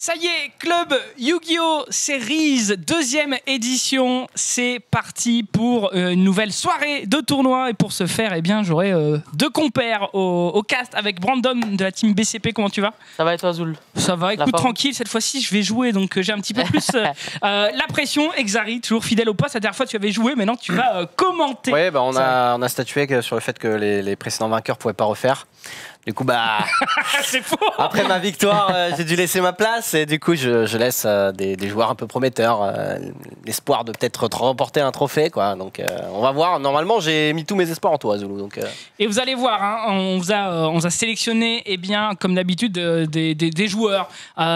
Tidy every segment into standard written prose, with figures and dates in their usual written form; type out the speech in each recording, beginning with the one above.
Ça y est, Club Yu-Gi-Oh! Series, deuxième édition. C'est parti pour une nouvelle soirée de tournoi. Et pour ce faire, eh bien, j'aurai deux compères au cast avec Brandon de la team BCP. Comment tu vas? Ça va et toi, Zoul? Ça va, écoute, tranquille. Cette fois-ci, je vais jouer, donc j'ai un petit peu plus la pression. Exari, toujours fidèle au poste. La dernière fois, tu avais joué, maintenant tu vas commenter. Oui, bah, on a statué sur le fait que les précédents vainqueurs ne pouvaient pas refaire. Du coup, bah, c'est faux. Après ma victoire, j'ai dû laisser ma place et du coup, je laisse des joueurs un peu prometteurs, l'espoir de peut-être remporter un trophée, quoi. Donc, on va voir. Normalement, j'ai mis tous mes espoirs en toi, Zoulou. Donc, Et vous allez voir, hein, on vous a sélectionné, eh bien, comme d'habitude, des joueurs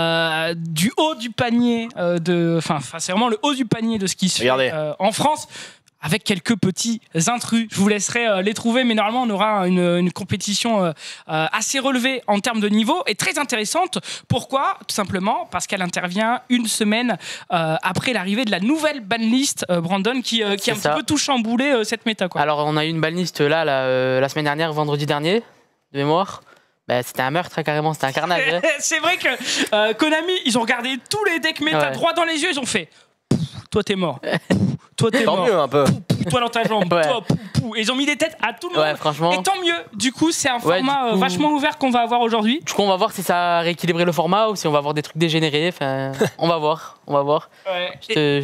du haut du panier, enfin, c'est vraiment le haut du panier de ce qui se fait en France. Avec quelques petits intrus. Je vous laisserai les trouver, mais normalement, on aura une compétition assez relevée en termes de niveau et très intéressante. Pourquoi? Tout simplement parce qu'elle intervient une semaine après l'arrivée de la nouvelle banlist, Brandon, qui a un petit peu tout chamboulé cette méta, quoi. Alors, on a eu une banlist là, la semaine dernière, vendredi dernier, de mémoire. Bah, c'était un meurtre, carrément, c'était un carnage. Hein. C'est vrai que Konami, ils ont regardé tous les decks méta droit dans les yeux, ils ont fait « Toi, t'es mort. Toi, t'es mort. » Tant mieux, un peu. Toi dans ta jambe, toi, et ils ont mis des têtes à tout le monde. Franchement. Et tant mieux. Du coup, c'est un format vachement ouvert qu'on va avoir aujourd'hui. Du coup, on va voir si ça a rééquilibré le format ou si on va avoir des trucs dégénérés. Enfin, on va voir. On va voir. Ouais.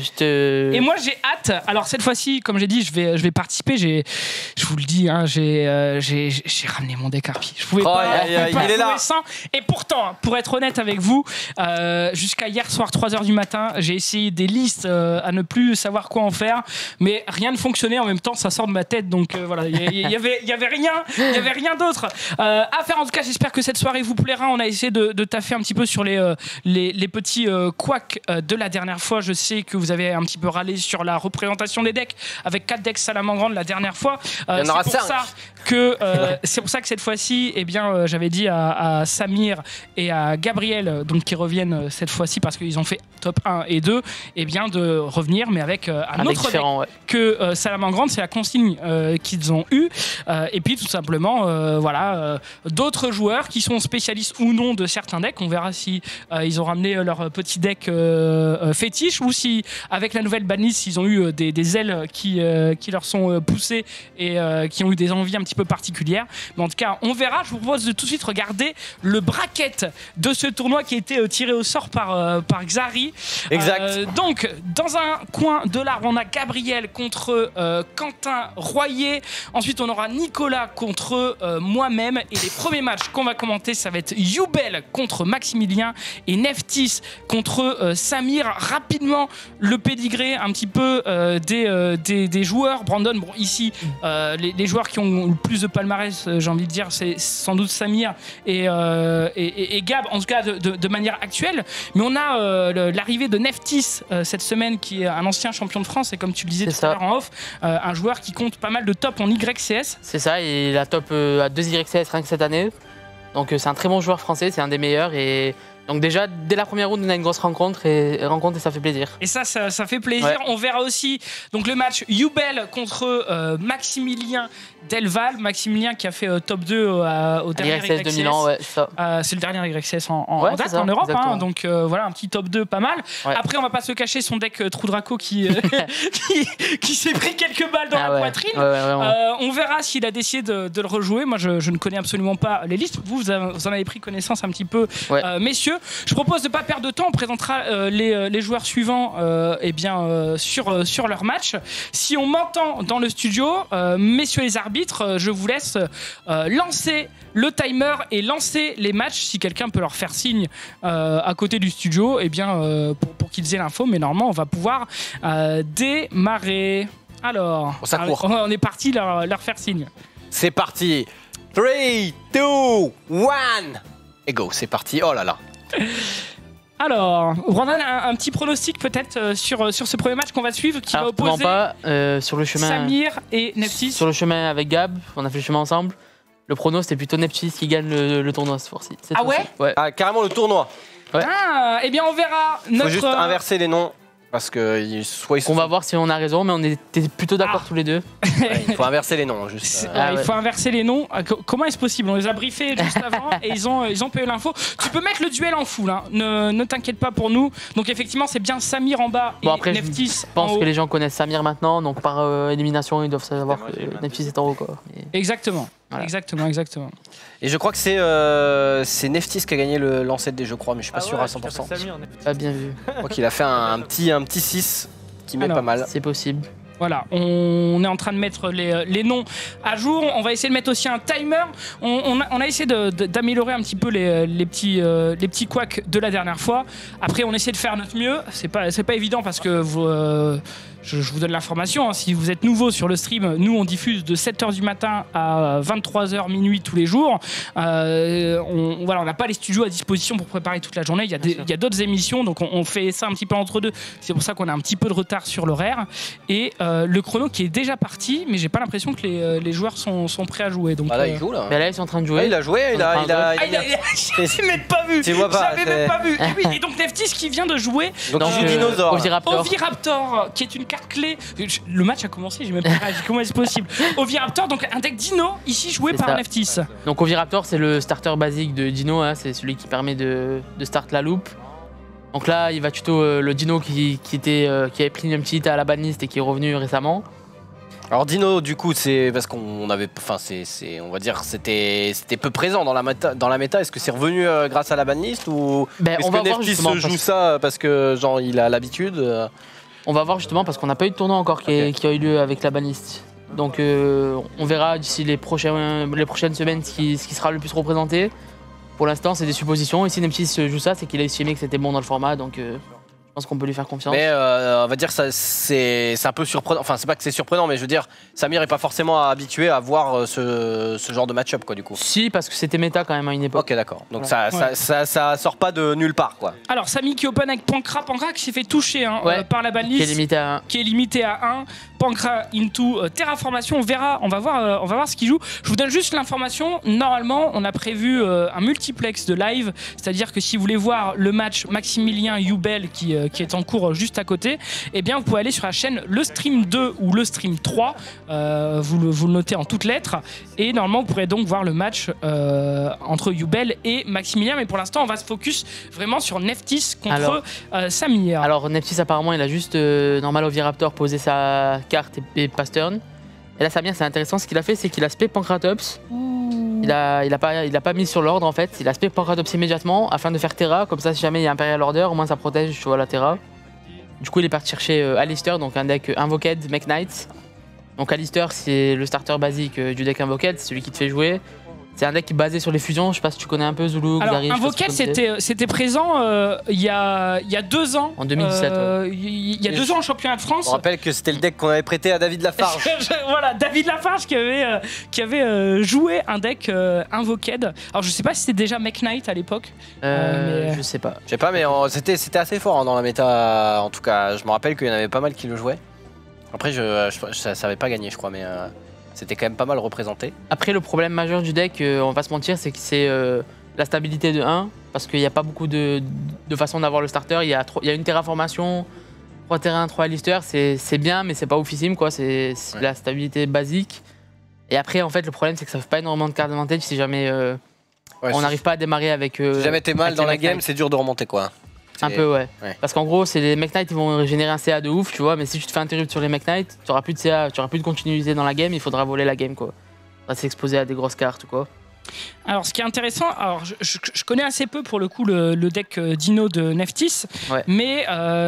Et moi, j'ai hâte. Alors, cette fois-ci, comme j'ai dit, je vais participer. Je vous le dis, hein, j'ai ramené mon deck Harpie. Je pouvais pas il est là. sans. Et pourtant, pour être honnête avec vous, jusqu'à hier soir, 3h du matin, j'ai essayé des listes à ne plus savoir quoi en faire. Mais rien ne fonctionnait. En même temps, ça sort de ma tête. Donc, voilà, il y avait rien d'autre à faire. En tout cas, j'espère que cette soirée vous plaira. On a essayé de taffer un petit peu sur les petits couacs de la dernière fois. Je sais que vous avez un petit peu râlé sur la représentation des decks avec 4 decks Salamandre la dernière fois. C'est pour ça que cette fois-ci, eh bien, j'avais dit à Samir et à Gabriel, donc qui reviennent cette fois-ci parce qu'ils ont fait top 1 et 2, eh bien, de revenir, mais avec un autre deck que Salamandre. C'est la consigne qu'ils ont eue. Et puis, tout simplement, d'autres joueurs qui sont spécialistes ou non de certains decks. On verra si ils ont ramené leur petit deck fétiche ou si, avec la nouvelle banlist, ils ont eu des ailes qui leur sont poussées et qui ont eu des envies un petit peu particulières. Mais en tout cas, on verra. Je vous propose de tout de suite regarder le bracket de ce tournoi qui a été tiré au sort par Xari. Exact. Donc, dans un coin de l'arbre, on a Gabriel contre Quentin Royer. Ensuite, on aura Nicolas contre moi-même. Et les premiers matchs qu'on va commenter, ça va être Youbel contre Maximilien et Neftis contre Samir. Rapidement, le pédigré un petit peu des joueurs. Brandon, bon, ici, les joueurs qui ont le plus de palmarès, j'ai envie de dire, c'est sans doute Samir et Gab, en tout cas de manière actuelle. Mais on a l'arrivée de Neftis cette semaine, qui est un ancien champion de France, et comme tu le disais tout à l'heure en off, un joueur qui compte pas mal de top en YCS. C'est ça, il a top à 2 YCS rien que cette année. Donc c'est un très bon joueur français, c'est un des meilleurs. Et donc déjà, dès la première round, on a une grosse rencontre et ça fait plaisir. Et ça fait plaisir. Ouais. On verra aussi donc, le match Youbel contre Maximilien Delval. Maximilien qui a fait top 2 au dernier YCS 2000 ans, ouais, ça. C'est le dernier YCS en date en Europe. Hein, donc voilà, un petit top 2 pas mal. Ouais. Après, on va pas se cacher son deck Trou Draco qui s'est pris quelques balles dans la poitrine. On verra s'il a décidé de le rejouer. Moi, je ne connais absolument pas les listes. Vous en avez pris connaissance un petit peu, messieurs. Je propose de ne pas perdre de temps. On présentera les joueurs suivants sur leur match. Si on m'entend dans le studio, messieurs les arbitres, je vous laisse lancer le timer et lancer les matchs. Si quelqu'un peut leur faire signe à côté du studio, pour qu'ils aient l'info. Mais normalement, on va pouvoir démarrer. Alors, on est parti leur faire signe. C'est parti. 3, 2, 1 et go, c'est parti. Oh là là. Alors, Brandon, un petit pronostic peut-être sur ce premier match qu'on va suivre, qui va opposer sur le chemin, Samir et Neftis. Sur le chemin avec Gab, on a fait le chemin ensemble. Le prono, c'était plutôt Neftis qui gagne le tournoi cette fois-ci. Ah ouais? Ah, carrément le tournoi. Ouais. Ah, eh bien on verra. Faut juste inverser les noms. Parce que soit on va voir si on a raison, mais on était plutôt d'accord tous les deux. Ouais, il faut inverser les noms, juste. Il faut inverser les noms. Comment est-ce possible? On les a briefés juste avant et ils ont payé l'info. Tu peux mettre le duel en full, hein. Ne t'inquiète pas pour nous. Donc effectivement, c'est bien Samir en bas et après, Nephthys. Je pense que les gens connaissent Samir maintenant, donc par élimination, ils doivent savoir que Nephthys est en haut, quoi. Exactement. Voilà. Exactement. Et je crois que c'est Nephthys qui a gagné le lancer de dés, je crois, mais je suis pas sûr à 100%. Pas bien vu. Je crois qu'il a fait un petit 6 qui met pas mal. C'est possible. Voilà, on est en train de mettre les noms à jour. On va essayer de mettre aussi un timer. On a essayé d'améliorer un petit peu les petits couacs de la dernière fois. Après, on essaie de faire notre mieux. C'est pas évident parce que je vous donne l'information, hein. Si vous êtes nouveau sur le stream, nous on diffuse de 7h du matin à 23h minuit tous les jours. On n'a pas les studios à disposition pour préparer toute la journée. Il y a d'autres émissions, donc on fait ça un petit peu entre deux. C'est pour ça qu'on a un petit peu de retard sur l'horaire. Et le chrono qui est déjà parti, mais j'ai pas l'impression que les joueurs sont prêts à jouer. Donc, là, il joue là. Mais là, ils sont en train de jouer. Il a joué, il a j'ai même pas vu. Tu vois pas. J'avais même pas vu. Et donc Nephthys qui vient de jouer. Donc Dinosaure. Oviraptor, qui est une carte clé. Le match a commencé, j'ai même pas réagi. Comment est-ce possible? Oviraptor, donc un deck Dino, ici joué par Nephthys. Donc Oviraptor, c'est le starter basique de Dino, hein, c'est celui qui permet de start la loupe. Donc là, il va tuto le Dino qui avait pris une petite à la banlist et qui est revenu récemment. Alors Dino, du coup, c'est parce qu'on avait, on va dire, c'était peu présent dans la méta. Est-ce que c'est revenu grâce à la banlist ou est-ce que Nephthys joue ça parce que genre il a l'habitude? On va voir justement parce qu'on n'a pas eu de tournoi encore qui a eu lieu avec la banlist. Donc on verra d'ici les prochaines semaines ce qui sera le plus représenté. Pour l'instant, c'est des suppositions. Et si Nephthys joue ça, c'est qu'il a estimé que c'était bon dans le format. Donc je pense qu'on peut lui faire confiance. Mais on va dire que c'est un peu surprenant. Enfin, c'est pas que c'est surprenant, mais je veux dire, Samir est pas forcément habitué à voir ce genre de match-up, quoi, du coup. Si, parce que c'était méta quand même à une époque. Ok, d'accord. Donc ça sort pas de nulle part, quoi. Alors, Samy qui open avec Pancra qui s'est fait toucher par la banlist. Qui est limité à 1. Pancra into Terraformation. On va voir ce qu'il joue. Je vous donne juste l'information. Normalement, on a prévu un multiplex de live. C'est-à-dire que si vous voulez voir le match Maximilien Youbel qui est en cours juste à côté, eh bien vous pouvez aller sur la chaîne le stream 2 ou le stream 3, vous le notez en toutes lettres, et normalement vous pourrez donc voir le match entre Youbel et Maximilien, mais pour l'instant on va se focus vraiment sur Nephthys contre Samir. Alors Nephthys apparemment il a juste normal Oviraptor posé sa carte et pass turn, et là Samir c'est intéressant, ce qu'il a fait c'est qu'il a spé Pancratops. Il a pas mis sur l'ordre en fait, il a spé Pancratops immédiatement afin de faire Terra, comme ça si jamais il y a Imperial Order, au moins ça protège, tu vois, la Terra. Du coup il est parti chercher Alistair, donc un deck Invoked Mech Knight. Donc Alistair c'est le starter basique du deck Invoked, c'est celui qui te fait jouer. C'est un deck basé sur les fusions, je sais pas si tu connais un peu Zulu. Alors Invoked c'était présent il y a 2 ans. En 2017. Il y a 2 ans en championnat de France. On rappelle que c'était le deck qu'on avait prêté à David Lafarge. Voilà, David Lafarge qui avait joué un deck Invoked. Alors je sais pas si c'était déjà Mech Knight à l'époque. Je sais pas. Je sais pas, mais c'était assez fort dans la méta. En tout cas, je me rappelle qu'il y en avait pas mal qui le jouaient. Après, ça savait pas gagner, je crois, mais c'était quand même pas mal représenté. Après, le problème majeur du deck, on va pas se mentir, c'est que c'est la stabilité de 1, parce qu'il n'y a pas beaucoup de façons d'avoir le starter. Il y a une terraformation, 3 terrains, 3 Alistair, c'est bien, mais c'est pas oufissime, quoi. C'est la stabilité basique. Et après, en fait, le problème, c'est que ça fait pas énormément de cartes advantage si jamais on n'arrive pas à démarrer avec. Si jamais t'es mal dans la game, c'est dur de remonter, quoi. Un peu, ouais. Parce qu'en gros, c'est les Mech Knight, ils vont générer un CA de ouf, tu vois, mais si tu te fais interrupt sur les Mech Knight, tu auras plus de CA, tu auras plus de continuité dans la game, il faudra voler la game, quoi. Ça s'exposer à des grosses cartes ou quoi. Alors, ce qui est intéressant, alors je connais assez peu pour le coup le deck Dino de Nephthys, mais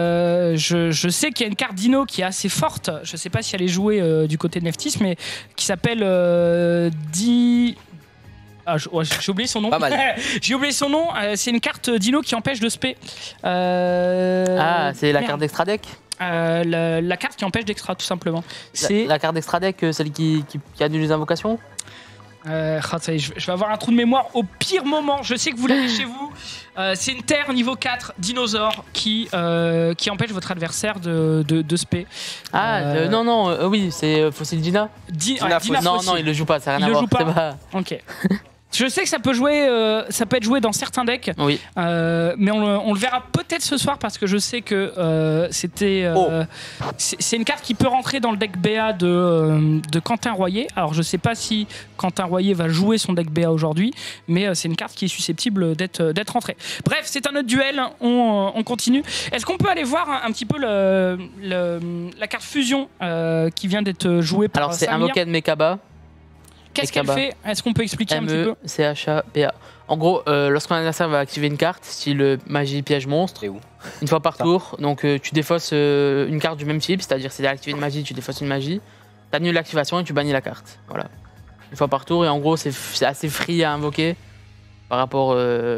je sais qu'il y a une carte Dino qui est assez forte. Je sais pas si elle est jouée du côté de Nephthys, mais qui s'appelle j'ai oublié son nom. Pas mal. J'ai oublié son nom. C'est une carte Dino qui empêche de spé. C'est la carte d'extra deck. La carte qui empêche d'extra, tout simplement. C'est la carte d'extra deck, celle qui annule les invocations. Je vais avoir un trou de mémoire au pire moment. Je sais que vous l'avez chez vous. C'est une terre niveau 4 dinosaure qui empêche votre adversaire de spé. Oui, c'est Fossil Dina. Dina non, il le joue pas, ça n'a rien à voir. Il le joue pas. Ok. Je sais que ça peut être joué dans certains decks, oui. Mais on le verra peut-être ce soir parce que je sais que c'est une carte qui peut rentrer dans le deck BA de Quentin Royer. Alors je sais pas si Quentin Royer va jouer son deck BA aujourd'hui, mais c'est une carte qui est susceptible d'être rentrée. Bref, c'est un autre duel, on continue. Est-ce qu'on peut aller voir un petit peu la carte fusion qui vient d'être jouée par Alors c'est Samir. Invoqué de Mekaba. Qu'est-ce qu'elle fait? Est-ce qu'on peut expliquer un petit peu? CHA-PA. En gros, lorsqu'un adversaire va activer une carte, style magie, piège, monstre, une fois par tour, donc tu défausses une carte du même type, c'est-à-dire si tu as activé une magie, tu défausses une magie, tu annules l'activation et tu bannis la carte. Voilà. Une fois par tour, et en gros, c'est assez free à invoquer par rapport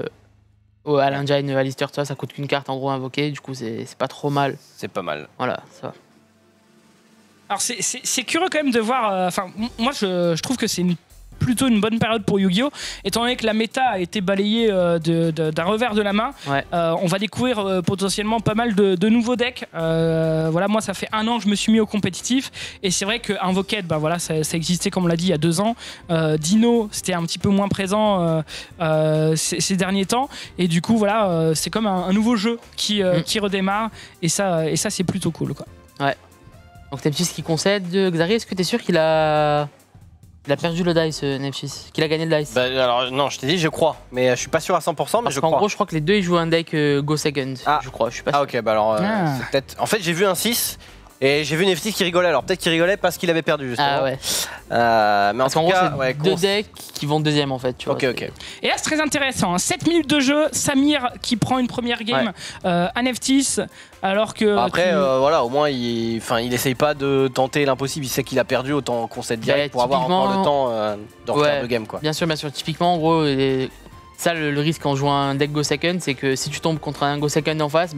à l'engine Alistair, ça coûte qu'une carte en gros à invoquer, du coup, c'est pas trop mal. C'est pas mal. Voilà, ça va. Alors c'est curieux quand même de voir. Moi je trouve que c'est plutôt une bonne période pour Yu-Gi-Oh! Étant donné que la méta a été balayée d'un revers de la main. Ouais. On va découvrir potentiellement pas mal de nouveaux decks. Voilà, moi ça fait 1 an que je me suis mis au compétitif et c'est vrai que Invoqued, voilà, ça existait comme on l'a dit il y a 2 ans. Dino, c'était un petit peu moins présent ces derniers temps et du coup voilà, c'est comme un nouveau jeu qui redémarre et ça c'est plutôt cool quoi. Ouais. Donc Nepsis qui concède, Xari, est-ce que t'es sûr qu'il a perdu le dice, Nepsis, qu'il a gagné le dice? Alors non, je t'ai dit je crois, mais je suis pas sûr à 100%, mais je crois. En gros, je crois que les deux ils jouent un deck Go Second, je crois, je suis pas sûr. Ah ok, alors c'est peut-être... En fait j'ai vu un 6 et j'ai vu Nepsis qui rigolait, alors peut-être qu'il rigolait parce qu'il avait perdu justement. Ah ouais. Mais parce qu'en gros c'est 2 decks qui vont deuxième en fait, tu vois. Ok. Et là c'est très intéressant, 7 minutes de jeu, Samir qui prend une première game à Neftis. Alors que après voilà, au moins il essaye pas de tenter l'impossible, il sait qu'il a perdu, autant qu'on concède direct pour avoir encore le temps de refaire 2 games quoi. Bien sûr, typiquement en gros ça le risque en jouant un deck Go Second, c'est que si tu tombes contre un Go Second en face,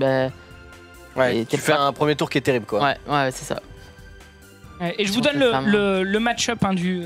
tu fais un premier tour qui est terrible quoi. Ouais, c'est ça. Et je vous donne le match-up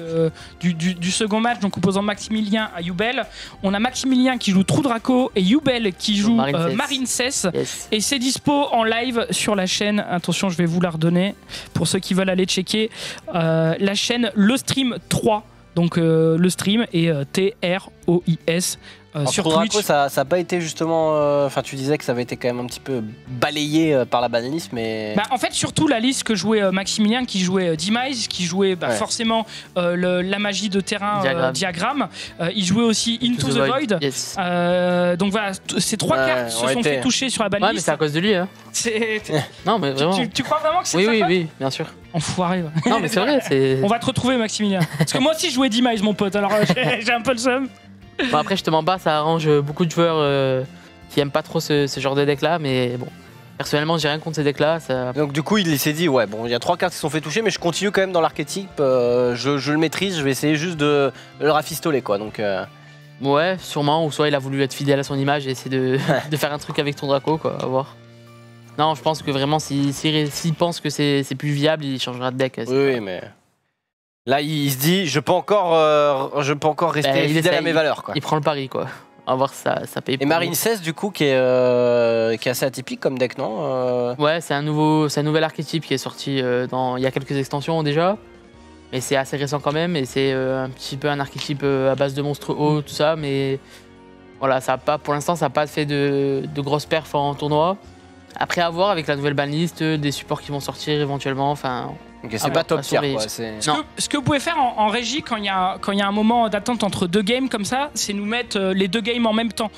du second match, donc opposant Maximilien à Yubel. On a Maximilien qui joue True Draco et Yubel qui joue Marine Cess. Yes. Et c'est dispo en live sur la chaîne. Attention, je vais vous la redonner pour ceux qui veulent aller checker. La chaîne Le Stream 3. Donc le stream est TROIS. Sur Twitch. Draco, ça n'a pas été justement. Enfin, tu disais que ça avait été quand même un petit peu balayé par la banlist, mais. En fait, surtout la liste que jouait Maximilien, qui jouait Demise, qui jouait forcément la magie de terrain diagramme. Il jouait aussi Into the Void. Yes. Donc voilà, ces 3 cartes se sont fait toucher sur la banlist. Ouais, mais c'est à cause de lui. Hein. Non, mais vraiment. Tu crois vraiment que c'est ça? Oui, bien sûr. Enfoiré. Non, mais c'est vrai. On va te retrouver, Maximilien. Parce que moi aussi, je jouais Demise, mon pote. Alors j'ai un peu le seum. Bon, après, je te mens pas, ça arrange beaucoup de joueurs qui aiment pas trop ce genre de deck là, mais bon, personnellement, j'ai rien contre ces decks là. Donc, du coup, il s'est dit, il y a 3 cartes qui se sont fait toucher, mais je continue quand même dans l'archétype, je le maîtrise, je vais essayer juste de le rafistoler quoi. Donc, ouais, sûrement, ou soit il a voulu être fidèle à son image et essayer de faire un truc avec ton Draco, quoi, à voir. Non, je pense que vraiment, s'il pense que c'est plus viable, il changera de deck. Oui, mais. Là, il se dit, je peux encore rester fidèle à mes valeurs. Quoi. Il prend le pari, quoi. On va voir ça paye. Et Marine 16, du coup, qui est assez atypique comme deck, non Ouais, c'est un nouvel archétype qui est sorti il y a quelques extensions déjà. Mais c'est assez récent quand même. Et c'est un petit peu un archétype à base de monstres hauts, tout ça. Mais voilà, pour l'instant, ça n'a pas fait de grosses perfs en tournoi. Après, à voir avec la nouvelle banlist, des supports qui vont sortir éventuellement. Enfin. Okay, c'est pas top tier quoi. Ce que vous pouvez faire en régie quand il y a un moment d'attente entre 2 games comme ça, c'est nous mettre les 2 games en même temps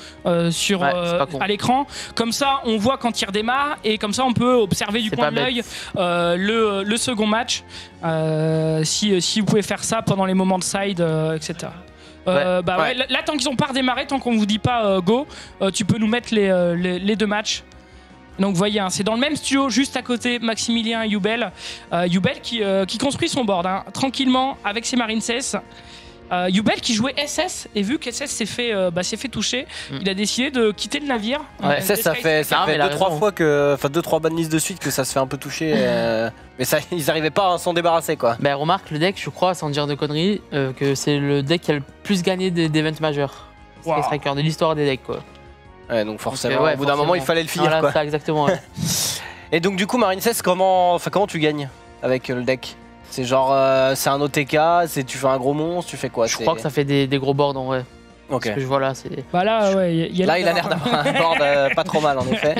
à l'écran. Comme ça, on voit quand il redémarre et comme ça, on peut observer du coin de l'œil le second match. Si vous pouvez faire ça pendant les moments de side, etc. Là, tant qu'ils n'ont pas redémarré, tant qu'on vous dit pas go, tu peux nous mettre les 2 matchs. Donc vous voyez, c'est dans le même studio, juste à côté, Maximilien et Yubel. Yubel qui construit son board tranquillement avec ses Marine Cess. Yubel qui jouait SS, et vu qu'SS s'est fait toucher, il a décidé de quitter le navire. SS, ça fait 2-3 fois que, 2-3 banlists de suite que ça se fait un peu toucher, mais ils n'arrivaient pas à s'en débarrasser quoi. Remarque, le deck, je crois, sans dire de conneries, que c'est le deck qui a le plus gagné d'events majeurs. Wow. Striker de l'histoire des decks quoi. Ouais, donc forcément, au bout d'un moment, il fallait le finir. Voilà, quoi. Ça, exactement. Ouais. Et donc, du coup, Marine 16, comment tu gagnes avec le deck? C'est genre, c'est un OTK, tu fais un gros monstre, tu fais quoi? Je crois que ça fait des gros boards en vrai. Ok. Ce que je vois là, c'est. Bah là, ouais, il a l'air d'avoir un board pas trop mal en effet.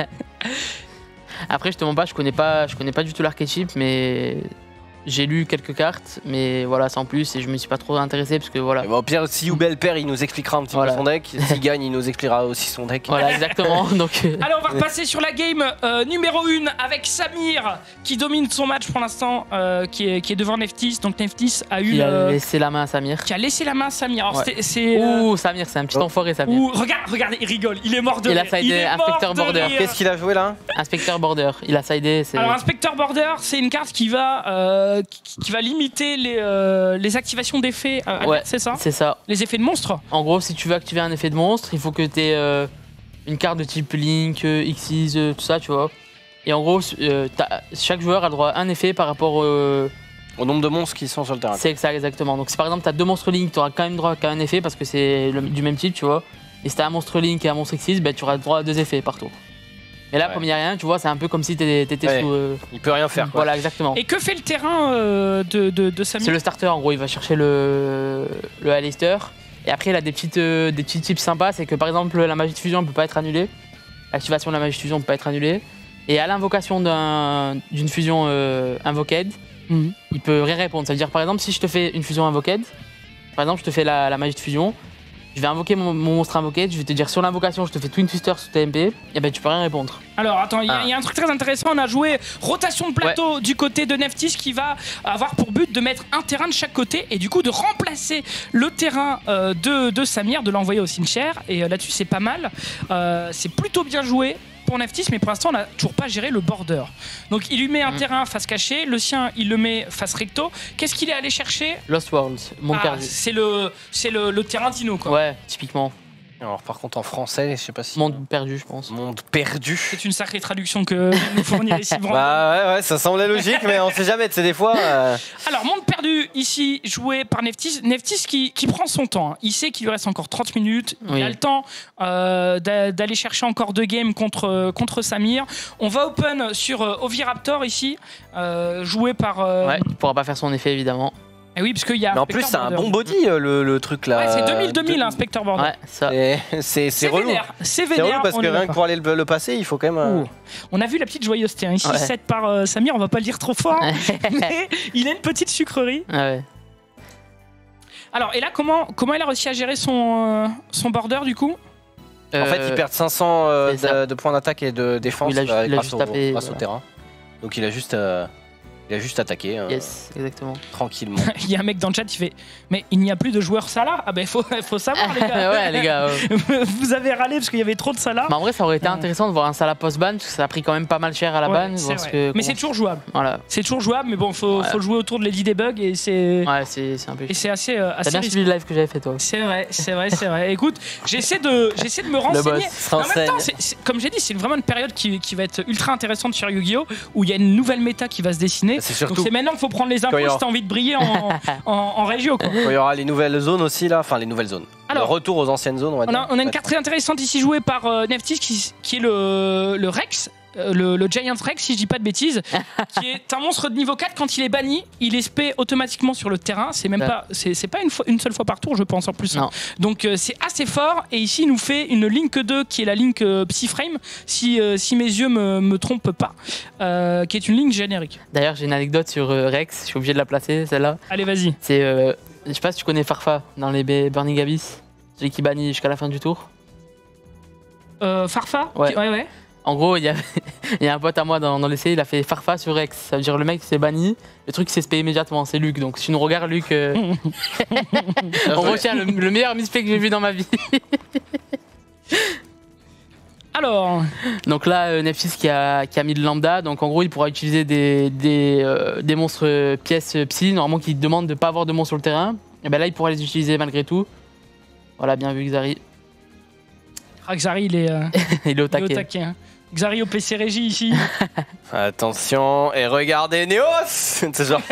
Après, je te mens pas, je connais pas du tout l'archétype, mais j'ai lu quelques cartes, mais voilà, sans plus, et je me suis pas trop intéressé parce que voilà. Au pire, si Youbel perd, il nous expliquera un petit peu son deck. S'il gagne, il nous expliquera aussi son deck. Voilà, exactement. Donc, Alors, on va repasser sur la game numéro 1 avec Samir qui domine son match pour l'instant, qui est devant Neftis. Donc, Neftis a eu. Qui a laissé la main à Samir. Qui a laissé la main à Samir. Alors, Ouh, Samir, c'est un petit enfoiré, Samir. Regardez, il rigole, il est mort de rire. Il a sidé Inspecteur Border. Qu'est-ce qu'il a joué là? Inspecteur Border. Il a sidé. Alors, Inspecteur Border, c'est une carte qui va limiter les activations d'effets. C'est ça? C'est ça. Les effets de monstre. En gros, si tu veux activer un effet de monstre, il faut que tu aies une carte de type Link, Xyz, tout ça, tu vois. Et en gros, chaque joueur a le droit à un effet par rapport au nombre de monstres qui sont sur le terrain. C'est ça, exactement. Donc si par exemple tu as 2 monstres Link, tu auras quand même droit qu'à un effet parce que c'est du même type, tu vois. Et si tu as un monstre Link et un monstre Xyz, tu auras le droit à 2 effets par tour. Et là, comme il n'y a rien, tu vois, c'est un peu comme si t'étais sous. Il peut rien faire. Quoi. Voilà, exactement. Et que fait le terrain de Samir? C'est le starter, en gros, il va chercher le Alistair. Et après, il a des petits tips sympas, c'est que par exemple, la magie de fusion ne peut pas être annulée. L'activation de la magie de fusion ne peut pas être annulée. Et à l'invocation d'une fusion Invoked, il peut rien répondre. Ça veut dire, par exemple, si je te fais une fusion Invoked, par exemple, je te fais la magie de fusion. Je vais invoquer mon monstre invoqué, je vais te dire sur l'invocation je te fais Twin Twister sous TMP, et ben tu peux rien répondre. Alors attends, il y a un truc très intéressant, on a joué rotation de plateau du côté de Neftis qui va avoir pour but de mettre un terrain de chaque côté et du coup de remplacer le terrain de Samir, de l'envoyer au cimetière, et là-dessus c'est pas mal, c'est plutôt bien joué pour Neftis, mais pour l'instant on n'a toujours pas géré le border. Donc il lui met un terrain face cachée, le sien il le met face recto. Qu'est-ce qu'il est allé chercher? Lost Worlds, monde perdu. C'est le terrain dino quoi. Ouais, typiquement. Alors par contre en français, je sais pas si... Monde perdu, je pense. Monde perdu. C'est une sacrée traduction que nous fournit ici. Bah ouais, ça semblait logique, mais on sait jamais, tu sais, des fois... Alors, monde perdu, ici, joué par Neftis. Neftis qui prend son temps. Hein. Il sait qu'il lui reste encore 30 minutes. Il a le temps d'aller chercher encore 2 games contre Samir. On va open sur Oviraptor ici, joué par... Ouais, il pourra pas faire son effet, évidemment. Et oui, parce qu'il y a. Mais en plus, c'est un bon body le truc là. Ouais, c'est 2000 Inspector Border. Ouais, ça. C'est relou. C'est vénère. Parce que rien que pour aller le passer, il faut quand même. On a vu la petite joyeuseté. Ici, 7 par Samir, on va pas le dire trop fort. Mais il a une petite sucrerie. Ouais. Alors, et là, comment il a réussi à gérer son border du coup? En fait, il perd 500 de points d'attaque et de défense grâce au terrain. Donc il a juste. Il a juste attaqué. Yes, exactement. Tranquillement. Il y a un mec dans le chat qui fait mais il n'y a plus de joueurs Salah. Ah ben faut savoir les gars. Ouais les gars. Vous avez râlé parce qu'il y avait trop de Salah. Mais en vrai ça aurait été intéressant de voir un Salah post-ban parce que ça a pris quand même pas mal cher à la ban. Mais c'est toujours jouable. Voilà. C'est toujours jouable mais bon faut le jouer autour de Lady Debug et c'est. Ouais c'est un peu. Et c'est assez. T'as bien suivi le live que j'avais fait toi. C'est vrai. Écoute j'essaie de me renseigner. En même temps comme j'ai dit c'est vraiment une période qui va être ultra intéressante sur Yu-Gi-Oh où il y a une nouvelle méta qui va se dessiner. Donc c'est maintenant qu'il faut prendre les infos si t'as envie de briller en région. Quoi. Il y aura les nouvelles zones aussi là, enfin les nouvelles zones. Alors, le retour aux anciennes zones, on va dire. On a une carte très intéressante ici jouée par Neftis qui est le Rex. Le Giant Rex, si je dis pas de bêtises, qui est un monstre de niveau 4. Quand il est banni, il est spé automatiquement sur le terrain. C'est même pas, c'est pas une seule fois par tour, je pense en plus. Hein. Donc c'est assez fort. Et ici, il nous fait une Link 2 qui est la Link Psyframe, si mes yeux me trompent pas, qui est une Link générique. D'ailleurs, j'ai une anecdote sur Rex. Je suis obligé de la placer, celle-là. Allez, vas-y. C'est, je sais pas si tu connais Farfa dans les Burning Abyss, celui qui bannit jusqu'à la fin du tour. Farfa. Ouais. En gros, il y a un pote à moi dans l'essai, il a fait Farfa sur Rex. Ça veut dire le mec s'est banni, le truc s'est spé immédiatement, c'est Luc. Donc si tu nous regardes, Luc, on retient le meilleur misplay que j'ai vu dans ma vie. Alors. Donc là, Neftis qui a mis de lambda, donc en gros il pourra utiliser des monstres pièces psy, normalement qui demandent de ne pas avoir de monstres sur le terrain. Et ben là il pourra les utiliser malgré tout. Voilà, bien vu Xari. Xari il est au taquet. Hein. Xari au PC Régie ici. Attention, et regardez Neos. C'est genre...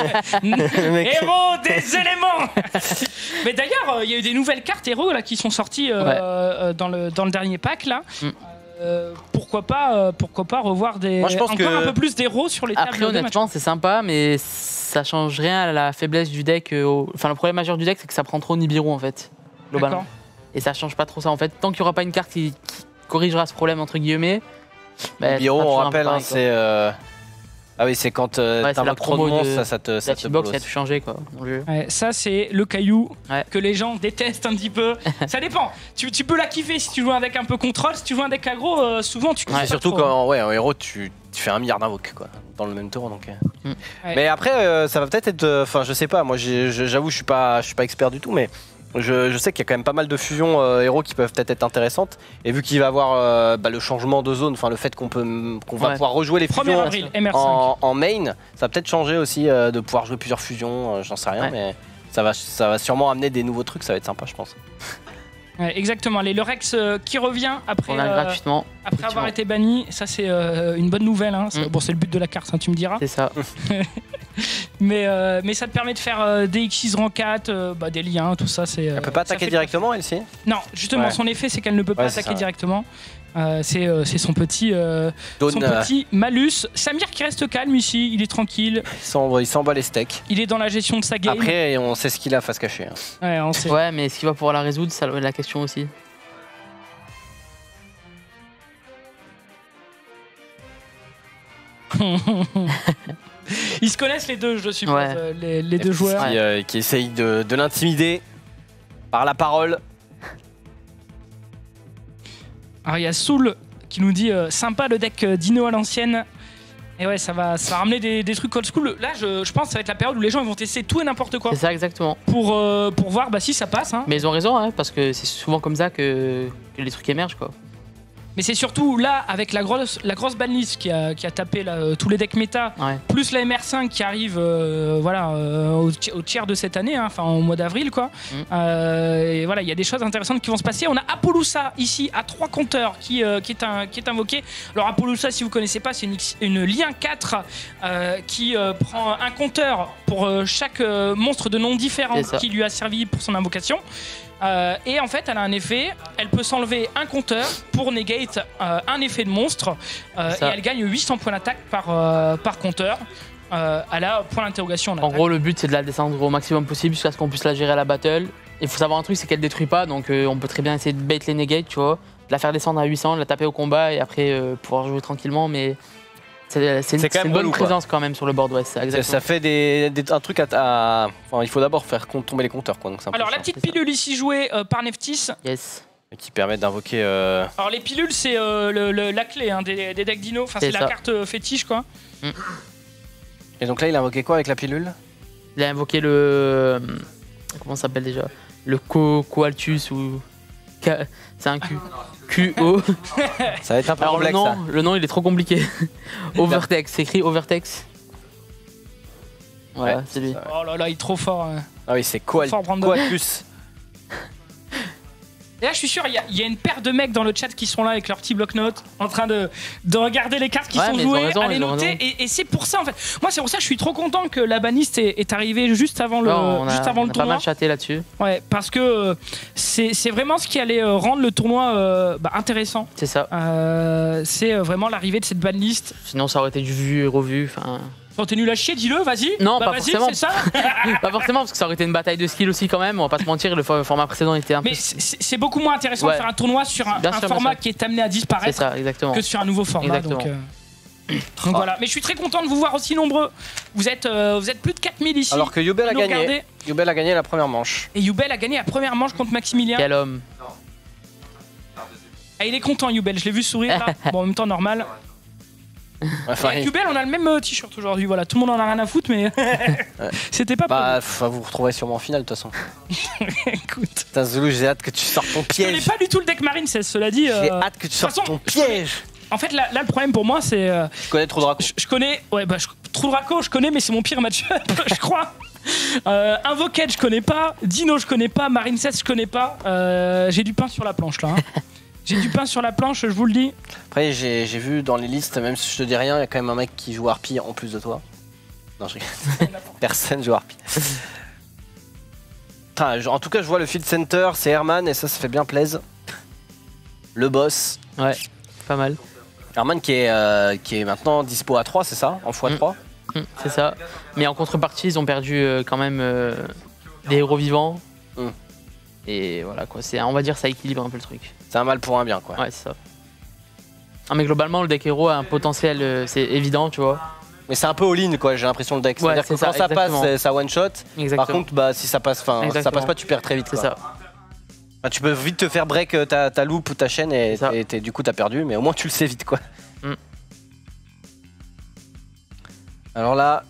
Héros des éléments. Mais d'ailleurs, il y a eu des nouvelles cartes héros là, qui sont sorties dans le dernier pack là. Pourquoi pas revoir un peu plus d'héros sur les tables. Après honnêtement c'est sympa mais ça change rien à la faiblesse du deck. Enfin le problème majeur du deck c'est que ça prend trop Nibiru en fait. globalement. Et ça change pas trop ça en fait. Tant qu'il n'y aura pas une carte qui corrigera ce problème, entre guillemets. Biro, on rappelle, hein, c'est. Ah oui, c'est quand t'invoques trop de monstres, ça te box, ça a tout changé quoi. Ça, c'est le caillou que les gens détestent un petit peu. Ça dépend. Tu peux la kiffer si tu joues un deck un peu contrôle. Si tu joues un deck aggro, souvent tu kiffes. Surtout quand en héros, tu fais 1 milliard d'invoques quoi, dans le même tour. Donc. Mais après, ça va peut-être être. Enfin, je sais pas, moi j'avoue, je suis pas expert du tout, mais. Je sais qu'il y a quand même pas mal de fusions héros qui peuvent peut-être être intéressantes. Et vu qu'il va y avoir le changement de zone, enfin le fait qu'on va pouvoir rejouer les fusions en main, ça va peut-être changer aussi de pouvoir jouer plusieurs fusions, j'en sais rien, mais ça va sûrement amener des nouveaux trucs, ça va être sympa je pense. Exactement, le Rex qui revient après, gratuitement, après avoir été banni, ça c'est une bonne nouvelle. Hein. Bon, c'est le but de la carte, hein, tu me diras. C'est ça. mais ça te permet de faire des X6 rang 4, des liens, tout ça. Elle peut pas attaquer directement, elle-ci? Non, justement, son effet c'est qu'elle ne peut pas attaquer directement. C'est son petit malus. Samir qui reste calme ici, il est tranquille. Il s'en bat les steaks. Il est dans la gestion de sa game. Après, on sait ce qu'il a face cachée. Ouais, on sait. Ouais, mais est-ce qu'il va pouvoir la résoudre? Ça la question aussi. Ils se connaissent les deux, je suppose, les deux joueurs. Qui essayent de l'intimider par la parole. Alors il y a Soul qui nous dit sympa le deck Dino à l'ancienne. Et ouais, ça va ramener des trucs old school. Là, je pense que ça va être la période où les gens vont tester tout et n'importe quoi. C'est ça, exactement. Pour voir si ça passe. Hein. Mais ils ont raison, hein, parce que c'est souvent comme ça que les trucs émergent, quoi. Mais c'est surtout là, avec la grosse banlist qui a tapé là, tous les decks méta, plus la MR5 qui arrive au tiers de cette année, enfin au mois d'avril, quoi. Et voilà, il y a des choses intéressantes qui vont se passer. On a Apollousa ici à 3 compteurs qui est invoqué. Alors Apollousa, si vous connaissez pas, c'est une lien 4 qui prend un compteur pour chaque monstre de nom différent qui lui a servi pour son invocation. Et en fait, elle a un effet, elle peut s'enlever un compteur pour negate un effet de monstre et elle gagne 800 points d'attaque par compteur. Elle a point d'interrogation. En gros, le but c'est de la descendre au maximum possible jusqu'à ce qu'on puisse la gérer à la battle. Il faut savoir un truc, c'est qu'elle détruit pas, donc on peut très bien essayer de bait les negates, tu vois, de la faire descendre à 800, de la taper au combat et après pouvoir jouer tranquillement, mais. C'est une bonne présence quand même sur le board, ça fait un truc enfin, il faut d'abord faire tomber les compteurs, quoi. Donc alors la petite pilule ici jouée par Neftis. Yes. Qui permet d'invoquer. Alors les pilules c'est la clé des decks Dino, enfin c'est la carte fétiche quoi. Et donc là il a invoqué quoi avec la pilule? Il a invoqué le. Comment ça s'appelle déjà? Le Coaltus ou. C'est un Q. QO. Ça va être un peu complexe. Le nom il est trop compliqué. Overtex, c'est écrit Overtex. Voilà, c'est lui. Oh là là, il est trop fort. Hein. Ah oui, c'est Coaltus. Et là, je suis sûr, il y a une paire de mecs dans le chat qui sont là avec leur petit bloc-notes en train de regarder les cartes qui sont jouées, à les noter. Et c'est pour ça, en fait. Moi, c'est pour ça que je suis trop content que la baniste est arrivée juste avant le tournoi. On a pas mal chatté là-dessus. Ouais, parce que c'est vraiment ce qui allait rendre le tournoi intéressant. C'est ça. C'est vraiment l'arrivée de cette banlist. Sinon, ça aurait été du vu et revu. Quand t'es nul à chier, dis-le, vas-y. Non, pas forcément. C'est ça. Pas forcément, parce que ça aurait été une bataille de skill aussi quand même. On va pas se mentir, le format précédent était un peu. Mais c'est beaucoup moins intéressant de faire un tournoi sur un format qui est amené à disparaître ça, exactement. que sur un nouveau format. Donc voilà. Mais je suis très content de vous voir aussi nombreux. Vous êtes plus de 4000 ici. Alors que Yubel a gagné. Yubel a gagné la première manche. Et Yubel a gagné la première manche contre Maximilien. Quel homme. Ah, il est content, Yubel. Je l'ai vu sourire là. Bon, en même temps, normal. Enfin, avec Yubel, on a le même t-shirt aujourd'hui. Voilà, tout le monde en a rien à foutre, mais c'était pas. Vous retrouverez sûrement en finale de toute façon. Écoute. Putain, Zoulou, j'ai hâte que tu sortes ton piège. Je connais pas du tout le deck Marine 16, cela dit. J'ai hâte que tu sortes ton piège. En fait, là, le problème pour moi, c'est. Je connais Troudraco. Je connais. Ouais, Troudraco, je connais, mais c'est mon pire match-up, je crois. Invoquette, je connais pas. Dino, je connais pas. Marine 16, je connais pas. J'ai du pain sur la planche là. Hein. J'ai du pain sur la planche, je vous le dis. Après, j'ai vu dans les listes, même si je te dis rien, il y a quand même un mec qui joue Harpie en plus de toi. Non, je rigole. Personne joue Harpie. En tout cas, je vois le field center, c'est Herman, et ça fait bien plaisir. Le boss. Ouais, pas mal. Herman qui est maintenant dispo à 3, c'est ça? En x3 c'est ça. Mais en contrepartie, ils ont perdu quand même des héros vivants. Et voilà quoi, on va dire ça équilibre un peu le truc. C'est un mal pour un bien quoi. Ouais, c'est ça. Ah, mais globalement, le deck héros a un potentiel, c'est évident, tu vois. Mais c'est un peu all-in quoi, j'ai l'impression le deck. C'est-à-dire que quand ça passe, ça one shot. Exactement. Par contre, bah, si ça passe, ça passe pas, tu perds très vite. C'est ça. Bah, tu peux vite te faire break ta loupe ou ta chaîne et du coup t'as perdu, mais au moins tu le sais vite quoi. Alors là.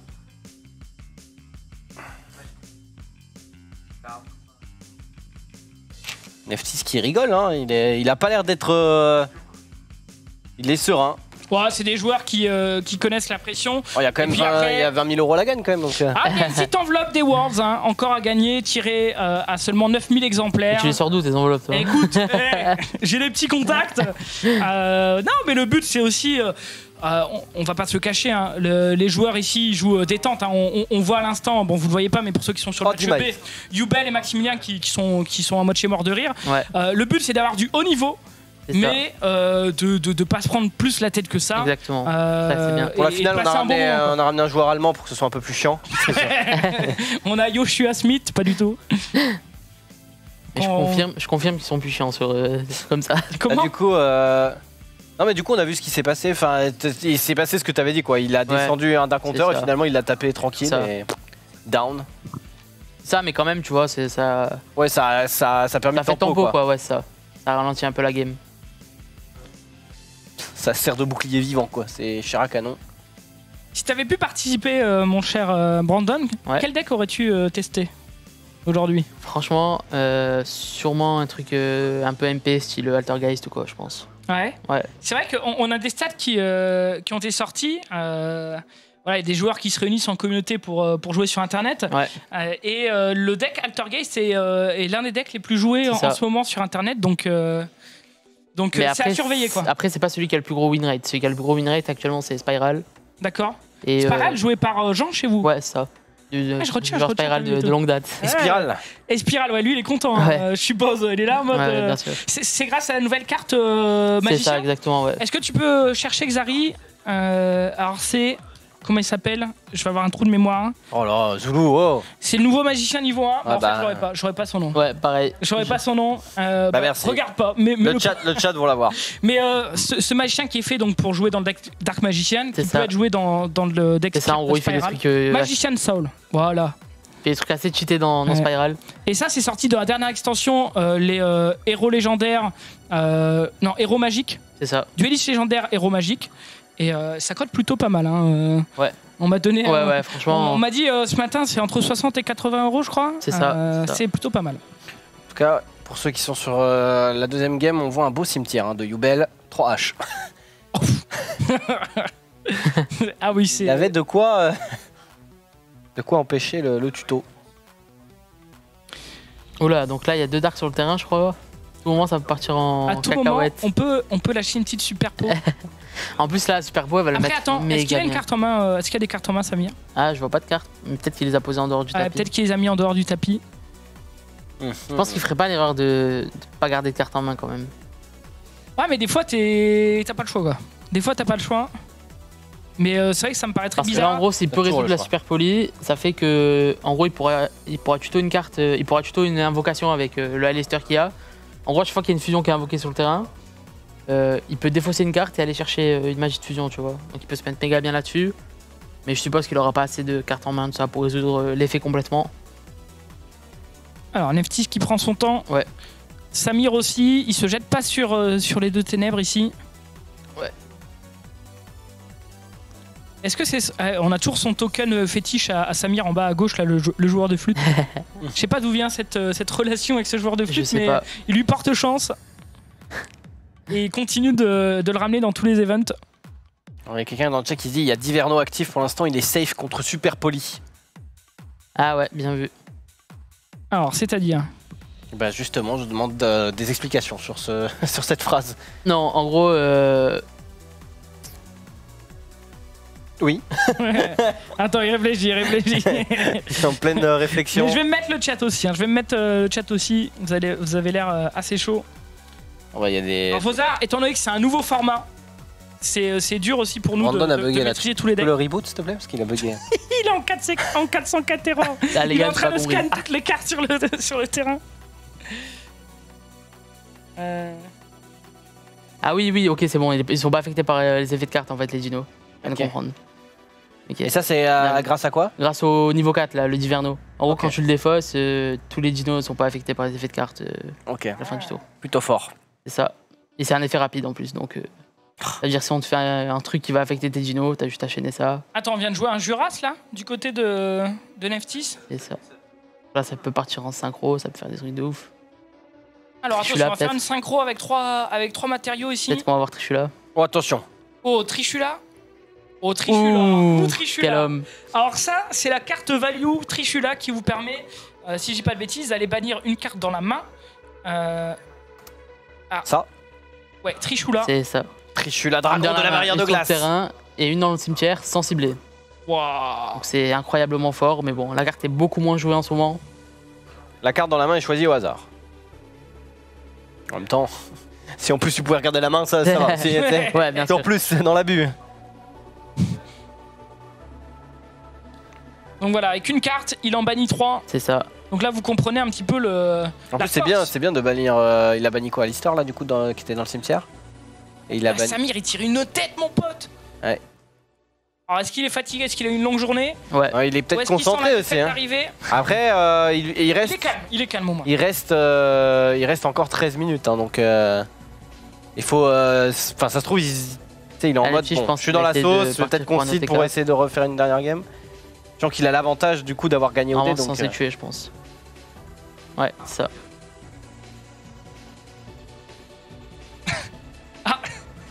Neftis qui rigole, hein. Il a pas l'air d'être. Il est serein. Ouais, c'est des joueurs qui connaissent la pression. Il y a quand même 20 000 € à la gagne quand même. Donc... Ah, mais une petite enveloppe des Worlds, hein, encore à gagner, tirée à seulement 9 000 exemplaires. Et tu les sors d'où tes enveloppes toi? Écoute, j'ai des petits contacts. Non, mais le but c'est aussi... on va pas se le cacher, hein, les joueurs ici jouent détente. Hein, on voit à l'instant, bon vous le voyez pas, mais pour ceux qui sont sur le match B, Yubel et Maximilien qui sont en mode chez mort de rire. Ouais. Le but c'est d'avoir du haut niveau. Mais de pas se prendre plus la tête que ça. Exactement. Ça, c'est bien. Pour la finale, on a ramené un joueur allemand pour que ce soit un peu plus chiant. On a Joshua Smith, pas du tout. Et je confirme qu'ils sont plus chiants comme ça. Comment du coup, non mais du coup on a vu ce qui s'est passé. Enfin, il s'est passé ce que tu avais dit quoi. Il a descendu d'un compteur et finalement il l'a tapé tranquille. Et... down. Ça, mais quand même, tu vois, c'est ça. Ouais, ça permet de tempo quoi. Ouais, ça ralentit un peu la game. Ça sert de bouclier vivant quoi, c'est chair à canon. Si t'avais pu participer, mon cher Brandon, quel deck aurais-tu testé aujourd'hui? Franchement, sûrement un truc un peu MP, style Altergeist ou quoi, je pense. Ouais. C'est vrai qu'on a des stats qui ont été sortis. Voilà, des joueurs qui se réunissent en communauté pour jouer sur internet. Et le deck Altergeist est l'un des decks les plus joués en ce moment sur internet. Donc c'est à surveiller quoi. Après, c'est pas celui qui a le plus gros win rate. Celui qui a le plus gros win rate actuellement, c'est Spiral. D'accord. Spiral joué par Jean chez vous? Ouais, c'est ça. Je retiens Spiral de longue date. Et Spiral, ouais, lui il est content, hein, je suppose. Il est là en mode. C'est grâce à la nouvelle carte Magicien. C'est ça, exactement. Ouais. Est-ce que tu peux chercher Xari? Alors c'est. Comment il s'appelle? Je vais avoir un trou de mémoire. Hein. Oh là, Zulu, oh. C'est le nouveau magicien niveau 1. En fait, j'aurais pas son nom. Ouais, pareil. J'aurais pas son nom. Merci. Regarde pas. Mais le chat vont l'avoir. Mais ce magicien qui est fait donc pour jouer dans le deck Dark Magician, qui peut être joué dans le deck. C'est ça, en gros, il fait des trucs. Magician Soul. Voilà. Il fait des trucs assez cheatés dans Spiral. Et ça, c'est sorti dans la dernière extension, les héros légendaires. Non, héros magiques. C'est ça. Dueliste légendaire, héros magique. Et ça cote plutôt pas mal. Hein. Ouais. On m'a donné. Franchement. On m'a dit ce matin, c'est entre 60 et 80 €, je crois. C'est ça. C'est plutôt pas mal. En tout cas, pour ceux qui sont sur la deuxième game, on voit un beau cimetière de Yubel 3H. Ah oui, c'est. Il y avait de quoi empêcher le tuto. Oula, donc là, il y a 2 darks sur le terrain, je crois. À tout moment, ça peut partir en cacahuète. À tout moment, on peut lâcher une petite super po. En plus, là, super po, elle va le mettre. Après, attends, est-ce qu'il y a une carte en main? Est-ce qu'il y a des cartes en main, Samir? Ah, je vois pas de carte. Mais peut-être qu'il les a posées en dehors du tapis. Peut-être qu'il les a mis en dehors du tapis. Je pense qu'il ferait pas l'erreur de pas garder de carte en main quand même. Ouais, mais des fois, t'as pas le choix, quoi. Des fois, t'as pas le choix. Mais c'est vrai que ça me paraît très bizarre. Là, en gros, s'il peut résoudre la super poly, ça fait que, en gros, il pourra tuto une carte, il pourra tuto une invocation avec le Alistair qu'il y a. En gros, chaque fois qu'il y a une fusion qui est invoquée sur le terrain, il peut défausser une carte et aller chercher une magie de fusion, tu vois. Donc il peut se mettre méga bien là-dessus. Mais je suppose qu'il aura pas assez de cartes en main de ça pour résoudre l'effet complètement. Alors Neftis qui prend son temps. Ouais. Samir aussi, il se jette pas sur les deux ténèbres ici. Ouais. Est-ce que c'est... on a toujours son token fétiche à Samir en bas à gauche, là, le joueur de flûte. Je sais pas d'où vient cette relation avec ce joueur de flûte, mais il lui porte chance. Et il continue de le ramener dans tous les events. Il y a quelqu'un dans le chat qui dit il y a Diverno actif pour l'instant, il est safe contre Super Poly. Ah ouais, bien vu. Alors, c'est-à-dire? Bah justement, je demande des explications sur cette phrase. Non, en gros... Oui. Attends, il réfléchit. C'est en pleine réflexion. Mais je vais me mettre le chat aussi. Hein. Je vais me mettre le chat aussi. Vous avez l'air assez chaud. Ouais, y a des... Alors, Fozard, étant donné que c'est un nouveau format, c'est dur aussi pour nous Brandon de maîtriser tous les decks. Le reboot, s'il te plaît, parce qu'il a bugué. Il est en 404 erreurs. Il est en train de scanner toutes les cartes sur le terrain. Ah oui, ok, c'est bon. Ils sont pas affectés par les effets de carte en fait, les dinos. Je viens de comprendre. Okay. Et ça, c'est grâce à quoi? Grâce au niveau 4, là, le Diverno. En gros, quand tu le défausses, tous les dinos ne sont pas affectés par les effets de carte à la fin du tour. Plutôt fort. C'est ça. Et c'est un effet rapide en plus. Donc, c'est-à-dire, si on te fait un truc qui va affecter tes dinos, t'as juste à chaîner ça. Attends, on vient de jouer un Juras là, du côté de Neftis. C'est ça. Là, ça peut partir en synchro, ça peut faire des trucs de ouf. Alors, attention, on va faire une synchro avec trois matériaux ici. Peut-être qu'on va voir Trishula. Oh, attention. Oh, Trishula. Oh, Trishula. Quel homme. Alors ça, c'est la carte value Trishula qui vous permet, si je dis pas de bêtises, d'aller bannir une carte dans la main. Ça. Ouais, Trishula. C'est ça. Trishula, dragon de la barrière de glace. Terrain et une dans le cimetière sans cibler. Waouh. Donc c'est incroyablement fort, mais bon, la carte est beaucoup moins jouée en ce moment. La carte dans la main est choisie au hasard. En même temps, si en plus tu pouvais regarder la main, ça va. Ouais, bien sûr. En plus, dans l'abus. Donc voilà, avec une carte, il en bannit 3. C'est ça. Donc là, vous comprenez un petit peu le. En plus, c'est bien de bannir. Il a banni quoi, Alistair là, du coup, qui était dans le cimetière. Et il a banni. Samir, il tire une tête, mon pote. Ouais. Alors, est-ce qu'il est fatigué? Est-ce qu'il a eu une longue journée? Ouais, il est peut-être concentré aussi. Hein. Après, il reste. Il est calme au moins. Il reste encore 13 minutes, hein, donc il faut. Enfin, ça se trouve, il est en mode. Bon, je suis dans la sauce, je vais peut-être concede pour essayer de refaire une dernière game. Genre qu'il a l'avantage du coup d'avoir gagné au dé. Donc censé tuer, je pense. Ouais, ça. Ah.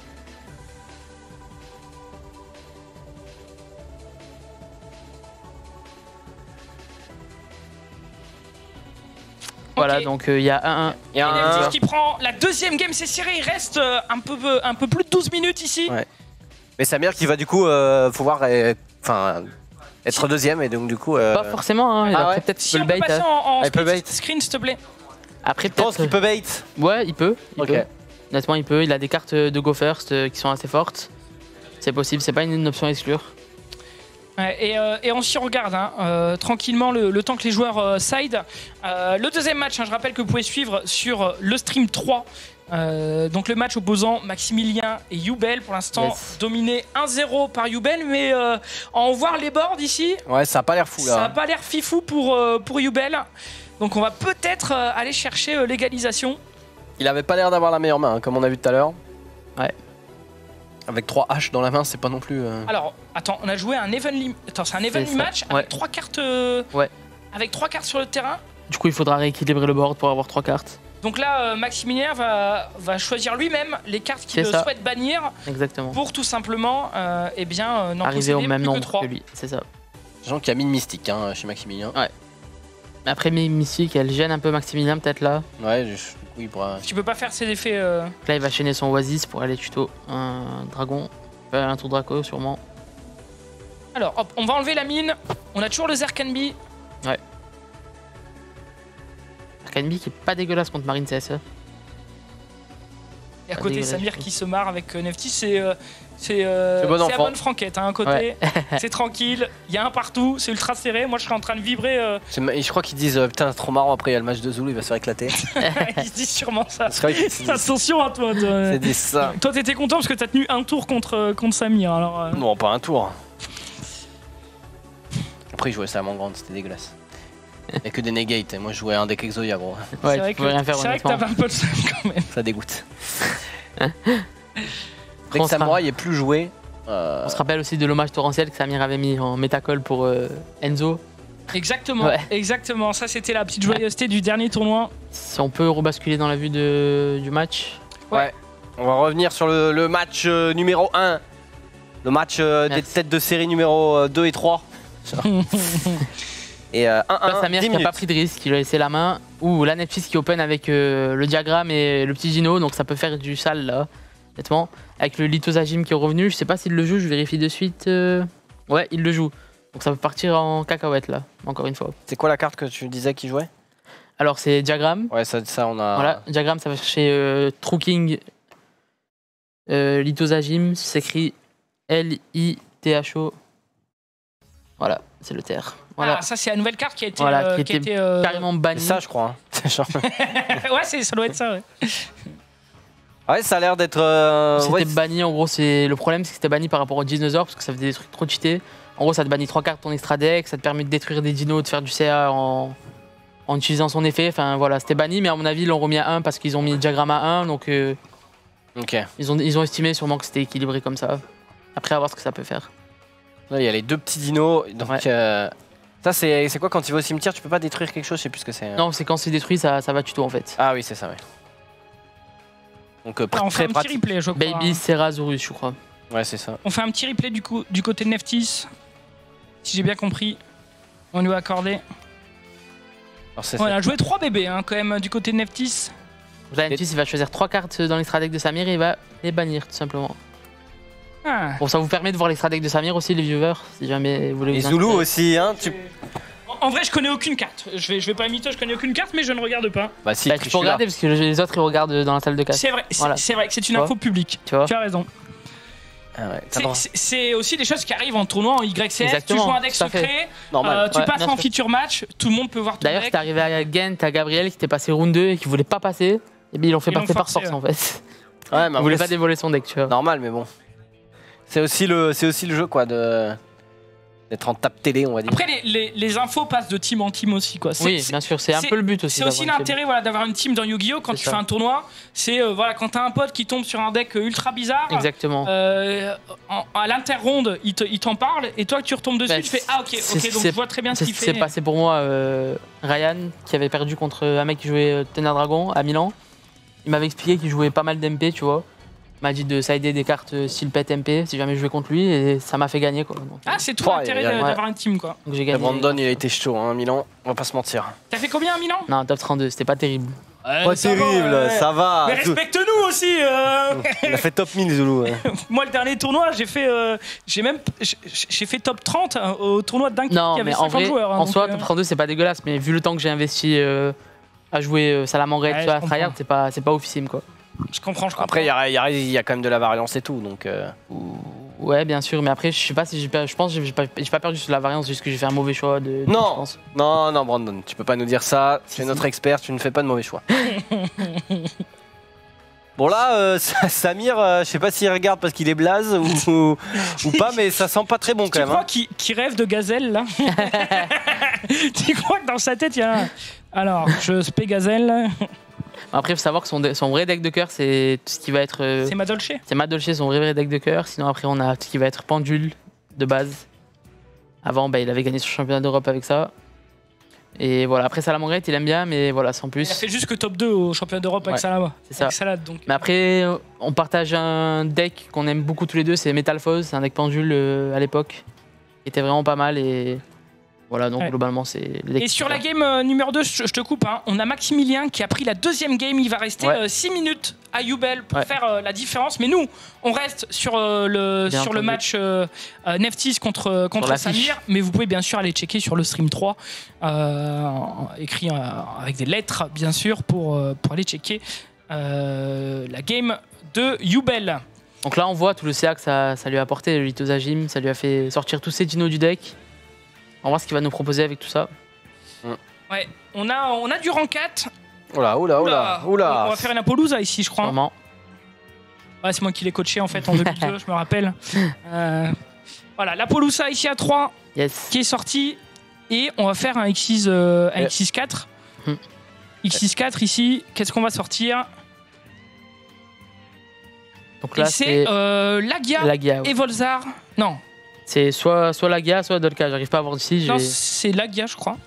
Voilà, donc il y a 1-1. Il y a un qui prend la deuxième game, c'est serré. Il reste un peu plus de 12 minutes ici. Ouais. Mais Samir qui va du coup pouvoir être deuxième et donc du coup. Pas forcément, hein. Après peut-être qu'il peut le bait. Passer en bait. Screen, s'il te plaît. Après peut-être. Je pense qu'il peut bait. Ouais, il peut. Ok. Honnêtement, il peut. Il a des cartes de Go First qui sont assez fortes. C'est possible, c'est pas une option à exclure. Et on s'y regarde tranquillement le temps que les joueurs side. Le deuxième match, je rappelle que vous pouvez suivre sur le stream 3. Donc le match opposant Maximilien et Yubel, pour l'instant dominé 1-0 par Yubel, mais en voir les boards ici, ouais, ça a pas l'air fou là. Ça a pas l'air fifou pour Yubel. Donc on va peut-être aller chercher l'égalisation. Il avait pas l'air d'avoir la meilleure main, hein, comme on a vu tout à l'heure. Ouais. Avec 3 haches dans la main, c'est pas non plus. Alors, attends, on a joué un evenly. Attends, c'est un evenly match avec 3 cartes. Avec 3 cartes sur le terrain. Du coup, il faudra rééquilibrer le board pour avoir 3 cartes. Donc là, Maximilien va choisir lui-même les cartes qu'il souhaite bannir. Exactement. Pour tout simplement, n'en arriver au même nombre que lui. C'est ça. Sachant qu'il y a mine mystique chez Maximilien. Ouais. Mais après, mine mystique, elle gêne un peu Maximilien peut-être là. Ouais, oui, pourra. Tu peux pas faire ses effets. Là, il va chaîner son Oasis pour aller tuto un dragon. Un tour Draco sûrement. Alors, hop, on va enlever la mine. On a toujours le Zerkanbi. Ouais. Zerkanbi qui est pas dégueulasse contre Marine CS. Et à côté, Samir qui se marre avec Neftis, c'est la bonne franquette, à côté. Ouais. C'est tranquille, il y a un partout, c'est ultra serré. Moi, je serais en train de vibrer. Je crois qu'ils disent putain, c'est trop marrant. Après, il y a le match de Zulu, il va se faire éclater. Ils se disent sûrement ça. Attention à toi. C'est dit ça. Toi, t'étais content parce que t'as tenu un tour contre Samir. Alors, Non, pas un tour. Après, il jouait ça à grande, c'était dégueulasse. Il n'y a que des negates, et moi je jouais un deck Exodia, gros. Ouais, c'est vrai que t'avais un peu de seum quand même. Ça dégoûte. Deck Samurai est plus joué. On se rappelle aussi de l'hommage torrentiel que Samir avait mis en métacall pour Enzo. Exactement, exactement. Ça, c'était la petite joyeuseté du dernier tournoi. Si on peut rebasculer dans la vue du match. Ouais. On va revenir sur le match numéro 1. Le match des têtes de série numéro 2 et 3. Et 1-1, Samir qui n'a pas pris de risque, il a laissé la main. Ou la Neftis qui open avec le diagramme et le petit Gino, donc ça peut faire du sale là, honnêtement. Avec le Lithosagim qui est revenu, je sais pas s'il le joue, je vérifie de suite. Ouais, il le joue. Donc ça peut partir en cacahuète là, encore une fois. C'est quoi la carte que tu disais qu'il jouait? Alors c'est diagramme. Ouais, ça on a. Voilà, diagramme, ça va chercher True King. Lithosagim, s'écrit L-I-T-H-O. Voilà, c'est le terre. Voilà. Ah, ça c'est la nouvelle carte qui a été, qui était carrément bannie. C'est ça, je crois. Ouais, ça doit être ça, ouais. Ouais, ça a l'air d'être... C'était banni, en gros, le problème c'est que c'était banni par rapport aux dinosaures parce que ça faisait des trucs trop cheatés. En gros, ça te bannit 3 cartes ton extra deck, ça te permet de détruire des dinos, de faire du CA en utilisant son effet. Enfin voilà, c'était banni, mais à mon avis, ils l'ont remis à 1 parce qu'ils ont mis le diagramme à 1. Donc ils ont estimé sûrement que c'était équilibré comme ça. Après, à voir ce que ça peut faire. Là, il y a les 2 petits dinos. Donc, ça, c'est quoi quand il va au cimetière? Tu peux pas détruire quelque chose? Je sais plus ce que c'est. Non, c'est quand c'est détruit, ça va tuto en fait. Ah oui, c'est ça, ouais. Donc, on fait un petit replay, je crois. Baby Serasaurus, je crois. Ouais, c'est ça. On fait un petit replay du côté de Neftis. Si j'ai bien compris, on lui a accordé. On a joué 3 bébés quand même du côté de Neftis. Neftis, il va choisir 3 cartes dans l'extra deck de Samir et il va les bannir tout simplement. Bon, ça vous permet de voir l'extra deck de Samir aussi, les viewers, si jamais vous voulez. Et Zulu aussi, hein. En vrai, je connais aucune carte. Je vais pas mytho, je connais aucune carte, mais je ne regarde pas. Bah si, tu peux regarder parce que les autres ils regardent dans la salle de casse. C'est vrai, c'est vrai que c'est une info publique. Tu as raison. Ah ouais, c'est aussi des choses qui arrivent en tournoi en YCS. Exactement, tu joues un deck secret, tu passes en feature match, tout le monde peut voir ton deck. D'ailleurs, c'est arrivé à Gent, à Gabriel qui était passé round 2 et qui voulait pas passer. Et bien ils l'ont fait passer par force en fait. Ouais, mais il voulait pas dévoiler son deck, tu vois. Normal, mais bon. C'est aussi le jeu quoi d'être en tape télé, on va dire. Après, les infos passent de team en team aussi, quoi. Oui, bien sûr, c'est un peu le but aussi. C'est aussi l'intérêt d'avoir une team dans Yu-Gi-Oh! Quand tu fais un tournoi. C'est quand t'as un pote qui tombe sur un deck ultra bizarre. Exactement. À l'inter-ronde, il t'en parle et toi, tu retombes dessus, tu fais ah, ok, donc je vois très bien ce qu'il fait. C'est passé pour moi, Ryan, qui avait perdu contre un mec qui jouait Ténor Dragon à Milan. Il m'avait expliqué qu'il jouait pas mal d'MP, tu vois. Il m'a dit de sider des cartes style pet MP si jamais je jouais contre lui et ça m'a fait gagner quoi. Donc, c'est tout l'intérêt d'avoir une team quoi. Donc j'ai gagné. Brandon il a été chaud à Milan, on va pas se mentir. T'as fait combien à Milan? Non, top 32, c'était pas terrible. Pas terrible, ça va. Mais respecte-nous aussi. Il a fait top 1000 Zulu. Moi le dernier tournoi j'ai fait top 30 au tournoi de Dunk qui avait 50 joueurs. En soi top 32 c'est pas dégueulasse mais vu le temps que j'ai investi à jouer Salamangre et à Tryhard c'est pas officiel quoi. Je comprends. Après, il y a quand même de la variance et tout, donc... Ouais, bien sûr, mais après, je sais pas si je pense que j'ai pas perdu sur la variance, juste que j'ai fait un mauvais choix de non, Brandon, tu peux pas nous dire ça. Tu es notre expert, tu ne fais pas de mauvais choix. Bon là, Samir, je sais pas s'il regarde parce qu'il est blaze ou pas, mais ça sent pas très bon quand même. Tu crois qu'il rêve de gazelle, là? Tu crois que dans sa tête, il y a un... Alors, je spé gazelle... Après, il faut savoir que son vrai deck de cœur, c'est tout ce qui va être. C'est Madolche. C'est Madolche, son vrai deck de cœur. Sinon, après, on a tout ce qui va être pendule de base. Avant, il avait gagné son championnat d'Europe avec ça. Et voilà, après Salamangre, il aime bien, mais voilà, sans plus. Il a fait juste que top 2 au championnat d'Europe avec Salama. C'est ça. Salade, donc. Mais après, on partage un deck qu'on aime beaucoup tous les deux, c'est Metal Foes. C'est un deck pendule à l'époque. Qui était vraiment pas mal et. Voilà, donc globalement, c'est... Et sur la game numéro 2, je te coupe, on a Maximilien qui a pris la deuxième game. Il va rester 6 minutes à Yubel pour faire la différence. Mais nous, on reste sur le match Neftis contre Samir. Mais vous pouvez bien sûr aller checker sur le stream 3, écrit avec des lettres, bien sûr, pour aller checker la game de Yubel. Donc là, on voit tout le CA que ça lui a apporté, le Lithosagim. Ça lui a fait sortir tous ses dinos du deck. On va voir ce qu'il va nous proposer avec tout ça. Ouais, on a du rang 4. Oula. On va faire une Apollousa ici, je crois. Sûrement. Ouais, c'est moi qui l'ai coaché en fait en 2002, je me rappelle. Voilà, l'Apollousa ici à 3 qui est sorti. Et on va faire un X6 X6-4 ici. Qu'est-ce qu'on va sortir? Donc là, c'est Lagia et Volzar. Non. C'est soit Lagia, soit Dolka. J'arrive pas à voir ici. Non, c'est Lagia, je crois.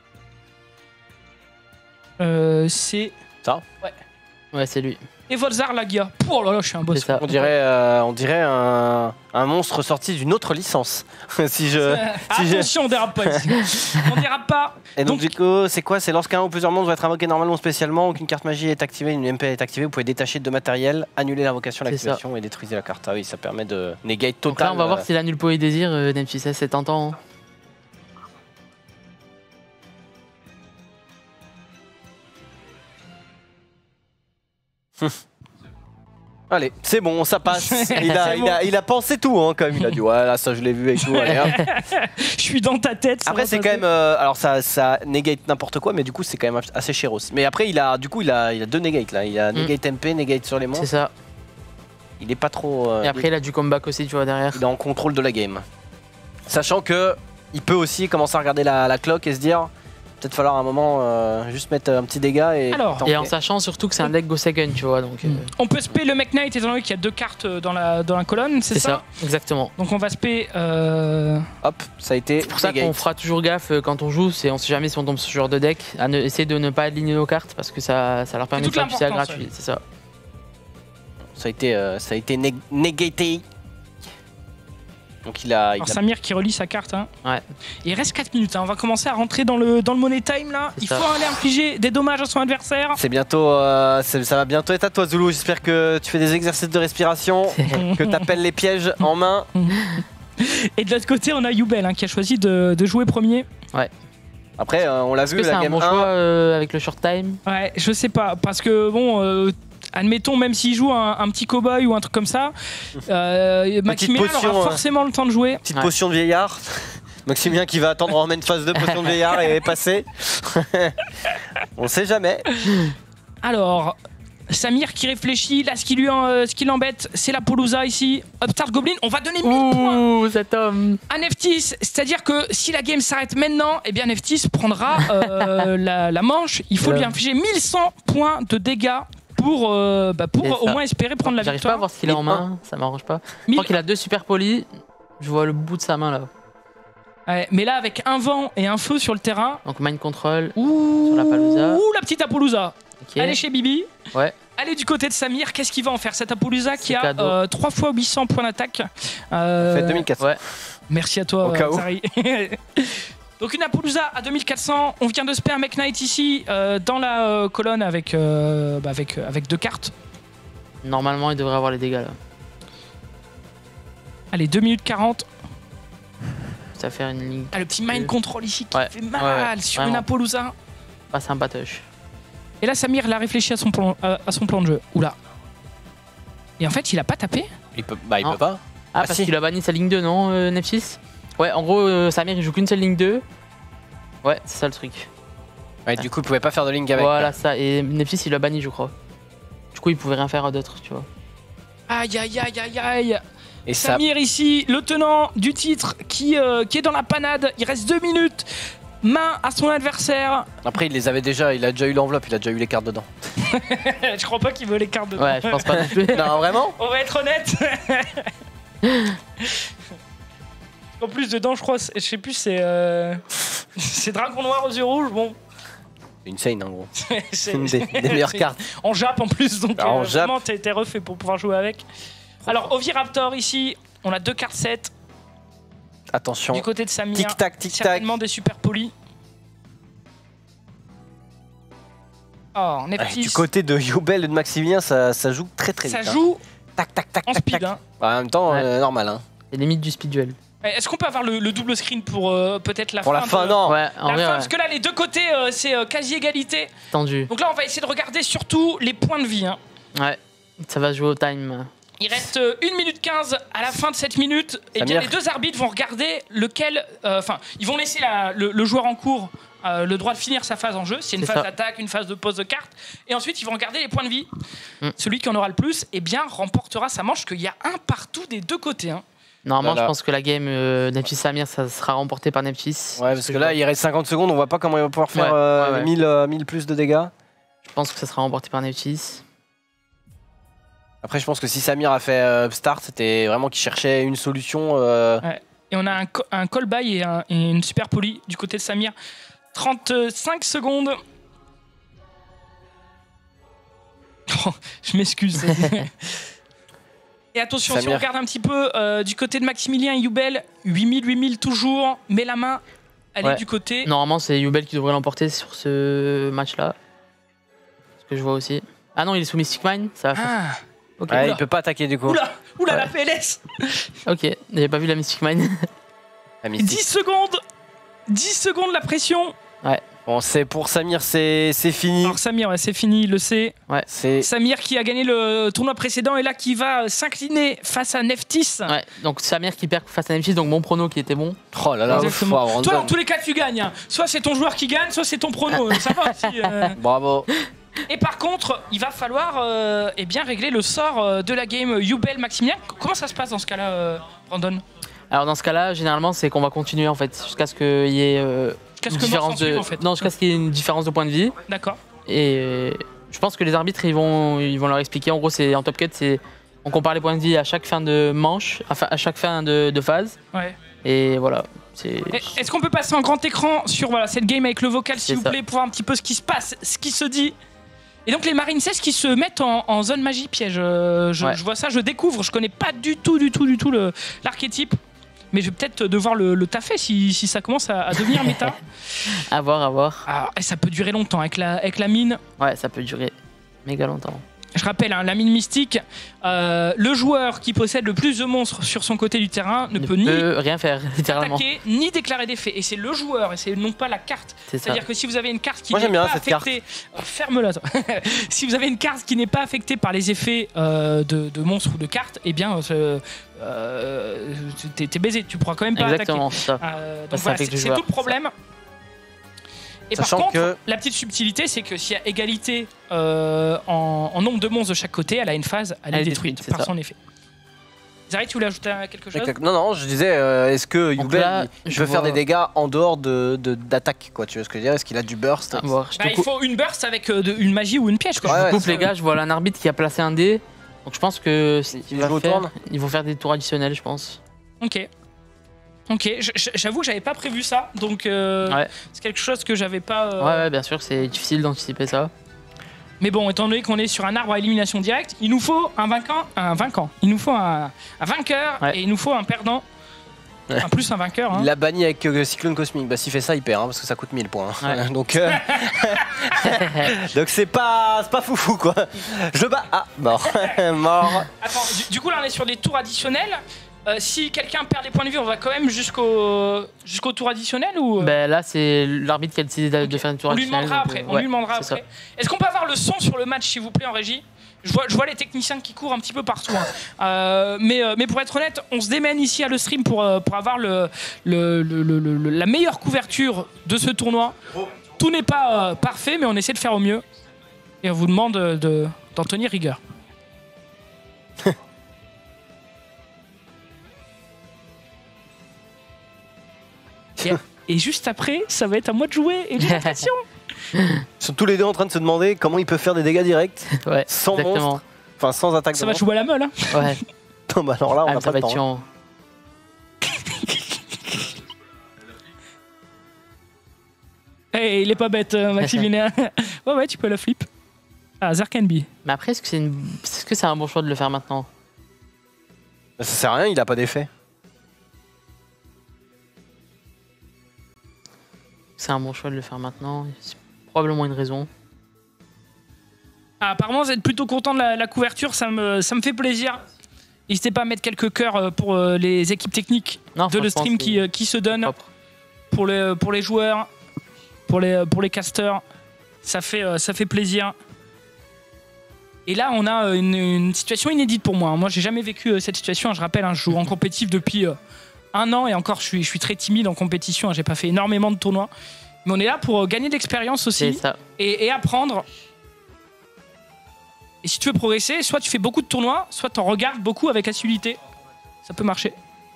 C'est... Ça? Ouais. Ouais, c'est lui. Et Volzar Lagia. Oh là là, je suis un boss. On dirait un monstre sorti d'une autre licence. Attention, on dérape pas ici. On dérape pas. Et donc du coup, c'est quoi? C'est lorsqu'un ou plusieurs monstres va être invoqué normalement spécialement, ou qu'une carte magie est activée, une MP est activée, vous pouvez détacher de matériel, annuler l'invocation, l'activation et détruire la carte. Ah oui, ça permet de negate total. Donc là, on va voir si l'annule Poe et Désir, Neftis, c'est tentant. Allez, c'est bon, ça passe. Il a pensé tout, hein, quand même. Il a dit, ouais, là, ça, je l'ai vu et tout. Allez, hein. Je suis dans ta tête. Après, c'est quand même. Alors, ça negate n'importe quoi, mais du coup, c'est quand même assez chéros. Mais après, il a 2 negates là. Il a negate MP, negate sur les monstres. C'est ça. Il est pas trop. Et après, il a du comeback aussi, tu vois, derrière. Il est en contrôle de la game. Sachant que il peut aussi commencer à regarder la clock et se dire. Peut-être falloir à un moment juste mettre un petit dégât et. Et en sachant surtout que c'est un deck Go Second, tu vois. Donc, on peut spé le Mech Knight étant donné qu'il y a 2 cartes dans la colonne, c'est ça? Exactement. Donc on va spé. Hop, ça a été. C'est pour ça qu'on fera toujours gaffe quand on joue, on sait jamais si on tombe sur ce genre de deck, à essayer de ne pas aligner nos cartes parce que ça leur permet de faire du CA gratuit, c'est ça. Ça a été négaté. Donc Alors Samir qui relie sa carte. Hein. Ouais. Il reste 4 minutes. Hein. On va commencer à rentrer dans le money time là. Il faut aller infliger des dommages à son adversaire. C'est bientôt, ça va bientôt être à toi, Zulu. J'espère que tu fais des exercices de respiration, que tu appelles les pièges en main. Et de l'autre côté, on a Yubel qui a choisi de jouer premier. Ouais. Après, on l'a vu, la game 1. C'est un bon choix avec le short time. Ouais, je sais pas. Parce que bon. Admettons, même s'il joue un petit cow-boy ou un truc comme ça, Maximilien aura forcément le temps de jouer. Petite potion de vieillard. Maximilien qui va attendre en main phase de potion de vieillard et passer. On sait jamais. Alors, Samir qui réfléchit. Là, ce qui l'embête, c'est la Pelousa ici. Upstart Goblin, on va donner 1000 points cet homme à Neftis. C'est-à-dire que si la game s'arrête maintenant, eh bien Neftis prendra la manche. Il faut lui infliger 1100 points de dégâts. Pour au moins espérer prendre la victoire. J'arrive pas à voir ce qu'il a en main, ça m'arrange pas. Je crois qu'il a 2 super polis, je vois le bout de sa main là. Ouais, mais là avec un vent et un feu sur le terrain. Donc mind control sur la Pelousa. Ouh, la petite Apollousa. Okay. Allez chez Bibi. Ouais. Allez du côté de Samir, qu'est-ce qu'il va en faire cette Apollousa qui a 3 fois 800 points d'attaque. Fait 2400. Ouais. Merci à toi, Zari. Donc une Apollousa à 2400, on vient de spare Mech Knight ici dans la colonne avec 2 cartes. Normalement il devrait avoir les dégâts là. Allez, 2 minutes 40. Ça fait une ligne. Ah, le petit mind control ici qui fait mal sur une Apollousa. Pas sympa touch. Et là Samir l'a réfléchi à son plan de jeu. Oula. Et en fait il a pas tapé. Il peut pas. Ah parce qu'il a banni sa ligne 2 non Neftis. Ouais, en gros, Samir il joue qu'une seule ligne 2. Ouais, c'est ça le truc. Ouais, du coup, il pouvait pas faire de ligne avec. Voilà, ça. Et Neftis il l'a banni, je crois. Du coup, il pouvait rien faire d'autre, tu vois. Aïe, aïe, aïe, aïe, aïe. Et Samir ici, le tenant du titre qui est dans la panade. Il reste 2 minutes. Main à son adversaire. Après, il a déjà eu l'enveloppe, il a déjà eu les cartes dedans. Je crois pas qu'il veut les cartes dedans. Ouais, je pense pas non plus. Non, vraiment. On va être honnête. En plus dedans je crois, je sais plus, c'est Dragon Noir aux yeux rouges, bon. Insane en gros. C'est une des meilleures cartes. En Jap en plus, donc vraiment t'es refait pour pouvoir jouer avec. Alors Oviraptor ici, on a 2 cartes 7. Attention. Du côté de Samir, tic-tac, tic-tac. certainement des super polis. Oh, Neftis. Du côté de Yubel et de Maximilien, ça joue très vite. Ça joue tac, tac, tac, en tac, speed. tac. Hein. En même temps, normal. Hein. C'est limite du speed duel. Est-ce qu'on peut avoir le double screen pour peut-être la fin? Pour la fin, non. Ouais, en vrai, parce que là, les deux côtés, c'est quasi égalité. Tendu. Donc là, on va essayer de regarder surtout les points de vie. Hein. Ouais, ça va jouer au time. Il reste 1 minute 15 à la fin de cette minute. Et bien les 2 arbitres vont regarder lequel. Enfin, ils vont laisser le joueur en cours le droit de finir sa phase en jeu. C'est une phase d'attaque, une phase de pose de carte. Et ensuite, ils vont regarder les points de vie. Celui qui en aura le plus, eh bien, remportera sa manche, qu'il y a un partout des 2 côtés. Hein. Normalement, je pense que la game Neftis Samir, ça sera remporté par Neftis. Ouais, parce que là, il reste 50 secondes, on voit pas comment il va pouvoir faire 1000 plus de dégâts. Je pense que ça sera remporté par Neftis. Après, je pense que si Samir a fait Upstart, c'était vraiment qu'il cherchait une solution. Ouais. Et on a un call by et une super poly du côté de Samir. 35 secondes. Oh, je m'excuse. Et attention, Samir. Si on regarde un petit peu du côté de Maximilien et Yubel, 8000 toujours, mais la main, elle est du côté. Normalement, c'est Yubel qui devrait l'emporter sur ce match-là. Ce que je vois aussi. Ah non, il est sous Mystic Mine, ça va faire. Okay. Ouais, il peut pas attaquer du coup. Oula, la PLS. Ok, j'avais pas vu la Mystic Mine. La Mystic. 10 secondes la pression. Ouais. Bon, pour Samir, c'est fini. Alors Samir, c'est fini, il le sait. Ouais. Samir qui a gagné le tournoi précédent et là qui va s'incliner face à Neftis. Ouais, donc Samir qui perd face à Neftis, donc mon prono qui était bon. Oh là là, toi dans tous les cas tu gagnes. Hein. Soit c'est ton joueur qui gagne, soit c'est ton prono. Ça va aussi. Bravo. Et par contre, il va falloir bien régler le sort de la game Yubel Maximilien. Comment ça se passe dans ce cas-là, Brandon? Alors dans ce cas-là, généralement, c'est qu'on va continuer en fait jusqu'à ce qu'il y ait une différence de jusqu'à ce qu'il y ait une différence de point de vie. D'accord. Et je pense que les arbitres ils vont leur expliquer. En gros, c'est en top cut, on compare les points de vie à chaque fin de manche, à chaque fin de phase. Ouais. Et voilà. Est-ce qu'on peut passer en grand écran sur cette game avec le vocal, s'il vous plaît, pour voir un petit peu ce qui se passe, ce qui se dit? Et donc les Marines 16 qui se mettent en zone magie piège. Je vois ça, je découvre, je connais pas du tout l'archétype. Mais je vais peut-être devoir le taffer si ça commence à devenir méta. À voir. Alors, ça peut durer longtemps avec la mine. Ouais, ça peut durer méga longtemps. Je rappelle, hein, la mine mystique, le joueur qui possède le plus de monstres sur son côté du terrain ne peut ni rien faire, littéralement. Attaquer, ni déclarer des faits. Et c'est le joueur, et c'est non pas la carte. C'est-à-dire que si vous avez une carte qui n'est pas affectée... Ferme-la, toi. Si vous avez une carte qui n'est pas affectée par les effets de monstres ou de cartes, eh bien, t'es baisé. Tu pourras quand même pas Exactement, attaquer. Donc voilà, c'est tout le problème. Et Sachant par contre, la petite subtilité, c'est que s'il y a égalité en nombre de monstres de chaque côté, elle a une phase, elle est détruite par son effet. Zari, tu voulais ajouter quelque chose? Non, je disais, est-ce que Yubel peut faire des dégâts en dehors d'attaque, quoi? Tu vois ce que je veux dire? Est-ce qu'il a du burst? Il faut une burst avec une magie ou une piège, quoi. Je coupe les gars, je vois un arbitre qui a placé un dé. Donc je pense que ils vont faire des tours additionnels, je pense. Ok, j'avoue que j'avais pas prévu ça, donc c'est quelque chose que j'avais pas... Ouais, bien sûr, c'est difficile d'anticiper ça. Mais bon, étant donné qu'on est sur un arbre à élimination directe, il nous faut un vainqueur, il nous faut un vainqueur et il nous faut un perdant. En plus un vainqueur. Hein. Il l'a banni avec Cyclone Cosmique. Bah s'il fait ça, il perd, hein, parce que ça coûte 1000 points. Hein. Donc c'est pas foufou quoi. Je bats. Ah, mort. Mort. Attends, du coup là on est sur des tours additionnels. Si quelqu'un perd des points de vue, on va quand même jusqu'au tour additionnel ou là c'est l'arbitre qui a décidé de faire une tour additionnelle. On lui demandera après. Est-ce qu'on peut avoir le son sur le match s'il vous plaît en régie? Je vois les techniciens qui courent un petit peu partout. Hein. Mais pour être honnête, on se démène ici à le stream pour avoir la meilleure couverture de ce tournoi. Tout n'est pas parfait, mais on essaie de faire au mieux. Et on vous demande d'en tenir rigueur. Et juste après, ça va être à moi de jouer et j'ai l'impression. Ils sont tous les deux en train de se demander comment ils peuvent faire des dégâts directs sans monstre, enfin sans attaque. Ça va jouer à la meule. Hein. Ouais. Non, bah alors là, on a pas de temps. Hey, il est pas bête, Maximilien. ouais, tu peux la flip. Ah, Zarkenby. Mais après, est-ce que c'est un bon choix de le faire maintenant? Ça sert à rien, il a pas d'effet. C'est un bon choix de le faire maintenant. C'est probablement une raison. Apparemment, vous êtes plutôt content de la couverture. Ça me fait plaisir. N'hésitez pas à mettre quelques cœurs pour les équipes techniques de le stream qui se donnent. Pour les joueurs, pour les casters. Ça fait plaisir. Et là, on a une situation inédite pour moi. Moi, j'ai jamais vécu cette situation. Je rappelle, je joue en compétitif depuis... 1 an et encore je suis très timide en compétition, j'ai pas fait énormément de tournois. Mais on est là pour gagner de l'expérience aussi et apprendre. Et si tu veux progresser, soit tu fais beaucoup de tournois, soit tu en regardes beaucoup avec assiduité. Ça peut marcher.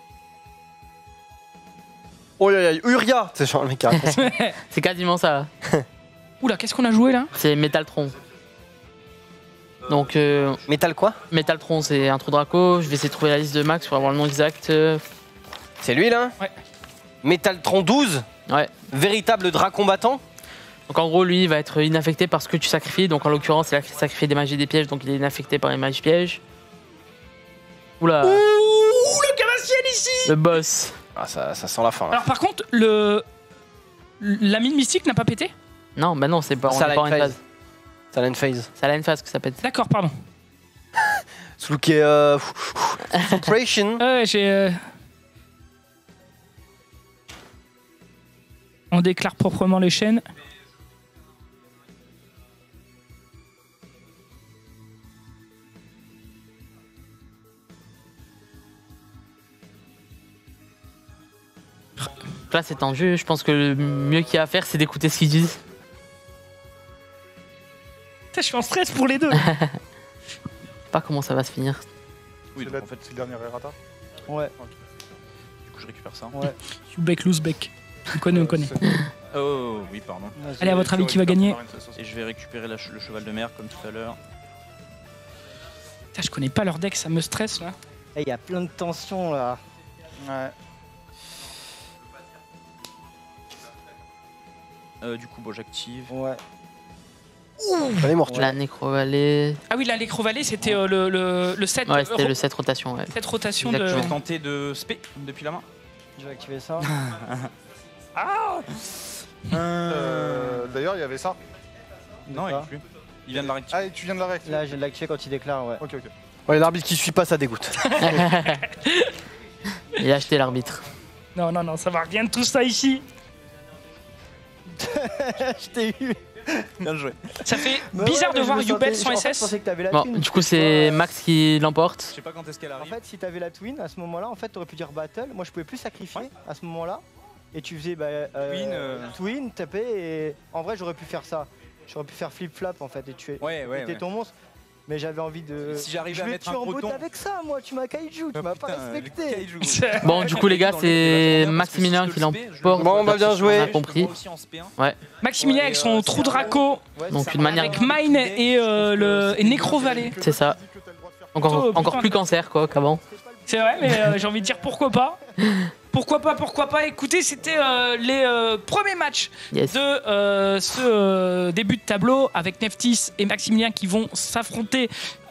Oh là là, Uria, c'est genre le mec. C'est quasiment ça. Oula, qu'est-ce qu'on a joué là? C'est Métaltron. Donc Métal quoi? Métaltron, c'est un trou Draco. Je vais essayer de trouver la liste de Max pour avoir le nom exact. C'est lui là? Ouais. Métaltron 12? Ouais. Véritable drap combattant? Donc en gros, lui, il va être inaffecté par ce que tu sacrifies. Donc en l'occurrence, il a sacrifié des magies des pièges, donc il est inaffecté par les magies pièges. Oula. Ouh, le Camassiel ici! Le boss. Ah, ça sent la fin là. Alors par contre, la mine mystique n'a pas pété? Non, bah non, c'est pas, on est pas en phase. Silent phase. Silent phase que ça pète. D'accord, pardon. Slook est Operation. J'ai... On déclare proprement les chaînes. Là, c'est tendu. Je pense que le mieux qu'il y a à faire, c'est d'écouter ce qu'ils disent. Putain, je suis en stress pour les deux. Je sais pas comment ça va se finir. Oui, donc en fait, c'est le dernier errata. Ouais. Okay. Du coup, je récupère ça. Ouais. You bec, lose bec. On connaît. Oh, oui, pardon. Allez, à votre avis, qui va gagner? Et je vais récupérer le cheval de mer comme tout à l'heure. Putain, je connais pas leur deck, ça me stresse là. Il y a plein de tensions là. Ouais. Du coup, bon, j'active. Ouais. La Nécrovalée. Ah oui, la Nécrovalée, c'était le 7. Ouais, c'était le 7 rotation. Ouais. 7 rotation Je vais tenter de spé depuis la main. Je vais activer ça. Ah D'ailleurs, il y avait ça. Non, il n'y a plus. Il vient de la réactiver. Ah, et tu viens de la réactiver. Là, je viens de l'activer quand il déclare, ouais. Ok. Ouais, l'arbitre qui suit pas, ça dégoûte. Il a acheté l'arbitre. Non, ça va rien de tout ça ici. Je t'ai eu. Bien joué. Ça fait bizarre de voir Youbel sans SS. Bon, du coup, c'est Max qui l'emporte. Je sais pas quand est-ce qu'elle arrive. En fait, si t'avais la twin à ce moment-là, en fait, t'aurais pu dire battle. Moi, je pouvais plus sacrifier à ce moment-là. Et tu faisais twin, taper. Et en vrai, j'aurais pu faire ça. J'aurais pu faire flip-flap en fait et tuer ton monstre. Mais j'avais envie de. Si j'arrivais à mettre un proton avec ça, moi, tu m'as kaiju, tu m'as pas respecté. Bon, du coup, les gars, c'est Maximilien qui l'emporte. Bon, bah bien joué. On a compris. Ouais. Maximilien avec son trou Draco. Donc, une manière. Avec Mine et Nécrovalée. C'est ça. Encore plus cancer, quoi, qu'avant. C'est vrai, mais j'ai envie de dire pourquoi pas. Pourquoi pas. Écoutez, c'était les premiers matchs de ce début de tableau avec Nephthys et Maximilien qui vont s'affronter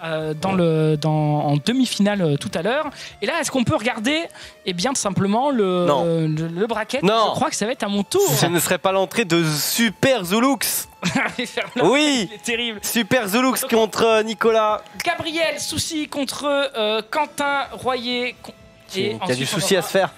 en demi-finale tout à l'heure. Et là, est-ce qu'on peut regarder tout simplement le bracket? Non. Je crois que ça va être à mon tour. Ce ne serait pas l'entrée de Super Zulux. Oui, c'est terrible. Super Zulux contre Nicolas. Gabriel Souci contre Quentin Royer. Il y a du souci à se faire.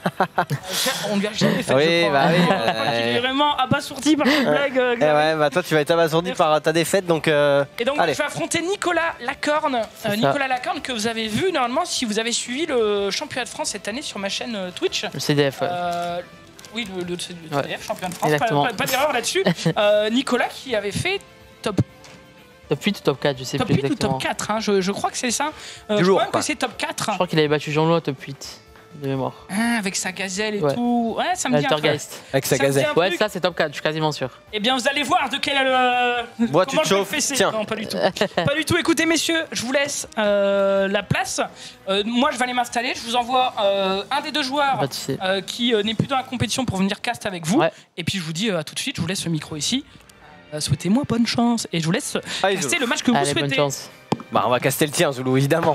On lui a jamais fait. Oui, je crois. bah oui. Il est vraiment abasourdi par cette blague. Ouais, bah toi tu vas être abasourdi par ta défaite donc. Et donc allez. je vais affronter Nicolas Lacorne. Nicolas Lacorne que vous avez vu normalement si vous avez suivi le championnat de France cette année sur ma chaîne Twitch. Le CDF. Oui, le CDF, championnat de France. Pas d'erreur là-dessus. Nicolas qui avait fait top 8 ou top 4, je sais top plus 8 exactement. Ou top 4, hein, je crois que c'est ça. Du je lourd, crois même que c'est top 4. Je crois qu'il avait battu Jean-Loup au top 8 de mémoire. Avec sa gazelle et tout. Ouais, ça me dit un truc. Avec sa gazelle. Ouais, ça c'est top 4, je suis quasiment sûr. Eh bien, vous allez voir de quel. Moi, tu te chauffes. Tiens. Non, pas du tout. Pas du tout. Écoutez, messieurs, je vous laisse la place. Moi, je vais aller m'installer. Je vous envoie un des deux joueurs qui n'est plus dans la compétition pour venir cast avec vous. Ouais. Et puis, je vous dis à tout de suite. Je vous laisse le micro ici. Souhaitez-moi bonne chance. Et je vous laisse caster le match que vous souhaitez. Bonne chance. Bah, on va caster le tien, Zoulou, évidemment.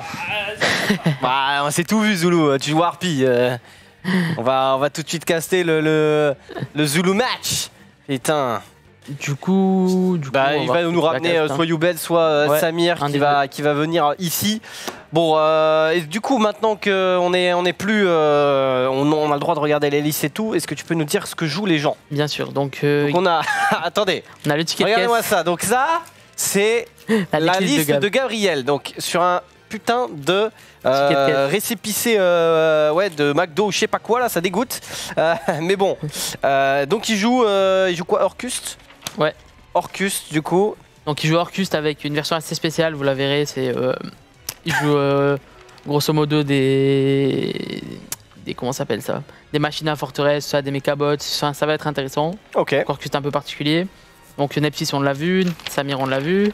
Bah, on s'est tout vu, Zoulou. Tu joues Harpy. On va tout de suite caster le Zoulou match. Putain. Du coup il va nous ramener soit Youbel, soit Samir qui va venir ici. Bon, et du coup, maintenant qu'on est plus, on a le droit de regarder les listes et tout. Est-ce que tu peux nous dire ce que jouent les gens? Bien sûr. Donc on a, attendez. On a le ticket de caisse. Regardez-moi ça. Donc ça, c'est la liste de Gabriel. Donc sur un putain de récépissé de McDo ou je sais pas quoi là, ça dégoûte. Mais bon, donc il joue quoi, Orcust? Ouais. Orcust du coup. Donc il joue Orcust avec une version assez spéciale, vous la verrez, c'est il joue grosso modo des comment ça s'appelle ça? Des machines à forteresse, ça, des mécabots, ça va être intéressant. Ok. Donc Orcust un peu particulier. Donc Nephthys on l'a vu, Samir on l'a vu.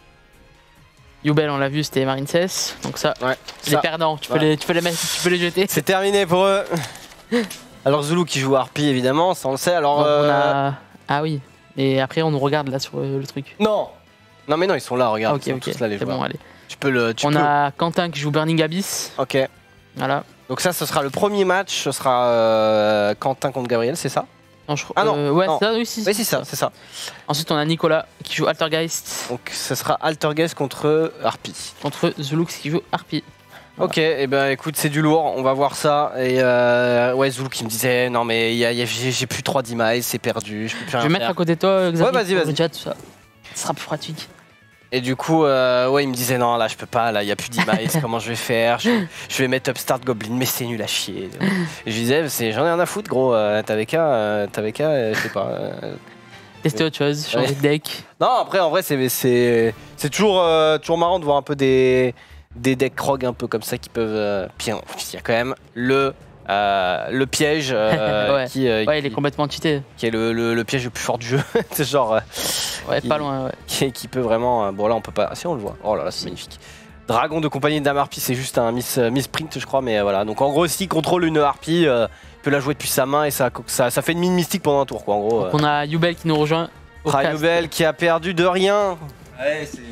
Youbel on l'a vu, c'était Marine Cess. Donc ça, les perdants, tu peux les mettre, tu peux les jeter. C'est terminé pour eux. Alors Zoulou qui joue Harpy évidemment, ça on le sait. Alors donc, on a... Ah oui. Et après on nous regarde là sur le truc. Non mais non, ils sont là, regarde. Ok, tous là, les joueurs. Bon, allez. Tu on a Quentin qui joue Burning Abyss. Ok. Voilà. Donc ça, ce sera le premier match, ce sera Quentin contre Gabriel, c'est ça? Non, ouais, non. Ça, oui, c'est ça. Ensuite, on a Nicolas qui joue Altergeist. Donc ce sera Altergeist contre Harpy. Contre Zulux qui joue Harpy. Voilà. Ok, et ben écoute, c'est du lourd, on va voir ça. Et Zulux qui me disait non mais j'ai plus 3 d'email, c'est perdu, je peux plus rien faire. Je vais mettre à côté de toi, Xavier. Ouais, vas-y. Déjà, tout ça. Ce sera plus pratique. Et du coup, ouais, il me disait non, là je peux pas, là il y a plus d'Imaïs, comment je vais faire, je vais mettre Upstart Goblin, mais c'est nul à chier. Et je lui disais, j'en ai rien à foutre, gros, t'avais qu'à, je sais pas. Tester autre chose, changer de deck. Non, après en vrai, c'est toujours marrant de voir un peu des decks rogue un peu comme ça qui peuvent. Puis il y a quand même le piège ouais. qui il est complètement cheaté. Qui est le piège le plus fort du jeu. C'est genre. Ouais, pas loin, ouais. Qui peut vraiment. Bon, là, on peut pas. Ah, si, on le voit. Oh là là, c'est magnifique. Dragon de compagnie d'Amarpi, c'est juste un misprint, je crois, mais voilà. Donc, en gros, s'il contrôle une harpie, il peut la jouer depuis sa main et ça fait une mine mystique pendant un tour, quoi, en gros. Donc, on a Yubel qui nous rejoint. Yubel qui a perdu de rien. Ouais, c'est.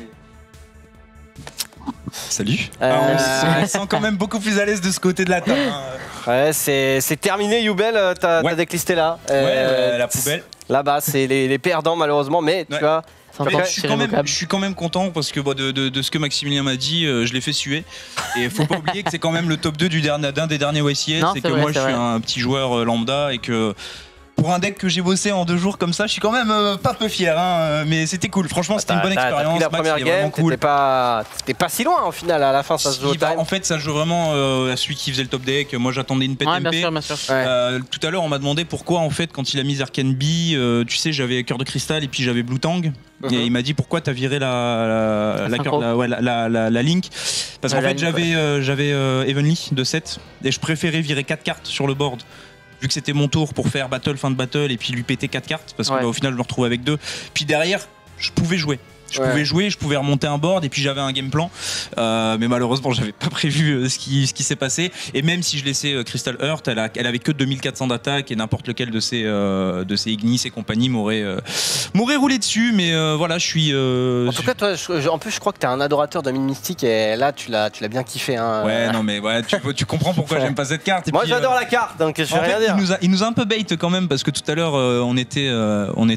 Salut. On sent quand même beaucoup plus à l'aise de ce côté de la table. Ouais, c'est terminé, Yubel. T'as déclisté là. La poubelle. Là-bas, c'est les perdants, malheureusement, mais tu vois. Je suis quand même content parce que de ce que Maximilien m'a dit, je l'ai fait suer. Et faut pas oublier que c'est quand même le top 2 d'un des derniers YCS. Et que moi, je suis un petit joueur lambda et que. Pour un deck que j'ai bossé en 2 jours comme ça, je suis quand même pas peu fier, hein, mais c'était cool. Franchement, c'était une bonne expérience. La première game, cool. T'étais pas si loin au final. À la fin, ça se joue au time. En fait, ça joue vraiment à celui qui faisait le top deck. Moi, j'attendais une pet MP. Bien sûr. Tout à l'heure, on m'a demandé pourquoi, en fait, quand il a mis Arcane Bee, tu sais, j'avais Cœur de Cristal et puis j'avais Blue Tang. Et il m'a dit pourquoi t'as viré la Link. Parce qu'en fait, j'avais Evenly de 7 et je préférais virer 4 cartes sur le board. Vu que c'était mon tour pour faire fin de battle et puis lui péter 4 cartes parce qu'au final je me retrouvais avec 2. Puis derrière, je pouvais jouer. Je pouvais remonter un board et puis j'avais un game plan. Mais malheureusement, j'avais pas prévu ce qui s'est passé. Et même si je laissais Crystal Heart, elle avait que 2400 d'attaque et n'importe lequel de ses Ignis et compagnie m'aurait roulé dessus. Mais voilà, je suis. En tout cas, toi, en plus, je crois que t'es un adorateur de mine mystique et là, tu l'as bien kiffé. Hein. Ouais, non, mais ouais, tu comprends pourquoi j'aime pas cette carte. Et moi, puis, j'adore la carte, donc je vais rien dire. Il nous a un peu bait quand même parce que tout à l'heure, on était dans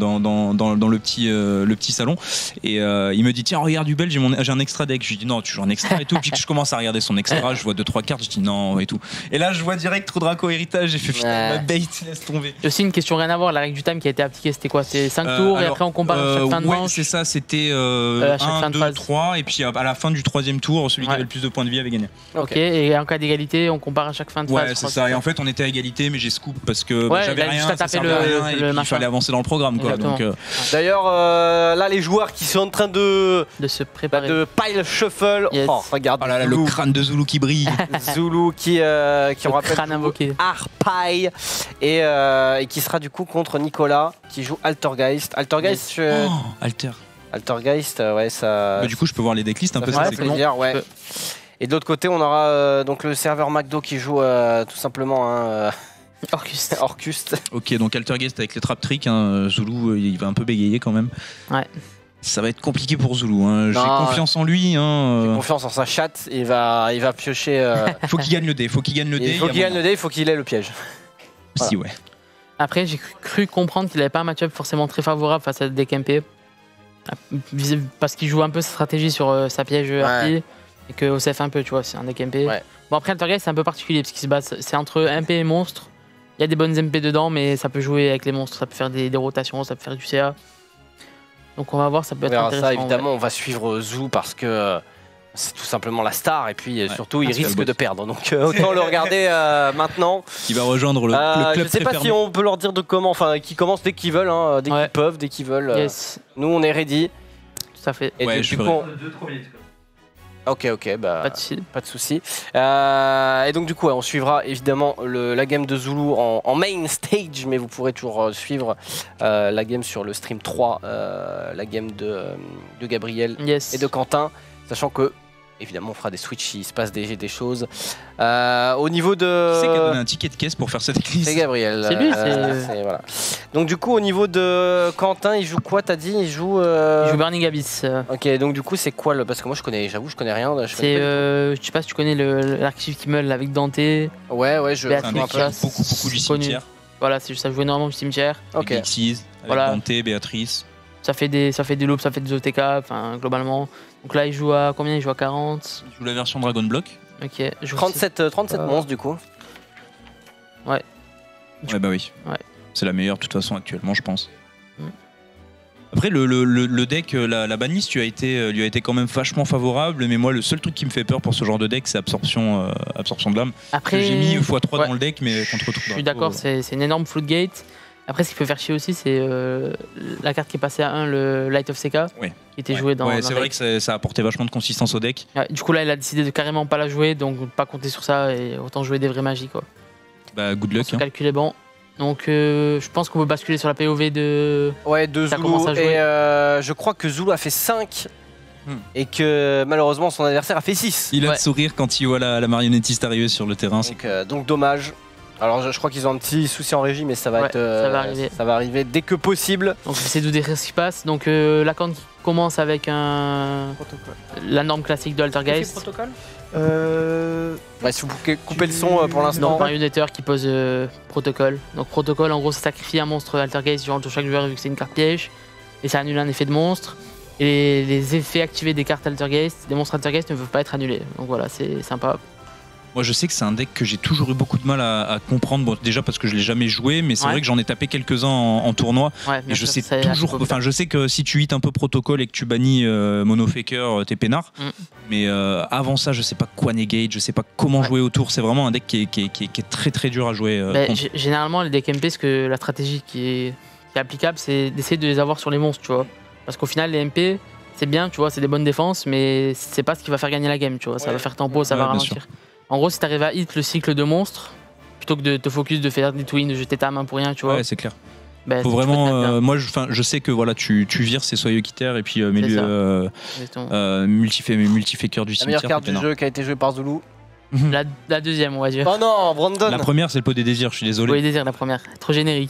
le petit salon. Et il me dit tiens regarde Yubel, j'ai un extra deck. Je lui dis non tu joues un extra et tout. Puis que je commence à regarder son extra, je vois 2-3 cartes, je dis non et tout. Et là je vois direct True Draco héritage, j'ai fait putain ma bait, laisse tomber. Aussi une question rien à voir, la règle du time qui a été appliquée c'était quoi? C'est 5 tours et après on compare à chaque fin de manche. Ouais c'est ça, c'était 1, 2, 3 et puis à la fin du 3e tour celui qui avait le plus de points de vie avait gagné. Ok, et en cas d'égalité on compare à chaque fin de phase. Ouais c'est ça, et en fait on était à égalité mais j'ai scoop parce que j'avais rien, ça servait à rien et il fallait avancer dans le programme quoi. D'ailleurs là les joueurs qui sont en train de se préparer, de pile shuffle. Yes. Oh, regarde là, le crâne de Zulu qui brille. Zulu qui on rappelle crâne invoqué. Harpaille et qui sera du coup contre Nicolas qui joue Altergeist. Altergeist. Altergeist, ouais ça. Du coup je peux voir les decklists un peu. Ça fait plaisir, ouais. Et de l'autre côté on aura donc le serveur McDo qui joue tout simplement Orcust. Ok, donc Altergeist avec les trap tricks, Zulu il va un peu bégayer quand même. Ouais. Ça va être compliqué pour Zulu. J'ai confiance en lui. J'ai confiance en sa chatte. Il va piocher. Faut qu'il gagne le dé. Il faut qu'il ait le piège. Si ouais. Après j'ai cru comprendre qu'il avait pas un match-up forcément très favorable face à deck MP. Parce qu'il joue un peu sa stratégie sur sa piège harpie et que OCF un peu, tu vois, c'est un deck MP. Ouais. Bon après Altergeist c'est un peu particulier parce qu'il se base, c'est entre MP et monstre. Il y a des bonnes MP dedans mais ça peut jouer avec les monstres, ça peut faire des rotations, ça peut faire du CA. Donc on va voir, ça peut être intéressant. Ça, évidemment, on va suivre Zou parce que c'est tout simplement la star et puis surtout il risque de perdre. Donc autant le regarder maintenant. Il va rejoindre le club. Je sais pas si on peut leur dire de comment, enfin qu'ils commencent dès qu'ils veulent, dès qu'ils peuvent, dès qu'ils veulent. Yes. Nous on est ready. Tout à fait. Et du coup, Ok, bah, pas de souci. Et donc du coup, on suivra évidemment la game de Zulu en main stage, mais vous pourrez toujours suivre la game sur le stream 3, la game de Gabriel et de Quentin, sachant que évidemment on fera des switches s'il se passe des choses. Au niveau de... Qui c'est qui a donné un ticket de caisse pour faire cette église? C'est Gabriel. C'est lui, voilà. Donc du coup au niveau de Quentin, il joue quoi t'as dit? Il joue Burning Abyss. Ok, donc du coup c'est quoi parce que moi je connais rien. Je sais pas si tu connais l'archive qui meule avec Dante. Ouais, je vois un peu. Beaucoup du cimetière. Voilà, ça joue énormément du cimetière. Ok. Avec Dante, Béatrice. Ça fait des loops, ça fait des OTK, enfin globalement. Donc là il joue à combien? Il joue à 40. Il joue la version Dragon Block. Ok. 37 monstres du coup. Ouais. Ouais bah oui. Ouais. C'est la meilleure de toute façon actuellement je pense. Après, le deck, la banlist lui a été quand même vachement favorable, mais moi, le seul truc qui me fait peur pour ce genre de deck, c'est absorption de l'âme. Après, j'ai mis x3 dans le deck, mais contre tout. Je suis d'accord, c'est une énorme floodgate. Après, ce qui peut faire chier aussi, c'est la carte qui est passée à 1, le Light of Seka, qui était joué dans. Ouais, c'est vrai que ça a apporté vachement de consistance au deck. Ouais, du coup, là, il a décidé de carrément pas la jouer, donc pas compter sur ça et autant jouer des vraies magies, quoi. Bah, good luck. Le calcul est bon. Donc je pense qu'on peut basculer sur la POV de... Ouais, de Zulu. Et je crois que Zulu a fait 5 et que malheureusement son adversaire a fait 6. Il a le sourire quand il voit la marionnettiste arriver sur le terrain. Donc dommage. Alors je crois qu'ils ont un petit souci en régie, mais ça va ça va arriver dès que possible. Donc j'essaie de décrire ce qui se passe. Donc la corne qui commence avec la norme classique de Altergeist. Protocole si vous coupez le son pour l'instant. Donc marionnateur qui pose protocole. Donc protocole, en gros, ça sacrifie un monstre Altergeist durant chaque joueur vu que c'est une carte piège. Et ça annule un effet de monstre. Et les effets activés des cartes Altergeist, des monstres Altergeist ne peuvent pas être annulés. Donc voilà, c'est sympa. Moi je sais que c'est un deck que j'ai toujours eu beaucoup de mal à comprendre, bon, déjà parce que je l'ai jamais joué, mais c'est vrai que j'en ai tapé quelques-uns en tournoi, et je sais toujours, enfin je sais que si tu hits un peu protocole et que tu bannis Monofaker, t'es peinard, mais avant ça je sais pas quoi negate, je sais pas comment jouer autour, c'est vraiment un deck qui est très très dur à jouer. Généralement les decks MP, la stratégie qui est applicable, c'est d'essayer de les avoir sur les monstres, tu vois, parce qu'au final les MP c'est bien, tu vois, c'est des bonnes défenses, mais c'est pas ce qui va faire gagner la game, tu vois, ça va faire tempo, ça va ralentir. En gros, si t'arrives à hit le cycle de monstres, plutôt que de te focus, de faire des twins, de jeter ta main pour rien, tu vois. Ouais, c'est clair. Faut vraiment. Moi, je sais que voilà, tu vires ces soyeux quitters et puis multifaker du cimetière. La meilleure carte du jeu qui a été jouée par Zulu. La deuxième, on va dire. Oh non, Brandon. La première, c'est le pot des désirs, je suis désolé. Le pot des désirs, la première. Trop générique.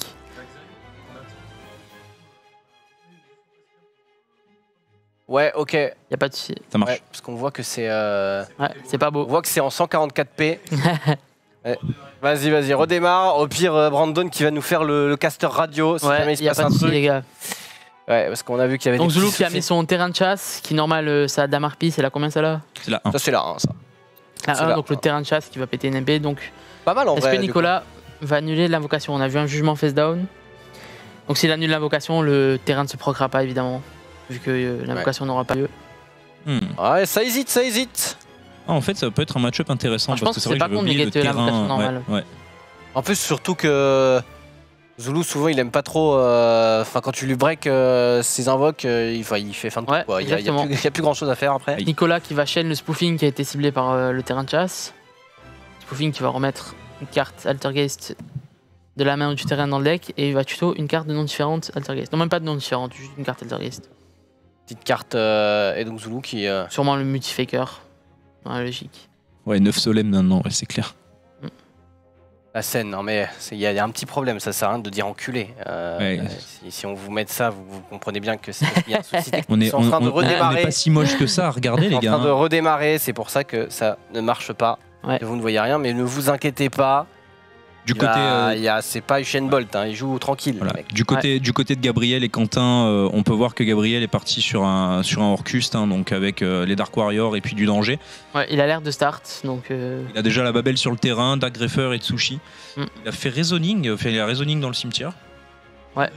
Ouais, ok. Y a pas de souci. Ça marche. Ouais, parce qu'on voit que c'est. Ouais, c'est pas beau. On voit que c'est en 144p. Ouais. Vas-y, redémarre. Au pire, Brandon qui va nous faire le caster radio. Si jamais il se passe un truc. Les gars. Ouais, parce qu'on a vu qu'il y avait donc des Zulu qui a mis son terrain de chasse, qui normal, ça Dame Harpie, c'est là combien ça là? C'est là 1. Ça, c'est là 1, ça. La 1, donc le terrain de chasse qui va péter une MP. Donc, pas mal en vrai. Est-ce que Nicolas va annuler l'invocation? On a vu un jugement face down. Donc s'il annule l'invocation, le terrain ne se procra pas évidemment, vu que l'invocation n'aura pas lieu. Ouais, ça hésite. Ah, en fait, ça peut être un match-up intéressant. Je pense que c'est pas con de négater l'invocation normale. Ouais. En plus, surtout que Zulu, souvent, il aime pas trop. Enfin, quand tu lui break ses invoques, il fait fin de tout. Quoi. Il y a plus grand chose à faire après. Nicolas qui va chaîne le spoofing qui a été ciblé par le terrain de chasse. Spoofing qui va remettre une carte Altergeist de la main ou du terrain dans le deck et il va tuto une carte de non différente Altergeist. Non, même pas de non différente, juste une carte Altergeist. Petite carte et donc Zulu qui. Sûrement le multifaker, dans la logique. Ouais, 9 solemnes maintenant, ouais, c'est clair. La scène, non mais il y a un petit problème, ça sert à rien de dire enculé. Si on vous met ça, vous comprenez bien que il y a un souci technique. On est en train de redémarrer. On n'est pas si moche que ça, regardez les gars. On est en train de redémarrer, c'est pour ça que ça ne marche pas. Ouais. Vous ne voyez rien, mais ne vous inquiétez pas. Du côté, c'est pas Usain Bolt, il joue tranquille. Voilà. Du côté de Gabriel et Quentin, on peut voir que Gabriel est parti sur un Orcust, donc avec les Dark Warriors et puis du danger. Ouais, il a l'air de start, donc. Il a déjà la Babel sur le terrain, Dark Greffer et Tsushi. Il a fait Reasoning, il a Reasoning dans le cimetière. Ouais.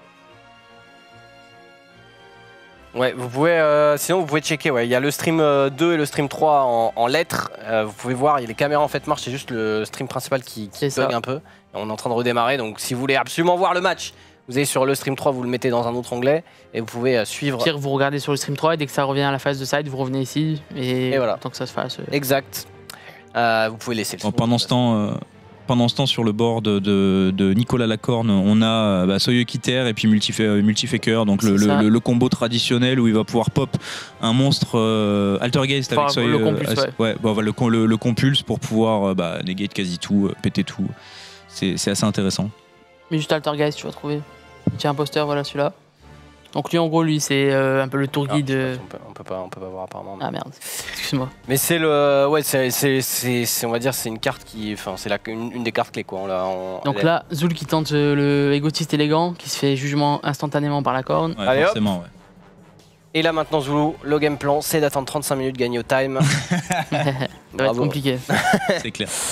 Ouais, vous pouvez, sinon vous pouvez checker, il y a le stream 2 et le stream 3 en lettres, vous pouvez voir, les caméras en fait marchent, c'est juste le stream principal qui bug un peu. On est en train de redémarrer, donc si vous voulez absolument voir le match, vous allez sur le stream 3, vous le mettez dans un autre onglet et vous pouvez suivre. Pire, vous regardez sur le stream 3 et dès que ça revient à la phase de side, vous revenez ici et voilà. Tant que ça se fasse. Exact. Vous pouvez laisser le son. Pendant ce temps, sur le board de Nicolas Lacorne, on a Soyeux Quitter et puis Multifaker, donc le combo traditionnel où il va pouvoir pop un monstre Altergeist avec Soyeux. Le compulse pour pouvoir negate quasi tout, péter tout. C'est assez intéressant. Mais juste Altergeist, tu vas trouver. Tiens, un poster, voilà celui-là. Donc lui en gros c'est un peu le tour guide. On peut pas voir apparemment. Ah merde, excuse-moi. Mais c'est le on va dire c'est une carte qui, enfin c'est une des cartes clés quoi. Donc là Zul qui tente le égotiste élégant qui se fait jugement instantanément par la corne. Ouais, allez, forcément, hop. Et là maintenant Zulu, le game plan c'est d'attendre 35 minutes gagner au time. Ça va être compliqué. C'est clair.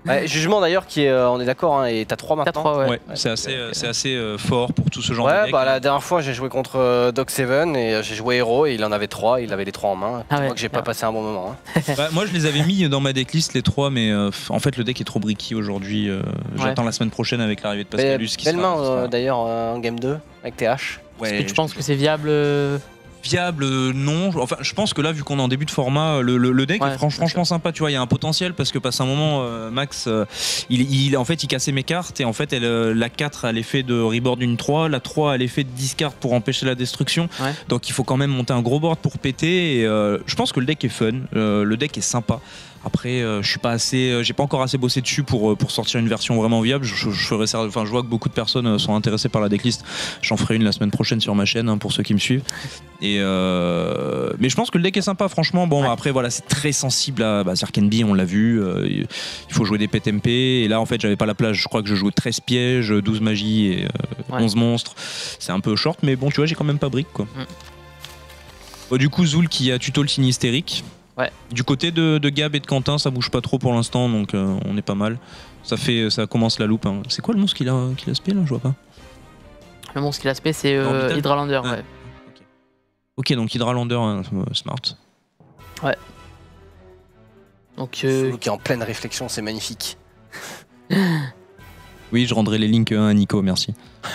Jugement d'ailleurs qui est, on est d'accord, hein, et t'as 3 maintenant. T'as 3, ouais. C'est assez fort pour tout ce genre de deck. Bah la dernière fois j'ai joué contre Doc Seven et j'ai joué Hero et il en avait 3, il avait les 3 en main. Je crois que j'ai pas passé un bon moment. Hein. Bah, moi je les avais mis dans ma decklist les 3, mais en fait le deck est trop bricky aujourd'hui. J'attends la semaine prochaine avec l'arrivée de Pascalus. Belle main d'ailleurs en game 2 avec TH. Est-ce que tu penses que c'est viable Viable, non. Enfin, je pense que là, vu qu'on est en début de format, le deck est franchement sympa. Tu vois, il y a un potentiel parce que passe un moment, Max, en fait, il cassait mes cartes et en fait, la 4 a l'effet de reboard une 3, la 3 a l'effet de discard pour empêcher la destruction. Donc, il faut quand même monter un gros board pour péter. Et, je pense que le deck est fun, le deck est sympa. Après, je suis pas assez, j'ai pas encore assez bossé dessus pour sortir une version vraiment viable. Je ferai ça. Enfin, je vois que beaucoup de personnes sont intéressées par la decklist. J'en ferai une la semaine prochaine sur ma chaîne, hein, pour ceux qui me suivent. Et mais je pense que le deck est sympa, franchement. Bon, après voilà, c'est très sensible à Zerken Bee, on l'a vu. Il faut jouer des PTMP. Et là, en fait, j'avais pas la place. Je crois que je jouais 13 pièges, 12 magies et 11 monstres. C'est un peu short, mais bon, tu vois, j'ai quand même pas brique, quoi. Bon, du coup, Zoul qui a tuto le Sinistérique. Du côté de Gab et de Quentin, ça bouge pas trop pour l'instant, donc on est pas mal. Ça commence la loupe. Hein. C'est quoi le monstre qu'il a spé là? Je vois pas. Le monstre qu'il a spé, c'est Hydralander. Ok, donc Hydralander, smart. Ouais. Donc qui est en pleine réflexion, c'est magnifique. Oui, je rendrai les links à Nico, merci.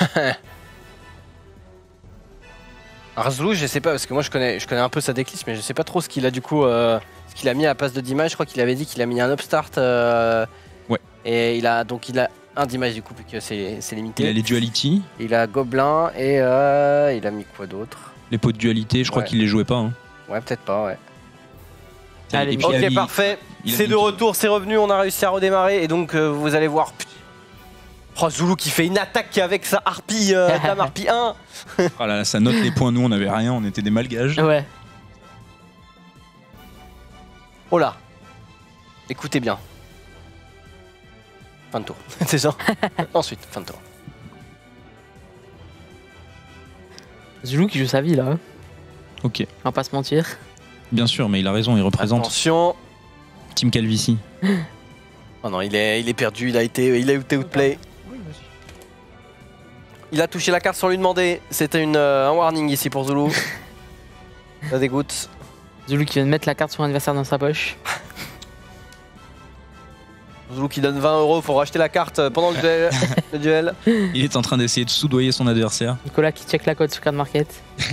Arzlou, je sais pas, parce que moi je connais un peu sa decklist, mais je sais pas trop ce qu'il a du coup, ce qu'il a mis à la place de Dimage. Je crois qu'il avait dit qu'il a mis un upstart. Et il a un Dimage du coup, vu que c'est limité. Il a les duality. Il a Gobelin et il a mis quoi d'autre? Les pots de dualité, je crois qu'il les jouait pas. Hein. Ouais, peut-être pas, ouais. Allez, ok, parfait. C'est de retour, c'est revenu, on a réussi à redémarrer et donc vous allez voir. Oh, Zoulou qui fait une attaque avec sa harpie, Dame Harpie 1. Oh là là, ça note les points, nous on avait rien, on était des malgages. Ouais. Oh là. Écoutez bien. Fin de tour, c'est ça. Ensuite, fin de tour. Zoulou qui joue sa vie là. Ok. On va pas se mentir. Bien sûr, mais il a raison, il représente. Attention. Team Calvici. Oh non, il est perdu, il a été outplay. Il a touché la carte sans lui demander. C'était un warning ici pour Zoulou. Ça dégoûte. Zoulou qui vient de mettre la carte sur l'adversaire dans sa poche. Zoulou qui donne 20 € pour racheter la carte pendant le duel. Il est en train d'essayer de soudoyer son adversaire. Nicolas qui check la cote sur Card Market.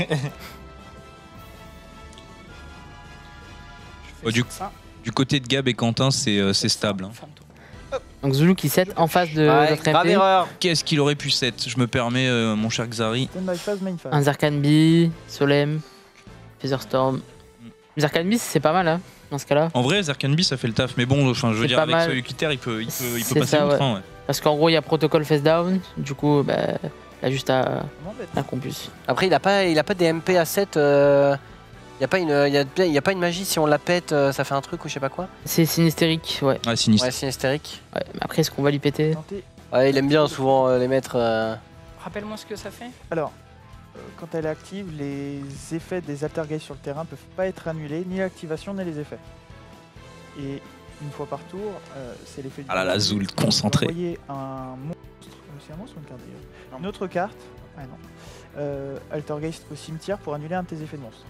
Du côté de Gab et Quentin, c'est stable. Hein. Donc Zoulou qui set en face de notre grave erreur. Qu'est-ce qu'il aurait pu set? Je me permets, mon cher Xari. Un Zerkan Bee, Solem, Featherstorm. Zerkan Bee, c'est pas mal, hein, dans ce cas-là. En vrai, Zerkan Bee, ça fait le taf. Mais bon, enfin, je veux dire, avec ce Uquiter, il peut passer outre. Ouais. Parce qu'en gros, il y a Protocol Face Down. Du coup, il a juste à compulse. Après, il a pas des MP à 7. Y a pas une magie, si on la pète, ça fait un truc ou je sais pas quoi. C'est Sinistérique, ouais. Ouais, Sinistérique. Ouais, mais après, est-ce qu'on va lui péter? Ouais, il aime bien souvent les mettre. Rappelle-moi ce que ça fait. Alors, quand elle est active, les effets des Altergeist sur le terrain peuvent pas être annulés, ni l'activation ni les effets. Et une fois par tour, c'est l'effet du. Ah là là, Zoul, concentré. Vous voyez un monstre. C'est un monstre ou une carte d'ailleurs? Une autre carte. Ah non. Altergeist au cimetière pour annuler un de tes effets de monstre.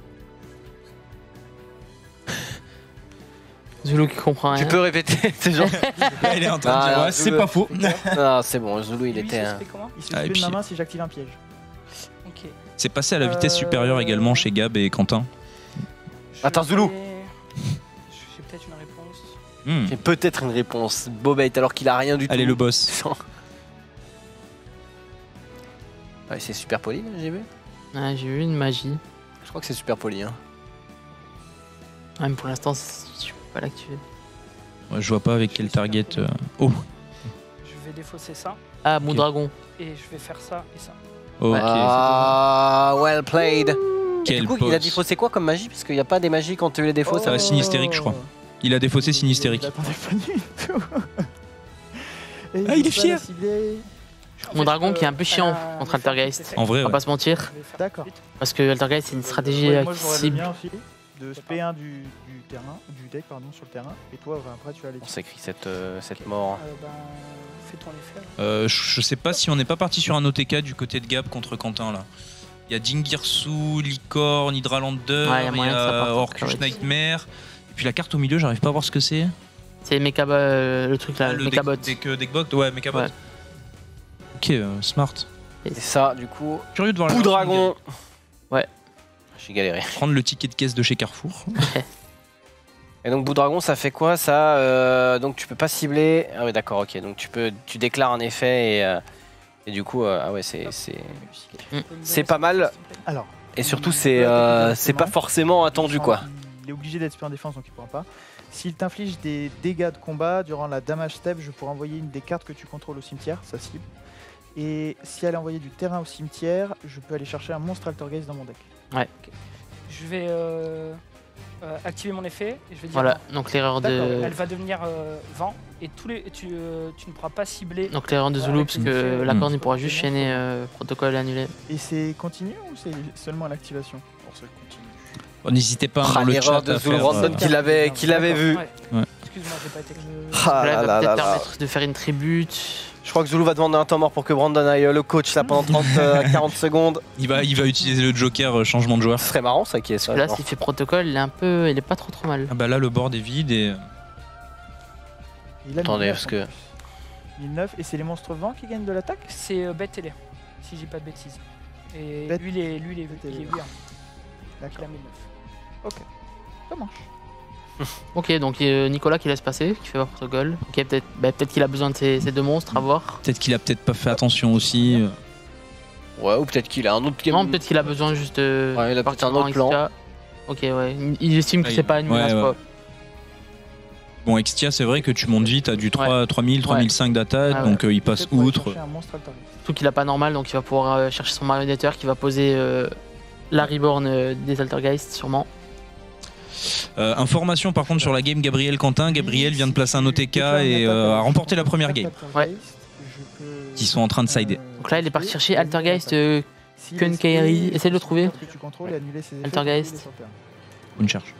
Zoulou qui comprend rien. Tu peux répéter ces gens. Là, il est en train de dire, ouais, c'est pas faux. Non, c'est bon, Zoulou il était. Il se fait de ma main si j'active un piège. Ok. C'est passé à la vitesse supérieure également chez Gab et Quentin. Attends, Zoulou. J'ai peut-être une réponse. J'ai peut-être une réponse. Bobette alors qu'il a rien du tout. Allez, le boss. Ouais, c'est super poli, j'ai vu. Ouais, j'ai vu une magie. Je crois que c'est super poli. Hein. Ouais, mais pour l'instant, je peux pas l'activer. Ouais, je vois pas avec quel target. Oh. Je vais défausser ça. Ah, mon dragon. Et je vais faire ça et ça. Ok. Ah, well played. Quel du coup, il a défaussé quoi comme magie? Parce qu'il n'y a pas des magies quand tu les défausses. Ça va Sinistérique, je crois. Il a défaussé Sinistérique. Ah, il est fier. Mon dragon qui est un peu chiant contre Altergeist. En vrai, on va pas se mentir. D'accord. Parce que Altergeist c'est une stratégie qui cible. de SP1 du deck sur le terrain, et toi après tu vas aller. On s'écrit cette mort. Fais ton effet. Je sais pas si on n'est pas parti sur un OTK du côté de Gab contre Quentin là. Il y a Dingirsu, Licorne, Hydralander, il y a Orcush Nightmare. Et puis la carte au milieu, j'arrive pas à voir ce que c'est. C'est le truc là, le Mechabot. Deckbot, ouais, Mechabot. Ouais. Ok, smart. Et ça, du coup. Curieux de voir Coup dragon. Ouais. J'ai galéré. Prendre le ticket de caisse de chez Carrefour. Et donc Boudragon, ça fait quoi ça donc tu peux pas cibler. Ah ouais, d'accord, ok. Donc tu déclares un effet et du coup, ah ouais, c'est pas mal. Alors. Et surtout, c'est pas forcément attendu quoi. Il est obligé d'être en défense, donc il pourra pas. S'il t'inflige des dégâts de combat durant la damage step, je pourrais envoyer une des cartes que tu contrôles au cimetière, ça cible. Et si elle est envoyée du terrain au cimetière, je peux aller chercher un monstre Altergeist dans mon deck. Ouais. Okay. Je vais activer mon effet et je vais dire. Voilà, donc l'erreur de. Elle va devenir vent et tu ne pourras pas cibler. Donc l'erreur de Zulu, parce que la corne il pourra juste chaîner protocole et annuler. Et c'est continu ou c'est seulement à l'activation? N'hésitez pas dans le chat de Zulu Brandon qu'il avait vu. Ouais. Excuse-moi, j'ai pas été. Là, il va peut-être permettre de faire une tribute. Je crois que Zulu va demander un temps mort pour que Brandon aille le coach là pendant 30 à 40 secondes. Il va utiliser le Joker changement de joueur. Ce serait marrant ça qui est ça. Là, s'il fait protocole, il est pas trop mal. Ah bah là, le board est vide et. Attendez, parce que. 1009 et c'est les monstres vents qui gagnent de l'attaque? C'est bête télé, si j'ai pas de bêtises. Et bête lui, il est 8. D'accord. 1009. Ok, ça marche. Ok, donc Nicolas qui laisse passer, qui fait protocole. Ok, peut-être qu'il a besoin de ces deux monstres, à voir. Peut-être qu'il a peut-être pas fait attention aussi. Ouais, ou peut-être qu'il a un autre. Non, peut-être qu'il a besoin juste de. Ouais, il a peut-être un autre plan. Ok, ouais. Il estime que c'est pas une menace quoi. Bon, Extia, c'est vrai que tu montes vite à du 3000, 3005 d'attaque, donc il passe outre. Surtout qu'il a pas normal, donc il va pouvoir chercher son marionnetteur qui va poser la reborn des Altergeist, sûrement. Information par contre sur la game Gabriel Quentin. Gabriel vient de placer un OTK et a remporté la première game. Ouais. Qui sont en train de sider. Donc là, il est parti chercher Altergeist, Kunkairi. Essaye de le trouver. Altergeist. On cherche.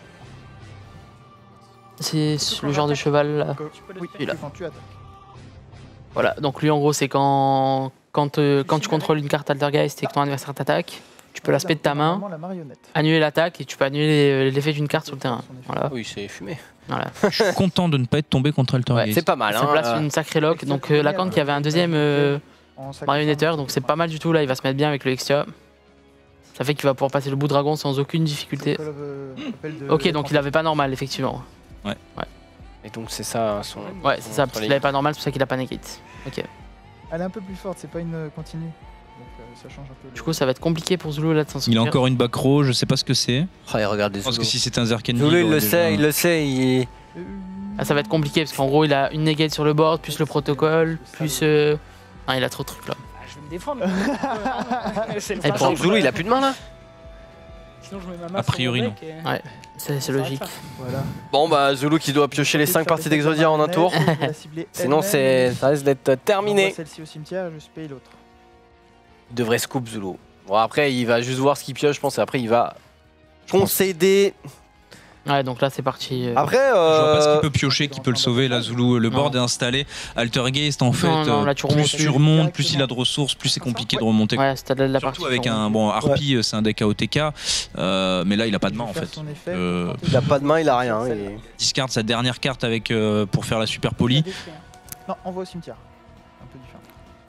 C'est le genre de cheval là. Oui, là. Voilà, donc lui en gros c'est quand tu contrôles une carte Altergeist et que ton adversaire t'attaque, tu peux l'aspect de ta main, annuler l'attaque et tu peux annuler l'effet d'une carte sur le terrain. Voilà. Oui, c'est fumé. Voilà. Je suis content de ne pas être tombé contre Altergeist. Ouais, c'est pas mal. Ça place une sacrée lock. Donc la corne qui avait un deuxième marionnetteur, donc c'est pas mal du tout là, il va se mettre bien avec le Extia. Ça fait qu'il va pouvoir passer le bout dragon sans aucune difficulté. Ok, donc il avait pas normal effectivement. Ouais. Et donc c'est ça son. Ouais, c'est ça, parce qu'il avait pas normal, c'est pour ça qu'il a pas negate. Ok. Elle est un peu plus forte, c'est pas une continue. Donc ça change un peu. Du coup, ça va être compliqué pour Zulu là de s'en sortir. Il a encore une back row, je sais pas ce que c'est. Ouais, regardez. Parce que si c'était un Zerken, Zulu, il le sait. Ah, ça va être compliqué parce qu'en gros, il a une negate sur le board, plus le protocole, plus. Ah, il a trop de trucs là. Je vais me défendre. Pour Zulu, il a plus de main là. Sinon, je mets ma main a priori, non. Ouais, c'est logique. Voilà. Bon, bah, Zulu qui doit piocher les 5 parties d'Exodia en un tour. Sinon, ça risque d'être terminé. Celle-ci au cimetière, je paye l'autre. Il devrait scoop Zulu. Bon, après, il va juste voir ce qu'il pioche, je pense, et après, il va concéder. Ouais, donc là c'est parti. Après, je vois pas ce qu'il peut piocher, qui peut le sauver. Là, Zulu, le board est installé. Altergeist, en fait, là, plus tu remontes, plus il a de ressources, plus c'est compliqué de remonter. Ouais, c'est de la partie. Surtout avec un bon Harpy, c'est un deck AOTK, mais là il a pas de main en fait. Il a pas de main, il a rien. Il discard sa dernière carte avec pour faire la super poly. Non, envoie au cimetière. Un peu différent.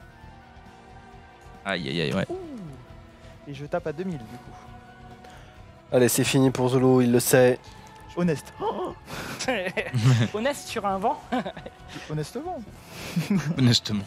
Aïe, ouais. Et je tape à 2000 du coup. Allez, c'est fini pour Zulu, il le sait. Honest. Honest sur un vent. Honnêtement. Honnêtement.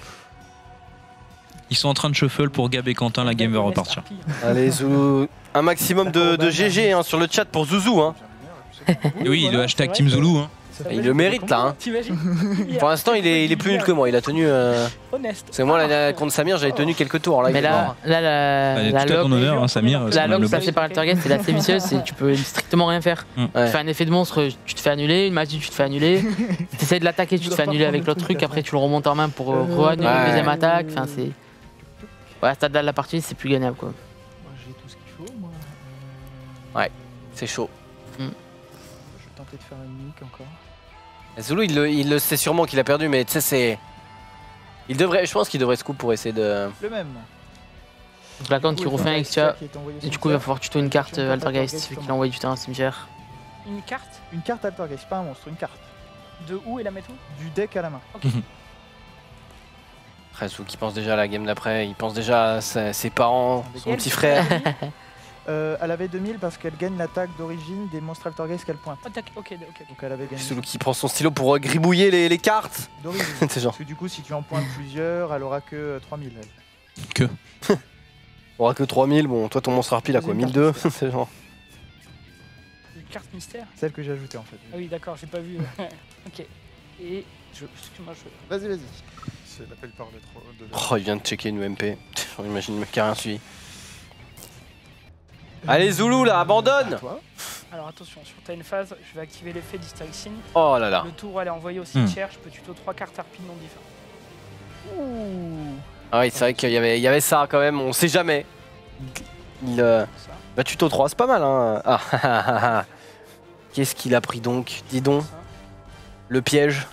Ils sont en train de shuffle pour Gab et Quentin, la game va repartir. Allez, Zulu. Un maximum de GG hein, sur le chat pour Zouzou. Hein. Et oui, le hashtag Team Zulu. Hein. Il le mérite là. Hein. Pour l'instant, il est plus nul que moi. Il a tenu. C'est moi contre Samir, j'avais tenu quelques tours. Là, mais là la lock, ton honneur, hein, Samir, la lock passée par Altergeist, c'est assez vicieuse. Tu peux strictement rien faire. Tu fais un effet de monstre, tu te fais annuler. Une magie, tu te fais annuler. Tu essaies de l'attaquer, tu te fais annuler avec l'autre truc. Après, tu le remontes en main pour re-annuler une deuxième attaque. Enfin, c'est. Ouais, à ce stade-là de la partie, c'est plus gagnable quoi. J'ai tout ce qu'il faut, moi. Ouais, c'est chaud. Je vais tenter de faire une nique encore. Zulu, il le sait sûrement qu'il a perdu, mais tu sais, c'est. Je pense qu'il devrait se couper pour essayer de. Le même. Donc la cante qui refait un extra. Et du coup, il va falloir tuto une carte Altergeist vu qu'il a envoyé du terrain cimetière. Une carte? Une carte Altergeist, pas un monstre, une carte. De où et la mettre où? Du deck à la main. Okay. Après, Zulu qui pense déjà à la game d'après, il pense déjà à ses parents, son petit frère. Elle avait 2000 parce qu'elle gagne l'attaque d'origine des monstres Altergeist qu'elle pointe. Ok. Donc elle avait gagné. Zulu qui prend son stylo pour gribouiller les cartes. D'origine. C'est genre. Parce que du coup, si tu en pointes plusieurs, elle aura que 3000. Elle. Que Aura que 3000, bon, toi ton monstre harpie, il a quoi, 1002. C'est genre. Une carte mystère? Celle que j'ai ajoutée en fait. Ah oui, d'accord, j'ai pas vu. Ok. Et excuse-moi, Vas-y. C'est l'appel par métro. Oh, il vient de checker une UMP. J'imagine le mec qui a rien suivi. Allez, Zulu, là, abandonne! Alors attention, sur ta une phase, je vais activer l'effet Distracting. Oh là là. Le tour, elle est envoyée au cimetière, je peux tuto 3 cartes harpies non différentes. Ouh. Ah oui, c'est vrai qu'il y avait ça quand même, on sait jamais. Bah, tuto 3, c'est pas mal, hein. Ah, qu'est-ce qu'il a pris donc? Dis donc. Le piège.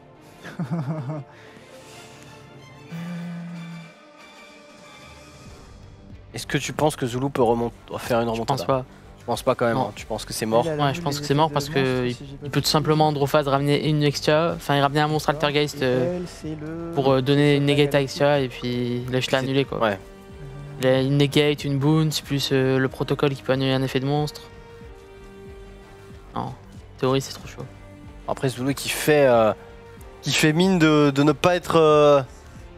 Est-ce que tu penses que Zulu peut faire une remontada? Je pense pas. Je pense pas quand même, hein. Tu penses que c'est mort? Ouais, je pense que c'est mort parce que il peut tout simplement en draw phase ramener une extra, enfin il ramener un monstre Altergeist pour donner une negate à extra et puis là je l'ai annulé quoi. Ouais. Il a une negate, une bounce, plus le protocole qui peut annuler un effet de monstre. Non, en théorie c'est trop chaud. Après Zulu qui fait mine de ne pas être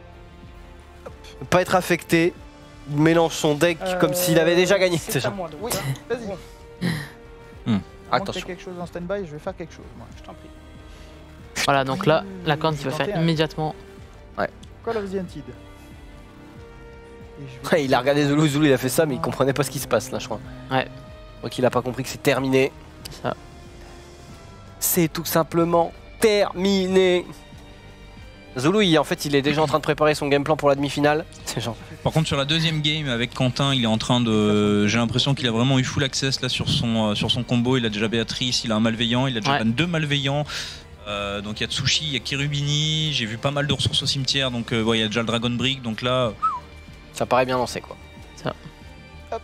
affecté. Il mélange son deck comme s'il avait déjà gagné. C'est ça. Moi, oui, vas-y. Attention. Quelque chose en stand-by, je vais faire quelque chose. Moi. Je t'en prie. Voilà, donc là, la cante qui va faire immédiatement. Ouais. Call of the Antid. Ouais, il a regardé Zulu, il a fait ça, mais il comprenait pas ce qui se passe là, je crois. Ouais. Donc il a pas compris que c'est terminé. Ça. C'est tout simplement terminé. Zulu, en fait, il est déjà en train de préparer son game plan pour la demi-finale. C'est genre. Par contre, sur la deuxième game avec Quentin, il est en train de. J'ai l'impression qu'il a vraiment eu full access là sur son combo. Il a déjà Béatrice, il a un malveillant, il a déjà 2 malveillants. Donc il y a Tsushi, il y a Kirubini. J'ai vu pas mal de ressources au cimetière. Donc il y a déjà le Dragon Brick. Donc là. Ça paraît bien lancé quoi. Ça. Hop.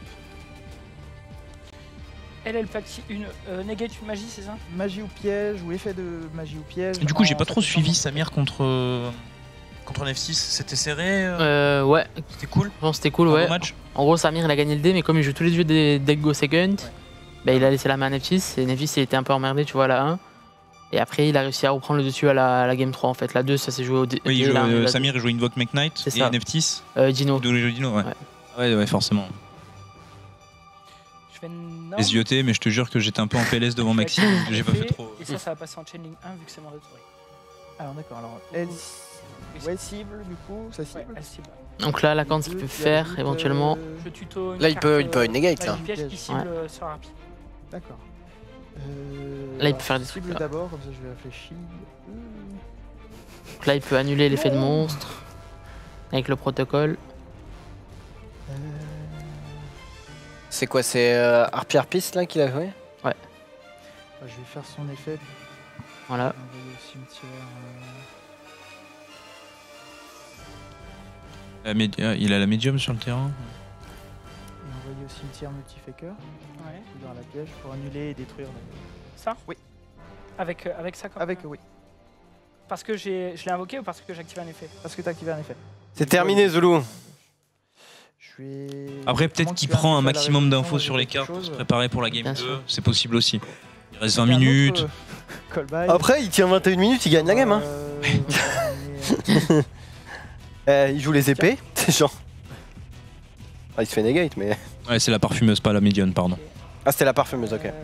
Elle peut une negate une magie, c'est ça? Magie ou piège, ou effet de magie ou piège. Du coup, j'ai pas trop suivi Samir contre F6. C'était serré Ouais. C'était cool. C'était cool, ouais. Match. En gros, Samir il a gagné le dé, mais comme il joue tous les jeux des deck Go Second, bah, il a laissé la main à F6. Et F6 il était un peu emmerdé, tu vois, à la 1. Et après, il a réussi à reprendre le dessus à la game 3 en fait. La 2, ça s'est joué au dé. Oui, Samir il joue Invoke Make Knight et F6. Dino. Dino, ouais. Ouais, forcément. Les IoT, mais je te jure que j'étais un peu en PLS devant Maxime, j'ai pas fait trop. Et ça va passer en Chainlink 1 vu que c'est mandatory. Alors d'accord, alors elle cible du coup, ça cible. Ouais, elle cible. Donc là, la cante qu'il peut faire éventuellement. Je tuto là, il peut une negate là. Piège qui cible sur rapide. D'accord. Là, il peut faire des trucs. Cible d'abord, comme ça je vais réfléchir. Donc là, il peut annuler l'effet de monstre avec le protocole. C'est quoi, c'est Harpiste là qu'il a joué? Ouais. Je vais faire son effet. Voilà. Envoyer au cimetière. Il a la médium sur le terrain. Et envoyer au cimetière Multifaker. Ouais. Dans la piège pour annuler et détruire. Ça? Oui. Avec ça comme Avec oui. Parce que je l'ai invoqué ou parce que j'ai activé un effet? Parce que tu as activé un effet. C'est terminé, Zulu. Après, peut-être qu'il prend un maximum d'infos sur les cartes pour se préparer pour la game 2. C'est possible aussi. Il reste 20 minutes. Après, il tient 21 minutes, il gagne la game. Hein. Il joue les épées, c'est genre. Ah, il se fait negate, mais. Ouais, c'est la parfumeuse, pas la médiane, pardon. Ah, c'était la parfumeuse, ok.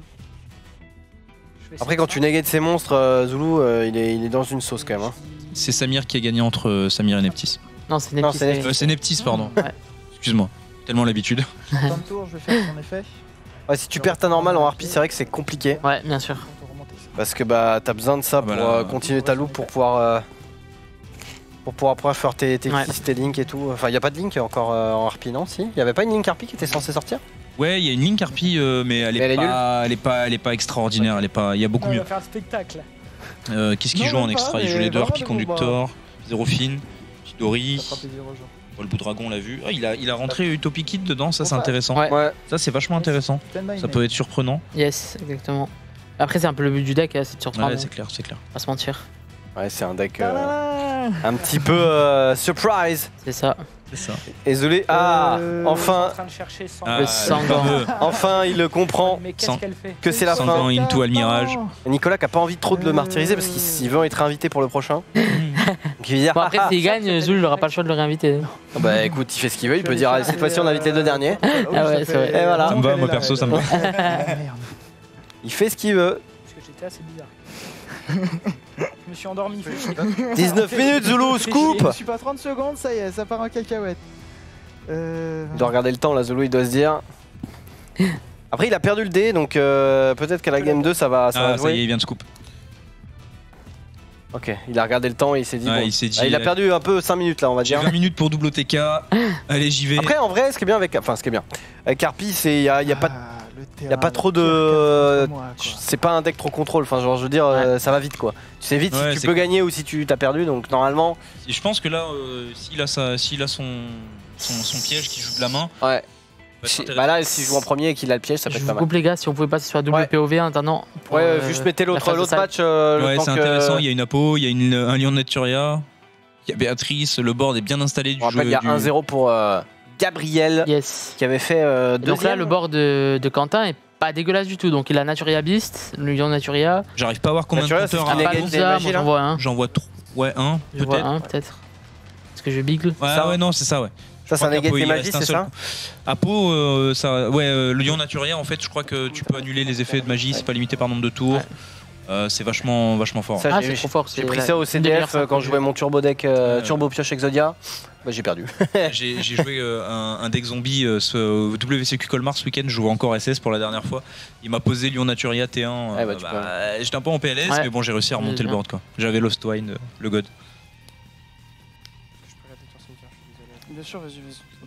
Après, quand tu negates ces monstres, Zulu, il est dans une sauce quand même. Hein. C'est Samir qui a gagné entre Samir et Neptis. Non, c'est Neptis. C'est Neptis, pardon. Ouais. Excuse-moi, tellement l'habitude. Fin de tour, je vais faire son effet. Ouais, si tu perds ta normale en harpie, c'est vrai que c'est compliqué. Ouais, bien sûr. Parce que bah t'as besoin de ça pour continuer ta loupe, pour pouvoir faire tes kills, tes links et tout. Enfin, y a pas de link encore en harpie, non? Si? Y avait pas une link harpie qui était censée sortir? Ouais, il y a une Link Harpie, mais elle est pas extraordinaire. Il y a beaucoup mieux. On va faire un spectacle. Qu'est-ce qu'il joue en extra? Il joue les deux Harpies conducteurs, Zérophine, Chidori. Le bout dragon, on l'a vu. Ah, il a rentré Utopie Kid dedans, ça c'est intéressant. Ouais. Ça c'est vachement intéressant. Ça peut être surprenant. Yes, exactement. Après, c'est un peu le but du deck, c'est de surprendre. Ouais, c'est clair. Pas se mentir. Ouais, c'est un deck un petit peu surprise. C'est ça. Et Zolé, enfin, en train de chercher le Sangan. Enfin, il le comprend. Mais qu'est-ce qu'elle fait? Que c'est la fin. Sangan into Almirage. Et Nicolas qui a pas envie trop de le martyriser parce qu'il veut être invité pour le prochain. Donc il veut dire. Bon, après, s'il gagne, Zul n'aura pas le choix de le réinviter. Bah écoute, il fait ce qu'il veut. Il peut dire cette fois-ci on a invité les deux derniers. Ah ouais, c'est vrai. Et voilà. Ça me va, moi perso, ça me va. Il fait ce qu'il veut. Parce que j'étais assez bizarre. Je me suis endormi. 19 minutes, Zulu, scoop. Je suis pas 30 secondes, ça y est, ça part en cacahuète. Il doit regarder le temps là, Zulu, il doit se dire. Après, il a perdu le dé, donc peut-être qu'à la game 2, ça va jouer. Ça y est, il vient de scoop. Ok, il a regardé le temps et il s'est dit. Ouais, bon. Il a perdu un peu 5 minutes là, on va dire. 20 minutes pour double OTK. Allez, j'y vais. Après, en vrai, ce qui est bien avec. Enfin, ce qui est bien. Avec Harpie, il y a pas. Il n'y a pas trop de. C'est pas un deck trop contrôle, enfin, genre, je veux dire, ça va vite quoi. Tu sais vite si tu peux gagner ou si tu t'as perdu, donc normalement. Je pense que là, s'il a son piège qui joue de la main. Ouais. Bah là, s'il joue en premier et qu'il a le piège, ça peut être pas mal. Je vous coupe les gars, si on pouvait passer sur la WPOV en attendant. Ouais, juste mettez l'autre match. Ouais, c'est intéressant, il y a une Apo, il y a un Lion de Naturia, il y a Béatrice, le board est bien installé du jeu. On rappelle, il y a 1-0 pour. Gabriel qui avait fait donc là le board de Quentin est pas dégueulasse du tout, donc il a Naturia Beast, le Lion Naturia. J'arrive pas à voir combien de compteurs. J'en vois un. J'en vois 3. Ouais, un peut-être. Peut-être. Est-ce que je bigle ouais, non, c'est ça, ouais. Ça, c'est un négatif des magies, c'est ça? Apo, le Lion Naturia, en fait, je crois que tu peux annuler les effets de magie, c'est pas limité par nombre de tours. C'est vachement fort. Ça, c'est trop fort. J'ai pris ça au CDF quand je jouais mon turbo deck Turbo Pioche Exodia. Bah, j'ai perdu. J'ai joué un deck zombie au WCQ Colmar ce week-end. Je jouais encore SS pour la dernière fois. Il m'a posé Lion Naturia T1. J'étais un peu en PLS, mais bon, j'ai réussi à remonter le board quoi. J'avais Lost Wine, le God. Bien sûr, vas-y.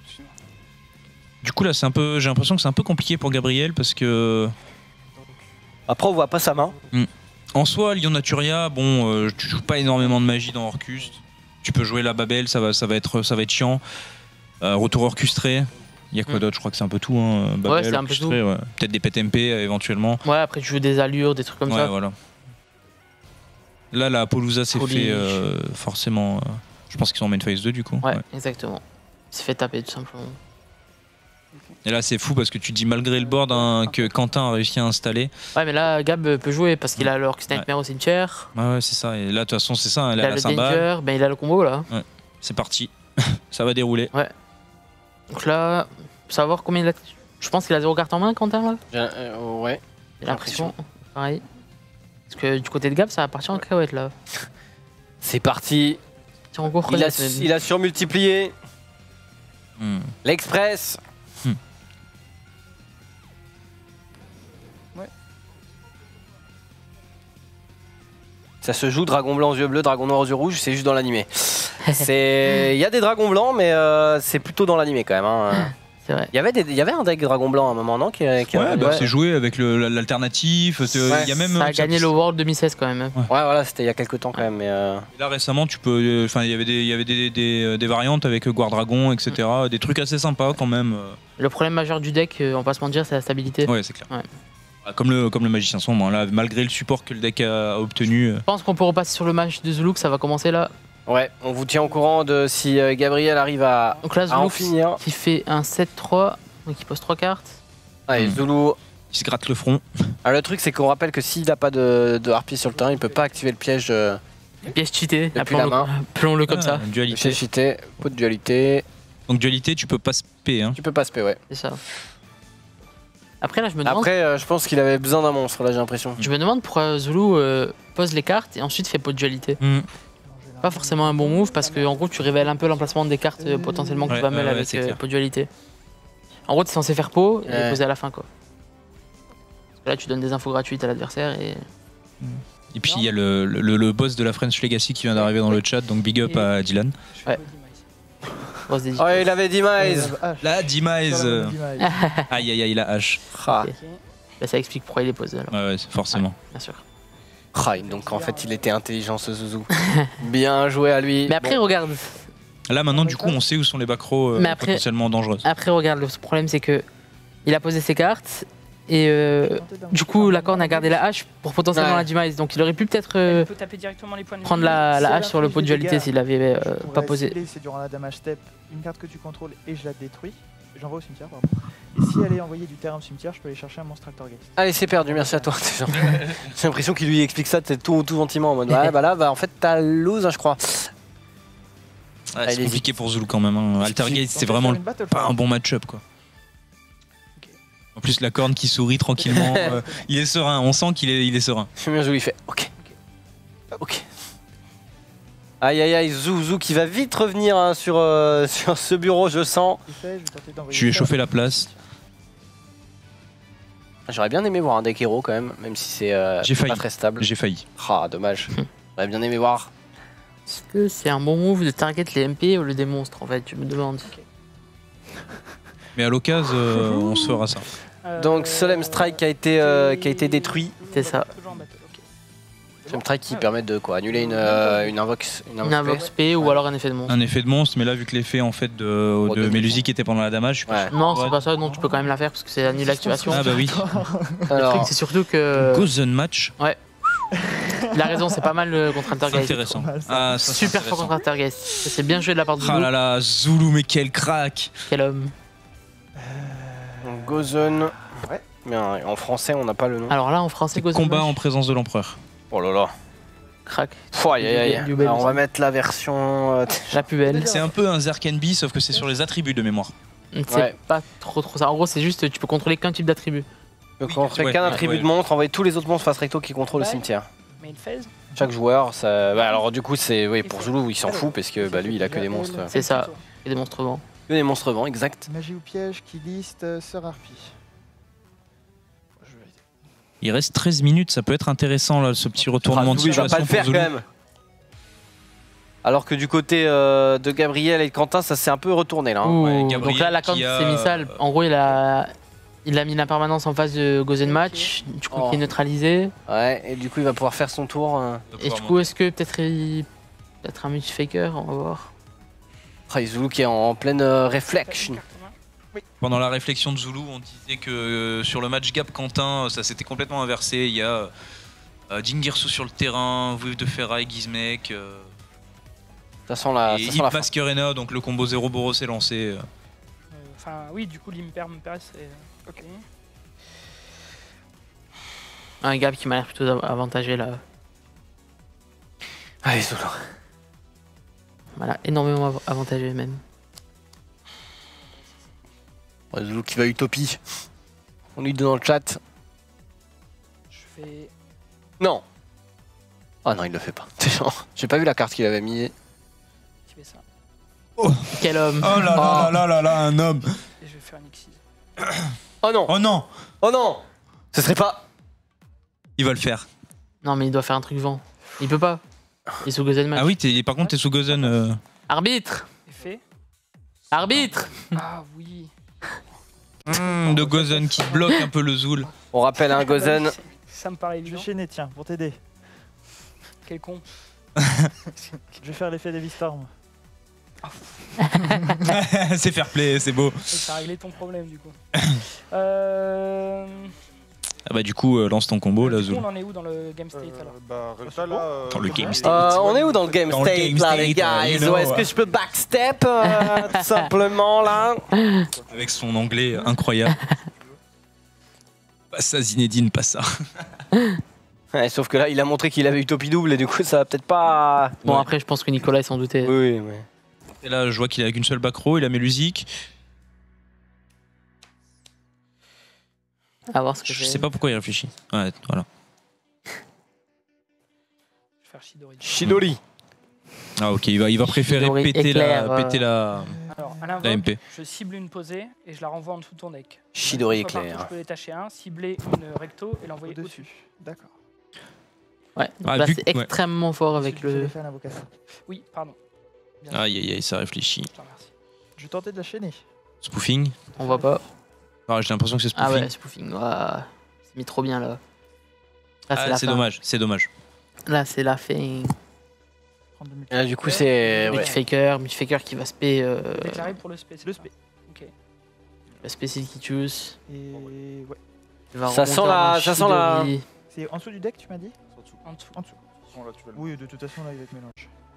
Du coup là, j'ai l'impression que c'est un peu compliqué pour Gabriel parce que. Après, on voit pas sa main. En soi, Lion Naturia, bon, tu joues pas énormément de magie dans Orcust. Tu peux jouer la Babel, ça va être chiant. Retour orchestré. Il y a quoi d'autre? Je crois que c'est un peu tout. Hein. Babel, ouais, c'est un peu tout. Ouais. Peut-être des PTMP éventuellement. Ouais, après tu joues des allures, des trucs comme ça. Voilà. Là, la Apollousa s'est fait forcément. Je pense qu'ils sont en main phase 2 du coup. Ouais, exactement. Il s'est fait taper tout simplement. Et là, c'est fou parce que tu dis malgré le board que Quentin a réussi à installer. Ouais, mais là, Gab peut jouer parce qu'il a le Orc Nightmare au cimetière. Ouais, c'est ça. Et là, de toute façon, c'est ça. Il a le Danger, ben, il a le combo là. Ouais. C'est parti. Ça va dérouler. Ouais. Donc là, savoir combien il a. Je pense qu'il a 0 carte en main, Quentin là. Ouais. J'ai l'impression. Pareil. Parce que du côté de Gab, ça va partir en cacahuète là. C'est parti. Il a surmultiplié. L'Express. Ça se joue dragon blanc aux yeux bleus, dragon noir aux yeux rouges, c'est juste dans l'animé. Il y a des dragons blancs, mais c'est plutôt dans l'animé quand même. Hein. C'est vrai. Il y avait un deck dragon blanc à un moment, non c'est joué avec l'alternatif. Ouais. Y a même, ça a gagné le World 2016 quand même. Ouais, voilà, c'était il y a quelques temps quand même. Mais là récemment, tu peux. Enfin, il y avait des variantes avec Guardragon, etc. Des trucs assez sympas quand même. Le problème majeur du deck, on va pas se mentir, c'est la stabilité. Ouais, c'est clair. Ouais. Comme le magicien sombre, là, malgré le support que le deck a obtenu. Je pense qu'on peut repasser sur le match de Zuluk, ça va commencer là. Ouais, on vous tient au courant de si Gabriel arrive à, donc là, en finir. Qui fait un 7-3, donc il pose 3 cartes. Allez, Zulu. Il se gratte le front. Alors, le truc, c'est qu'on rappelle que s'il n'a pas de harpie sur le terrain, il peut pas activer le piège. Le piège cheaté, appelons-le comme ça. Dualité. Le piège cheaté, pot de dualité. Donc, dualité, tu peux pas spé. Hein. Tu peux pas spé, ouais. C'est ça. Après, là, je me demande. Après, je pense qu'il avait besoin d'un monstre, là, j'ai l'impression. Je me demande pourquoi Zulu pose les cartes et ensuite fait pot de dualité. Pas forcément un bon move parce que, en gros, tu révèles un peu l'emplacement des cartes potentiellement que tu vas mêler avec pot de dualité. En gros, tu es censé faire pot et poser à la fin, quoi. Parce que là, tu donnes des infos gratuites à l'adversaire et. Et puis, il y a le boss de la French Legacy qui vient d'arriver dans le chat, donc big up à Dylan. Ouais. Grosse dédicace. Oh, il avait Demise. La Demise. Aïe aïe aïe, la hache. Bah, ça explique pourquoi il est posé alors. Ouais, forcément. Ouais, bien sûr. Donc en fait, il était intelligent ce Zouzou. Bien joué à lui. Mais après, regarde. Là maintenant, du coup, on sait où sont les backrows potentiellement dangereuses. Après, regarde, le problème c'est que il a posé ses cartes et du coup, la corne a gardé la hache pour potentiellement la Demise. Donc il aurait pu peut-être prendre la hache sur le pot de dualité s'il avait pas posé. C'est durant la damage step, une carte que tu contrôles et je la détruis. J'envoie au cimetière, pardon. Et si elle est envoyée du terrain au cimetière, je peux aller chercher un monstre Altergeist. Allez, c'est perdu, merci à toi. J'ai l'impression qu'il lui explique ça tout gentiment en mode ouais, bah là, en fait, t'as lose, hein, je crois. Ouais, c'est compliqué pour Zulu quand même. Hein. Altergeist, c'est vraiment pas un bon match-up quoi. En plus, la corne qui sourit tranquillement, il est serein. On sent qu'il est serein. C'est bien, Zulu, il fait ok. Aïe aïe aïe, Zouzou qui va vite revenir hein, sur ce bureau, je sens. Je lui ai chauffé la place. J'aurais bien aimé voir un deck héros quand même si c'est pas très stable. J'ai failli. Ah, dommage. J'aurais bien aimé voir. Est-ce que c'est un bon move de target les MP ou le des monstres en fait, je me demande. Mais à l'occasion, on se fera ça. Donc Solemn Strike qui a été détruit. C'est ça. Solemn Strike qui permet de quoi annuler une invox P ou alors un effet de monstre. Un effet de monstre, mais là vu que l'effet en fait de Mélusique était pendant la damage, je suis pas sûr. Non, c'est pas ça, non, tu peux quand même la faire parce que c'est annule l'activation. Ah bah oui. Le truc c'est surtout que. Gozen match. Ouais. Il a raison, c'est pas mal contre Altergeist. C'est intéressant. Ah, ça, super fort contre Altergeist. C'est bien joué de la part de Zulu. Ah là là, Zulu, mais quel crack. Quel homme. Gozen. Ouais. Mais en français, on n'a pas le nom. Alors là, en français, Gozen. Combat en présence de l'empereur. Oh là là. Crack. Alors, on va mettre la version la plus belle. C'est un peu un Zerkenby, sauf que c'est sur les attributs de mémoire. C'est pas trop ça. En gros, c'est juste tu peux contrôler qu'un type d'attribut. Donc on fait qu'un attribut de monstre, envoyer tous les autres monstres face recto qui contrôlent le cimetière. Chaque joueur, ça. Bah, alors du coup, c'est pour Zulu, il s'en fout parce que lui, il a que des monstres. C'est ça. Et des monstres vents. Que des monstres vents, exact. Magie ou piège qui liste Sœur Harpie. Il reste 13 minutes, ça peut être intéressant là, ce petit retournement de situation. Il va pas le faire quand même. Alors que du côté de Gabriel et de Quentin, ça s'est un peu retourné là. Ouais, donc là, la Quentin s'est mis sale. En gros, il a mis la permanence en face de Gozen Match, du coup, qui est neutralisé. Ouais, et du coup, il va pouvoir faire son tour. Et du coup, est-ce que peut-être un multi-faker, on va voir. Zulu qui est en pleine réflexion. Pendant la réflexion de Zulu, on disait que sur le match Gap Quentin, ça s'était complètement inversé. Il y a Jingirsu sur le terrain, Wave de Ferraille, Gizmek. Ça sent la fin. Masquerena, donc le combo 0 Boros est lancé. Enfin, oui, du coup, l'Imper me passe. Ok. Un Gap qui m'a l'air plutôt avantagé là. Allez, Zulu. Voilà, énormément avantagé même. Zulu qui va Utopie. On lui dit dans le chat. Je fais. Non. Ah non, il le fait pas. J'ai pas vu la carte qu'il avait mis. Je fais ça. Oh. Quel homme. Oh là là là là, un homme. Et je vais faire un Xyz. Oh non. Oh non. Oh non. Ce serait pas. Il va le faire. Non mais il doit faire un truc vent. Il peut pas. Il est sous Gozen Match. Ah oui, par contre t'es sous Gozen. Arbitre. Effet. Arbitre. Ah oui. De Gozen qui bloque un peu le Zul. On rappelle un Gozen. Ça me paraît Je évident. vais chaîner, tiens, pour t'aider. Quel con. Je vais faire l'effet Devi Storm. C'est fair play, c'est beau. Ça a réglé ton problème du coup. Ah bah du coup, lance ton combo là, Zul. On en est où dans le game state alors dans le game state. On est où dans le game state là les gars? Est-ce que je peux backstep tout simplement là? Avec son anglais incroyable. Pas ça Zinedine, pas ça. Ouais, sauf que là il a montré qu'il avait Utopie double et du coup ça va peut-être pas... Bon après je pense que Nicolas s'en doutait. Oui. Et là je vois qu'il a qu'une seule back row, il a Mélusique. À voir ce que je sais pas pourquoi il réfléchit. Ouais, voilà. Je vais faire Shidori. Shidori. Ah ok, il va préférer Shidori péter éclair, Alors, à l'invoque, MP. je cible une posée et je la renvoie en dessous de ton deck. Shidori Une fois par éclair. tour, je peux détacher un, cibler une recto et l'envoyer Au-dessus. au-dessus. D'accord. Ouais, donc là c'est extrêmement fort avec Je vais le... faire l'invocation. Oui, pardon. Aïe aïe aïe, ça réfléchit. Je te remercie. Je tentais de la chaîner. Spoofing. On voit pas. Ah, j'ai l'impression que c'est spoofing. Ah ouais, spoofing. Ah, c'est mis trop bien là. Ah, c'est dommage, c'est dommage. Là, c'est la fin. Ah, du coup, c'est. Multifaker qui va spé. Déclaré pour le spé. Le spé. Ok. Le spécial qui choose. Et ouais. Ça sent la. C'est en dessous du deck, tu m'as dit? En dessous. En dessous. Oui, de toute façon, là, il va être mélange.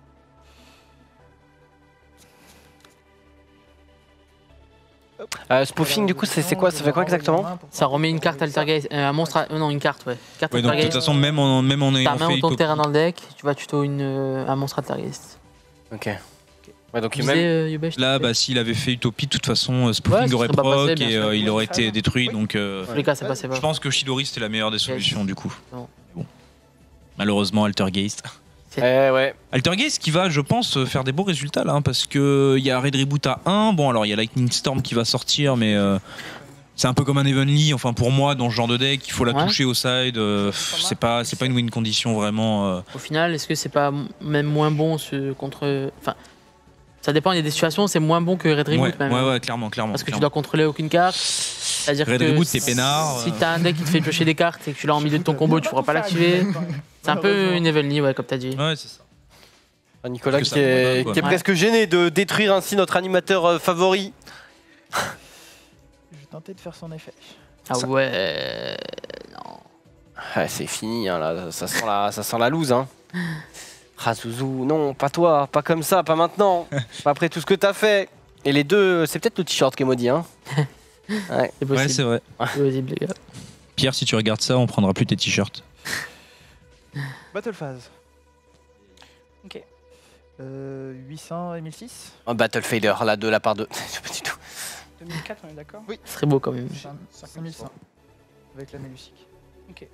Spoofing, du coup, c'est quoi? Ça fait quoi exactement? Ça remet une carte Altergeist, un monstre, non, une carte, ouais. Carte ouais, donc de toute façon, même en ayant fait ton terrain dans le deck, tu vas tuto un monstre Altergeist. Ok. Ouais, donc là, bah, s'il avait fait Utopie, de toute façon, Spoofing aurait proc et il aurait été détruit. Donc, dans les cas, ça passait pas. Je pense que Chidori c'était la meilleure des solutions du coup. Bon. Malheureusement, Altergeist. Ouais. Altergeist qui va, je pense, faire des beaux résultats là, parce que il y a Red Reboot à 1. Bon, alors il y a Lightning Storm qui va sortir, mais c'est un peu comme un Evenly. Enfin, pour moi, dans ce genre de deck, il faut la toucher au side. C'est pas une win condition vraiment. Au final, est-ce que c'est pas même moins bon contre. Enfin, ça dépend. Il y a des situations, c'est moins bon que Red Reboot même. Ouais, clairement. Parce que tu dois contrôler aucune carte. C'est-à-dire Red que Reboot, c'est peinard. Si t'as un deck qui te fait piocher des cartes et que tu l'as en milieu de ton combo, tu pourras pas l'activer. C'est un peu une Evenly, ouais, comme t'as dit. Ouais, c'est ça. Nicolas qui est presque gêné de détruire ainsi notre animateur favori. Je vais tenter de faire son effet. Ah ouais. Non. Ah, c'est fini, hein, là. Ça sent la loose. Hein. Razouzou, non, pas toi, pas comme ça, pas maintenant. Pas après tout ce que t'as fait. Et les deux, c'est peut-être le t-shirt qui est maudit. Hein. Ouais, c'est vrai. C'est possible, les gars. Pierre, si tu regardes ça, on prendra plus tes t-shirts. Battle phase. Ok. 800 et 1006. Un Battle Fader, là, de la part de. Pas du tout. 2004, on est d'accord? Oui. Ce serait beau quand même. 5100. Avec la Mélusique. Ok.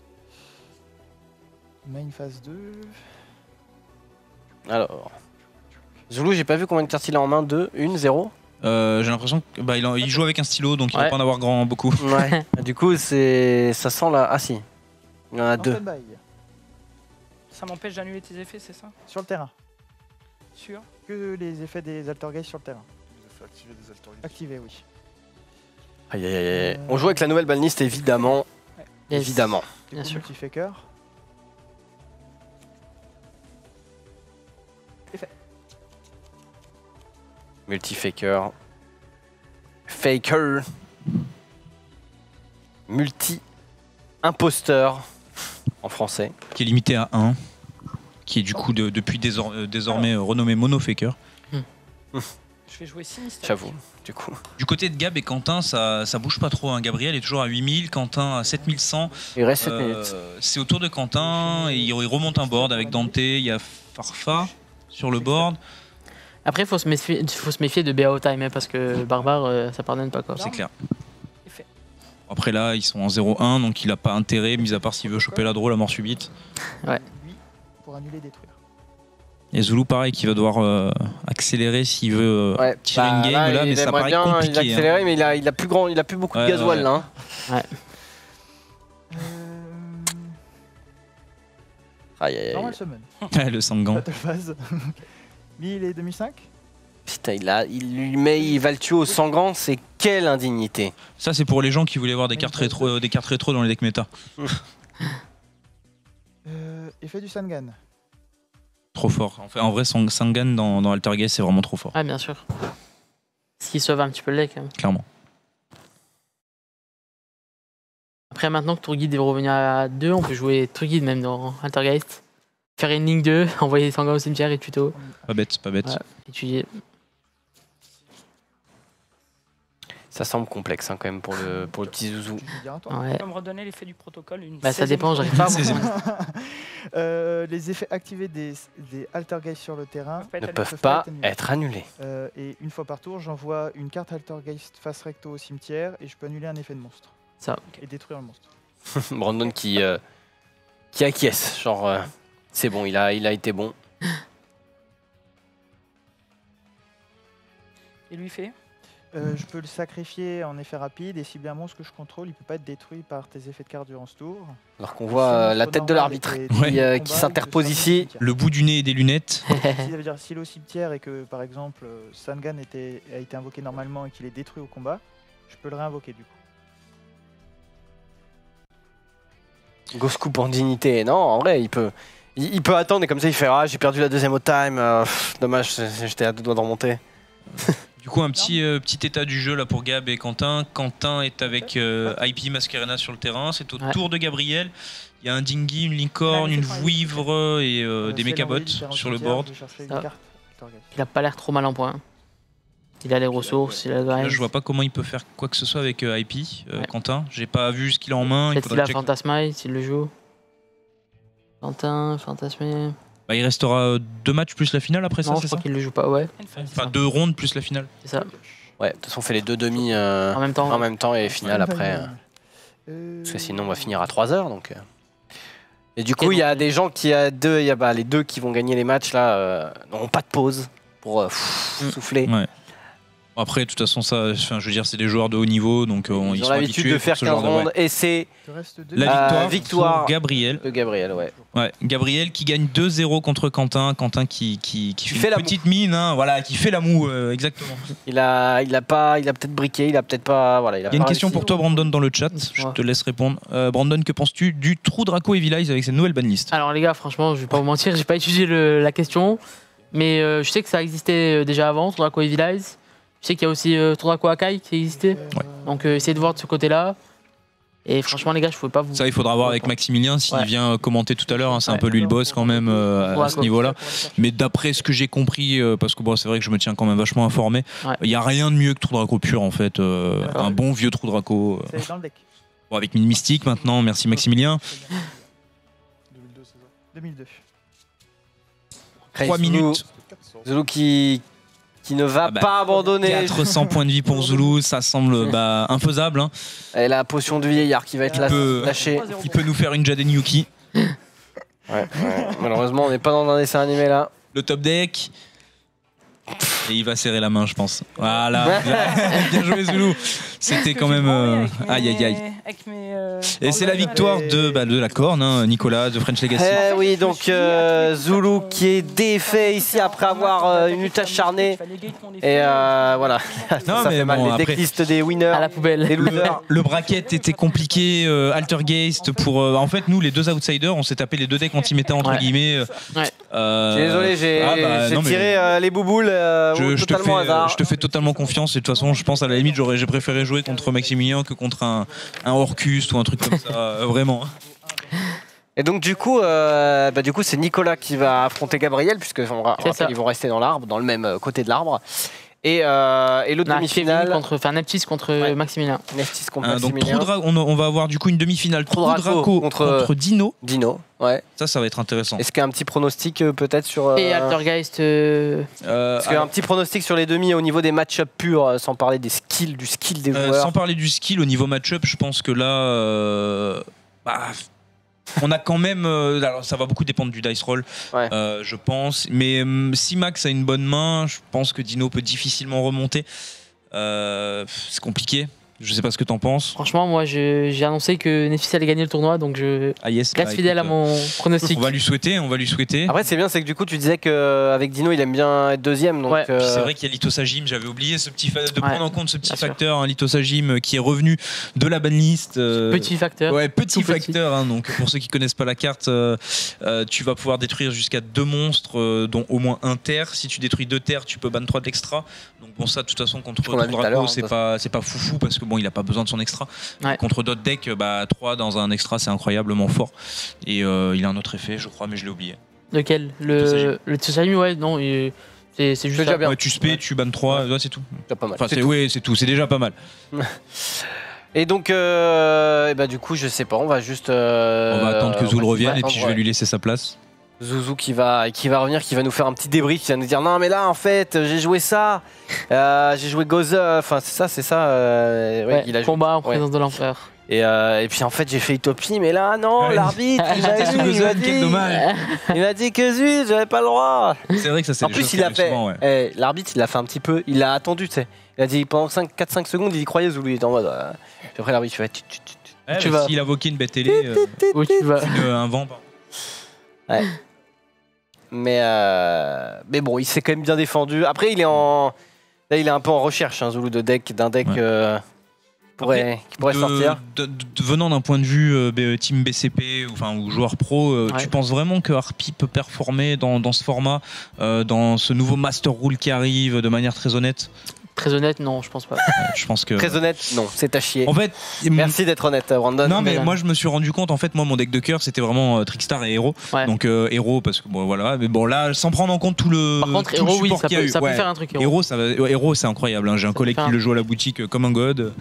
Main phase 2. Alors. Zulu, j'ai pas vu combien de cartes il a en main. 2, 1, 0. J'ai l'impression qu'il joue avec un stylo, donc il va pas en avoir beaucoup. Ouais. Du coup, ça sent la. Ah si. Il y en a 2. Ça m'empêche d'annuler tes effets, c'est ça? Sur le terrain. Sûr? Que les effets des Altergeist sur le terrain. Les effets activés des Altergeist. Activés, oui. Aïe. On joue avec la nouvelle balniste, évidemment. Ouais. Évidemment. Bien sûr. Multifaker. Effet. Multifaker. Faker. Multi-imposteur. En français. Qui est limité à 1. Qui est du coup depuis désormais renommé Monofaker. Je vais jouer Sinistre. J'avoue, du coup. Du côté de Gab et Quentin, ça bouge pas trop. Hein. Gabriel est toujours à 8000, Quentin à 7100. Il reste 7 minutes. C'est au tour de Quentin et il remonte un board avec Dante. Il y a Farfa sur le board. Après, il faut se méfier de BAO Time hein, parce que Barbare, ça pardonne pas quoi. C'est clair. Après là, ils sont en 0-1, donc il a pas intérêt, mis à part s'il veut choper la draw, la mort subite. Ouais. Pour annuler, détruire. Et Zulu, pareil, qui va devoir accélérer s'il veut tirer une game là, mais ça paraît compliqué. Il a accéléré, mais il a plus beaucoup de gasoil là. Ouais. Aïe. Normal summon. Le Sangan. Battle phase. 1000 et 2005. Putain, il va le tuer au Sangan, c'est quelle indignité. Ça, c'est pour les gens qui voulaient voir des cartes rétro dans les decks méta. Effet du Sangan. Trop fort. En vrai, Sangan dans Altergeist, c'est vraiment trop fort. Ah, bien sûr. Ce qui sauve un petit peu le deck. Hein. Clairement. Après, maintenant que Tourguide est revenu à 2, on peut jouer Tourguide même dans Altergeist. Faire une ligne 2, envoyer Sangan au cimetière et tuto. Pas bête. Ouais, étudier. Ça semble complexe hein, quand même pour le petit Zouzou. Ouais. Tu peux me redonner l'effet du protocole ça dépend, j'arrive pas à les effets activés des Altergeist sur le terrain ne peuvent pas être annulés. Et une fois par tour, j'envoie une carte Altergeist face recto au cimetière et je peux annuler un effet de monstre. Ça. Et détruire le monstre. Brandon qui acquiesce, genre c'est bon, il a été bon. Et lui fait Je peux le sacrifier en effet rapide et cibler un monstre que je contrôle, il peut pas être détruit par tes effets de carte durant ce tour. Alors qu'on voit la tête de l'arbitre qui s'interpose ici. Le bout du nez et des lunettes. Ça veut dire s'il est au cimetière et que par exemple Sangan a été invoqué normalement et qu'il est détruit au combat, je peux le réinvoquer du coup. Go scoop en dignité, non, en vrai il peut attendre et comme ça il fait ah j'ai perdu la deuxième au time, dommage j'étais à deux doigts de remonter. Du coup, un petit état du jeu là pour Gab et Quentin. Quentin est avec IP Masquerena sur le terrain. C'est au tour de Gabriel. Il y a un Dingy, une Licorne, une Vouivre et des Mechabots sur le board. Il a pas l'air trop mal en point. Il a les ressources, il a le grind. Là, je vois pas comment il peut faire quoi que ce soit avec IP, Quentin. J'ai pas vu ce qu'il a en main. Peut-être qu'il a Fantasmail s'il le joue. Quentin, Fantasmail. Bah, il restera 2 matchs plus la finale après ça, c'est ça? Non, je crois qu'il le joue pas, ouais. Enfin, 2 rondes plus la finale. C'est ça. Ouais, de toute façon on fait les 2 demi en même temps et finale après. Parce que sinon on va finir à 3h donc. Et du coup il y a des gens qui les deux qui vont gagner les matchs là n'auront pas de pause pour souffler. Ouais. Après, de toute façon, ça, je veux dire, c'est des joueurs de haut niveau, donc ils ont sont l'habitude habitués de faire 15 rondes et c'est la victoire de Gabriel. Ouais. Gabriel qui gagne 2-0 contre Quentin. Quentin qui fait une petite mine, hein, voilà, qui fait la moue, exactement. Il a peut-être briqué, il a peut-être pas. Voilà, il y a une question pour toi, Brandon, dans le chat. Je te laisse répondre. Brandon, que penses-tu du trou Draco Evil Eyes avec cette nouvelle banlist? Alors les gars, franchement, je vais pas vous mentir, j'ai pas étudié la question, mais je sais que ça existait déjà avant, trou Draco Evil Eyes. Je sais qu'il y a aussi Trou Draco Akai qui existait. Ouais. Donc essayez de voir de ce côté-là. Et franchement les gars, je pouvais pas vous... Ça, il faudra voir avec Maximilien s'il vient commenter tout à l'heure. Hein, c'est un peu lui le boss quand même à ce niveau-là. Mais d'après ce que j'ai compris, parce que bon, c'est vrai que je me tiens quand même vachement informé, il n'y a rien de mieux que Trou Draco pur en fait. Un bon vieux Trou Draco. C'est dans le deck. Bon, avec Mine Mystique maintenant, merci Maximilien. 2002, c'est ça 2002. 3 minutes. Zulu qui ne va pas abandonner. 400 points de vie pour Zulu, ça semble infaisable. Hein. Et la potion du vieillard qui va être lâchée. Il peut nous faire une Jaden Yuki. Ouais. Malheureusement, on n'est pas dans un dessin animé là. Le top deck. Et il va serrer la main, je pense. Voilà. Bien joué, Zulu. C'était quand même. Aïe. Et c'est la victoire de la corne, hein, Nicolas, de French Legacy. Oui, donc Zulu qui est défait ici après avoir une lutte acharnée. Et voilà. Non, ça fait mal. Les decklists des winners. À la poubelle. Des losers. Le bracket était compliqué. Altergeist pour. En fait, nous, les deux outsiders, on s'est tapé les 2 decks anti-méta, entre guillemets. Désolé, j'ai tiré les bouboules. Je te fais totalement confiance et de toute façon je pense à la limite j'ai préféré jouer contre Maximilien que contre un Orcus ou un truc comme ça, vraiment. Et donc du coup c'est Nicolas qui va affronter Gabriel puisque ils vont rester dans l'arbre, dans le même côté de l'arbre. Et l'autre demi-finale contre Neptis contre Maximilien. Neptis contre Maximilien. Donc on va avoir du coup une demi-finale Trou Draco contre Dino. Ouais. Ça va être intéressant. Est-ce qu'il y a un petit pronostic peut-être sur et Altergeist Est-ce qu'il y a un petit pronostic sur les demi au niveau des match-up purs sans parler du skill des joueurs. Sans parler du skill au niveau match-up, je pense que là on a quand même. Alors ça va beaucoup dépendre du dice roll, je pense. Mais si Max a une bonne main, je pense que Dino peut difficilement remonter. C'est compliqué. Je sais pas ce que t'en penses. Franchement, moi j'ai annoncé que Nephis allait gagner le tournoi, donc je reste fidèle à mon pronostic. On va lui souhaiter. Après, c'est bien, c'est que du coup, tu disais qu'avec Dino, il aime bien être deuxième. Donc c'est vrai qu'il y a Lithosagim, j'avais oublié de prendre en compte ce petit facteur, Lithosagim qui est revenu de la banlist. Petit facteur. Ouais, petit facteur. Hein, donc pour ceux qui connaissent pas la carte, tu vas pouvoir détruire jusqu'à 2 monstres, dont au moins un terre. Si tu détruis 2 terres, tu peux ban 3 d'extra. Donc bon, ça, de toute façon, contre Draco, c'est pas foufou parce que bon, il a pas besoin de son extra. Contre d'autres decks, 3 dans un extra, c'est incroyablement fort. Et il a un autre effet, je crois, mais je l'ai oublié. Lequel? Le Tsusami, ouais, non, c'est juste déjà bien. Ouais, tu spé, tu bannes 3, c'est tout. C'est pas mal. Enfin, c'est tout, c'est déjà pas mal. Et donc, du coup, je sais pas, on va juste. On va attendre que Zoul revienne et puis je vais lui laisser sa place. Zouzou qui va revenir, qui va nous faire un petit débrief, qui va nous dire non mais là en fait j'ai joué ça, j'ai joué Gozer, enfin c'est ça, il a combat en présence de l'empereur. Et puis en fait j'ai fait Utopie, mais là non, l'arbitre il m'a dit que zut, j'avais pas le droit. C'est vrai que ça c'est. En plus il a fait, l'arbitre il l'a fait un petit peu, il a attendu, tu sais. Il a dit pendant 4-5 secondes, il y croyait Zoulou, il était en mode. Puis après l'arbitre il fait. Tu vas. S'il invoquait une bête télé, où tu vas un vent. Ouais. Mais bon, il s'est quand même bien défendu. Après il est en, là il est un peu en recherche, hein, Zoulou, d'un deck. Qui pourrait sortir. Venant d'un point de vue team BCP ou joueur pro, tu penses vraiment que Harpie peut performer dans ce format, dans ce nouveau Master Rule qui arrive de manière très honnête? Très honnête, non, je pense pas. Je pense que... Très honnête, non, c'est à chier. En fait, merci d'être honnête, Brandon. Non, mais moi je me suis rendu compte, en fait, moi mon deck de cœur c'était vraiment Trickstar et Hero. Donc Hero, parce que bon voilà, mais bon là, sans prendre en compte tout le. Par contre, Hero, oui, ça peut faire un truc. Hero, c'est incroyable. Hein. J'ai un collègue qui le joue à la boutique comme un god.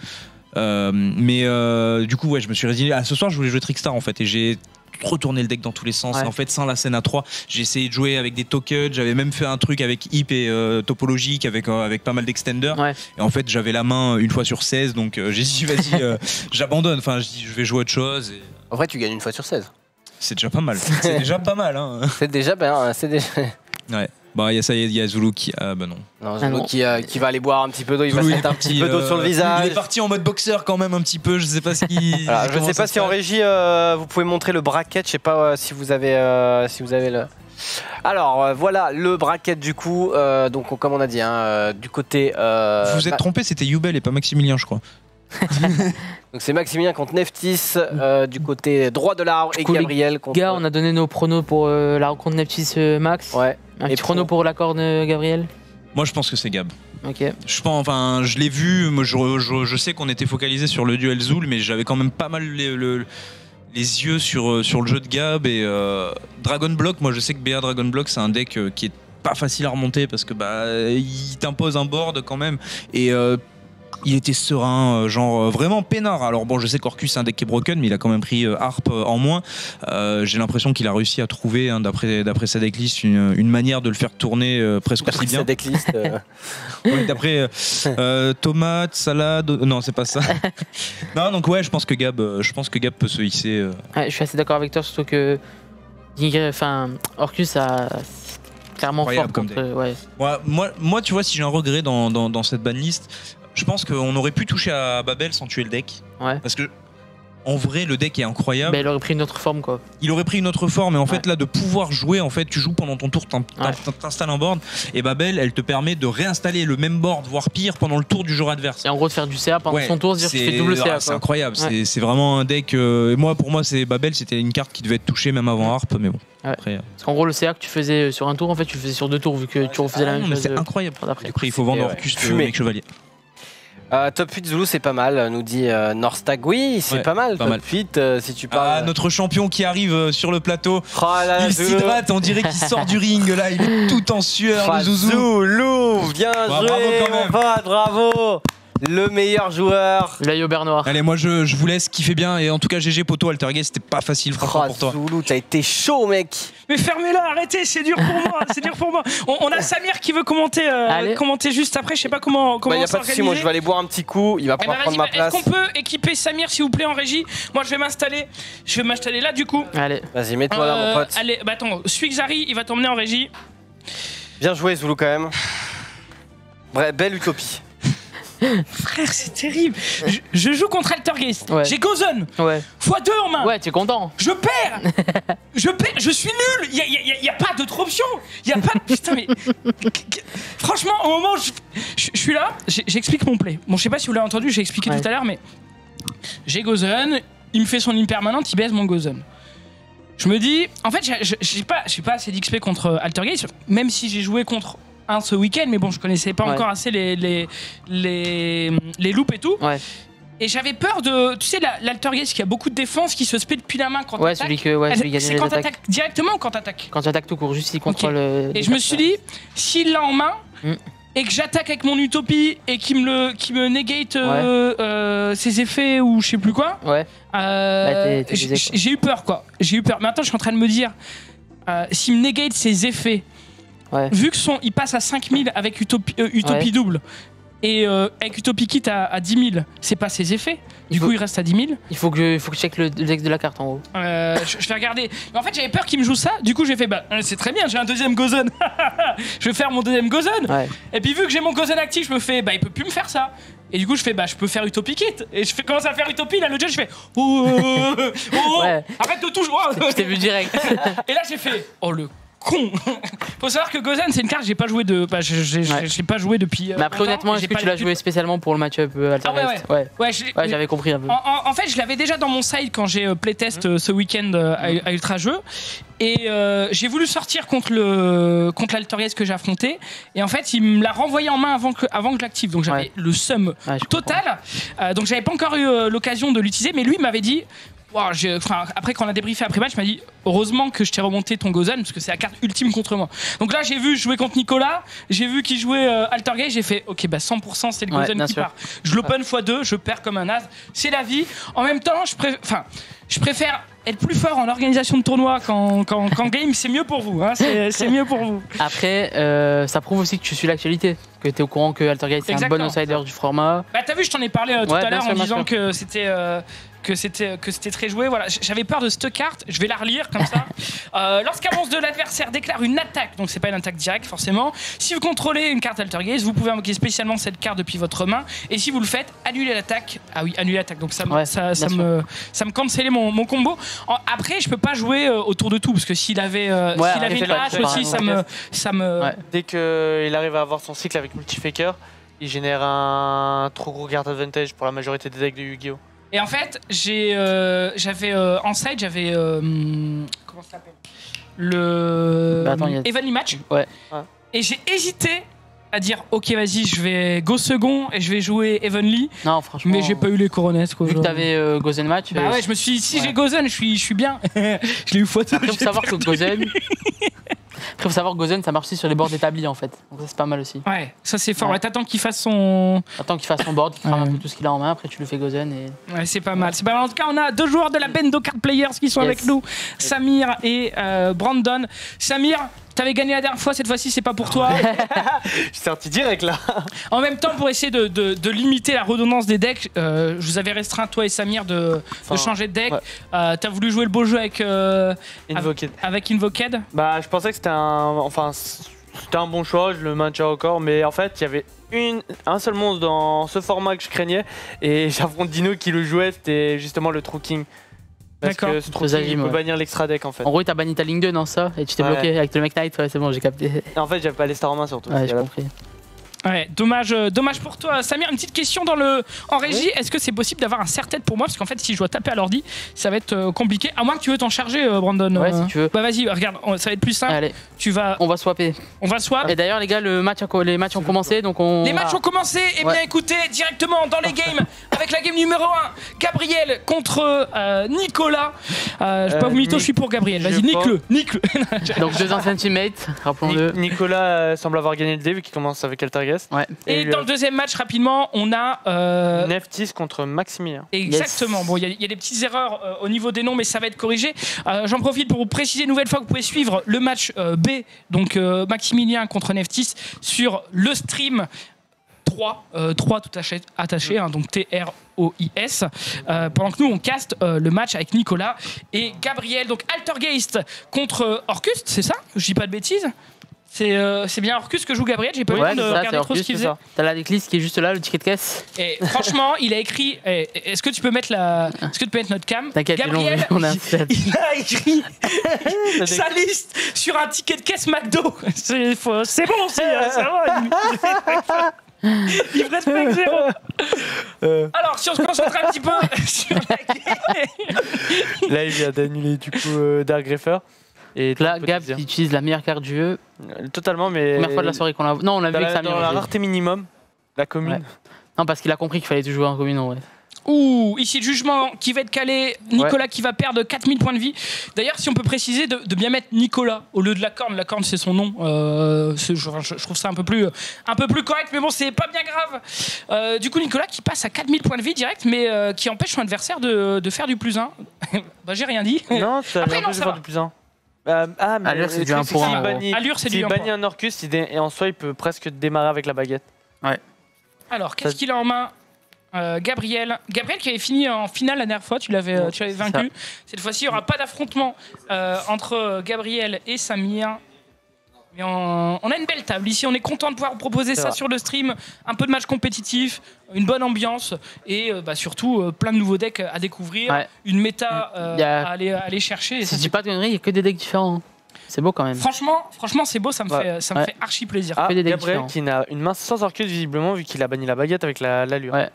Du coup, ouais, je me suis résigné. Ce soir, je voulais jouer Trickstar en fait, et j'ai retourné le deck dans tous les sens. Et en fait, sans la scène à 3, j'ai essayé de jouer avec des tokens. J'avais même fait un truc avec Hip et topologique avec pas mal d'extenders. Et en fait, j'avais la main une fois sur 16, donc j'ai dit vas-y, j'abandonne. Enfin, je dis je vais jouer autre chose. Et... En vrai, tu gagnes une fois sur 16. C'est déjà pas mal. C'est déjà pas mal. Hein. C'est déjà bien. Ouais. Bah, il y a Zoulou qui. Bah non. Zoulou qui va aller boire un petit peu d'eau, il va se mettre un petit peu d'eau sur le visage. Il est parti en mode boxeur quand même un petit peu, je sais pas ce qui. Alors, je sais pas si en régie vous pouvez montrer le bracket, je sais pas si vous avez le. Alors voilà le bracket du coup, donc comme on a dit, hein, du côté. Vous vous êtes trompé, c'était Youbel et pas Maximilien, je crois. Donc c'est Maximilien contre Neftis du côté droit de l'arbre et Gabriel contre. Gars, on a donné nos pronos pour la rencontre Neftis Max. Ouais. Un petit prono pour la corne Gabriel. Moi je pense que c'est Gab. Ok. Je pense, enfin, je l'ai vu. Moi, je sais qu'on était focalisé sur le duel Zoul, mais j'avais quand même pas mal les yeux sur le jeu de Gab et Dragon Block. Moi, je sais que BA Dragon Block, c'est un deck qui est pas facile à remonter parce que il t'impose un board quand même et il était serein, genre vraiment peinard. Alors bon, je sais qu'Orcus c'est un deck qui est broken, mais il a quand même pris Harp en moins. J'ai l'impression qu'il a réussi à trouver, hein, d'après sa decklist, une manière de le faire tourner presque aussi bien. Sa decklist. Ouais, d'après tomate, salade. Non, c'est pas ça. Non, donc ouais, je pense que Gab peut se hisser. Ouais, je suis assez d'accord avec toi, surtout que Orcus a clairement fort contre. Ouais. Moi, tu vois, si j'ai un regret dans cette banlist. Je pense qu'on aurait pu toucher à Babel sans tuer le deck. Ouais. Parce que, en vrai, le deck est incroyable. Mais il aurait pris une autre forme, quoi. Il aurait pris une autre forme. Et en fait, là, de pouvoir jouer, en fait, tu joues pendant ton tour, t'installes un board. Et Babel, elle te permet de réinstaller le même board, voire pire, pendant le tour du joueur adverse. Et en gros, de faire du CA pendant son tour, se dire que tu fais double CA. C'est incroyable. Ouais. C'est vraiment un deck. Pour moi, c'est Babel, c'était une carte qui devait être touchée même avant Harp. Mais bon. Ouais. Après, parce qu'en gros, le CA que tu faisais sur un tour, en fait, tu le faisais sur 2 tours, vu que tu refaisais la même chose. C'est incroyable. Après, il faut vendre Orcus avec Chevalier. Top 8 Zoulou, c'est pas mal, nous dit Norstag. Oui, c'est pas mal. Top 8, si tu parles. Notre champion qui arrive sur le plateau. Oh là, il s'hydrate, on dirait qu'il sort du ring là, il est tout en sueur, le Zouzou. Zoulou, bien joué, bravo quand même. Mon pote, bravo. Le meilleur joueur. L'œil au beurre noir. Allez, moi je vous laisse kiffer bien. Et en tout cas, GG Poto, Altergate, c'était pas facile franchement pour toi. Zoulou, t'as été chaud, mec. Mais fermez-la, arrêtez, c'est dur pour moi. C'est dur pour moi. On a Samir qui veut commenter juste après. Je sais pas comment y a pas de souci, moi je vais aller boire un petit coup. Il va pouvoir prendre ma place. Est-ce qu'on peut équiper Samir, s'il vous plaît, en régie? Moi je vais m'installer. Je vais m'installer là, du coup. Allez. Vas-y, mets-toi là, mon pote. Allez, attends, Swixari, il va t'emmener en régie. Bien joué, Zoulou, quand même. Bref, belle utopie. Frère, c'est terrible. Je joue contre Altergeist. Ouais. J'ai Gozen. Ouais. x2 en main. Ouais, t'es content. Je perds. Je suis nul. Y a pas d'autre option. Y a pas. Putain, mais. Franchement, au moment où je suis là, j'explique mon play. Bon, je sais pas si vous l'avez entendu, j'ai expliqué tout à l'heure, mais. J'ai Gozen, il me fait son impermanente, il baisse mon Gozen. Je me dis. En fait, j'ai pas assez d'XP contre Altergeist, même si j'ai joué contre ce week-end, mais bon, je connaissais pas encore assez les loops et tout. Ouais. Et j'avais peur de, tu sais, l'Altergeist qui a beaucoup de défense, qui se spé depuis la main quand t'attaques. C'est quand t'attaques directement ou quand t'attaques? Quand t'attaques tout court, juste il contrôle. Et je me suis dit, s'il l'a en main et que j'attaque avec mon Utopie et qu'il me negate ses effets ou je sais plus quoi, j'ai eu peur, quoi. J'ai eu peur. Maintenant, je suis en train de me dire, s'il me negate ses effets. Ouais. Vu que il passe à 5000 avec Utopie double, Et avec Utopie Kit à 10 000, c'est pas ses effets. Du coup, il reste à 10 000. Il faut que je check le deck de la carte en haut. Je vais regarder. Mais en fait, j'avais peur qu'il me joue ça. Du coup, j'ai fait bah, c'est très bien, j'ai un deuxième Gozen. Je vais faire mon deuxième Gozen. Ouais. Et puis, vu que j'ai mon Gozen actif, je me fais bah, il peut plus me faire ça. Et du coup, je fais bah, je peux faire Utopie Kit. Et je commence à faire Utopie. Là, le jet, je fais ouais. Arrête de toucher. Je t'ai vu direct. Et là, j'ai fait le con. Faut savoir que Gozen c'est une carte que j'ai pas joué j'ai pas joué depuis mais après honnêtement est-ce que tu l'as joué spécialement pour le match-up Altergeist? Ouais, j'avais compris un peu. En fait je l'avais déjà dans mon side quand j'ai playtest ce week-end à Ultra Jeu et j'ai voulu sortir contre l'Altergeist que j'ai affronté et en fait il me l'a renvoyé en main avant que je l'active donc j'avais le seum total donc j'avais pas encore eu l'occasion de l'utiliser mais lui m'avait dit wow, après quand on a débriefé après match, il m'a dit heureusement que je t'ai remonté ton Gozen parce que c'est la carte ultime contre moi. Donc là j'ai vu jouer contre Nicolas, j'ai vu qu'il jouait Altergeist, j'ai fait ok bah 100% c'est le Gozen qui part. Je l'open x2, je perds comme un as, c'est la vie. En même temps je préfère être plus fort en organisation de tournoi qu'en game, c'est mieux pour vous. Hein, c'est mieux pour vous. Après, ça prouve aussi que tu suis l'actualité, que tu es au courant que Altergeist c'est un bon outsider du format. Bah t'as vu, je t'en ai parlé tout à l'heure en disant que c'était très joué. Voilà, j'avais peur de cette carte. Je vais la relire comme ça. Lorsqu'un monstre de l'adversaire déclare une attaque, donc c'est pas une attaque directe forcément. Si vous contrôlez une carte Altergeist, vous pouvez invoquer spécialement cette carte depuis votre main. Et si vous le faites, annulez l'attaque. Ah oui, annulez l'attaque. Donc ça me cancellait mon combo. Après, je peux pas jouer autour de tout parce que s'il avait une hache aussi, ça me. Ouais. Dès qu'il arrive à avoir son cycle avec Multifaker, il génère un trop gros card advantage pour la majorité des decks de Yu-Gi-Oh! Et en fait, j'avais en side, comment ça s'appelle Evenly Match. Ouais. Et j'ai hésité à dire ok vas-y je vais go second et je vais jouer Evenly. Non franchement. Mais j'ai pas eu les coronettes quoi. Vu que t'avais Gozen Match. Bah ouais je me suis dit si j'ai Gozen je suis bien. Je l'ai eu fois. Après faut savoir que Gozen. Après, faut savoir que Gozen, ça marche aussi sur les boards établis en fait. Donc ça, c'est pas mal aussi. Ouais, ça c'est fort. Ouais, t'attends qu'il fasse son. Board, qu'il crame un peu tout ce qu'il a en main. Après, tu le fais Gozen. Et... Ouais, c'est pas mal. C'est pas mal. En tout cas, on a deux joueurs de la Bendo Card Players qui sont avec nous, Samir et Brandon. Samir, t'avais gagné la dernière fois, cette fois-ci c'est pas pour toi. Je suis sorti direct là. En même temps, pour essayer de limiter la redondance des decks, je vous avais restreint toi et Samir de changer de deck. Ouais. T'as voulu jouer le beau jeu avec Invoked. Bah, je pensais que c'était un bon choix, je le maintiens encore, mais en fait il y avait un seul monstre dans ce format que je craignais et j'affronte Dino qui le jouait, c'était justement le True King. Parce que ce True King, il peut bannir l'extra deck en fait. En gros, t'as banni ta ligne 2 dans ça et tu t'es bloqué avec le Mech Knight, c'est bon, j'ai capté. Et en fait, j'avais pas les stars en main surtout. Ouais, j'ai compris. Ouais, dommage pour toi, Samir. Une petite question en régie. Est-ce que c'est possible d'avoir un serre-tête pour moi? Parce qu'en fait, si je dois taper à l'ordi, ça va être compliqué. À moins que tu veux t'en charger, Brandon. Ouais, si tu veux. Bah vas-y, regarde, ça va être plus simple. Allez, on va swapper. On va swap. Et d'ailleurs, les gars, les matchs ont commencé, donc Les matchs ont commencé. Et bien, écoutez, directement dans les games avec la game numéro 1, Gabriel contre Nicolas. Je peux pas vous mytho, je suis pour Gabriel. Vas-y, nique-le. Donc deux anciens teammates, rappelons-le. Nicolas semble avoir gagné le dé vu qu'il commence avec Altergeist. Ouais. Et dans le deuxième match, rapidement, on a Neftis contre Maximilien. Exactement. Yes. Bon, il y a des petites erreurs au niveau des noms, mais ça va être corrigé. J'en profite pour vous préciser une nouvelle fois que vous pouvez suivre le match B, donc Maximilien contre Neftis, sur le stream 3 tout attaché, hein, donc TROIS, pendant que nous on caste le match avec Nicolas et Gabriel. Donc Altergeist contre Orcust, c'est ça? Je dis pas de bêtises? C'est bien Orcus que joue Gabriel, j'ai pas eu le temps de regarder trop ce qu'il faisait. T'as la decklist qui est juste là, le ticket de caisse. Et franchement, il a écrit. Est-ce que tu peux mettre notre cam? T'inquiète, Gabriel, il a écrit sa liste sur un ticket de caisse McDo. C'est bon aussi, ça va. Il respecte zéro. Alors, si on se concentre un petit peu sur la game. Là, il vient d'annuler du coup Dark Greffer. Et là, Gab qui utilise la meilleure carte du jeu. Totalement, mais. Première fois de la soirée qu'on l'a. Non, on l'a vu avec Samir. Dans la rareté minimum, la commune. Ouais. Non, parce qu'il a compris qu'il fallait tout jouer en commune en vrai. Ouh, ici le jugement qui va être calé. Nicolas qui va perdre 4000 points de vie. D'ailleurs, si on peut préciser de bien mettre Nicolas au lieu de la corne c'est son nom. Je trouve ça un peu plus correct, mais bon, c'est pas bien grave. Du coup, Nicolas qui passe à 4000 points de vie direct, mais qui empêche son adversaire de faire du +1. Bah, j'ai rien dit. Non, ça après, non, ça va. Du +1. Mais Allure, c'est du 1 pour 1. Allure, c'est du 1 pour 1. S'il bannit un Orcus, et en soi, il peut presque démarrer avec la baguette. Ouais. Alors, qu'est-ce qu'il a en main Gabriel qui avait fini en finale la dernière fois, tu l'avais vaincu. Cette fois-ci, il n'y aura pas d'affrontement entre Gabriel et Samir. Mais on a une belle table ici, on est content de pouvoir proposer ça sur le stream. Un peu de match compétitif, une bonne ambiance et surtout plein de nouveaux decks à découvrir, une méta à aller chercher. Si je dis pas de conneries, il n'y a que des decks différents. C'est beau quand même. Franchement c'est beau, ça me fait archi plaisir. Gabriel qui n'a une main sans Arceus visiblement vu qu'il a banni la baguette avec l'allure. Ouais.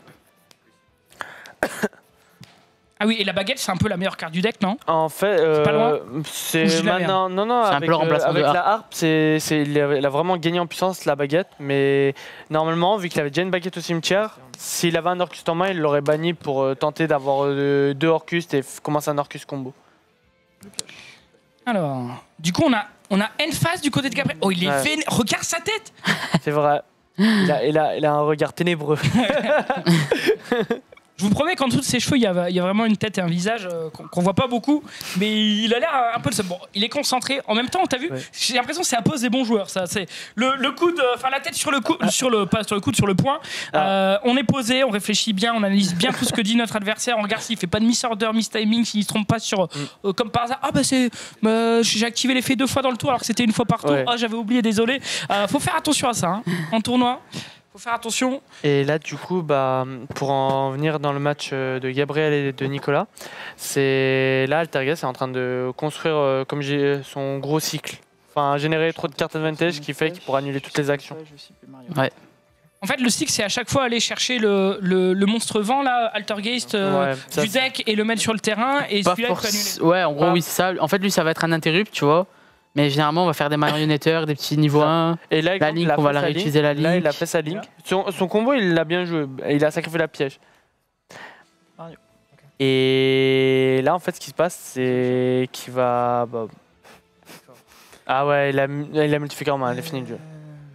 Ah oui, et la baguette, c'est un peu la meilleure carte du deck, non? En fait, c'est maintenant. Non, avec la harpe, il a vraiment gagné en puissance la baguette, mais normalement, vu qu'il avait déjà une baguette au cimetière, s'il avait un Orcus en main, il l'aurait banni pour tenter d'avoir 2 Orcus et commencer un Orcus combo. Alors, du coup, on a N-Phase du côté de Gabriel. Oh, il est vénère. Regarde sa tête. C'est vrai. Il a un regard ténébreux. Je vous promets qu'en dessous de ses cheveux, il y a vraiment une tête et un visage qu'on voit pas beaucoup, mais il a l'air un peu de ça. Bon, il est concentré. En même temps, t'as vu, j'ai l'impression que c'est à pose des bons joueurs. Ça, c'est le coude, enfin la tête sur le coude, pas sur le coude, sur le poing. On est posé, on réfléchit bien, on analyse bien tout ce que dit notre adversaire. On regarde s'il fait pas de misorder, mistiming, s'il se trompe pas sur comme par hasard. J'ai activé l'effet 2 fois dans le tour alors que c'était 1 fois par tour. J'avais oublié, désolé. Faut faire attention à ça hein, en tournoi. Faut faire attention. Et là, du coup, pour en venir dans le match de Gabriel et de Nicolas, là, Altergeist est en train de construire son gros cycle. Enfin, générer trop de cartes advantage qui fait qu'il pourra annuler toutes les actions. Ouais. En fait, le cycle, c'est à chaque fois aller chercher le monstre vent, là, Altergeist, du deck et le mettre sur le terrain. Et celui-là, il peut annuler. Ouais, en gros, oui, c'est ça. En fait, lui, ça va être un interrupt, tu vois. Mais généralement, on va faire des marionnetteurs, des petits niveaux 1. Et là, la Link, on va la réutiliser la Link. Là, il a fait sa Link. Son combo, il l'a bien joué. Il a sacrifié la piège. Et là, en fait, ce qui se passe, c'est qu'il va... Ah ouais, il a multiplié en main, il a fini le jeu.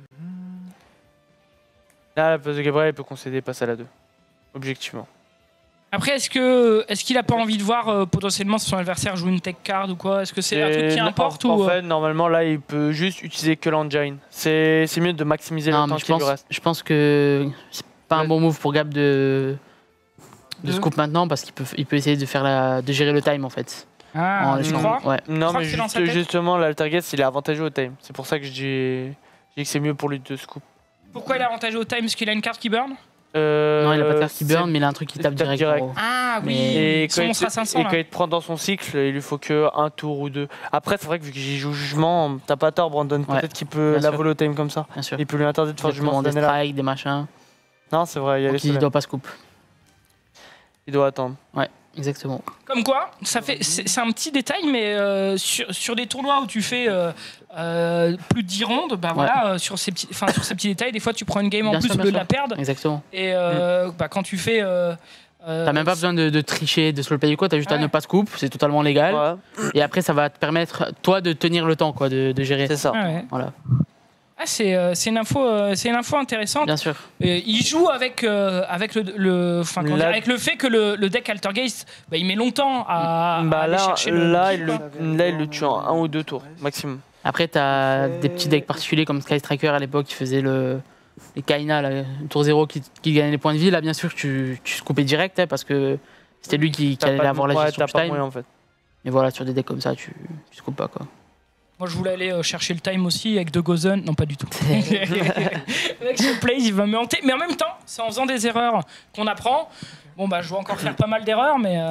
Là, à la place de Gabriel, il peut concéder, passer à la 2. Objectivement. Après, est-ce qu'il a pas envie de voir potentiellement si son adversaire joue une tech card ou quoi? Est-ce que c'est un truc qui importe En fait, normalement, là, il peut juste utiliser que l'engine. C'est mieux de maximiser le temps qu'il lui reste. Je pense que c'est pas un bon move pour Gab de scoop maintenant parce qu'il peut essayer de gérer le time en fait. Ah, tu crois? Ouais. Non, mais justement, l'Altergeist, il est avantageux au time. C'est pour ça que je dis que c'est mieux pour lui de scoop. Pourquoi il est avantageux au time? Parce qu'il a une carte qui burn? Non, il a pas de carte qui burn, mais il a un truc qui tape direct. Ah oui, et quand il te prend dans son cycle, il lui faut que 1 tour ou 2. Après, c'est vrai que vu que j'y joue jugement, t'as pas tort, Brandon. Peut-être qu'il peut la voler au time comme ça. Bien sûr. Il peut lui interdire de faire jugement. Des strikes, des machins. Non, c'est vrai, il doit pas scoop. Il doit attendre. Ouais. Exactement. Comme quoi, c'est un petit détail, mais sur des tournois où tu fais plus de 10 rondes, voilà, sur ces petits détails, des fois tu prends une game en plus au lieu de la perdre. Exactement. Et quand tu fais. T'as même pas besoin de tricher, de slow play ou quoi, t'as juste à ne pas scoop, c'est totalement légal. Ouais. Et après, ça va te permettre, toi, de tenir le temps, quoi, de gérer. C'est ça. Voilà. Ah, c'est une info intéressante. Bien sûr. Il joue avec avec le fait que le deck Altergeist, il met longtemps à aller chercher là, il le tue en 1 ou 2 tours maximum. Après, t'as des petits decks particuliers comme Sky Striker à l'époque qui faisait les Kaina, le tour 0 qui gagnait les points de vie. Là, bien sûr, tu scoopais direct hein, parce que c'était lui qui allait avoir la gestion du time. Moyen, en fait. Mais voilà, sur des decks comme ça, tu scoopes pas quoi. Moi, je voulais aller chercher le time aussi avec De Gozen. Non, pas du tout. Avec ce play, il va me hanter. Mais en même temps, c'est en faisant des erreurs qu'on apprend. Bon, je vais encore faire pas mal d'erreurs, mais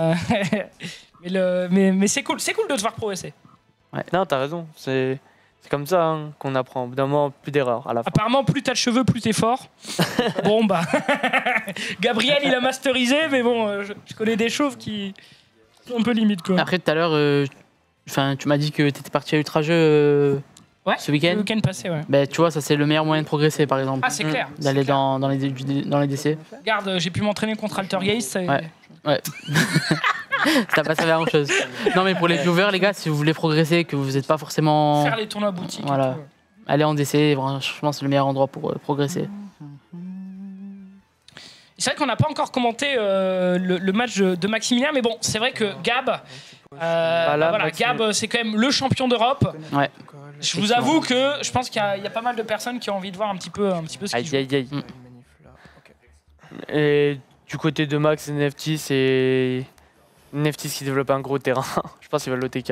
c'est cool. C'est cool de devoir progresser. Ouais. Non, t'as raison. C'est comme ça hein, qu'on apprend. Au bout d'un moment, plus d'erreurs à la fin. Apparemment, plus t'as de cheveux, plus t'es fort. Bon, Gabriel, il a masterisé, mais bon, je connais des chauves qui sont un peu limites, quoi. Après, tout à l'heure... tu m'as dit que tu étais parti à Ultra Jeu ce week-end. Le week-end passé, ouais. Tu vois, ça c'est le meilleur moyen de progresser, par exemple. Ah, c'est clair. D'aller dans les DC. Regarde, j'ai pu m'entraîner contre Altergeist. Ouais. Ça pas servi à grand chose. Non, mais pour les viewers, les gars, si vous voulez progresser, que vous n'êtes pas forcément. Faire les tournois boutiques. Voilà. Allez en DC, franchement, c'est le meilleur endroit pour progresser. C'est vrai qu'on n'a pas encore commenté le match de Maximilien, mais bon, c'est vrai que Gab. Gab, c'est quand même le champion d'Europe. Ouais. Je vous avoue que je pense qu'il y a pas mal de personnes qui ont envie de voir un petit peu ce qu'il joue. Et du côté de Max et Neftis, c'est Neftis qui développe un gros terrain. Je pense qu'il va l'OTK.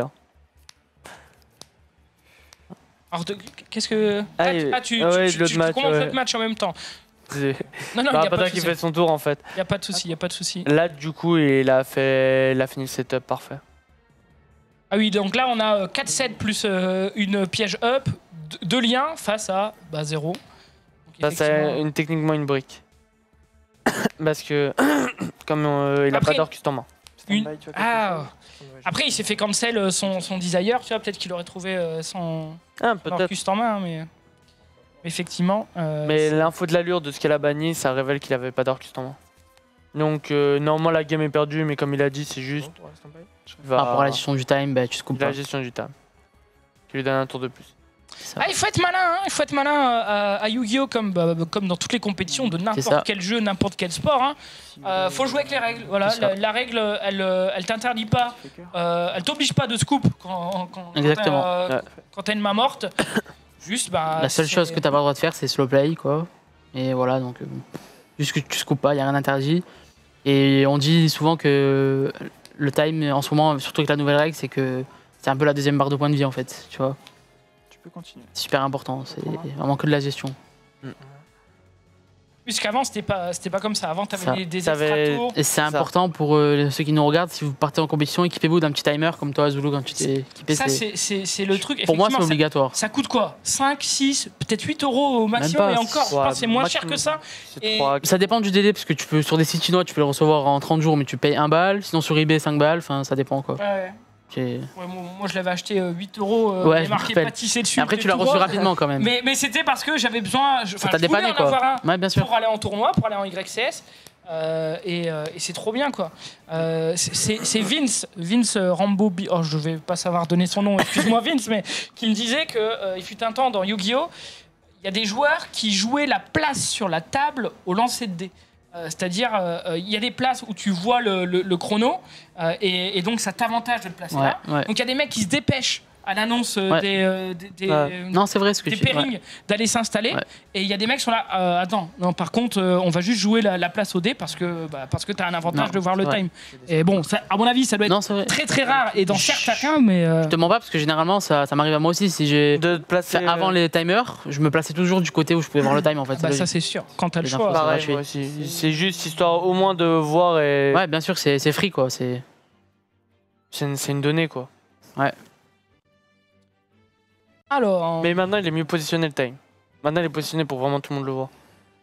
Alors, qu'est-ce que. Tu commences le match en même temps. Non, il y a pas qui fait son tour en fait. Il n'y a pas de souci, Là, du coup, il a fini le setup parfait. Ah oui, donc là, on a 4 sets plus une piège up, 2 liens face à 0. Ça, c'est techniquement une brique. Parce que, comme il a pas d'or custom. Après, il s'est fait cancel son desire, tu vois, peut-être qu'il aurait trouvé son custom en main, mais. Effectivement. Mais l'info de l'allure de ce qu'elle a banni, ça révèle qu'il avait pas d'or custom. Donc, normalement, la game est perdue, mais comme il a dit, c'est juste. Par rapport à la gestion du time, tu te coupes pas. La gestion du time. Qui lui donne un tour de plus. Il faut être malin, à Yu-Gi-Oh! Comme dans toutes les compétitions de n'importe quel jeu, n'importe quel sport. Faut jouer avec les règles. Voilà, la règle, elle t'interdit pas, elle t'oblige pas de scoop quand t'as une main morte. Juste, la seule chose que t'as pas le droit de faire, c'est slow play, quoi. Et voilà, donc juste que tu scoopes pas, y a rien d'interdit. Et on dit souvent que le time, en ce moment, surtout avec la nouvelle règle, c'est que c'est un peu la deuxième barre de points de vie, en fait, tu vois. Continuer. C'est super important, c'est vraiment que de la gestion. Puisqu'avant c'était pas comme ça, avant t'avais des extra tours. Et c'est important pour ceux qui nous regardent, si vous partez en compétition, équipez-vous d'un petit timer comme toi Zulu quand tu t'es équipé. Ça c'est le truc. Pour moi c'est obligatoire. Ça coûte quoi? 5, 6, peut-être 8 euros au maximum et encore, je pense que c'est moins cher que ça. Ça dépend du délai parce que tu peux sur des sites chinois tu peux le recevoir en 30 jours mais tu payes 1 balle, sinon sur eBay 5 balles, enfin ça dépend quoi. Moi je l'avais acheté 8 euros, il est marqué pâtissé dessus. Et après tu l'as reçu rapidement quand même. Mais c'était parce que j'avais besoin, je voulais en avoir un bien sûr. Pour aller en tournoi, pour aller en YCS. Et c'est trop bien quoi. C'est Vince Rambo, je vais pas savoir donner son nom, excuse-moi Vince, mais qui me disait qu'il fut un temps dans Yu-Gi-Oh! Il y a des joueurs qui jouaient la place sur la table au lancer de dés. C'est-à-dire, il y a des places où tu vois le chrono et donc ça t'avantage de le placer là. Donc il y a des mecs qui se dépêchent à l'annonce non, c'est vrai, ce que des pairings d'aller s'installer et il y a des mecs qui sont là attends, non, par contre on va juste jouer la place au dé parce que tu as un avantage de voir le time. Et bon, ça, à mon avis ça doit être très très rare et dans certains cas, mais je te mens pas parce que généralement ça m'arrive à moi aussi. Si j'ai avant les timers, je me plaçais toujours du côté où je pouvais voir le time en fait. Ça c'est sûr, quand t'as le choix. Pareil, c'est juste histoire au moins de voir et... Ouais, bien sûr, c'est free quoi, c'est une donnée quoi. Ouais. Alors... Mais maintenant il est mieux positionné le time. Maintenant il est positionné pour vraiment tout le monde le voir.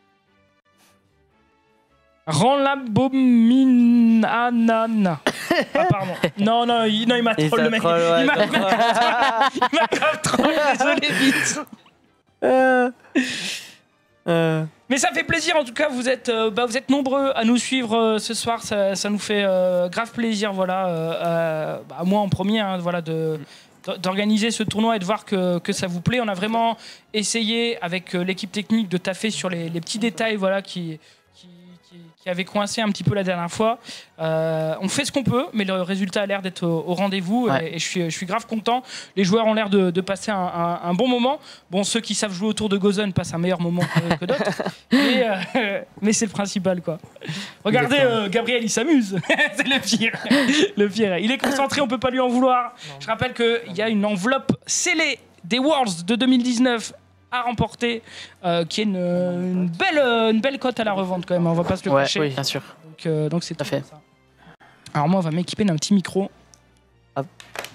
Ranlabominanana. Ah pardon. Non, il m'a troll le mec. Il m'a grave troll, désolé vite. Mais ça fait plaisir en tout cas, vous êtes nombreux à nous suivre ce soir, ça nous fait grave plaisir, voilà, à moi en premier, hein, voilà, d'organiser ce tournoi et de voir que ça vous plaît. On a vraiment essayé avec l'équipe technique de taffer sur les petits détails, voilà, qui avait coincé un petit peu la dernière fois. On fait ce qu'on peut, mais le résultat a l'air d'être au rendez-vous et je suis grave content. Les joueurs ont l'air de passer un bon moment. Bon, ceux qui savent jouer autour de Gozen passent un meilleur moment que d'autres, mais c'est le principal, quoi. Regardez, Gabriel, il s'amuse. C'est le pire. Le pire. Il est concentré, on peut pas lui en vouloir. Je rappelle qu'il y a une enveloppe scellée des Worlds de 2019 à remporter, qui est une belle cote à la revente quand même, on va pas se le cacher. Oui, bien sûr. Donc c'est tout fait. Ça. Alors moi on va m'équiper d'un petit micro. Non,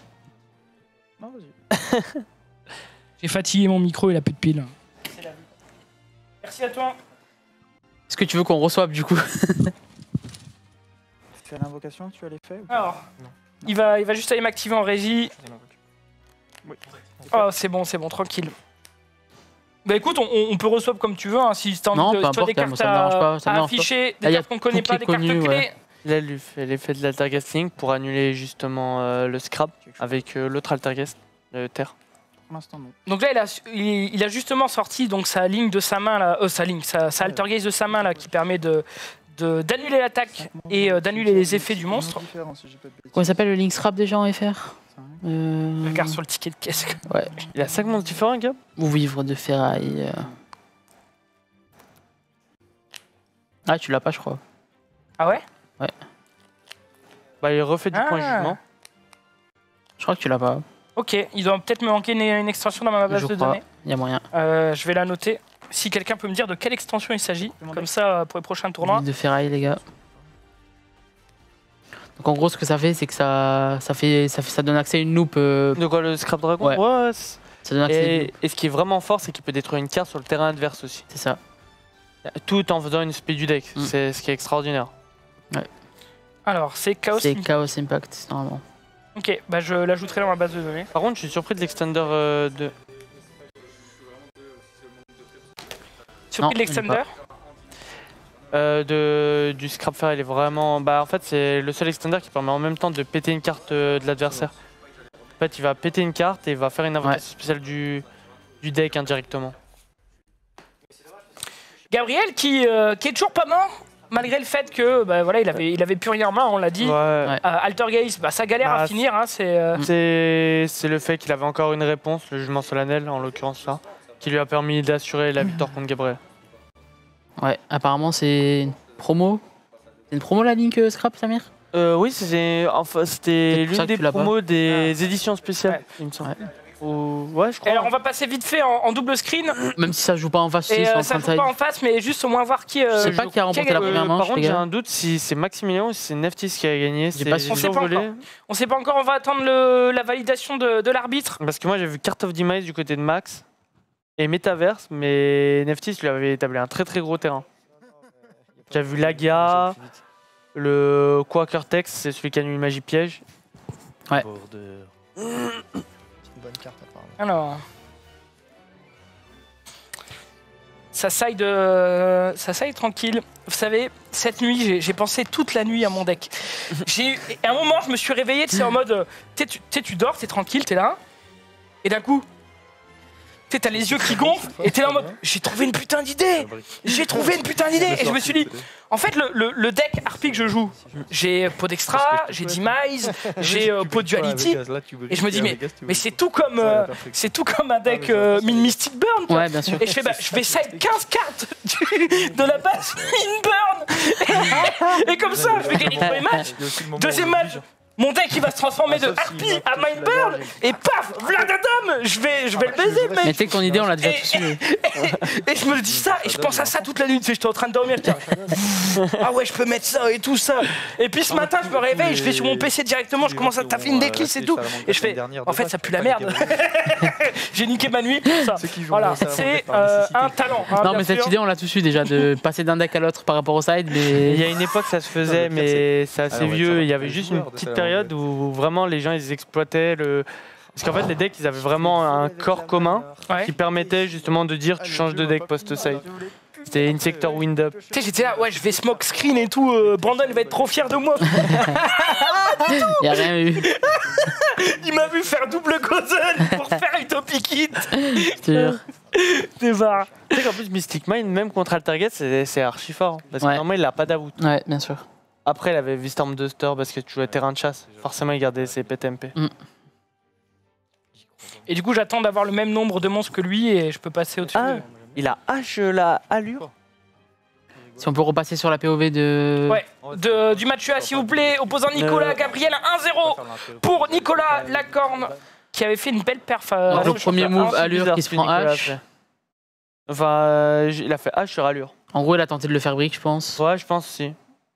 vas-y. J'ai fatigué mon micro, il a plus de piles. C'est la vie. Merci à toi. Est-ce que tu veux qu'on reçoive du coup? Tu as l'invocation que tu as les fait? Alors, non. Il va juste aller m'activer en régie. Oui. Oh c'est bon, tranquille. Bah écoute, on peut recevoir comme tu veux, hein, si tu as envie de des cartes à afficher, des cartes qu'on connaît pas, des cartes clés. Là, elle fait l'effet de l'altergasting pour annuler justement le scrap avec l'autre altergast, le terre. Pour l'instant, non. Donc là, il a justement sorti donc, sa ligne de sa main, là, sa altergaze de sa main là, qui permet d'annuler l'attaque et d'annuler les effets du monstre. Comment s'appelle le link scrap déjà en FR? Regarde sur le ticket de caisse. Ouais. Il y a 5 monstres différents, Gab? Ou vivre de ferraille. Ah, tu l'as pas, je crois. Ah ouais? Ouais. Bah, il refait du point jugement. Je crois que tu l'as pas. Ok, il doit peut-être me manquer une extension dans ma base de données. Il y a moyen. Je vais la noter. Si quelqu'un peut me dire de quelle extension il s'agit, comme ça pour les prochains tournois. De ferraille, les gars. Donc en gros, ce que ça fait, c'est que ça donne accès à une loupe. De quoi, le Scrap Dragon? Ouais. Ça donne accès et ce qui est vraiment fort, c'est qu'il peut détruire une carte sur le terrain adverse aussi. C'est ça. Tout en faisant une speed du deck. C'est ce qui est extraordinaire. Ouais. Alors, c'est Chaos Impact. C'est Chaos Impact, normalement. Ok, bah je l'ajouterai dans ma base de données. Par contre, je suis surpris de l'extender de... Surpris de l'extender du Scrap Fair, il est vraiment... Bah en fait, c'est le seul extender qui permet en même temps de péter une carte de l'adversaire. En fait, il va péter une carte et il va faire une invocation spéciale du deck indirectement. Gabriel qui est toujours pas mort malgré le fait que bah, voilà, il avait plus rien en main, on l'a dit. Altergeist, bah, ça galère à finir. Hein, c'est le fait qu'il avait encore une réponse, le jugement solennel en l'occurrence ça, qui lui a permis d'assurer la victoire contre Gabriel. Ouais, apparemment c'est une promo. C'est une promo la Link Scrap, Samir? Oui, c'était l'une des promos des éditions spéciales, il me semble. Ouais, je crois. Alors on va passer vite fait en double screen. Même si ça joue pas en face, et ça joue pas en face, mais juste au moins voir qui. Je sais pas qui a remporté la première manche. Par contre, j'ai un doute si c'est Maximilien ou si c'est Neftis qui a gagné. On sait pas encore. On sait pas encore. On va attendre la validation de l'arbitre. Parce que moi j'ai vu Cart of Demise du côté de Max et Metaverse, mais Neftis lui avait établi un très très gros terrain. J'ai vu Lagia, le Quaker Tex, c'est celui qui a mis une magie piège. Ouais. Bonne carte apparemment. Alors, ça saille tranquille. Vous savez, cette nuit, j'ai pensé toute la nuit à mon deck. À un moment, je me suis réveillé, c'est en mode, tu dors, t'es tranquille, t'es là, et d'un coup, t'as les yeux qui gonflent, et t'es là en mode, j'ai trouvé une putain d'idée, et je me suis dit, en fait, le deck Harpie que je joue, j'ai Pot d'Extra, j'ai Demise, j'ai Pot Duality, et je me dis, mais c'est tout comme un deck Min Mystic Burn, quoi. Ouais, bien sûr. Et je vais side 15 cartes de la base Min Burn, et comme ça, je vais gagner le premier match. Deuxième match, mon deck il va se transformer de Harpie à Mindburn et paf, Vladadam, je vais le baiser, mec. Mais t'es que ton idée on l'a déjà tous eu. Et je me dis ça et je pense à ça toute la nuit, tu sais, j'étais en train de dormir, tiens. Ah ouais, je peux mettre ça et tout ça. Et puis ce matin, je me réveille, je vais sur mon PC directement, je commence à taffer une decklist et tout. Et je fais, en fait, ça pue la merde. J'ai niqué ma nuit. Ça. Voilà, c'est un talent. Non, mais cette idée on l'a tous eu déjà, de passer d'un deck à l'autre par rapport au side. Mais... Il y a une époque ça se faisait, mais c'est assez vieux. Il y avait juste une petite période où vraiment les gens ils exploitaient le... Parce qu'en fait les decks ils avaient vraiment un corps commun qui permettait justement de dire tu changes de deck post-side. C'était Insector Wind-Up. Tu sais j'étais là, ouais je vais smoke screen et tout, Brandon il va être trop fier de moi. Il y a rien eu. Il m'a vu faire double Gozen pour faire Utopia Kid. C'est vrai. Tu sais qu'en plus Mystic Mind même contre Altergeist c'est archi fort. Parce que normalement il a pas d'avout. Ouais bien sûr. Après, il avait V-Storm Duster parce que tu jouais terrain de chasse. Forcément, il gardait ses PTMP. Et du coup, j'attends d'avoir le même nombre de monstres que lui et je peux passer au-dessus. Ah, il a H la allure. Si on peut repasser sur la POV de... Ouais, du match UA, s'il vous plaît. Opposant Nicolas Gabriel, 1-0 pour Nicolas Lacorne, qui avait fait une belle perf. Donc le premier move allure qui se prend H. Enfin, il a fait H sur allure. En gros, il a tenté de le faire brick, je pense. Ouais, je pense aussi.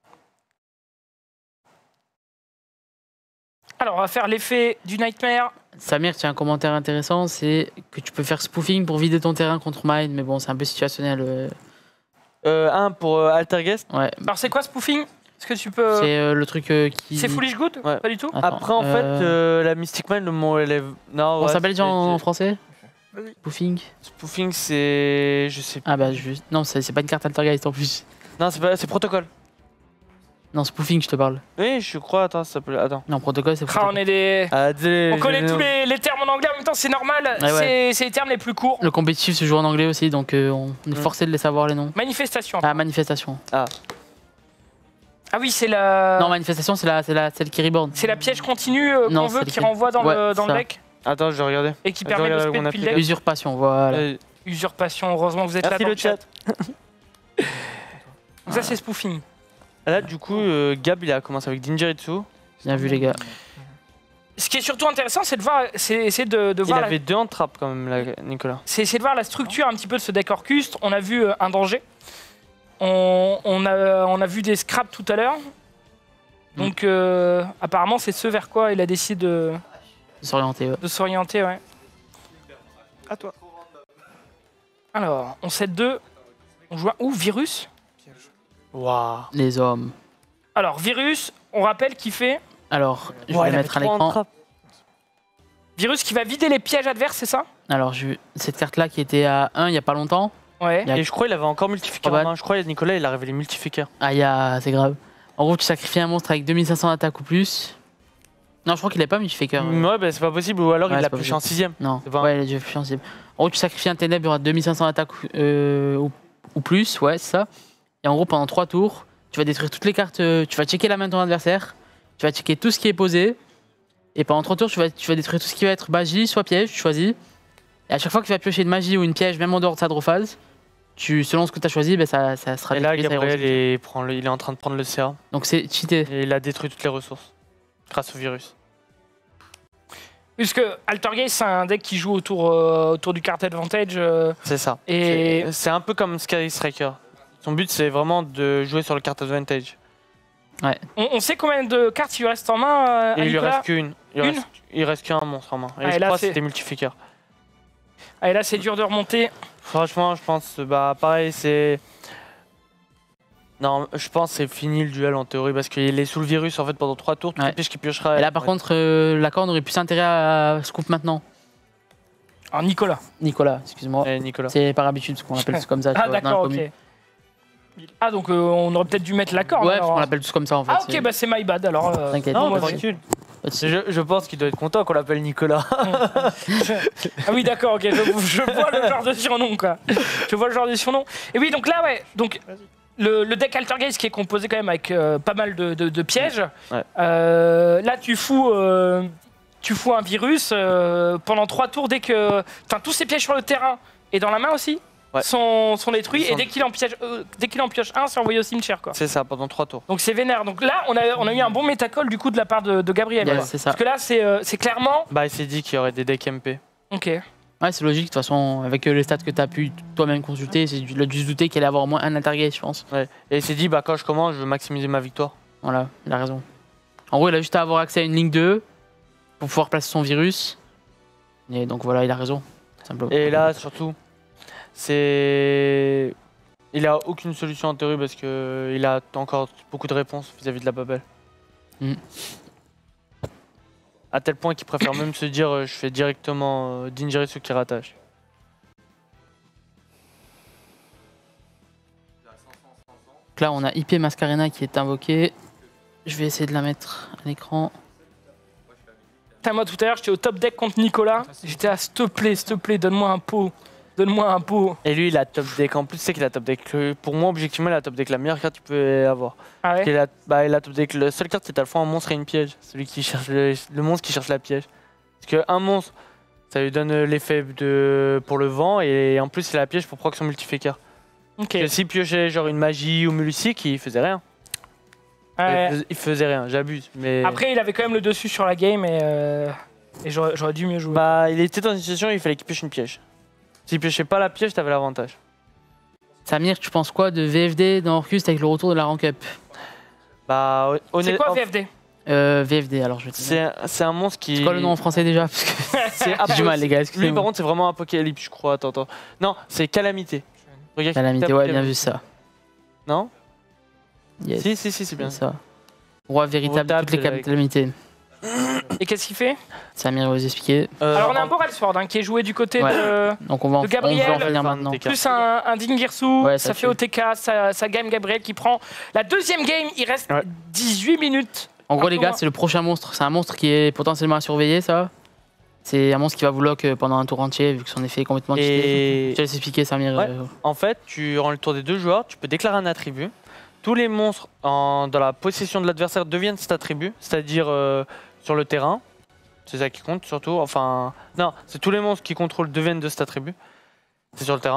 Alors, on va faire l'effet du Nightmare. Samir, tu as un commentaire intéressant, c'est que tu peux faire spoofing pour vider ton terrain contre Mind, mais bon, c'est un peu situationnel. Un pour Altergeist. Ouais. Alors, c'est quoi spoofing? Est-ce que tu peux... C'est le truc qui... C'est Foolish Good? Ouais. Pas du tout. Attends, après, en fait, la Mystic Mind, le mot élève... Non, on s'appelle déjà en français? Spoofing. Spoofing, c'est... Je sais pas. Ah bah, juste... Non, c'est pas une carte Altergeist en plus. Non, c'est protocole. Non, spoofing, je te parle. Oui, je crois, attends, ça s'appelle... Attends. Non, protocole, c'est protocole. On est des... on connaît tous les termes en anglais, en même temps, c'est normal. Ouais. C'est les termes les plus courts. Le compétitif se joue en anglais aussi, donc on est forcé de les savoir, les noms. Manifestation. Ah, manifestation. Ah oui, c'est la... Non, manifestation, c'est celle qui reborn. C'est la piège continue qu'on veut, qui renvoie dans le deck. Attends, je vais regarder. Et qui permet de spé depuis le deck. Usurpation, voilà. Usurpation, heureusement que vous êtes Merci là dans le chat. Ça, c'est spoofing. Là, du coup, Gab, il a commencé avec Ninjaritsu. Bien vu, les gars. Ce qui est surtout intéressant, c'est de voir, Il avait 2 en trap quand même, là, Nicolas. C'est de voir la structure un petit peu de ce deck Orcust. On a vu un danger. On a vu des scraps tout à l'heure. Donc, apparemment, c'est ce vers quoi il a décidé de s'orienter. Ouais. De s'orienter, ouais. À toi. Alors, on 7-2. On joue où Virus. Waouh. Les hommes. Alors, Virus, on rappelle qu'il fait. Alors, je vais mettre à l'écran. Virus qui va vider les pièges adverses, c'est ça? Alors, cette carte-là qui était à 1 il n'y a pas longtemps. Ouais. Et je crois qu'il avait encore multificateur en main. Je crois que Nicolas, il a révélé multificateur. Ah, c'est grave. En gros, tu sacrifies un monstre avec 2500 d'attaque ou plus. Non, je crois qu'il n'est pas multificateur. Ouais, bah c'est pas possible. Ou alors il l'a pioché en 6ème. Non, ouais, il a déjà pioché en 6ème. En gros, tu sacrifies un ténèbre, il y aura 2500 d'attaque ou plus. Ouais, c'est ça. Et en gros, pendant 3 tours, tu vas détruire toutes les cartes. Tu vas checker la main de ton adversaire. Tu vas checker tout ce qui est posé. Et pendant 3 tours, tu vas détruire tout ce qui va être magie, soit piège, tu choisis. Et à chaque fois que tu vas piocher une magie ou une piège, même en dehors de sa draw phase, selon ce que tu as choisi, ben ça sera. Et là, Gabriel, il est en train de prendre le CA. Donc c'est cheaté. Et il a détruit toutes les ressources grâce au virus. Puisque Altergeist, c'est un deck qui joue autour du card advantage. C'est ça. Et c'est un peu comme Sky Striker. Son but, c'est vraiment de jouer sur le card advantage. Ouais. On sait combien de cartes il lui reste en main et il lui reste qu'une. Il reste qu'un monstre en main. Et je crois que c'était multificateur. Ah, et là, c'est dur de remonter. Franchement, je pense, pareil, c'est. Non, je pense que c'est fini le duel en théorie parce qu'il est sous le virus en fait pendant 3 tours. Toutes les pièges qu'il piochera. Et là, par contre, la corne aurait plus intérêt à scoop maintenant. Alors, Nicolas, excuse-moi. Nicolas. C'est par habitude ce qu'on appelle tous comme ça. Ah, d'accord, ok. Ah, donc on aurait peut-être dû mettre la corne. Ouais, on l'appelle tous comme ça en fait. Ah, ok, bah c'est my bad alors. T'inquiète. Non, tranquille. Je pense qu'il doit être content qu'on l'appelle Nicolas. Ah oui, d'accord, ok, je vois le genre de surnom quoi. Je vois le genre de surnom. Et oui, donc là, ouais, donc le deck Altergeist qui est composé quand même avec pas mal de pièges. Ouais. Là, tu fous un virus pendant 3 tours dès que. Enfin, tous ces pièges sur le terrain et dans la main aussi. Ouais. Sont détruits et dès qu'il en pioche un, c'est envoyé au cimetière quoi. C'est ça, pendant 3 tours. Donc c'est vénère. Donc là, on a eu un bon métacall du coup de la part de Gabriel. Yeah, c'est ça. Parce que là, c'est clairement. Bah, il s'est dit qu'il y aurait des decks MP. Ok. Ouais, c'est logique de toute façon, avec les stats que tu as pu toi-même consulter, il a dû se douter qu'il allait avoir au moins un Altergeist, je pense. Ouais. Et il s'est dit, bah, quand je commence, je veux maximiser ma victoire. Voilà, il a raison. En gros, il a juste à avoir accès à une ligne 2 pour pouvoir placer son virus. Et donc voilà, il a raison. Simplement. Et là, surtout. Il a aucune solution en théorie parce que il a encore beaucoup de réponses vis-à-vis de la Babel. À tel point qu'il préfère même se dire je fais directement Dingeritsu qui rattache. Donc là on a IP Mascarena qui est invoqué. Je vais essayer de la mettre à l'écran. Moi tout à l'heure j'étais au top deck contre Nicolas. J'étais à s'il te plaît, donne-moi un pot. Donne-moi un pot. Et lui, il a top deck. En plus, c'est qu'il a top deck. Pour moi, objectivement, il a top deck la meilleure carte que tu peux avoir. Ah ouais. Il a top deck. La seule carte, c'est à la fois un monstre et une piège. Celui qui cherche le monstre qui cherche la piège. Parce qu'un monstre, ça lui donne l'effet pour le vent. Et en plus, c'est la piège pour proc son multificateur. Ok. Parce que s'il piochait genre une magie ou Melusic, il faisait rien. Ouais. Il faisait rien, j'abuse. Mais... Après, il avait quand même le dessus sur la game et j'aurais dû mieux jouer. Bah, il était dans une situation où il fallait qu'il pioche une piège. S'il piochait pas la piège, t'avais l'avantage. Samir, tu penses quoi de VFD dans Orcust avec le retour de la rank up? Bah, c'est quoi VFD? VFD, alors je vais te dire. C'est un monstre qui. C'est quoi le nom en français déjà? C'est du mal, les gars. Lui, par contre, c'est vraiment Apocalypse, je crois. Attends. Non, c'est Calamité. Regarde, Calamité, ouais, bien vu ça. Non? Yes. Si, c'est bien ça. Roi véritable de toutes les calamités. Et qu'est-ce qu'il fait? Samir va vous expliquer. Alors on a un Boral Sword qui est joué du côté Donc on va de Gabriel, en finir maintenant. Plus un Dingirsu, ça fait OTK, ça game Gabriel qui prend la deuxième game, il reste 18 minutes. En gros les gars, c'est le prochain monstre, c'est un monstre qui est potentiellement à surveiller ça. C'est un monstre qui va vous lock pendant un tour entier vu que son effet est complètement cheaté. Je te laisse expliquer Samir. En fait, tu rends le tour des 2 joueurs, tu peux déclarer un attribut. Tous les monstres dans la possession de l'adversaire deviennent cet attribut, c'est-à-dire sur le terrain. C'est ça qui compte surtout. Enfin, non, c'est tous les monstres qui contrôlent deviennent de cet attribut. C'est sur le terrain.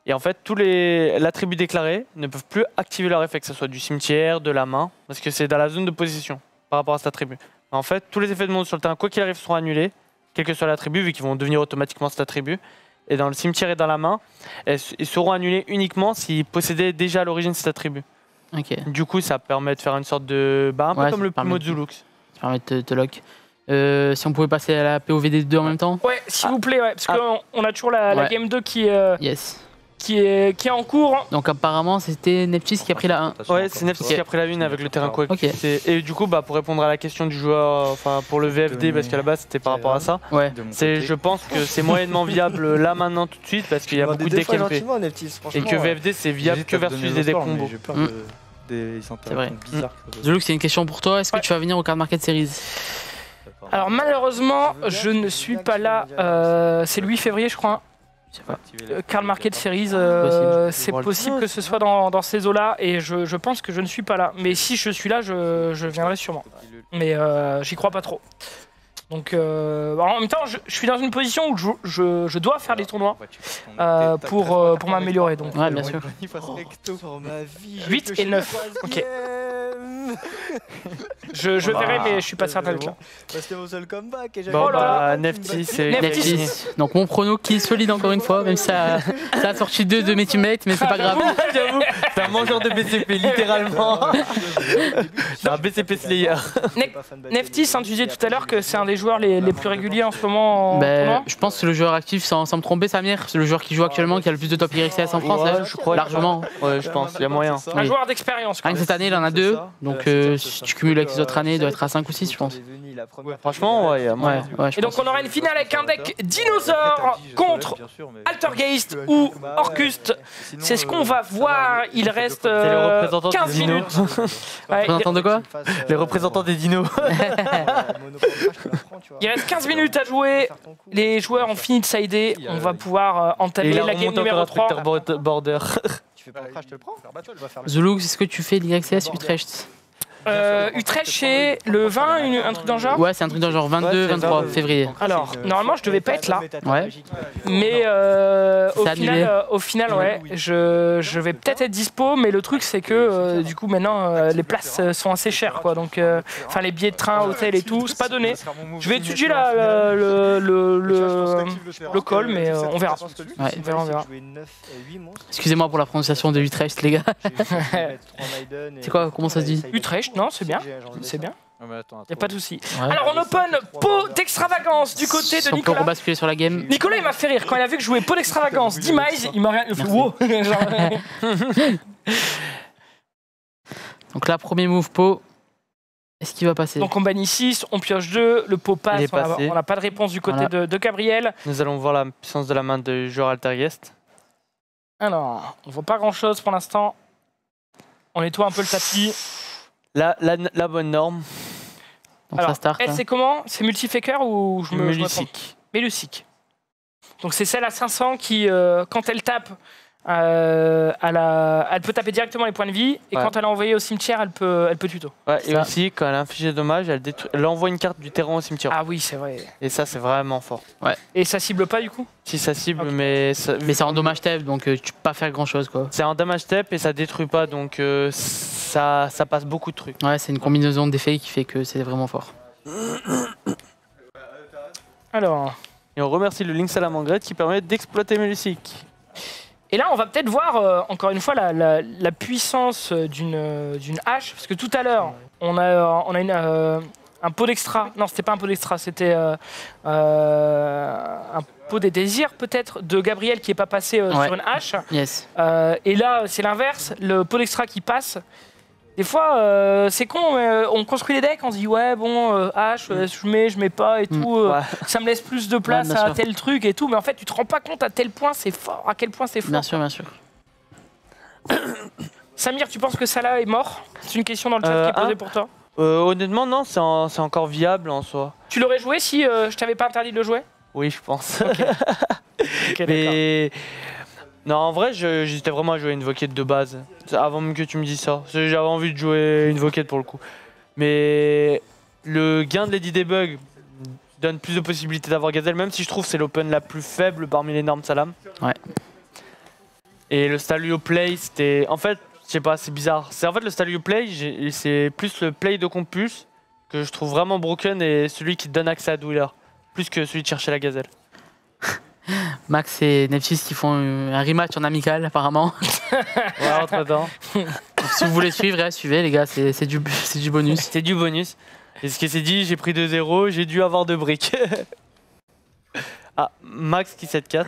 Et en fait, tous l'attribut déclaré ne peuvent plus activer leur effet, que ce soit du cimetière, de la main, parce que c'est dans la zone de possession par rapport à cet attribut. En fait, tous les effets de monstres sur le terrain, quoi qu'il arrive, seront annulés, quel que soit l'attribut, vu qu'ils vont devenir automatiquement cet attribut. Et dans le cimetière et dans la main, ils seront annulés uniquement s'ils possédaient déjà à l'origine cet attribut. Ok. Du coup, ça permet de faire une sorte de... un peu comme le Primo de Zulux. Ça permet de te lock. Si on pouvait passer à la POVD2 en même temps. Ouais, s'il vous plaît, parce qu'on a toujours la Game 2 qui est en cours. Donc apparemment c'était Neptis qui a pris la 1. Ouais, c'est Neptis qui a pris la 1 avec le terrain quake. Et du coup, pour répondre à la question du joueur, enfin pour le VFD, parce qu'à la base c'était par rapport à ça, je pense que c'est moyennement viable là maintenant tout de suite parce qu'il y a beaucoup de decks MP. Et que VFD c'est viable que versus des decks combos. C'est vrai. Zulux, c'est une question pour toi. Est-ce que tu vas venir au Card Market Series? Alors malheureusement, je ne suis pas là. C'est le 8 février, je crois. Card Market Series, c'est possible que ce soit dans ces eaux-là, et je pense que je ne suis pas là. Mais si je suis là, je viendrai sûrement. Mais j'y crois pas trop. Donc en même temps, je suis dans une position où je dois faire des tournois pour m'améliorer. Donc ouais, bien sûr. 8 et 9. Ok. Je verrai, mais je suis pas certain d'être là. C'était mon seul comeback. Bon, Neptis, c'est Neptis. Donc mon prono qui est solide encore une fois, même si ça a sorti 2 de mes teammates, mais c'est pas grave. J'avoue, c'est un mangeur de BCP, littéralement. C'est un BCP Slayer. Neptis, tu disais tout à l'heure que c'est un des joueurs les plus réguliers en ce moment. Je pense que c'est le joueur actif, sans me tromper, Samir. C'est le joueur qui joue actuellement, qui a le plus de top YCS en France, je crois, largement. Ouais, je pense, il y a moyen. Un joueur d'expérience. Rien que cette année, il en a 2. Donc si tu cumules avec les autres années, il doit être à 5 ou 6, je pense. Franchement, ouais, il y a moyen. Et donc on aura une finale avec un deck dinosaure contre Altergeist ou Orcust. C'est ce qu'on va voir. Il reste 15 minutes. Représentant de quoi? Les représentants des dinos. Il reste 15 minutes à jouer. Les joueurs ont fini de sider. On va pouvoir entamer la game numéro 3. Border. Zulux, est-ce que tu fais l'YCS Utrecht? Utrecht, c'est le 20, un truc dans le genre? Ouais, c'est un truc dans le genre 22-23 février. Alors, normalement, je devais pas être là. Ouais. Mais au final, ouais, je vais peut-être être dispo, mais le truc, c'est que du coup, maintenant, les places sont assez chères, quoi. Donc, enfin, les billets de train, hôtel et tout, c'est pas donné. Je vais étudier le call, mais on verra. Ouais. On verra. Excusez-moi pour la prononciation de Utrecht, les gars. C'est quoi? Comment ça se dit? Utrecht. Non, c'est bien. C'est bien. Il n'y a pas de souci. Ouais. Alors on open pot d'extravagance du côté de Nicolas. On peut rebasculer sur la game. Nicolas, il m'a fait rire quand il a vu que je jouais pot d'extravagance 10 miles, il m'a rien fait. Wow. Donc là, premier move pot. Est-ce qu'il va passer? Donc on bannit 6, on pioche 2, le pot passe. On n'a pas de réponse du côté de Gabriel. Nous allons voir la puissance de la main de joueur Altergeist. Alors, on voit pas grand chose pour l'instant. On nettoie un peu le tapis. La bonne norme. Donc alors, ça start. elle, c'est comment? C'est multifaker ou je me Melusic. Melusic. Donc c'est celle à 500 qui, quand elle tape, elle peut taper directement les points de vie, et quand elle est envoyée au cimetière, elle peut tuto. Ouais, et aussi, quand elle inflige des dommages, elle envoie une carte du terrain au cimetière. Ah oui, c'est vrai. Et ça, c'est vraiment fort. Ouais. Et ça cible pas du coup? Si, ça cible, okay. Mais c'est en dommage step, donc tu peux pas faire grand chose, quoi. C'est en dommage step et ça détruit pas, donc ça passe beaucoup de trucs. Ouais, c'est une combinaison d'effets qui fait que c'est vraiment fort. Alors. Et on remercie le Link Salamangreat qui permet d'exploiter Melusic. Et là, on va peut-être voir, encore une fois, la puissance d'une hache. Parce que tout à l'heure, on a un pot d'extra. Non, c'était pas un pot d'extra, c'était un pot des désirs, peut-être, de Gabriel qui n'est pas passé sur une hache. Yes. Et là, c'est l'inverse, le pot d'extra qui passe. Des fois, c'est con, on construit les decks, on se dit ouais, bon, hache, je mets pas et tout, ça me laisse plus de place à tel truc et tout, mais en fait, tu te rends pas compte à quel point c'est fort. Bien sûr, bien sûr. Samir, tu penses que Salah est mort? C'est une question dans le chat qui est posée pour toi. Honnêtement, non, c'est encore viable en soi. Tu l'aurais joué si je t'avais pas interdit de le jouer? Oui, je pense. Ok, mais... Non, en vrai, j'hésitais vraiment à jouer une Invoquette de base, avant même que tu me dises ça. J'avais envie de jouer une Invoquette pour le coup. Mais le gain de Lady Debug donne plus de possibilités d'avoir Gazelle, même si je trouve que c'est l'open la plus faible parmi les normes Salam. Ouais. Et le style you play, c'était. En fait, je sais pas, c'est bizarre. C'est en fait le style you play, c'est plus le play de Compulse que je trouve vraiment broken et celui qui donne accès à Dweller. Plus que celui de chercher la gazelle. Max et Nepsis qui font un rematch en amical apparemment. Ouais, entre-temps. Si vous voulez suivre, suivez les gars, c'est du bonus. C'est du bonus. Et ce qui s'est dit, j'ai pris 2-0, j'ai dû avoir 2 briques. Ah, Max qui 7-4.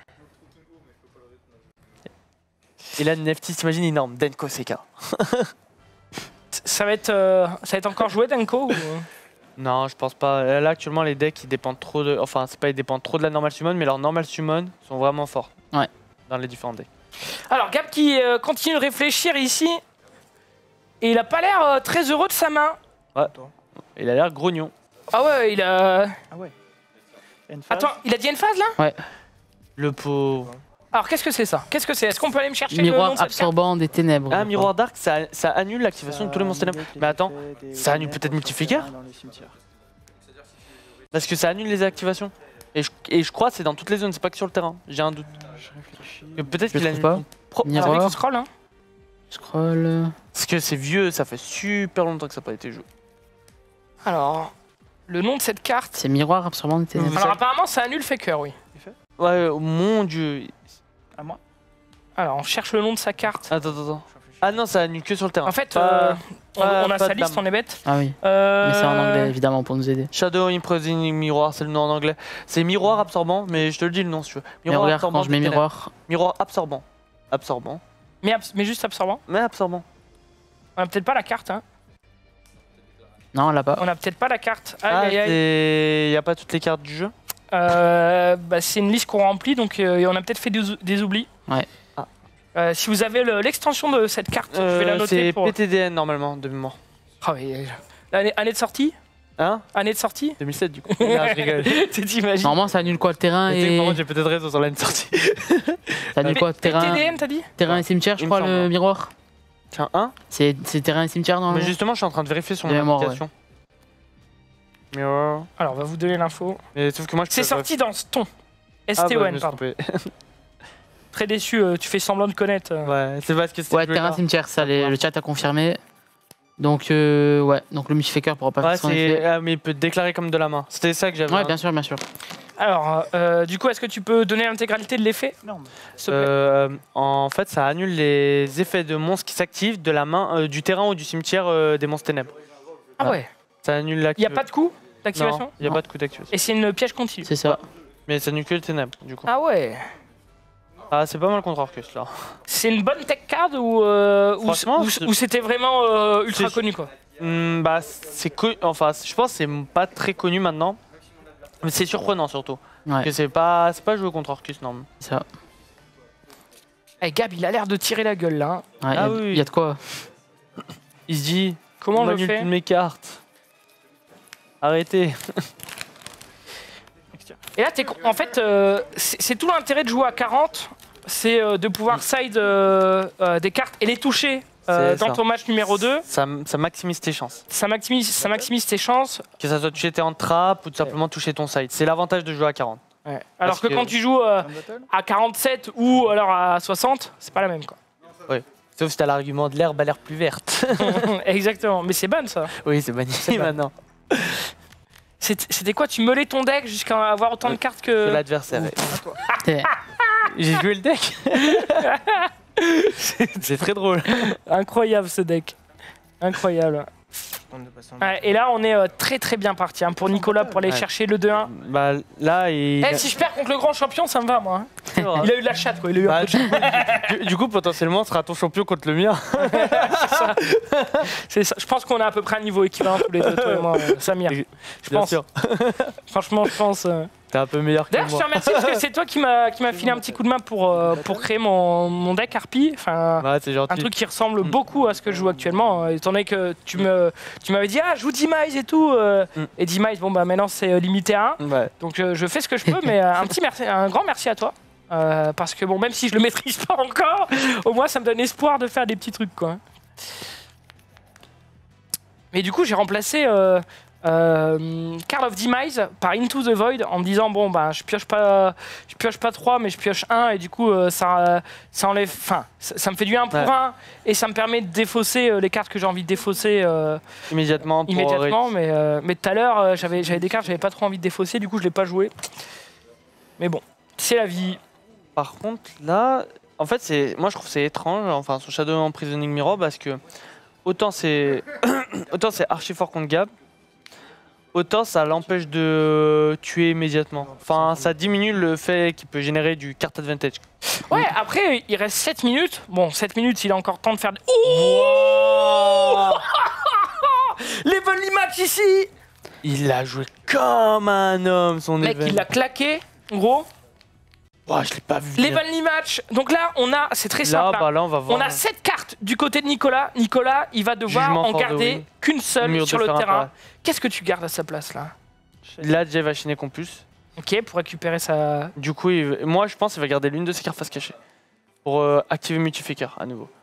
Et là, Neftis, t'imagines énorme, Denko CK. Ça va être encore joué, Denko ou... Non, je pense pas. Là, actuellement, les decks, ils dépendent trop de... Enfin, c'est pas ils dépendent trop de la normal summon, mais leurs normal summon sont vraiment forts. Ouais. Dans les différents decks. Alors, Gab qui continue de réfléchir ici. Et il a pas l'air très heureux de sa main. Ouais. Il a l'air grognon. Ah ouais, il a... Ah ouais. Attends, il a dit une phase là? Ouais. Le pauvre. Alors, qu'est-ce que c'est ça? Qu'est-ce que c'est? Est-ce qu'on peut aller me chercher Miroir le nom de cette absorbant des ténèbres. Ah, Miroir Dark, ça annule l'activation de tous les monstres ténèbres. Mais attends, ça annule peut-être Multifigure? Parce que ça annule les activations. Et je crois que c'est dans toutes les zones, c'est pas que sur le terrain. J'ai un doute. Peut-être qu'il annule pas. Miroir. Scroll, hein. Scroll. Parce que c'est vieux, ça fait super longtemps que ça n'a pas été joué. Alors, le nom de cette carte. C'est Miroir absorbant des ténèbres. Alors, apparemment, ça annule Faker, oui. Ouais, mon dieu. À moi. Alors, on cherche le nom de sa carte. Attends. Ah non, ça annule que sur le terrain. En fait, on a sa liste, on est bête. Ah oui. Mais c'est en anglais, évidemment, pour nous aider. Shadow Imposing Miroir, c'est le nom en anglais. C'est miroir absorbant, mais je te le dis le nom si tu veux. Miroir regarde, absorbant. Quand je mets miroir. Miroir absorbant. Absorbant. Mais juste absorbant. Mais absorbant. On a peut-être pas la carte, hein. Non, on l'a pas. On a peut-être pas la carte. Il n'y a pas toutes les cartes du jeu. C'est une liste qu'on remplit, donc on a peut-être fait des oublis. Ouais. Si vous avez l'extension de cette carte, je vais la noter. C'est pour... PTDN normalement, de mémoire. Ah oui. Année de sortie? Hein? Année de sortie? 2007 du coup. Non, je rigole. T'imagines? Normalement, ça annule quoi, le terrain et... Par contre, j'ai peut-être raison sur l'année de sortie. Ça annule quoi, terrain... PTDN, t'as dit? Terrain et cimetière, je crois, le miroir. Tiens, hein? C'est terrain et cimetière, normalement. Mais justement, je suis en train de vérifier sur mon application. Alors, on va vous donner l'info. Sauf que moi, c'est sorti dans Ston. STON, pardon. Très déçu, tu fais semblant de connaître. Ouais, c'est parce que c'est. Ouais, terrain cimetière, ça, le chat a confirmé. Donc, ouais, donc le Multifaker pourra pas faire son effet. Ah, mais il peut déclarer comme de la main. C'était ça que j'avais. Ouais, bien sûr, bien sûr. Alors, du coup, est-ce que tu peux donner l'intégralité de l'effet? Non. En fait, ça annule les effets de monstres qui s'activent de la main, du terrain ou du cimetière des monstres ténèbres. Ah ouais. Ça annule l'activation. Il n'y a pas de coup d'activation? Il n'y a pas de coup d'activation. Et c'est une piège continue? C'est ça. Mais ça annule que le ténèbre, du coup. Ah ouais. Ah, c'est pas mal contre Arcus là. C'est une bonne tech card ou c'était vraiment ultra connu quoi? Bah, c'est enfin, je pense que c'est pas très connu maintenant. Mais c'est surprenant surtout. Ouais. Que c'est pas joué contre Arcus, non. Ça. Hey, Gab, il a l'air de tirer la gueule là. Ouais, il y a de quoi. Il se dit comment on le annule fait toutes mes cartes. Arrêtez. Et là, en fait, c'est tout l'intérêt de jouer à 40, c'est de pouvoir side des cartes et les toucher dans ton match numéro 2. Ça maximise tes chances. Ça maximise tes chances. Que ça soit toucher tes trap ou tout simplement toucher ton side. C'est l'avantage de jouer à 40. Ouais. Alors que quand tu joues à 47 ou alors à 60, c'est pas la même quoi. Oui. Sauf si t'as l'argument de l'herbe a l'air plus verte. Exactement, mais c'est ban ça. Oui, c'est magnifique maintenant. C'était quoi? Tu meulais ton deck jusqu'à avoir autant de cartes que l'adversaire. J'ai joué le deck. C'est très drôle. Incroyable ce deck. Incroyable. Et là, on est très très bien parti pour Nicolas pour aller chercher le 2-1. Bah là, si je perds contre le grand champion, ça me va moi. Il a eu de la chatte quoi. Il a eu un peu de... du coup, potentiellement, ce sera ton champion contre le mien. C'est ça. Je pense qu'on a à peu près un niveau équivalent tous les deux, toi et moi, Samir. Je pense. Franchement, je pense. T'es un peu meilleur que moi. D'ailleurs, je te remercie parce que c'est toi qui m'a filé un petit coup de main pour créer mon deck Harpie. Enfin, un truc qui ressemble beaucoup à ce que je joue actuellement. Étant donné que tu m'avais dit je joue Demise et tout. Et Demise, bon bah maintenant c'est limité à 1. Ouais. Donc je fais ce que je peux, mais un grand merci à toi. Parce que bon, même si je le maîtrise pas encore, au moins ça me donne espoir de faire des petits trucs quoi. Mais du coup, j'ai remplacé Card of Demise par Into the Void en me disant bon bah je pioche pas 3 mais je pioche 1 et du coup ça enlève, enfin ça me fait du 1 pour 1 et ça me permet de défausser les cartes que j'ai envie de défausser immédiatement mais tout à l'heure j'avais des cartes que j'avais pas trop envie de défausser, du coup je l'ai pas joué, mais bon c'est la vie. Par contre là en fait moi je trouve c'est étrange, enfin son Shadow Emprisoning Mirror, parce que autant c'est archi fort contre Gab, autant ça l'empêche de tuer immédiatement. Enfin, ça diminue le fait qu'il peut générer du card advantage. Ouais, après, il reste 7 minutes. Bon, 7 minutes, il a encore temps de faire... Oh L'Evenly match ici. Il a joué comme un homme, son mec, il l'a claqué, en gros. Oh, je l'ai pas vu. L'Evenly match. Donc là, c'est très simple. Là, on va voir. On a 7 cartes du côté de Nicolas. Nicolas, il va devoir en garder qu'une seule sur le terrain. Qu'est-ce que tu gardes à sa place là? Là, déjà, il va chiner Compulse. Ok, pour récupérer sa... Du coup, moi, je pense qu'il va garder l'une de ses cartes face cachée. Pour activer Multifaker à nouveau.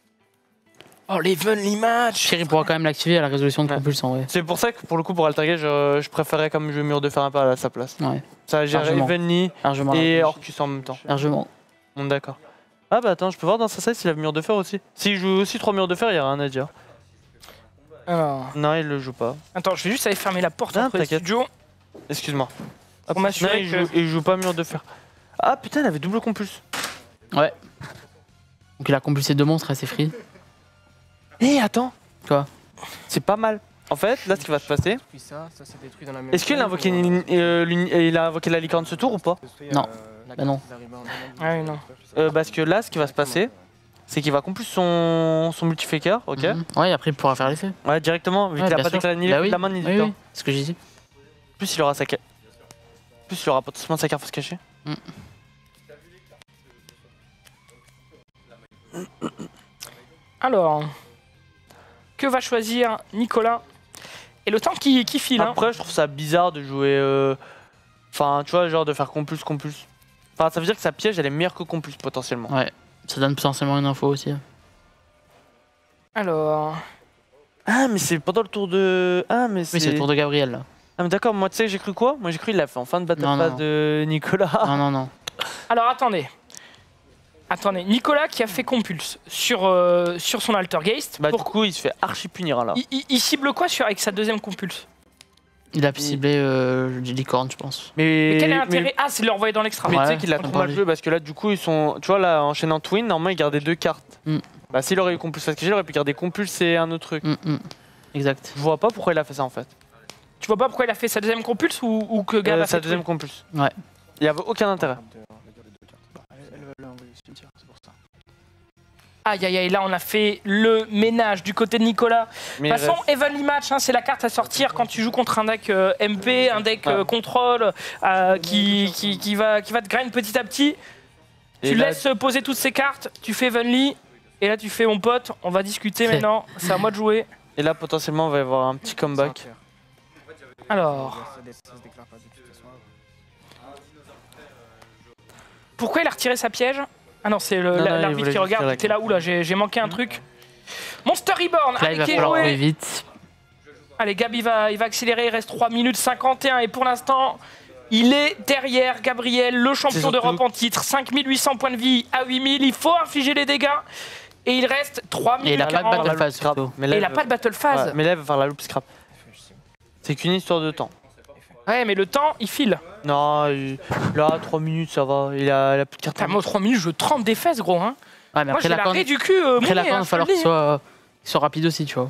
Oh, l'Evenly match. Il pourra quand même l'activer à la résolution de Compulse en vrai. C'est pour ça que pour le coup, pour Altergate, je préférais comme jouer Mur de Fer un peu à sa place. Ouais. Ça gère Evenly et Orcus en même temps. Largement. Bon, d'accord. Ah bah attends, je peux voir dans sa side s'il a Mur de Fer aussi. S'il joue aussi 3 Murs de Fer, il n'y a rien à dire. Alors... Non, il le joue pas. Attends, je vais juste aller fermer la porte entre les studios. Excuse-moi. Pour m'assurer que... il joue pas Mur de Fer. Ah putain, il avait double Compulse. Ouais. Donc il a compulsé 2 monstres, c'est free. Eh attends. Quoi? C'est pas mal. En fait, là, ce qui va se passer... Est-ce qu'il a invoqué, il a invoqué la licorne ce tour ou pas? Non. Bah non. Ah oui, non. Parce que là, ce qui va se passer, c'est qu'il va compulser son multifaker, ok? Ouais, et après il pourra faire l'effet. Ouais, directement, vu qu'il a pas déclaré la main ni le temps. C'est ce que j'ai dit. Plus il aura sa carte. Plus il aura potentiellement sa carte face cachée. Alors, que va choisir Nicolas? Et le temps qui file. Après, je trouve ça bizarre de jouer. Enfin, tu vois, genre de faire compulse. Enfin, ça veut dire que sa piège elle est meilleure que compulse potentiellement. Ouais, ça donne potentiellement une info aussi. Alors. Ah, mais c'est pendant le tour de. Ah, mais c'est. Oui, c'est le tour de Gabriel là. Ah, mais d'accord, moi tu sais, j'ai cru quoi? Moi j'ai cru qu'il l'a fait en fin de battle pass de Nicolas. Non. Alors attendez. Nicolas qui a fait compulse sur son Altergeist. Bah, du coup, il se fait archi punir là. Il cible quoi avec sa deuxième compulse? Il a ciblé licorne, je pense. Mais quel est l'intérêt? Ah, c'est de le renvoyer dans l'extra. Mais tu sais qu'il a trop mal joué parce que là, du coup, ils sont. Tu vois, là, enchaînant Twin, normalement, il gardait 2 cartes. Bah, s'il aurait eu compulse face cachée, il aurait pu garder compulse et un autre truc. Exact. Je vois pas pourquoi il a fait ça en fait. Tu vois pas pourquoi il a fait sa deuxième compulse ou que Gab a fait sa deuxième compulse. Ouais. Il y avait aucun intérêt. Aïe aïe aïe, là on a fait le ménage du côté de Nicolas. De toute façon, Evenly Match, c'est la carte à sortir quand tu joues contre un deck MP, un deck contrôle qui va te grind petit à petit. Tu laisses poser toutes ces cartes, tu fais Evenly, et là tu fais mon pote, on va discuter maintenant, c'est à moi de jouer. Et là potentiellement on va y avoir un petit comeback. Alors... Pourquoi il a retiré sa piège? Ah non, c'est l'arbitre qui regarde. T'es là où là? J'ai manqué un truc. Monster Reborn, là, il va falloir jouer vite. Allez, Gab, il va accélérer. Il reste 3 minutes 51. Et pour l'instant, il est derrière Gabriel, le champion d'Europe en titre. 5800 points de vie à 8000. Il faut infliger les dégâts. Et il reste 3 minutes. Et il n'a pas de battle phase. Et il n'a pas de battle phase. Mais là, il va faire la loop scrap. C'est qu'une histoire de temps. Ouais, mais le temps, il file. Non, là, 3 minutes, ça va. Il a plus de cartes. Moi, 3 minutes, je trempe des fesses, gros. Hein. Ouais, mais moi, j'ai la raie du cul. Après, la il va falloir qu'il soit rapide aussi, tu vois.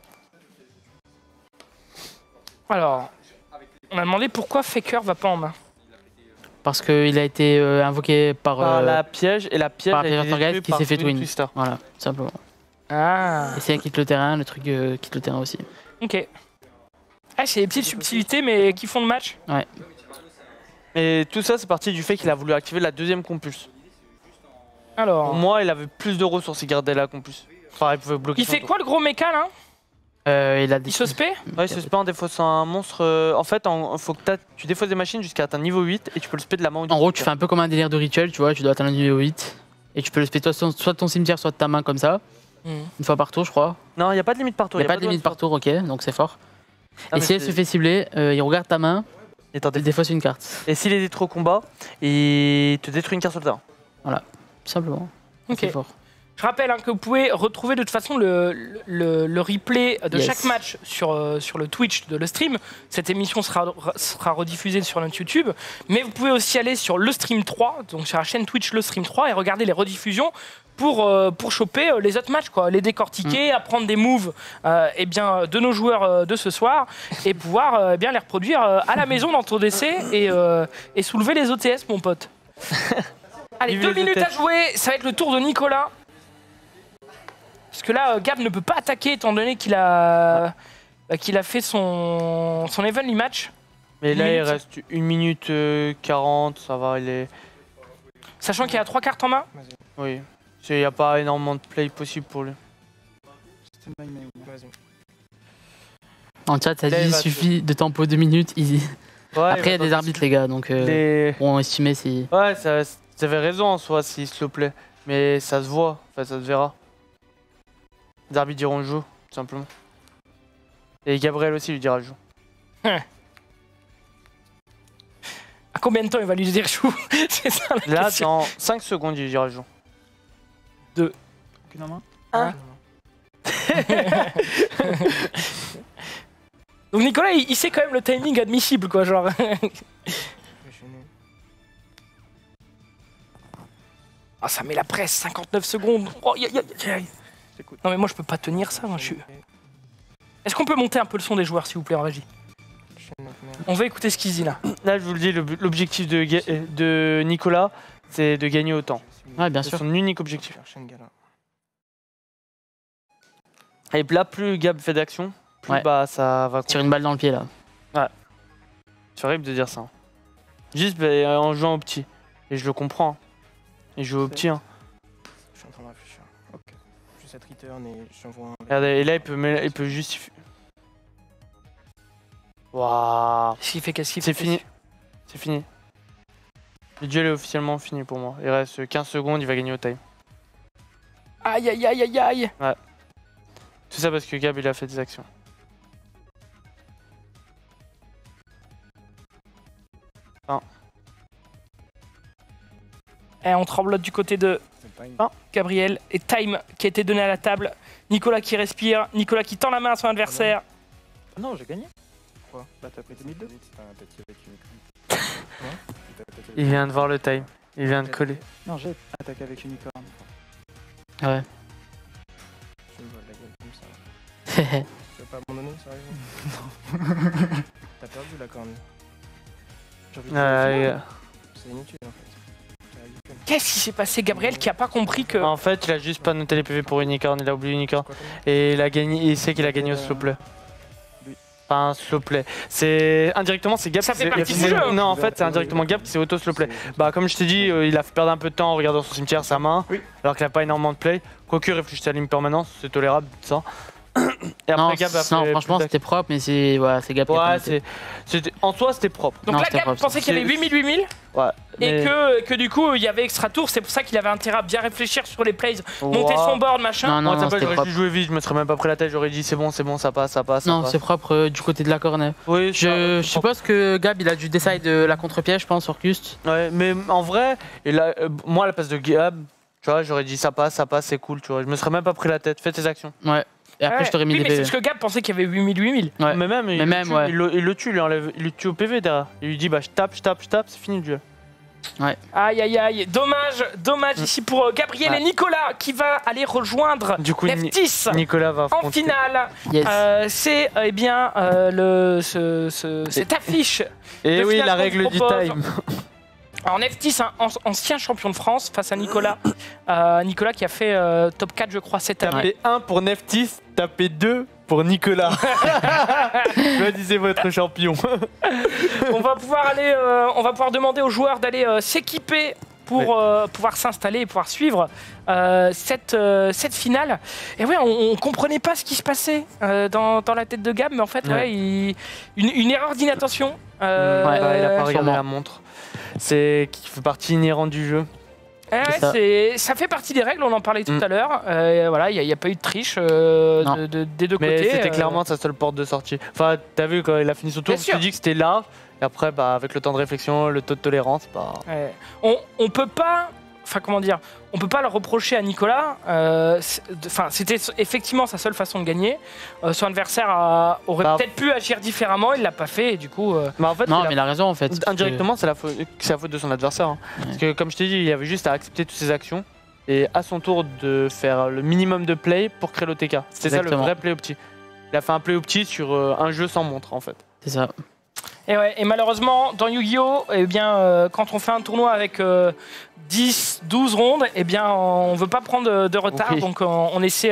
Alors, on a demandé pourquoi Faker va pas en main. Parce qu'il a été invoqué par la piège, et la piège a été qui s'est fait twin. Voilà, simplement. Ah. Et c'est elle quitte le terrain, le truc quitte le terrain aussi. Ok. Ah, c'est des petites subtilités, mais qui font le match. Ouais. Et tout ça, c'est parti du fait qu'il a voulu activer la deuxième compulse. Alors. Pour moi, il avait plus de ressources, il gardait la compulse. Enfin, il pouvait bloquer. Il fait quoi le gros méca là? Il se spé? Ouais, il se spé en défaussant un monstre. En fait, faut que tu défausses des machines jusqu'à atteindre niveau 8 et tu peux le spé de la main. En gros, tu fais un peu comme un délire de rituel, tu vois, tu dois atteindre le niveau 8 et tu peux le spé soit de ton cimetière, soit de ta main comme ça. Une fois par tour, je crois. Non, il n'y a pas de limite par tour. Il n'y a pas de limite par tour, ok, donc c'est fort. Et si elle se fait cibler, il regarde ta main et il défausse une carte. Et s'il est détruit au combat, il te détruit une carte sur le terrain. Voilà, tout simplement. Ok. Fort. Je rappelle que vous pouvez retrouver de toute façon le replay de chaque match sur le Twitch de le stream. Cette émission sera rediffusée sur notre YouTube. Mais vous pouvez aussi aller sur le stream 3, donc sur la chaîne Twitch le stream 3, et regarder les rediffusions pour choper les autres matchs, quoi, les décortiquer, apprendre des moves de nos joueurs de ce soir, et pouvoir les reproduire à la maison dans ton DC et soulever les OTS, mon pote. Allez, 2 minutes à jouer, ça va être le tour de Nicolas. Parce que là, Gab ne peut pas attaquer étant donné qu'il a fait son Heavenly Match. Mais là, il reste 1 minute 40, ça va, il est... Sachant qu'il y a 3 cartes en main. Oui, il n'y a pas énormément de play possible pour lui. En chat, ça dit il suffit de tempo 2 minutes, easy. Ouais, après, il y a des arbitres, les gars, donc on estimait si... Ouais, ça avait raison en soi, s'il se plaît. Mais ça se voit, enfin, ça se verra. Les arbitres diront joue, tout simplement. Et Gabriel aussi lui dira joue. À combien de temps il va lui dire joue? C'est ça la là, question. dans 5 secondes, il lui dira joue. 2. Aucune en main 1. Donc Nicolas, il sait quand même le timing admissible, quoi, genre. Ah, ça met la presse, 59 secondes. Oh, non mais moi je peux pas tenir ça, moi, je suis... Est-ce qu'on peut monter un peu le son des joueurs, s'il vous plaît, en régie? On va écouter ce qu'il dit là. Là, je vous le dis, l'objectif de Nicolas, c'est de gagner autant. Ouais, bien sûr. C'est son unique objectif. Et là, plus Gab fait d'action, plus ça va... Tire une balle dans le pied, là. Ouais. C'est horrible de dire ça. Juste en jouant au petit. Et je le comprends. Il joue au petit. Hein. Je suis en train de réfléchir. Ok. Je cette return et j'envoie un... Regardez, et là, il peut justifier. Waouh. Qu'est-ce qu'il fait? C'est fini. C'est fini. Le duel est officiellement fini pour moi. Il reste 15 secondes, il va gagner au time. Aïe aïe aïe aïe aïe. Ouais. Tout ça parce que Gab, il a fait des actions. Et on tremblote du côté de Gabriel. Et time qui a été donné à la table. Nicolas qui respire. Nicolas qui tend la main à son adversaire. Non, j'ai gagné. Quoi? Bah t'as pris 2002. Il vient de voir le time. Il vient de coller. Non, j'ai attaqué avec une licorne. Ouais. Je me vois la gueule comme ça. Tu veux pas abandonner, sérieusement? Non. T'as perdu la corne. C'est inutile en fait. Qu'est-ce qui s'est passé, Gabriel, qui a pas compris que... En fait, il a juste pas noté les PV pour Unicorn, il a oublié Unicorn. Et il a gagné, il sait qu'il a gagné au slow play. Enfin, slow play. C'est indirectement, c'est Gab. Ça fait partie du jeu. Non, en fait, c'est indirectement Gab qui s'est auto slow play. Bah, comme je t'ai dit, il a fait perdre un peu de temps en regardant son cimetière, sa main, alors qu'il a pas énormément de play. Quoique réfléchissait à l'impermanence, c'est tolérable, ça. Et après, non, Gab a fait franchement, c'était propre, mais c'est Gab qui a fait. En soi, c'était propre. Donc là, Gab pensait qu'il y avait 8000. Ouais. Et que du coup, il y avait extra tour. C'est pour ça qu'il avait intérêt à bien réfléchir sur les plays, monter son board, machin. Non, j'aurais dû jouer vite, je me serais même pas pris la tête, j'aurais dit c'est bon, ça passe. Non, c'est propre du côté de la corner. Oui, je suppose que Gab, il a dû decide la contre-piège, je pense, sur Cust. Ouais, mais en vrai, et là, moi, à la place de Gab, tu vois, j'aurais dit ça passe, c'est cool, tu vois. Je me serais même pas pris la tête, fais tes actions. Ouais. Et après, je t'aurais mis des PV. Mais c'est parce que Gab pensait qu'il y avait 8000. Ouais. Mais même, il le tue, il le tue au PV derrière. Il lui dit, bah, je tape, c'est fini le duel. Ouais. Aïe aïe aïe, dommage ici pour Gabriel et Nicolas qui va aller rejoindre Neftis Nicolas va en finale. Yes. C'est cette affiche. Et oui, la règle du time. Alors Neftis, ancien champion de France face à Nicolas. Nicolas qui a fait top 4 je crois cette année. Tapez 1 pour Neftis, tapez 2 pour Nicolas. Choisissez votre champion. On va pouvoir demander aux joueurs d'aller s'équiper pour pouvoir s'installer et pouvoir suivre cette finale. Et ouais, on comprenait pas ce qui se passait dans la tête de Gab, mais en fait, une erreur d'inattention. Il a pas regardé la montre. C'est qui fait partie inhérente du jeu. Ça fait partie des règles, on en parlait tout à l'heure. Voilà, il n'y a pas eu de triche des deux côtés. C'était clairement sa seule porte de sortie. Enfin, t'as vu quand il a fini son tour, je te dis que c'était là. Et après, avec le temps de réflexion, le taux de tolérance, on peut pas. Enfin, comment dire, on peut pas le reprocher à Nicolas. C'était effectivement sa seule façon de gagner. Son adversaire aurait peut-être pu agir différemment, il l'a pas fait et du coup. En fait, non, mais il a raison en fait. Indirectement, c'est la faute de son adversaire. Hein. Parce que comme je t'ai dit, il avait juste à accepter toutes ses actions et à son tour de faire le minimum de play pour créer l'OTK. C'était ça le vrai play opti. Il a fait un play opti sur un jeu sans montre en fait. C'est ça. Et malheureusement, dans Yu-Gi-Oh, quand on fait un tournoi avec 10, 12 rondes, on ne veut pas prendre de retard, donc on essaie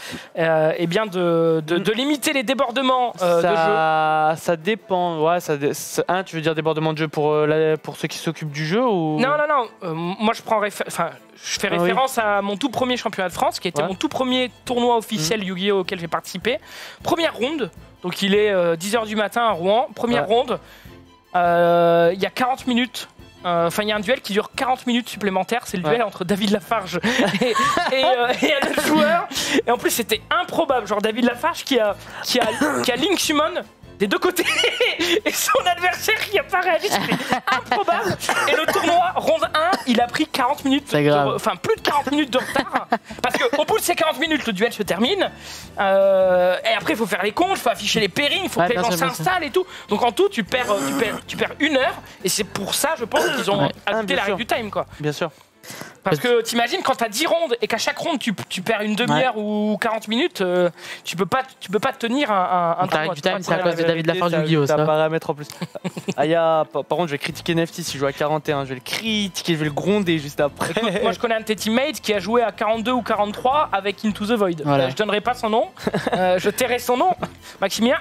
de limiter les débordements de jeu. Ça dépend. Ouais, tu veux dire débordement de jeu pour ceux qui s'occupent du jeu ou... Non. Moi, je fais référence à mon tout premier championnat de France, qui était mon tout premier tournoi officiel Yu-Gi-Oh auquel j'ai participé. Première ronde. Donc il est 10h du matin à Rouen, première ronde, il y a 40 minutes, il y a un duel qui dure 40 minutes supplémentaires, c'est le duel entre David Lafarge et un autre joueur, et en plus c'était improbable, genre David Lafarge qui a Link Summon des deux côtés et son adversaire qui n'a pas réagi, c'était improbable. Et le tournoi, ronde 1, il a pris 40 minutes, plus de 40 minutes de retard. Parce qu'au bout de ces 40 minutes, le duel se termine. Et après, il faut faire les comptes, il faut afficher les pairings, il faut que les gens s'installent et tout. Donc en tout, tu perds 1 heure. Et c'est pour ça, je pense, qu'ils ont ajouté la règle du time, quoi. Bien sûr. Parce que t'imagines quand t'as 10 rondes et qu'à chaque ronde tu perds une demi-heure ou 40 minutes, tu peux pas tenir un tournoi. Du time, c'est à cause de David Lafarge du Yu-Gi-Oh! C'est un paramètre en plus. Par contre, je vais critiquer Nefty si je joue à 41. Je vais le critiquer, je vais le gronder juste après. Écoute, moi je connais un de tes teammates qui a joué à 42 ou 43 avec Into the Void. Voilà. Je donnerai pas son nom, je tairai son nom, Maximilien.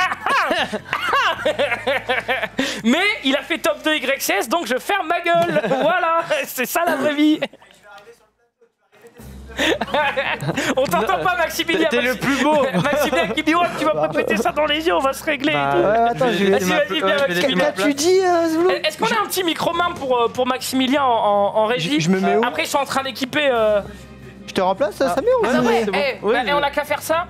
Mais il a fait top 2 YCS, donc je ferme ma gueule. Voilà, c'est ça la vraie vie. On t'entend pas, Maximilien. T'es le plus beau. Maximilien qui dit tu vas pas péter ça dans les yeux, on va se régler et tout. Attends, vas-y, viens, Maximilien. Qu'as-tu dit, Zoulou? Est-ce qu'on a un petit micro-main pour Maximilien en régie? Je me mets où? Après, ils sont en train d'équiper. Je te remplace, Samir ou on a qu'à faire ça.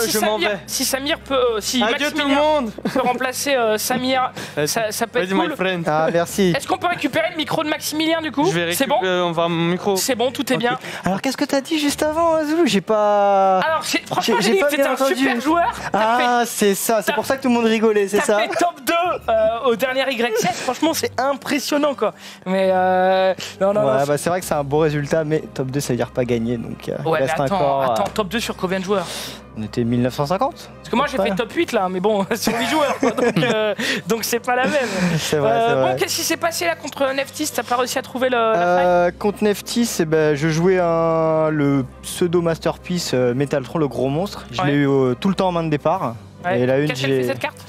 Si Samir peut, Maximilien peut remplacer Samir, ça peut être cool. Ah, merci. Est-ce qu'on peut récupérer le micro de Maximilien du coup? C'est bon. Mon micro. C'est bon, tout est bien. Alors qu'est-ce que t'as dit juste avant, Zoulou? J'ai pas. Alors franchement, j'ai dit que t'étais un super joueur. Ah, c'est ça. C'est pour ça que tout le monde rigolait, c'est ça. T'as fait top 2 au dernier YCS. Franchement, c'est impressionnant quoi. Mais non. C'est vrai que c'est un beau résultat, mais top 2 ça veut dire pas gagner. Donc, attends, top 2 sur combien de joueurs? On était 1950. Parce que moi j'ai fait top 8 là, mais bon, sur 8 joueurs, quoi, donc c'est pas la même. C'est vrai. Bon, qu'est-ce qui s'est passé là contre Neftis? T'as pas réussi à trouver la faille? Contre Neftis, je jouais le pseudo masterpiece Metaltron, le gros monstre. Je l'ai eu tout le temps en main de départ. Et la qu'est-ce qu'elle fait cette carte?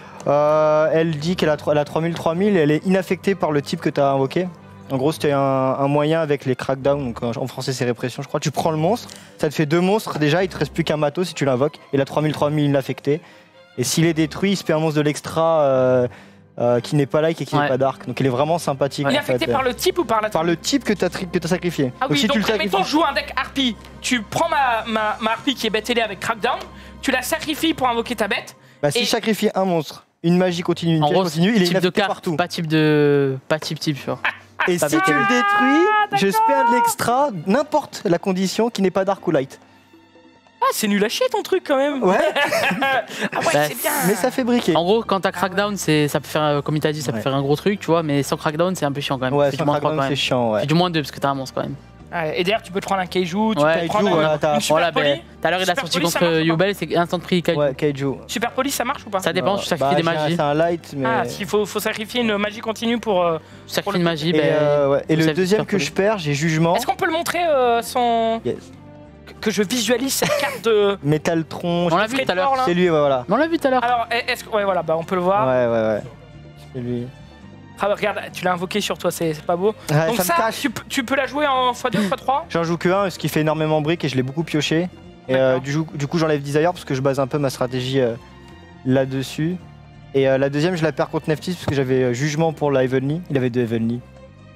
Elle dit qu'elle a 3000, elle est inaffectée par le type que tu as invoqué. En gros, c'était un moyen avec les crackdowns, donc en français c'est répression, je crois. Tu prends le monstre, ça te fait 2 monstres déjà, il te reste plus qu'un matos si tu l'invoques. Et la 3000 inaffecté. Et s'il est détruit, il se fait un monstre de l'extra qui n'est pas like et qui n'est pas dark. Donc il est vraiment sympathique. Il est affecté par le type ou par la Par le type que tu as sacrifié. Ah oui, donc mettons je joue un deck Harpie, tu prends ma Harpie qui est bête aidée avec crackdown, tu la sacrifies pour invoquer ta bête. Si je sacrifie un monstre, une magie continue, une pièce continue, il est inaffecté partout. Pas type genre. Et si tu le détruis, je spare de l'extra, n'importe la condition qui n'est pas dark ou light. Ah, c'est nul à chier ton truc quand même. Ouais. C'est bien. Mais ça fait briquer. En gros, quand t'as crackdown, ça peut faire, comme il t'a dit, ça peut faire un gros truc, tu vois, mais sans crackdown, c'est un peu chiant quand même. Ouais, sans crackdown, c'est chiant, ouais. C'est du moins 2 parce que t'as un monstre quand même. Et d'ailleurs, tu peux te prendre un Kaiju, tu peux prendre une Super Poli. Tout à l'heure, il a sorti contre Yubel, c'est instant prix Kaiju. Ouais, Kaiju. Super Poli, ça marche ou pas? Ça dépend, tu sacrifies des magies. C'est un light, mais. Ah, s'il faut sacrifier une magie continue pour. Sacrifier une magie, et le deuxième que je perds, j'ai Jugement. Est-ce qu'on peut le montrer son. Que je visualise cette carte de. Metaltron. On l'a vu tout à l'heure. C'est lui, voilà. On l'a vu tout à l'heure. Alors, est-ce que. Ouais, voilà, on peut le voir. Ouais. C'est lui. Ah, regarde, tu l'as invoqué sur toi, c'est pas beau. Ouais, donc, ça tu peux la jouer en x2, x3? J'en joue que un, ce qui fait énormément briques et je l'ai beaucoup pioché. Et du coup, j'enlève Desire parce que je base un peu ma stratégie là-dessus. Et la deuxième, je la perds contre Neftis parce que j'avais Jugement pour la Heavenly. Il avait 2 Heavenly.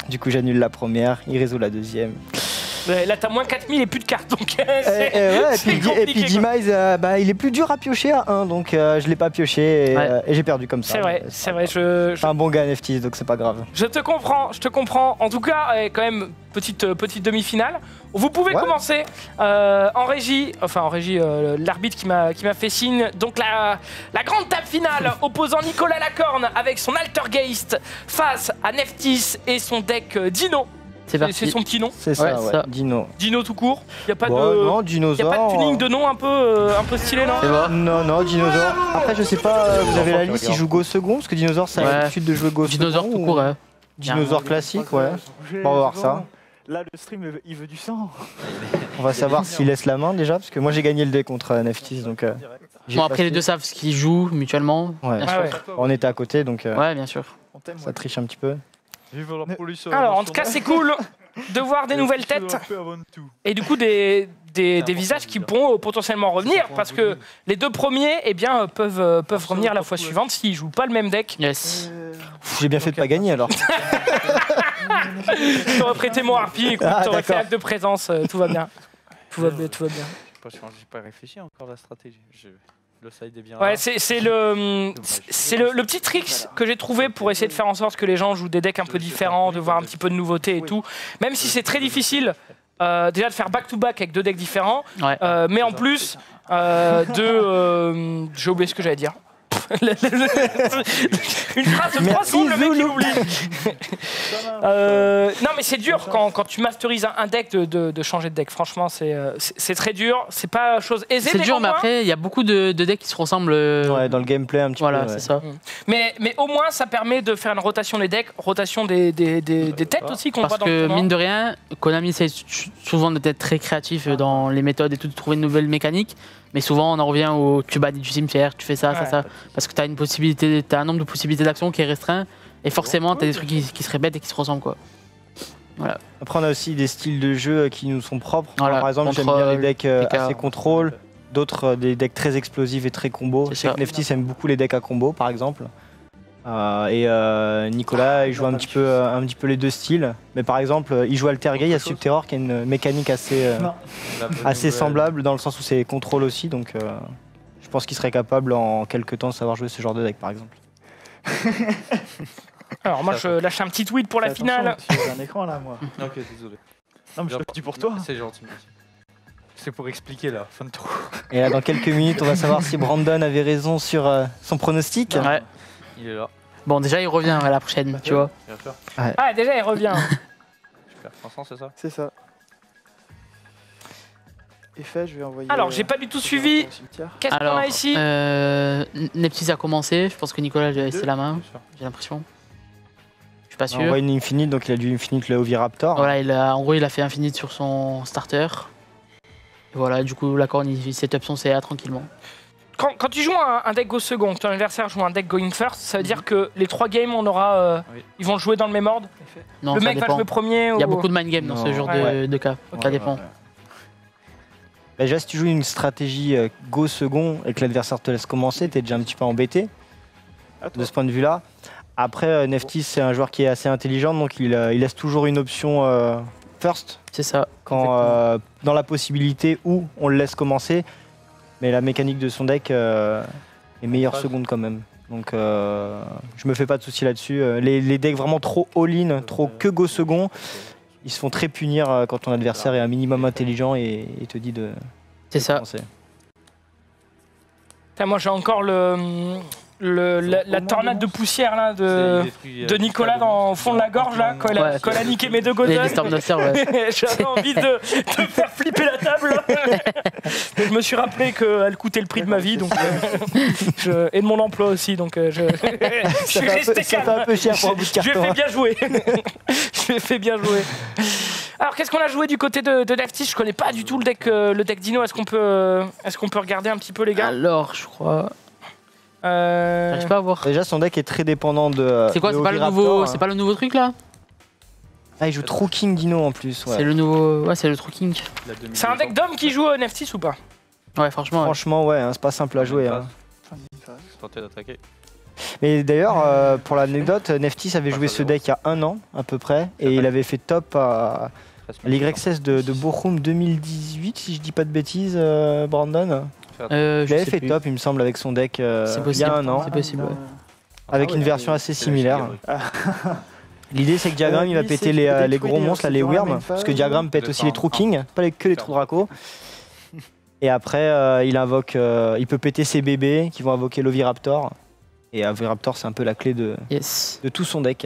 Du coup, j'annule la première, il résout la deuxième. Là, t'as moins 4000 et plus de cartes, donc et puis Demise, il est plus dur à piocher à 1, donc je l'ai pas pioché et j'ai perdu comme ça. C'est vrai. Un bon gars NFT, donc c'est pas grave. Je te comprends. En tout cas, quand même, petite demi-finale. Vous pouvez commencer en régie, l'arbitre qui m'a fait signe. Donc la grande table finale opposant Nicolas Lacorne avec son Altergeist face à Neftis et son deck Dino. C'est son petit nom. C'est ça, ça. Dino. Dino tout court. Il n'y a pas non, dinosaure. Y a pas de tuning de nom un peu stylé, non? Non, dinosaure. Après, je sais pas, vous avez la liste, il joue Go second, parce que dinosaure, ça a l'habitude de jouer Go second. Dinosaure tout court, ouais. Dinosaure classique, ouais. Bon, on va voir ça. Là, le stream, il veut du sang. On va savoir s'il laisse la main déjà, parce que moi j'ai gagné le deck contre Neftis, donc. Bon, après, les deux savent ce qu'ils jouent mutuellement. Ouais. On était à côté, donc. Ouais, bien sûr. Ça triche un petit peu. Alors, en tout cas, c'est cool de voir des nouvelles têtes et du coup des visages qui pourront potentiellement revenir, parce que les deux premiers peuvent revenir la fois suivante s'ils jouent pas le même deck. Yes. J'ai bien fait de pas gagner alors. T'aurais prêté mon harpie, écoute, t'aurais fait acte de présence, tout va bien. Tout va bien. J'ai pas réfléchi encore à la stratégie. Le side est bien. Ouais, c'est le petit trick que j'ai trouvé pour essayer de faire en sorte que les gens jouent des decks un peu différents, de voir un petit peu de nouveauté et tout. Même si c'est très difficile déjà de faire back-to-back avec deux decks différents, mais en plus j'ai oublié ce que j'allais dire. Une phrase de 3 secondes, le mec il oublie. Non mais c'est dur quand tu masterises un deck de changer de deck. Franchement c'est très dur. C'est pas chose aisée. C'est dur, mais après il y a beaucoup de decks qui se ressemblent. Ouais, dans le gameplay un petit peu. Voilà, c'est ça. Mais au moins ça permet de faire une rotation des decks, rotation des têtes aussi qu'on voit dans le tournoi. Parce que mine de rien, Konami essaie souvent d'être très créatif dans les méthodes et tout, de trouver une nouvelle mécanique. Mais souvent on en revient au tu bats du cimetière, tu fais ça, ça. Parce que t'as un nombre de possibilités d'action qui est restreint. Et forcément t'as des trucs qui se répètent et qui se ressemblent, quoi. Voilà. Après on a aussi des styles de jeu qui nous sont propres. Voilà, par exemple j'aime bien les decks assez contrôle, d'autres des decks très explosifs et très combos. Je sais que Neftis aime beaucoup les decks à combo par exemple. Nicolas il joue un petit peu les deux styles, mais par exemple il joue Altergeist à Subterror qui a une mécanique assez semblable dans le sens où c'est contrôle aussi, donc je pense qu'il serait capable en quelques temps de savoir jouer ce genre de deck par exemple. Alors moi je lâche un petit tweet pour la finale. J'ai un écran là moi. Ok, désolé. Non mais je le dis pour toi. C'est gentil. C'est pour expliquer là, fin de tour. Et là dans quelques minutes on va savoir si Brandon avait raison sur son pronostic. Ouais. Il est là. Bon, déjà il revient à la prochaine, tu vois. Ah, déjà il revient. Je perds 500, c'est ça? C'est ça. Effet, je vais envoyer. Alors, j'ai pas du tout suivi. Qu'est-ce qu'on a ici? Neptis a commencé, je pense que Nicolas lui a laissé la main, j'ai l'impression. Je suis pas sûr. On voit une Infinite, donc il a dû Infinite le Oviraptor. Voilà, en gros il a fait Infinite sur son starter. Et voilà, du coup Lacorne il setup son CA tranquillement. Quand tu joues un deck go second, ton adversaire joue un deck going first, ça veut dire que les 3 games, on aura, ils vont le jouer dans le même ordre. Non, le mec va jouer premier. Il y a beaucoup de mind game dans ce genre de cas, ça dépend. Bah déjà, si tu joues une stratégie go second et que l'adversaire te laisse commencer, t'es déjà un petit peu embêté de ce point de vue-là. Après, Neftis, c'est un joueur qui est assez intelligent, donc il laisse toujours une option first. C'est ça. Quand, dans la possibilité où on le laisse commencer. Mais la mécanique de son deck est meilleure seconde quand même. Donc je me fais pas de soucis là-dessus. Les decks vraiment trop all-in, trop que go second, ils se font très punir quand ton adversaire est un minimum intelligent et te dit de... C'est ça. Moi j'ai encore la tornade de poussière là, de Nicolas au fond de la gorge là, quand elle a niqué mes deux Golden. J'avais envie de faire flipper la table. Je me suis rappelé qu'elle coûtait le prix de ma vie donc, et de mon emploi aussi. Donc je suis resté calme. Ça fait un peu cher pour un bout de carton. Je lui ai fait bien jouer. Je lui ai fait bien jouer. Alors qu'est-ce qu'on a joué du côté de Neftis? Je connais pas du tout le deck Dino. Est-ce qu'on peut regarder un petit peu les gars? Alors je crois... J'arrive pas à voir. Déjà son deck est très dépendant de... C'est quoi? C'est pas le nouveau truc là? Ah, il joue True King Dino en plus. Ouais. C'est le nouveau... Ouais, c'est le True King. C'est un deck d'homme qui joue Neftis ou pas? Ouais, franchement. Franchement, ouais, hein, c'est pas simple à jouer. Hein. Tenter d'attaquer. Mais d'ailleurs, pour l'anecdote, Neftis avait joué ce deck il y a 1 an à peu près, et il avait fait top à l'YXS de Bochum 2018, si je dis pas de bêtises, Brandon. Il avait fait top, il me semble, avec son deck il y a 1 an. C'est possible, ouais. Avec une version assez similaire. L'idée c'est que Diagram il va péter les gros monstres, là, les Wyrms, parce que Diagram pète aussi les True King, pas que les True Draco. Et après il invoque, il peut péter ses bébés qui vont invoquer l'Oviraptor. Et Oviraptor c'est un peu la clé de tout son deck.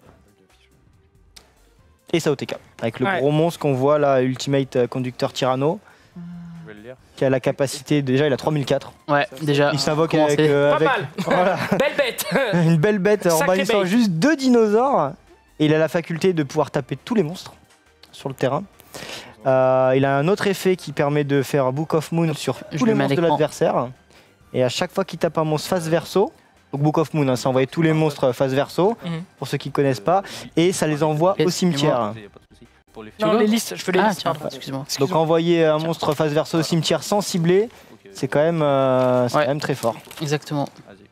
Et ça OTK, avec le gros monstre qu'on voit là, Ultimate Conductor Tyranno. Qui a la capacité, déjà il a 3004. Ouais, déjà. Il s'invoque avec... pas mal. Voilà. Belle bête. Une belle bête en bannissant juste 2 dinosaures. Et il a la faculté de pouvoir taper tous les monstres sur le terrain. Il a un autre effet qui permet de faire Book of Moon sur tous les monstres de l'adversaire. Et à chaque fois qu'il tape un monstre face verso, donc Book of Moon, hein, ça envoie tous les monstres face verso, pour ceux qui ne connaissent pas, et ça les envoie au cimetière. Non, les listes, je veux les listes. Excuse-moi. Donc envoyer un monstre face verso au cimetière sans cibler, c'est quand même très fort. Exactement.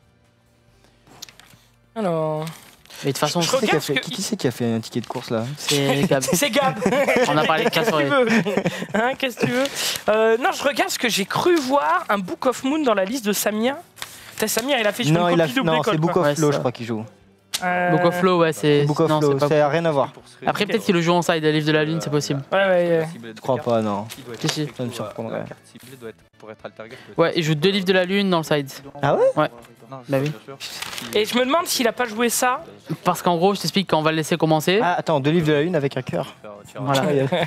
Alors... Mais de toute façon, qui c'est qui a fait un ticket de course là? C'est Gab. C'est Gab. On a parlé de 4 soirées. Qu'est-ce que tu veux? Non, je regarde ce que j'ai cru voir un Book of Moon dans la liste de Samir. Samir, il a fait une copie double école. Non, c'est Book of Flow, je crois qu'il joue. Book of Flow, ouais, c'est. Book of Flow, ça n'a rien à voir. Après, peut-être qu'il le joue en side, le livre de la lune, c'est possible. Ouais. Je crois pas, non. Si. Ça me surprendrait. Ouais, il joue 2 livres de la lune dans le side. Ah ouais? Ouais. Bah oui. Et je me demande s'il a pas joué ça. Parce qu'en gros, je t'explique qu'on va le laisser commencer. Ah, attends, 2 livres de la lune avec un cœur. Voilà.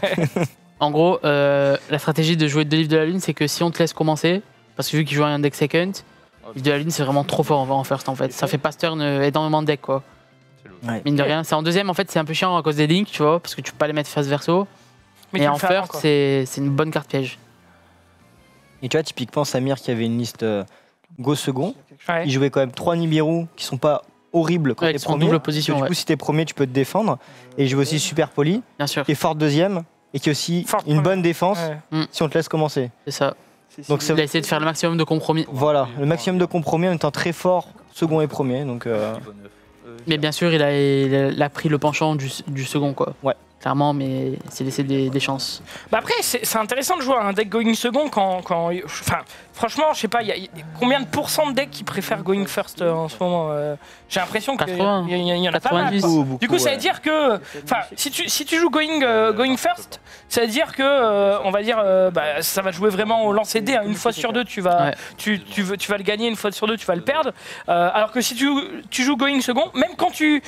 En gros, la stratégie de jouer 2 livres de la lune, c'est que si on te laisse commencer, parce que vu qu'il joue un deck second, livre de la lune c'est vraiment trop fort en first en fait. Ça fait pass turn énormément de decks quoi. Ouais. Mine de rien, c'est en deuxième en fait, c'est un peu chiant à cause des links, tu vois, parce que tu peux pas les mettre face verso. Mais en first, c'est une bonne carte piège. Et tu vois, typiquement Samir qui avait une liste go second, il jouait quand même 3 Nibiru qui sont pas horribles quand t'es premier. Double position, du coup, si t'es premier, tu peux te défendre. Et il joue aussi Super Poli, bien sûr, qui est fort deuxième et qui est aussi une bonne défense si on te laisse commencer. C'est ça. Donc il a essayé de faire le maximum de compromis. Voilà, le maximum de compromis en étant très fort second et premier. Donc, mais bien sûr, il a pris le penchant du second quoi. Ouais. Clairement, mais il s'est laissé des chances. Bah après, c'est intéressant de jouer à un deck going second quand enfin, franchement, je sais pas, il y a combien de pourcents de decks qui préfèrent going first en ce moment? J'ai l'impression qu'il y en a 90. Pas mal. Beaucoup, du coup, ça veut dire que, enfin, si tu joues going first, ça veut dire que, on va dire, ça va jouer vraiment au lancer dé. Hein. Une fois sur deux, tu vas le gagner. Une fois sur deux, tu vas le perdre. Alors que si tu joues going second, même quand tu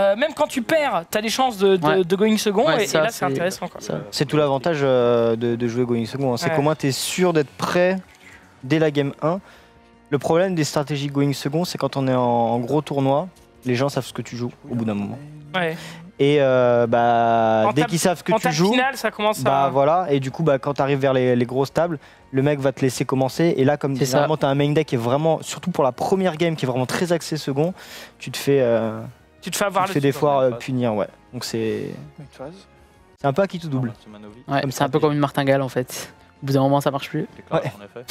perds, t'as des chances de going second. Ouais, et là, c'est intéressant. C'est tout l'avantage de jouer going second. Hein. C'est qu'au moins, tu es sûr d'être prêt dès la game 1. Le problème des stratégies going second, c'est quand on est en gros tournoi, les gens savent ce que tu joues au bout d'un moment. Ouais. Et dès qu'ils savent ce que tu joues, finale, ça commence voilà. Et du coup, quand tu arrives vers les grosses tables, le mec va te laisser commencer. Et là, comme généralement, tu as un main deck qui est vraiment, surtout pour la première game, qui est vraiment très axé second, tu te fais des fois punir. Ouais. Donc c'est un peu à qui tout double. Ouais, c'est un peu comme une martingale en fait. Au bout d'un moment, ça marche plus. Ouais.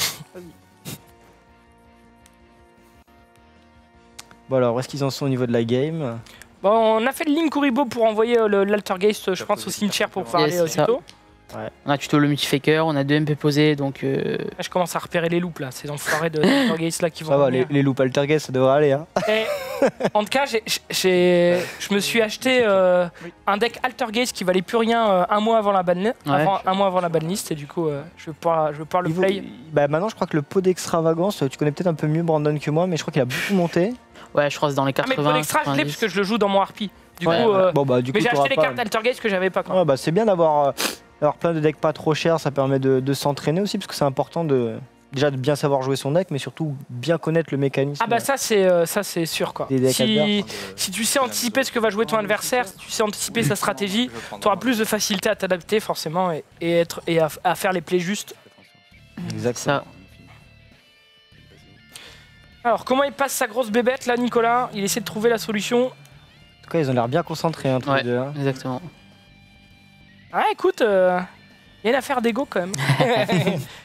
Bon alors, où est-ce qu'ils en sont au niveau de la game? Bon, on a fait le Link Kuribo pour envoyer l'Altergeist, je pense, au cimetière pour pouvoir aller tuto. Ouais. On a tuto le multifaker, on a 2 MP posés, donc... Je commence à repérer les loops là, ces enfoirés de Altergeist là qui vont... Ça va, les loops Altergeist, ça devrait aller. Hein. Et, en tout cas, je me suis acheté un deck Altergeist qui valait plus rien un mois avant la banlist, un mois avant la banlist, et du coup, je vais pouvoir le play. Maintenant, je crois que le pot d'extravagance, tu connais peut-être un peu mieux Brandon que moi, mais je crois qu'il a beaucoup monté. Ouais, je crois que c'est dans les 80. Mais le pot d'extra, je l'ai parce que je le joue dans mon harpie. Du coup, mais j'ai acheté les cartes Altergeist que j'avais pas. Ouais, c'est bien d'avoir plein de decks pas trop chers, ça permet de s'entraîner aussi, parce que c'est important déjà de bien savoir jouer son deck, mais surtout bien connaître le mécanisme. Ah bah ça c'est sûr quoi. Si tu sais anticiper ce que va jouer ton adversaire, si tu sais anticiper sa stratégie, tu auras plus de facilité à t'adapter forcément et à faire les plays justes. Exactement. Alors comment il passe sa grosse bébête là, Nicolas? Il essaie de trouver la solution. En tout cas, ils ont l'air bien concentrés tous les deux. Hein. Exactement. Ah écoute, il y a une affaire d'ego quand même.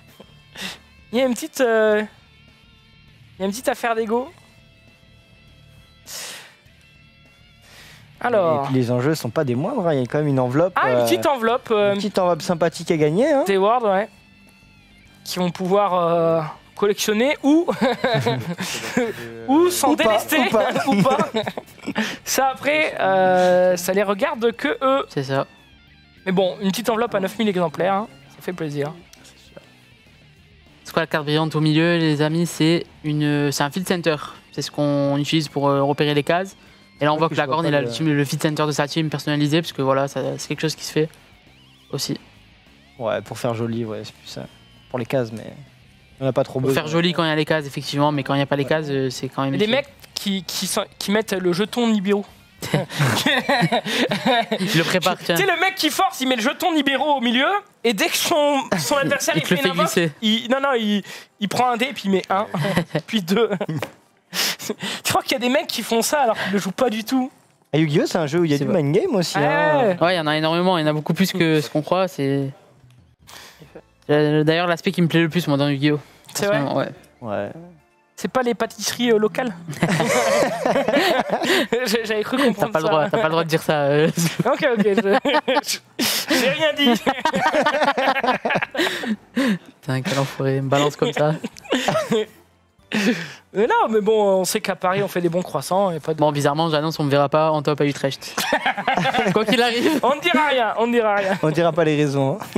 Il y a une petite affaire d'ego. Alors. Et puis les enjeux sont pas des moindres, il y a quand même une enveloppe. Une petite enveloppe. Une petite enveloppe sympathique à gagner. Hein. Des Worlds, ouais. Qui vont pouvoir collectionner ou s'en délester ou pas. Ça après, ça les regarde que eux. C'est ça. Mais bon, une petite enveloppe à 9000 exemplaires, hein, ça fait plaisir. C'est quoi la carte brillante au milieu, les amis? C'est un feed center. C'est ce qu'on utilise pour repérer les cases. Et là, on voit que la corne, il a le feed center de sa team personnalisé, parce que voilà, c'est quelque chose qui se fait aussi. Ouais, pour faire joli, ouais, c'est plus ça. Pour les cases, mais on n'a pas trop besoin. Pour faire joli quand il y a les cases, effectivement, mais quand il n'y a pas les cases, c'est quand même. Il y a des mecs qui mettent le jeton Nibiru. Il le prépare, tiens. Tu sais, le mec qui force, il met le jeton Nibiru au milieu, et dès que son adversaire il fait une invoque, il prend un dé, puis il met 1, puis 2. Tu crois qu'il y a des mecs qui font ça alors qu'ils ne le jouent pas du tout? Yu-Gi-Oh! C'est un jeu où il y a du mind game aussi. Ouais, il y en a énormément, il y en a beaucoup plus que ce qu'on croit. C'est d'ailleurs l'aspect qui me plaît le plus moi dans Yu-Gi-Oh! C'est vrai. Ouais. C'est pas les pâtisseries locales? J'avais cru comprendre ça. T'as pas le droit de dire ça. Ok, j'ai rien dit. Putain, quel enfoiré, me balance comme ça. Non, mais bon, on sait qu'à Paris, on fait des bons croissants. Et pas de... Bon, bizarrement, j'annonce, on me verra pas en top à Utrecht. Quoi qu'il arrive. On ne dira rien, on ne dira rien. On dira pas les raisons. Hein.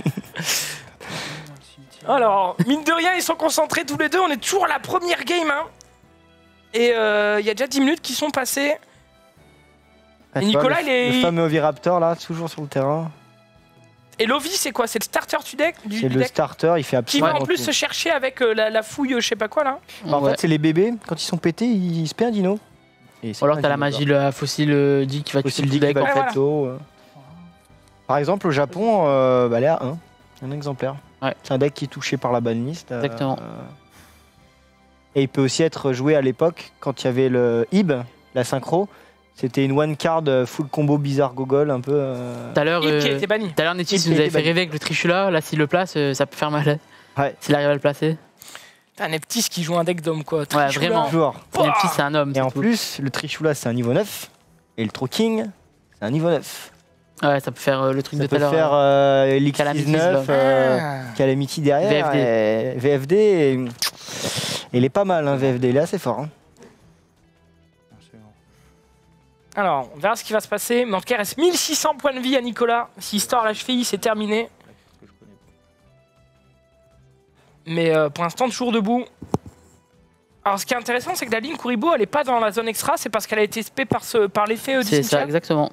Alors, mine de rien, ils sont concentrés tous les deux. On est toujours à la première game. Hein. Et il y a déjà 10 minutes qui sont passées. Ah, et Nicolas, le fameux Oviraptor, là, toujours sur le terrain. Et Lovi, c'est quoi? C'est le starter du deck? C'est le starter, il fait absolument qui va en plus se chercher avec la fouille, je sais pas quoi, là. En fait, c'est les bébés. Quand ils sont pétés, ils se perdent dino. Ou alors t'as la magie, la fossile dit qui va tuer le deck. Par exemple, au Japon, elle est à 1 exemplaire. Ouais. C'est un deck qui est touché par la banlist. Exactement. Et il peut aussi être joué à l'époque, quand il y avait le Ib, la synchro. C'était une one card full combo bizarre gogol un peu. Tout à l'heure, Netis nous avait fait rêver avec le Trichula. Là, s'il le place, ça peut faire mal. Ouais. S'il arrive à le placer. T'as Neptis qui joue un deck d'homme, quoi. Ouais, vraiment. Neptis, c'est un homme. Et en plus, le Trichula, c'est un niveau 9. Et le Troking, c'est un niveau 9. Ouais, ça peut faire le truc de tout à l'heure. Ça peut faire Elixir 9, Calamity derrière, VFD. Et il est pas mal, hein, VFD, il est assez fort. Hein. Alors, on verra ce qui va se passer. Mais en tout cas, il reste 1600 points de vie à Nicolas. Si Histoire la cheville, c'est terminé. Mais pour l'instant, toujours debout. Alors, ce qui est intéressant, c'est que la ligne Kuribo, elle n'est pas dans la zone extra. C'est parce qu'elle a été spé par l'effet du cimetière. C'est ça, exactement.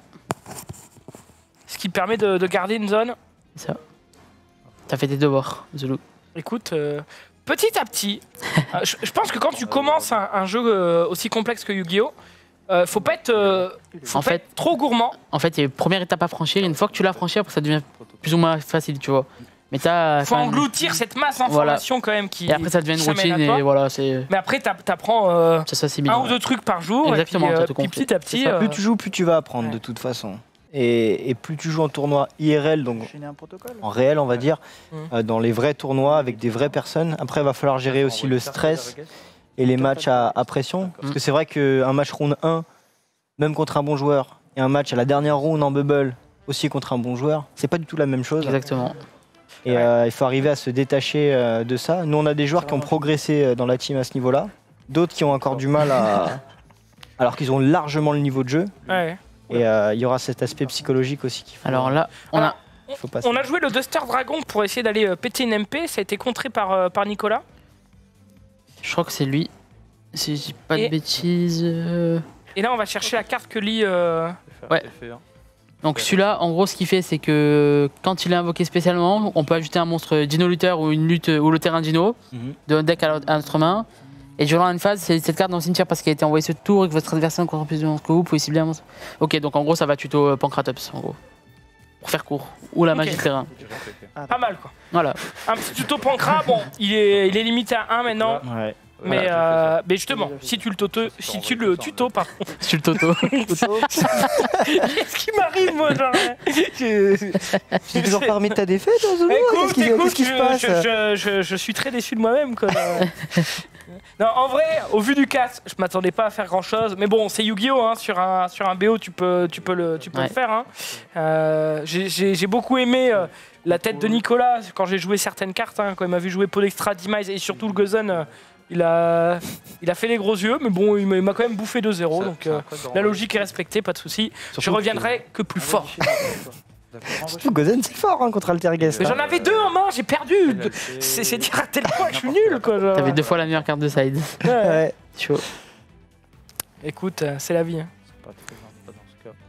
Ce qui permet de garder une zone. C'est ça. T'as fait tes devoirs, Zulu. Écoute, petit à petit, je pense que quand tu commences un jeu aussi complexe que Yu-Gi-Oh! Faut pas être trop gourmand. En fait, il y a une première étape à franchir. Une fois que tu l'as franchi, après ça devient plus ou moins facile, tu vois. Mais faut engloutir cette masse d'informations quand même qui. Et après ça devient une routine et voilà, c'est. Mais après t'apprends un ou deux trucs par jour. Exactement. Et puis petit à petit. Plus tu joues, plus tu vas apprendre de toute façon. Et plus tu joues en tournoi IRL, donc en réel on va dire, dans les vrais tournois avec des vraies personnes. Après il va falloir gérer aussi le stress et les matchs à pression. Parce que c'est vrai qu'un match round 1, même contre un bon joueur, et un match à la dernière round en bubble, aussi contre un bon joueur, c'est pas du tout la même chose. Exactement. Et il faut arriver à se détacher de ça. Nous on a des joueurs qui ont progressé dans la team à ce niveau-là, d'autres qui ont encore du mal à... alors qu'ils ont largement le niveau de jeu. Ouais. Et il y aura cet aspect psychologique aussi qu'il faut... Alors là, on a joué le Duster Dragon pour essayer d'aller péter une MP, ça a été contré par Nicolas. Je crois que c'est lui, si je dis pas de bêtises. Et là, on va chercher la carte que lit... Ouais. Donc celui-là, en gros, ce qu'il fait, c'est que quand il est invoqué spécialement, on peut ajouter un monstre Dino Luther ou une lutte ou le terrain Dino de deck à notre main. Et durant une phase, c'est cette carte dans le cimetière parce qu'elle a été envoyée ce tour et que votre adversaire contre plus de monstres que vous pouvez cibler un monstre. Ok, donc en gros, ça va tuto Pancratops, en gros. Pour faire court. Ou la magie de terrain. Pas mal, quoi. Voilà. Un petit tuto Pancra, bon, il est limité à 1 maintenant. Ouais. Mais, mais justement, si tu le tuto, pardon. Si tu le toto. Qu'est-ce qui m'arrive, moi, genre J'ai toujours pas remis ta défaite, Zulu. Qu'est-ce qui se passe? Je suis très déçu de moi-même, quoi. Non, en vrai, au vu du cast, je m'attendais pas à faire grand chose. Mais bon, c'est Yu-Gi-Oh! Hein, sur un BO, tu peux le faire. Hein. J'ai beaucoup aimé la tête de Nicolas quand j'ai joué certaines cartes. Hein, quand il m'a vu jouer Podextra, Demise et surtout le Gozen. Il a fait les gros yeux, mais bon, il m'a quand même bouffé 2-0. Donc la logique est respectée, pas de souci. Je reviendrai que plus fort. Surtout Gozen, c'est fort hein, contre Altergeist. J'en avais 2 en main, j'ai perdu. C'est dire à tel point que je suis nul. T'avais 2 fois la meilleure carte de side. Ouais. Chaud. Écoute, c'est la vie. Hein. Pas très grave, pas dans ce cas.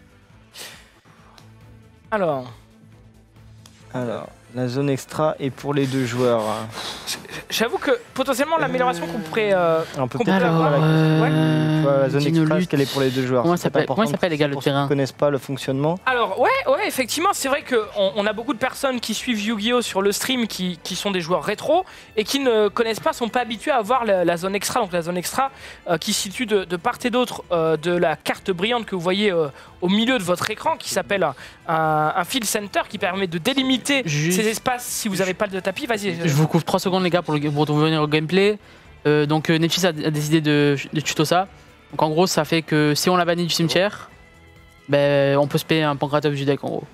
Alors, la zone extra est pour les 2 joueurs. J'avoue que potentiellement l'amélioration qu'on pourrait un peu plus avoir. La zone extra, est-ce qu'elle est pour les 2 joueurs? Comment il s'appelle les gars le terrain? Ils ne connaissent pas le fonctionnement. Alors ouais, effectivement, c'est vrai qu'on a beaucoup de personnes qui suivent Yu-Gi-Oh! Sur le stream qui sont des joueurs rétro et qui ne connaissent pas, sont pas habitués à voir la zone extra. Donc la zone extra qui se situe de part et d'autre de la carte brillante que vous voyez au milieu de votre écran, qui s'appelle un field center qui permet de délimiter ces espaces si vous n'avez pas de tapis. Vas-y. Je vous couvre 3 secondes les gars pour revenir au gameplay. Donc Nepsis a décidé de tuto ça. Donc en gros ça fait que si on la bannit du cimetière, ben, on peut se payer un Pancratops du deck en gros.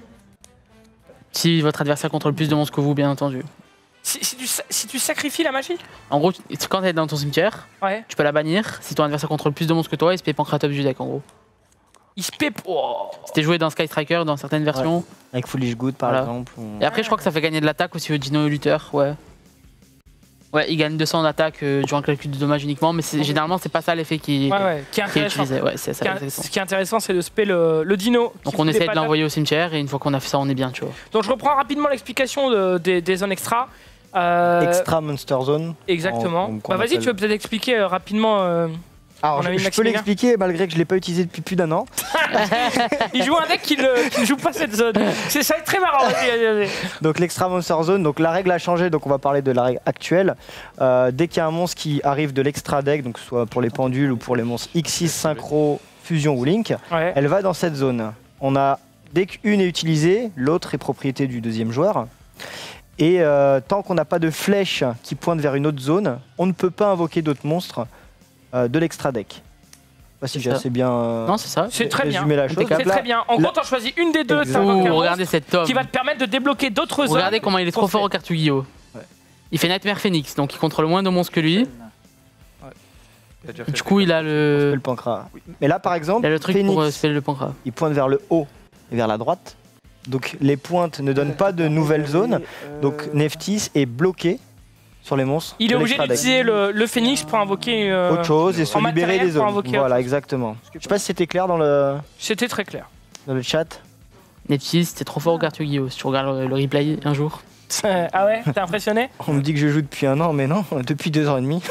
Si votre adversaire contrôle plus de monstres que vous, bien entendu. Si tu sacrifies la magie? En gros, quand elle est dans ton cimetière, tu peux la bannir. Si ton adversaire contrôle plus de monstres que toi, il se paye Pancratops du deck en gros. Il se paye. Oh. C'était joué dans Sky Striker dans certaines versions. Avec Foolish Good par exemple. Et après je crois que ça fait gagner de l'attaque aussi au Dino Luther, Ouais, il gagne 200 d'attaque durant le calcul de dommages uniquement, mais généralement c'est pas ça l'effet qui est utilisé. Ce qui est intéressant, c'est de spé le Dino. Donc on essaie de l'envoyer au cimetière et une fois qu'on a fait ça, on est bien, tu vois. Donc je reprends rapidement l'explication des zones extra. Extra Monster Zone. Exactement. Vas-y, tu veux peut-être expliquer rapidement. Alors je peux l'expliquer malgré que je l'ai pas utilisé depuis plus d'1 an. Il joue un deck qui ne joue pas cette zone. Ça va être très marrant. Donc l'extra monster zone, donc la règle a changé, donc on va parler de la règle actuelle. Dès qu'il y a un monstre qui arrive de l'extra deck, donc soit pour les pendules ou pour les monstres X6, Synchro, Fusion ou Link, elle va dans cette zone. Dès qu'une est utilisée, l'autre est propriété du deuxième joueur. Et tant qu'on n'a pas de flèche qui pointe vers une autre zone, on ne peut pas invoquer d'autres monstres de l'extra deck. Je sais pas si j'ai assez bien non, c'est ça. C'est très bien. La chose. C'est très bien. En gros, t'en choisis une des deux, regardez cette tome qui va te permettre de débloquer d'autres zones. Regardez comment il est trop fort au carte Yu-Gi-Oh! Il fait Nightmare Phoenix, donc il contrôle moins de monstres que lui. Du coup, il a le Pancra. Mais là, par exemple, il a le truc Phoenix, pour spell le Pancra. Il pointe vers le haut et vers la droite. Donc les pointes ne donnent pas de nouvelles zones. Donc Nephthys est bloqué sur les monstres. Il est obligé d'utiliser le Phoenix pour invoquer autre chose et se libérer les zones. Voilà, exactement. Je sais pas si c'était clair dans le. C'était très clair. Dans le chat. Nephthys, c'était trop fort au carte Yu-Gi-Oh! Si tu regardes le replay un jour. Ah ouais, t'es impressionné? On me dit que je joue depuis 1 an, mais non, depuis 2 ans et demi.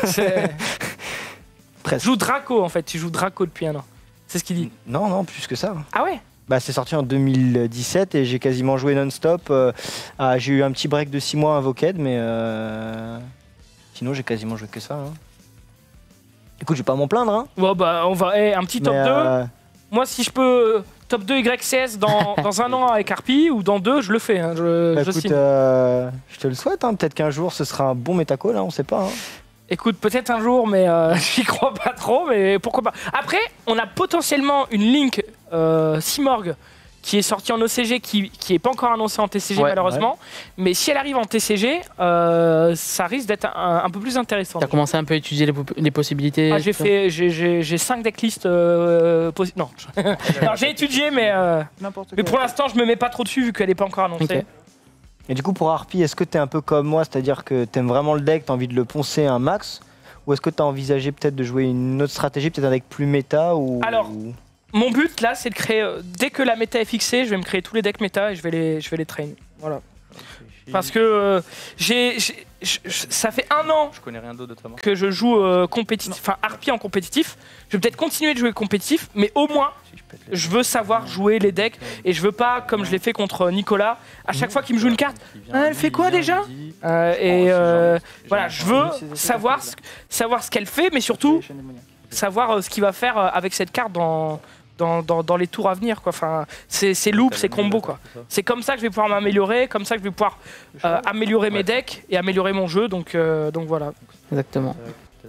Tu joues Draco en fait, tu joues Draco depuis 1 an. C'est ce qu'il dit. Non, plus que ça. Ah ouais? Bah, c'est sorti en 2017 et j'ai quasiment joué non-stop. J'ai eu un petit break de 6 mois à Invoked, mais sinon j'ai quasiment joué que ça. Hein. Écoute, je vais pas m'en plaindre. Hein. Bon, bah, on va un petit top 2. Moi, si je peux top 2 YCS dans 1 an avec Harpy ou dans 2, je le fais. Hein. Écoute, je te le souhaite. Hein. Peut-être qu'un jour ce sera un bon métacall, hein, on sait pas. Hein. Écoute, peut-être un jour, mais j'y crois pas trop, mais pourquoi pas. Après, on a potentiellement une Link Simorgh qui est sortie en OCG, qui est pas encore annoncée en TCG malheureusement, mais si elle arrive en TCG, ça risque d'être un peu plus intéressant. T'as commencé un peu à étudier les possibilités? J'ai 5 decklists possibles. Non, alors, j'ai étudié, mais pour l'instant, je me mets pas trop dessus vu qu'elle est pas encore annoncée. Okay. Et du coup, pour Harpy, est-ce que tu es un peu comme moi, c'est-à-dire que tu aimes vraiment le deck, tu as envie de le poncer un max, ou est-ce que tu as envisagé peut-être de jouer une autre stratégie, peut-être un deck plus méta ou... Alors, mon but là, c'est de créer, dès que la méta est fixée, je vais me créer tous les decks méta et je vais les train. Voilà. Parce que ça fait 1 an que je joue compétitif, enfin Harpy en compétitif. Je vais peut-être continuer de jouer compétitif, mais au moins je veux savoir jouer les decks et je veux pas, comme je l'ai fait contre Nicolas, à chaque fois qu'il me joue une carte, elle fait quoi déjà? Voilà, je veux savoir ce qu'elle fait, mais surtout savoir ce qu'il va faire avec cette carte dans les tours à venir, quoi. Enfin, c'est loop, c'est combo, quoi. C'est comme ça que je vais pouvoir m'améliorer, comme ça que je vais pouvoir améliorer mes decks et améliorer mon jeu, donc voilà. Exactement.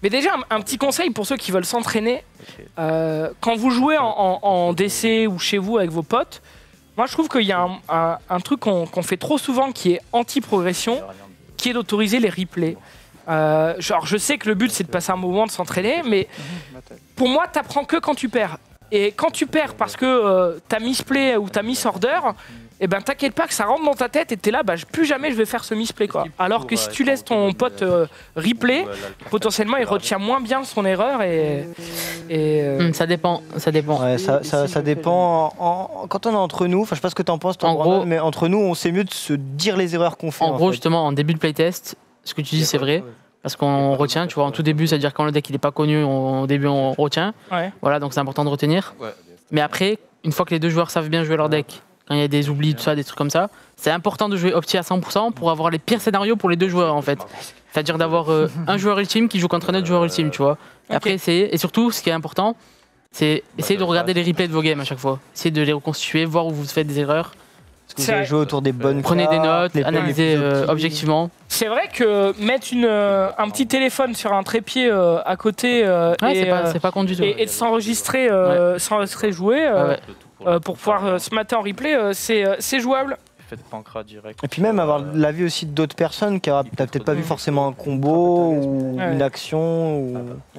Mais déjà, un petit conseil pour ceux qui veulent s'entraîner. Quand vous jouez en DC ou chez vous avec vos potes, moi je trouve qu'il y a un truc qu'on fait trop souvent qui est anti-progression, qui est d'autoriser les replays. Genre je sais que le but c'est de passer un moment de s'entraîner, mais pour moi t'apprends que quand tu perds. Et quand tu perds parce que t'as misplay ou t'as miss order, et ben t'inquiète pas que ça rentre dans ta tête et t'es là, bah plus jamais je vais faire ce misplay quoi. Alors que si tu laisses ton pote replay, potentiellement il retient moins bien son erreur et ça dépend. Ouais, ça dépend. Quand on est entre nous, enfin je sais pas ce que t'en penses, toi, en gros, mais entre nous on sait mieux de se dire les erreurs qu'on fait. En gros justement en début de playtest, ce que tu dis c'est vrai. Parce qu'on retient, tu vois, en tout début, c'est-à-dire quand le deck il est pas connu, au début on retient. Voilà, donc c'est important de retenir. Mais après, une fois que les deux joueurs savent bien jouer leur deck, quand il y a des oublis, tout ça, des trucs comme ça, c'est important de jouer opti à 100% pour avoir les pires scénarios pour les deux joueurs en fait. C'est-à-dire d'avoir un joueur ultime qui joue contre un autre joueur ultime, tu vois. Et après, et surtout, ce qui est important, c'est essayer de regarder les replays de vos games à chaque fois. Essayer de les reconstituer, voir où vous faites des erreurs. Vous allez jouer autour des bonnes Prenez des notes, analysez objectivement. C'est vrai que mettre un petit téléphone sur un trépied à côté c'est pas con du tout. Et de s'enregistrer jouer pour pouvoir se mater en replay, c'est jouable. Et puis même avoir l'avis aussi d'autres personnes qui n'ont peut-être pas vu forcément un combo ou une action. Ou...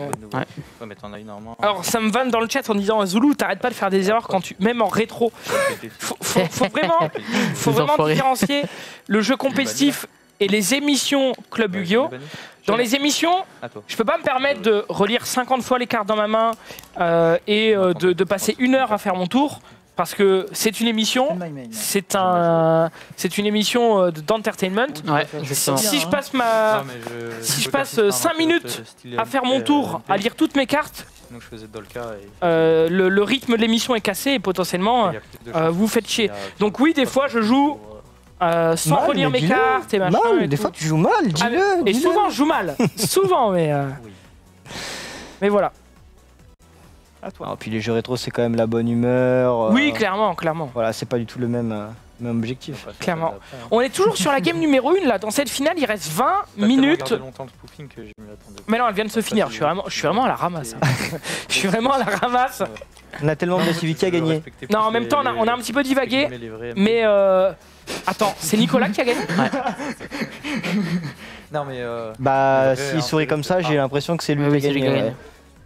Alors ça me vanne dans le chat en disant Zoulou, t'arrêtes pas de faire des erreurs même en rétro. Faut vraiment différencier le jeu compétitif et les émissions Club Yu-Gi-Oh! Dans les émissions, je peux pas me permettre de relire 50 fois les cartes dans ma main et de passer 1 heure à faire mon tour. Parce que c'est une émission, c'est une émission d'entertainment. Si je passe 5 minutes à faire mon tour, à lire toutes mes cartes, le rythme de l'émission est cassé et potentiellement vous faites chier. Donc oui, des fois je joue sans relire mes cartes et machin. Des fois tu joues mal, dis-le. Et souvent je joue mal, souvent, mais voilà. Puis les jeux rétro c'est quand même la bonne humeur. Oui, clairement. Voilà, c'est pas du tout le même objectif. Clairement. On est toujours sur la game numéro 1 là. Dans cette finale, il reste 20 minutes. Mais non, elle vient de se finir. Je suis vraiment à la ramasse. Je suis vraiment à la ramasse. On a tellement de d'activité à gagner. Non, en même temps, on a un petit peu divagué. Mais attends, c'est Nicolas qui a gagné. Non mais. Bah, s'il sourit comme ça, j'ai l'impression que c'est lui qui a gagné.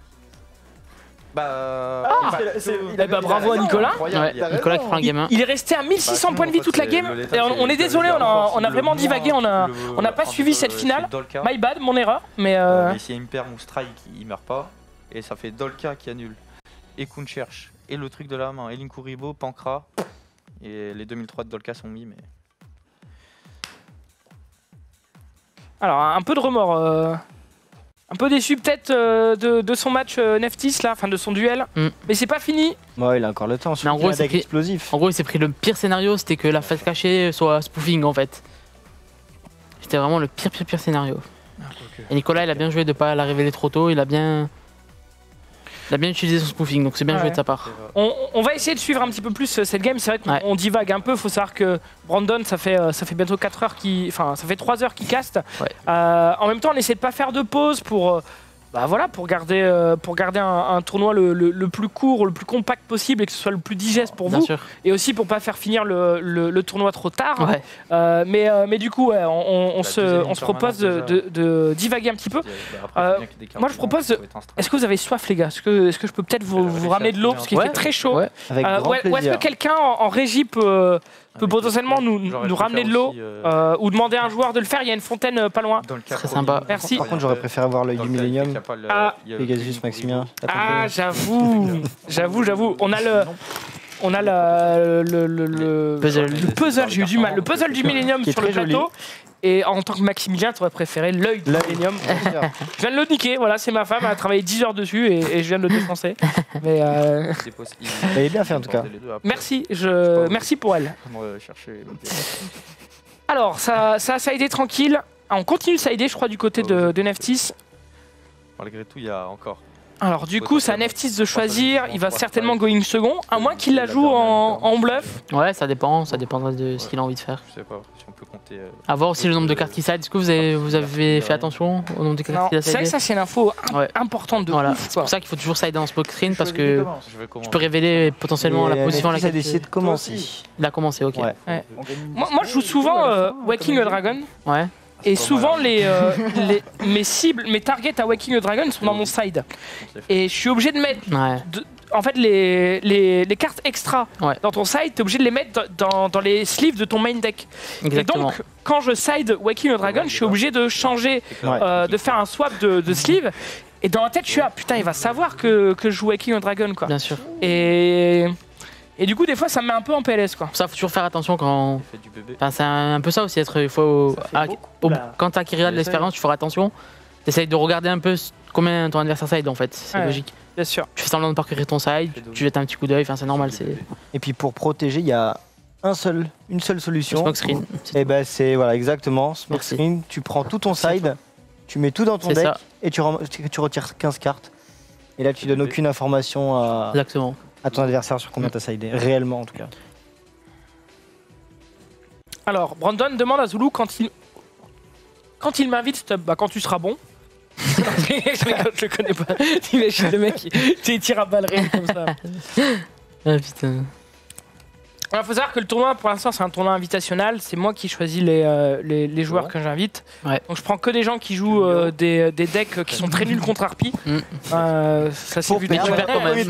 Bravo à Nicolas. Nicolas qui prend un game 1. Il est resté à 1600 points de vie toute la game. On est désolé, on a vraiment divagué, on n'a pas suivi cette finale. My bad, mon erreur. Mais s'il y a Imperm ou Strike, il meurt pas. Et ça fait Dolka qui annule. Et Kun cherche. Et le truc de la main. Et Linkuribo, Pankra. Et les 2003 de Dolka sont mis. Mais... Alors, un peu de remords. Un peu déçu peut-être de son match Neftis là, enfin de son duel, mais c'est pas fini. Ouais, il a encore le temps. Mais en gros, explosif. En gros, il s'est pris le pire scénario, c'était que la face cachée soit spoofing en fait. C'était vraiment le pire scénario. Et Nicolas, il a bien joué de pas la révéler trop tôt, il a bien utilisé son spoofing, donc c'est bien joué de sa part. On va essayer de suivre un petit peu plus cette game. C'est vrai qu'on divague un peu. Faut savoir que Brandon, ça fait bientôt 4 heures ça fait 3 heures qu'il caste. En même temps, on essaie de pas faire de pause pour garder un tournoi le plus court, le plus compact possible et que ce soit le plus digeste pour vous. Et aussi pour pas faire finir le tournoi trop tard. Mais du coup, on se propose de divaguer un petit peu. Moi, je propose. Est-ce que vous avez soif, les gars? Est-ce que je peux peut-être vous ramener de l'eau parce qu'il fait très chaud? Ou est-ce que quelqu'un en régie peut potentiellement nous ramener de l'eau ou demander à un joueur de le faire? Il y a une fontaine pas loin. Très sympa. Merci. Par contre, j'aurais préféré voir l'œil du Millennium. Pegasus, Maximien. J'avoue. On a le puzzle, j'ai eu du mal. Le puzzle du Millennium sur le plateau. Et en tant que Maximilien, tu aurais préféré l'œil du Millennium. Je viens de le niquer, voilà, c'est ma femme, elle a travaillé 10 heures dessus et je viens de le défoncer. Mais elle est bien fait en tout cas. Merci pour elle. Alors, ça a aidé tranquille. On continue de s'aider, je crois, du côté de Neftis. Malgré tout, il y a encore Alors du coup, c'est à Neftis de choisir. Il va certainement going second, à moins qu'il la joue en bluff. Ouais, ça dépendra de ce qu'il a envie de faire. Je sais pas si on peut compter. À voir aussi le nombre de cartes qui side. Est-ce que vous avez fait attention au nombre de cartes qu'il a C'est vrai que ça, c'est une info importante de voilà. ouf. C'est pour ça qu'il faut toujours side en smoke screen parce que tu peux révéler potentiellement la position à laquelle il a décidé de commencer. Il a commencé, ok. Ouais. Moi, je joue souvent Waking a Dragon. Ouais. Et souvent, mes cibles, mes targets à Waking a Dragon sont dans mon side. Et je suis obligé de mettre. En fait, les cartes extra dans ton side, t'es obligé de les mettre dans les sleeves de ton main deck. Exactement. Et donc, quand je side Waking a Dragon, je suis obligé de changer, de faire un swap de sleeve. Et dans la tête, je suis putain, il va savoir que je joue Waking a Dragon, quoi. Bien sûr. Et du coup, des fois, ça me met un peu en PLS, quoi. Ça, faut toujours faire attention quand. Enfin, c'est un peu ça aussi. Quand tu acquériras de l'expérience, tu feras attention. Tu essayes de regarder un peu combien ton adversaire side, en fait. C'est logique. Bien sûr. Tu fais semblant de parcourir ton side, tu jettes un petit coup d'œil. Enfin, c'est normal. Et puis pour protéger, il y a une seule solution. Smoke screen. Et ben c'est voilà exactement. Smoke screen. Tu prends tout ton side, tu mets tout dans ton deck et tu retires 15 cartes. Et là, tu donnes aucune information à. Exactement. À ton adversaire sur combien t'as sidé, réellement en tout cas. Alors, Brandon demande à Zulu quand il m'invite, quand tu seras bon. Je le connais pas. T'imagines le mec, il tire à balles réelles comme ça. Ah putain. Il faut savoir que le tournoi, pour l'instant, c'est un tournoi invitationnel. C'est moi qui choisis les joueurs que j'invite. Donc je prends que des gens qui jouent des decks qui sont très nuls contre Harpie. Ça c'est vu déjà.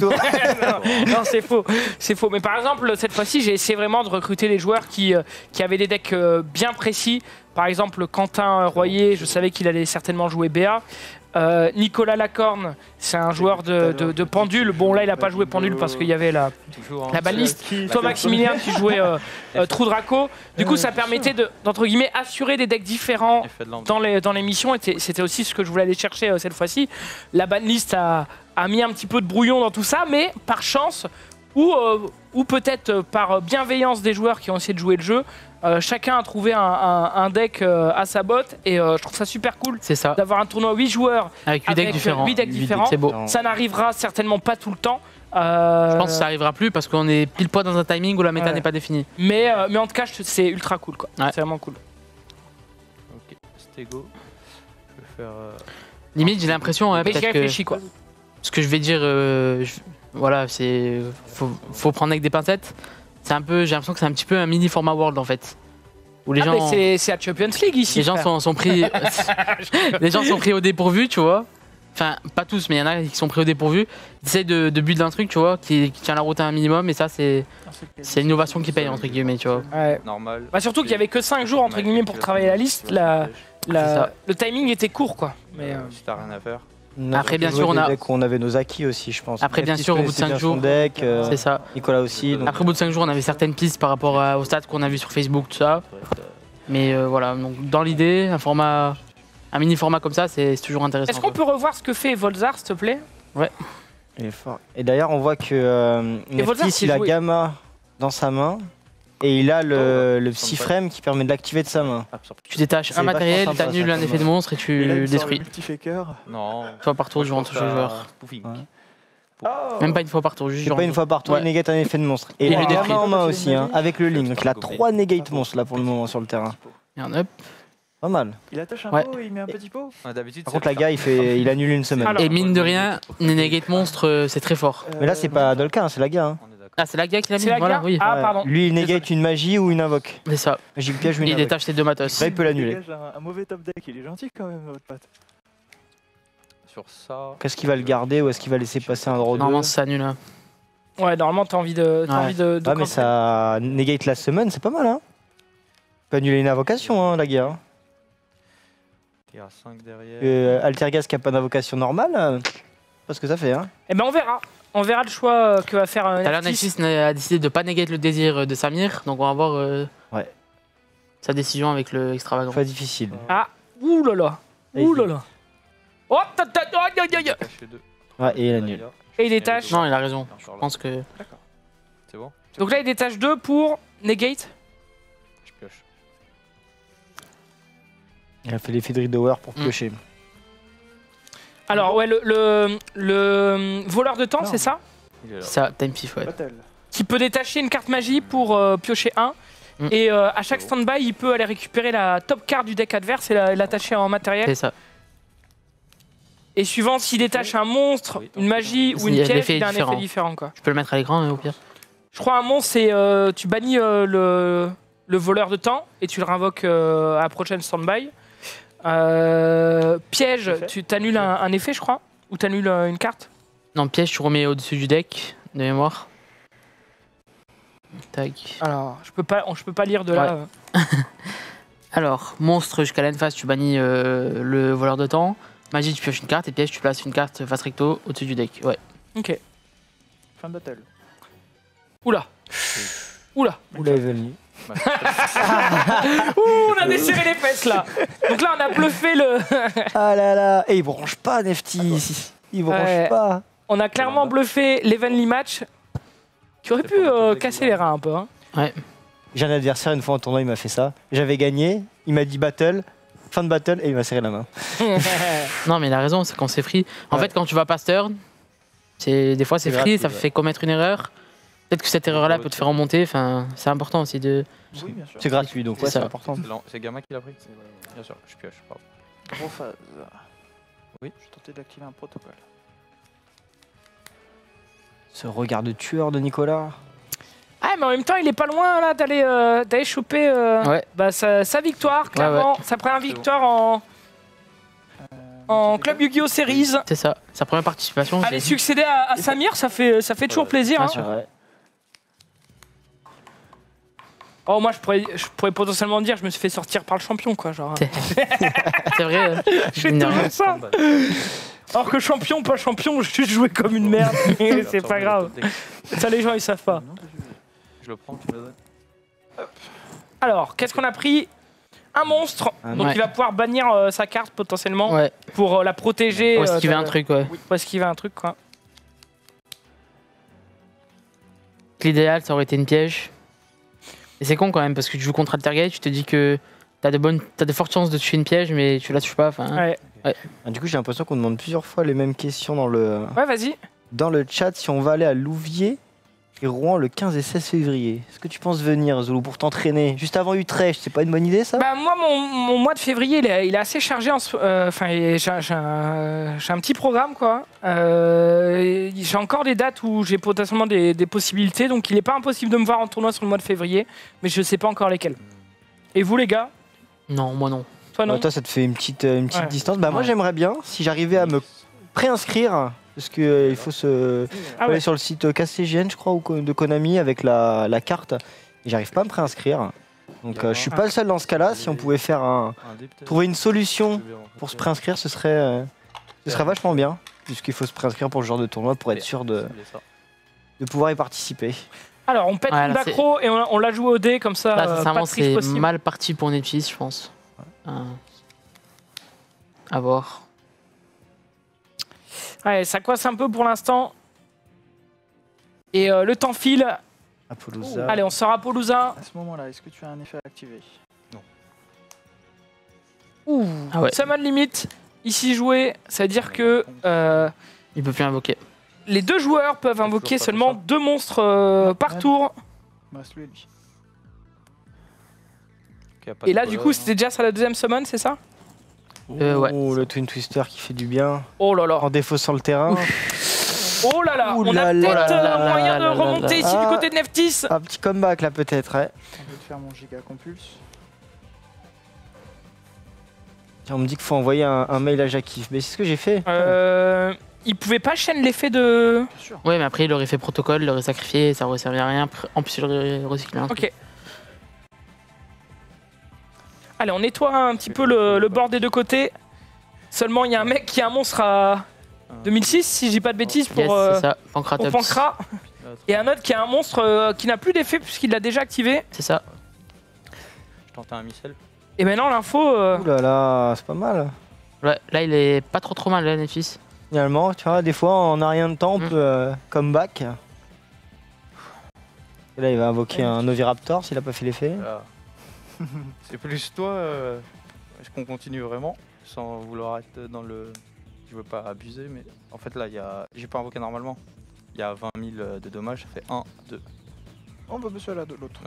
Non, c'est faux. C'est faux. Mais par exemple, cette fois-ci, j'ai essayé vraiment de recruter des joueurs qui avaient des decks bien précis. Par exemple, Quentin Royer, je savais qu'il allait certainement jouer BA. Nicolas Lacorne, c'est un joueur de pendule. Bon, là, il n'a pas joué pendule parce qu'il y avait la baliste. Toi, Maximilien, tu jouais Trou Draco. Du coup, ça permettait d'entre guillemets assurer des decks différents dans les missions. Et c'était aussi ce que je voulais aller chercher cette fois-ci. La banlist a mis un petit peu de brouillon dans tout ça, mais par chance ou peut-être par bienveillance des joueurs qui ont essayé de jouer le jeu, chacun a trouvé un deck à sa botte et je trouve ça super cool d'avoir un tournoi 8 joueurs avec 8 decks différents. C'est beau. Ça n'arrivera certainement pas tout le temps. Je pense que ça n'arrivera plus parce qu'on est pile poil dans un timing où la méta n'est pas définie. Mais en tout cas, c'est ultra cool, quoi. C'est vraiment cool. Ok, Stego. Je vais faire. Limite, j'ai l'impression. Mais j'ai réfléchi, quoi. Ce que je vais dire, voilà, c'est. Faut prendre avec des pincettes. C'est un peu, j'ai l'impression que c'est un petit peu un mini format World en fait. Où les gens. C'est à Champions League ici. Les gens sont pris. Les gens sont pris au dépourvu, tu vois. Enfin, pas tous, mais il y en a qui sont pris au dépourvu. Ils essayent de build un truc, tu vois, qui tient la route à un minimum, et ça, c'est l'innovation qui paye, entre guillemets, tu vois. Ouais. Normal. Surtout qu'il y avait que 5 jours, entre guillemets, pour travailler la liste. Le timing était court, quoi. Mais, si t'as rien à faire. Après, bien sûr, on avait nos acquis aussi, je pense. Après, bien sûr, au bout de 5 jours, c'est ça. Nicolas aussi. Donc... Après, au bout de 5 jours, on avait certaines pistes par rapport aux stats qu'on a vu sur Facebook, tout ça. Mais voilà, donc dans l'idée, un mini format comme ça, c'est toujours intéressant. Est-ce qu'on peut revoir ce que fait Volzar, s'il te plaît? Ouais. Il est fort. Et d'ailleurs, on voit que Neftis, il a Gamma dans sa main. Et il a le psy-frame qui permet de l'activer de sa main. Tu détaches un matériel, tu annules un effet de monstre et tu détruis. Non. Une fois par tour durant toucher le joueur. Même pas une fois par tour, juste pas une fois par tour, il negate un effet de monstre. Et il a Gamma en main aussi, avec le link. Donc il a 3 negate monstres là pour le moment sur le terrain. Et un up. Pas mal. Il attache un pot, il met un petit pot. Par contre, la gars, il annule une semaine. Et mine de rien, les negate monstres, c'est très fort. Mais là, c'est pas Dolka, c'est la gars. Ah, c'est la gars qui l'a mis, voilà, oui. Ah, pardon. Lui, il negate une magie ou une invoque. C'est ça. Magie piège ou une il invoque. détache ses 2 matos. Là, il peut l'annuler. Un mauvais top deck, il est gentil quand même, votre pote. Sur ça. Qu'est-ce qu'il va le garder ou est-ce qu'il va laisser passer un draw 2? Normalement, ça annule. Ouais, normalement, t'as envie de. Ah, mais ça negate la semaine, c'est pas mal, hein. Il peut annuler une invocation, la gars. Il y a 5 derrière. Altergast qui a pas d'invocation normale, pas ce que ça fait, hein. Eh ben, on verra. On verra le choix que va faire Neftis a décidé de pas negate le désir de Samir, donc on va voir sa décision avec le extravagant. Pas difficile. Ah, oulala. Oulala. Oh, ouais, et il annule. Et il détache. Non, il a raison. Je pense que. D'accord. C'est bon. Donc là, il détache 2 pour negate. Je pioche. Il a fait l'effet de Ridower pour piocher. Alors, ouais, le voleur de temps, c'est ça? Ça, time thief, ouais. Qui peut détacher une carte magie pour piocher 1. Et à chaque stand-by, il peut aller récupérer la top carte du deck adverse et l'attacher en matériel. C'est ça. Et suivant s'il détache un monstre, une magie ou une pièce, il a un effet différent. Quoi. Je peux le mettre à l'écran, au pire. Je crois un monstre, c'est tu bannis le voleur de temps et tu le réinvoques à la prochaine stand-by. Piège, tu t'annules un effet, je crois. Ou t'annules une carte. Non, piège, tu remets au-dessus du deck, de mémoire. Tac. Alors, je peux pas lire de là. Alors, monstre jusqu'à l'end phase, tu bannis le voleur de temps. Magie, tu pioches une carte. Et piège, tu places une carte face recto au-dessus du deck. Ouais. Ok. Fin de battle. Oula. Oula. Oula, est venu. Ouh, on a desserré les fesses là. Donc là, on a bluffé le. Ah là là. Et il branche pas, Nefty. Il branche pas. On a clairement bluffé l'Evenly Match. Qui aurait pu casser les reins un peu. Hein. Ouais. J'ai un adversaire, une fois en tournoi, il m'a fait ça. J'avais gagné, il m'a dit battle, fin de battle, et il m'a serré la main. Non, mais il a raison, c'est quand c'est free. En fait, quand tu vas pass turn, des fois c'est free, ça fait commettre une erreur. Peut-être que cette erreur-là peut te faire remonter. Enfin, c'est important aussi de. Oui, bien sûr. C'est gratuit, donc ouais, c'est important. C'est Gamma qui l'a pris. Bien sûr, je pioche. Gros phase. Oui. Je vais tenter d'activer un protocole. Ce regard de tueur de Nicolas. Ah, mais en même temps, il est pas loin là d'aller choper sa victoire, clairement. Sa première victoire en Club Yu-Gi-Oh! Series. C'est ça, sa première participation. Aller succéder à Samir, ça fait toujours plaisir. Hein. Oh, moi, je pourrais potentiellement dire, je me suis fait sortir par le champion, quoi. Genre. C'est vrai. Je fais toujours ça. Alors que champion, pas champion, je jouais comme une merde. C'est pas grave. Ça, les gens, ils savent pas. Je le prends, tu me le donnes. Alors, qu'est-ce qu'on a pris? Un monstre. Donc, il va pouvoir bannir sa carte potentiellement pour la protéger. Pour esquiver un truc, ouais. Pour esquiver un truc, quoi. L'idéal, ça aurait été une piège. Et c'est con quand même, parce que tu joues contre Altergate, tu te dis que t'as de fortes chances de toucher une piège, mais tu la touches pas. Ouais. Du coup, j'ai l'impression qu'on demande plusieurs fois les mêmes questions dans le. Ouais, vas-y. Dans le chat, si on va aller à Louviers et Rouen le 15 et 16 février, est-ce que tu penses venir, Zulu, pour t'entraîner juste avant Utrecht? C'est pas une bonne idée, ça? Bah, moi, mon mois de février, il est assez chargé. Enfin, j'ai un petit programme, quoi. J'ai encore des dates où j'ai potentiellement des possibilités, donc il n'est pas impossible de me voir en tournoi sur le mois de février, mais je sais pas encore lesquels. Et vous, les gars? Non, moi non. Toi, non? Toi, ça te fait une petite distance. Bah, moi, j'aimerais bien, si j'arrivais à me préinscrire, parce qu'il faut aller sur le site KCGN, je crois, ou de Konami, avec la carte. Et j'arrive pas à me préinscrire. Donc, je suis pas le seul dans ce cas-là. Si on pouvait faire trouver une solution pour se préinscrire, ce serait vachement bien. Puisqu'il faut se préinscrire pour ce genre de tournoi pour être sûr de pouvoir y participer. Alors, on pète une d'accro et on l'a joué au dé, comme ça. Là, sincèrement, c'est mal parti pour Netflix, je pense. À voir. Ouais, ça coince un peu pour l'instant. Et le temps file. Apollousa. Allez, on sort Apollousa. À ce moment-là, est-ce que tu as un effet activé? Non. Ouh. Ah ouais. Summon limite. Ici joué, ça veut dire que il peut plus invoquer. Les deux joueurs peuvent invoquer seulement 2 monstres par tour. Et là, du coup, c'était déjà sur la deuxième summon, c'est ça? Ouais. Oh, le Twin Twister qui fait du bien. Oh là là. En défaussant le terrain. Oh là là. On a peut-être moyen de remonter ici du côté de Neftis. Un petit comeback là, peut-être. Ouais. Je vais te faire mon giga compulse. On me dit qu'il faut envoyer un mail à Jackie. Mais c'est ce que j'ai fait. Il pouvait pas chaîner l'effet de. Ouais, mais après, il aurait fait protocole, il aurait sacrifié, ça aurait servi à rien. En plus, il aurait recyclé un truc. Ok. Allez, on nettoie un petit peu le bord des deux côtés. Seulement, il y a un mec qui a un monstre à 2006, si je dis pas de bêtises, pour Pancra. Et un autre qui a un monstre qui n'a plus d'effet puisqu'il l'a déjà activé. C'est ça. Je tentais un missile. Et maintenant, l'info. Ouh là là, c'est pas mal. Ouais, là, il est pas trop mal, là, Neftis. Finalement, tu vois, des fois, en a rien de temps, on peut comeback. Et là, il va invoquer un Oviraptor s'il a pas fait l'effet. Voilà. C'est plus toi, est-ce qu'on continue vraiment sans vouloir être dans le Je veux pas abuser, mais en fait là, j'ai pas invoqué normalement. Il y a 20 000 de dommages, ça fait 1, 2. On va monsieur là de l'autre.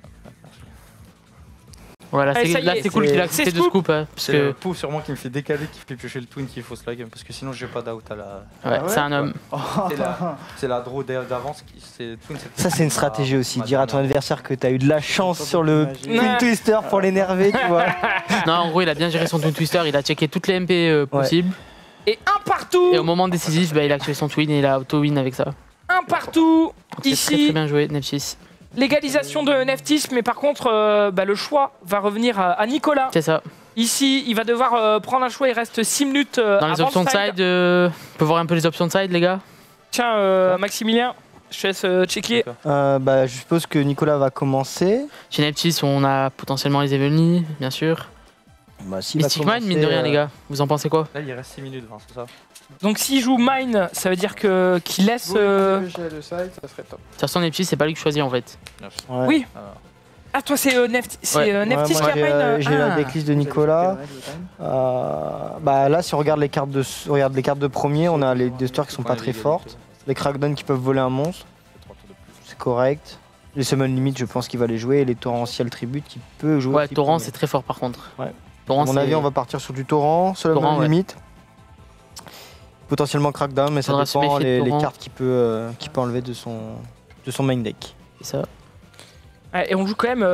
Voilà, c'est cool qu'il a accepté de scoop. Hein, c'est le pot sûrement qui me fait décaler, qui fait piocher le twin qui fausse la game. Parce que sinon j'ai pas d'out à la. Ouais, c'est un homme. C'est la draw d'avance. Ça c'est une stratégie aussi, dire à ton adversaire que t'as eu de la chance sur le twin twister pour l'énerver, tu vois. Non, en gros il a bien géré son twin twister, il a checké toutes les MP possibles. Et un partout. Et au moment décisif, il a activé son twin et il a auto-win avec ça. Un partout. Ici. Très bien joué, Nepsis. Légalisation de Neftis, mais par contre, le choix va revenir à Nicolas. C'est ça. Ici, il va devoir prendre un choix, il reste 6 minutes. Dans les options de side, on peut voir un peu les options de side, les gars. Tiens, Maximilien, je te laisse checker. Je suppose que Nicolas va commencer. Chez Neptis, on a potentiellement les Evely, bien sûr. Mystic Mine, mine de rien, les gars. Vous en pensez quoi? Là, il reste 6 minutes, c'est ça. Donc s'il joue Mine, ça veut dire qu'il laisse... Le side, ça serait top. De toute façon, Neptis, c'est pas lui qui choisit en fait. Ouais. Oui. Ah, toi, c'est Neftis qui a Mine. J'ai la decklist de Nicolas. Là, si on regarde les cartes de premier, on a les desteurs qui sont pas très fortes. Les Crackdown qui peuvent voler un monstre. C'est correct. Les Summon Limit, je pense qu'il va les jouer. Et les Torrential Tribute qui peut jouer. Ouais, Torrent, c'est très fort par contre. Ouais. À mon avis, on va partir sur du Torrent, Summon Limit. Potentiellement Crackdown, mais ça dépend les cartes qu'il peut enlever de son main deck. C'est ça. Et on joue quand même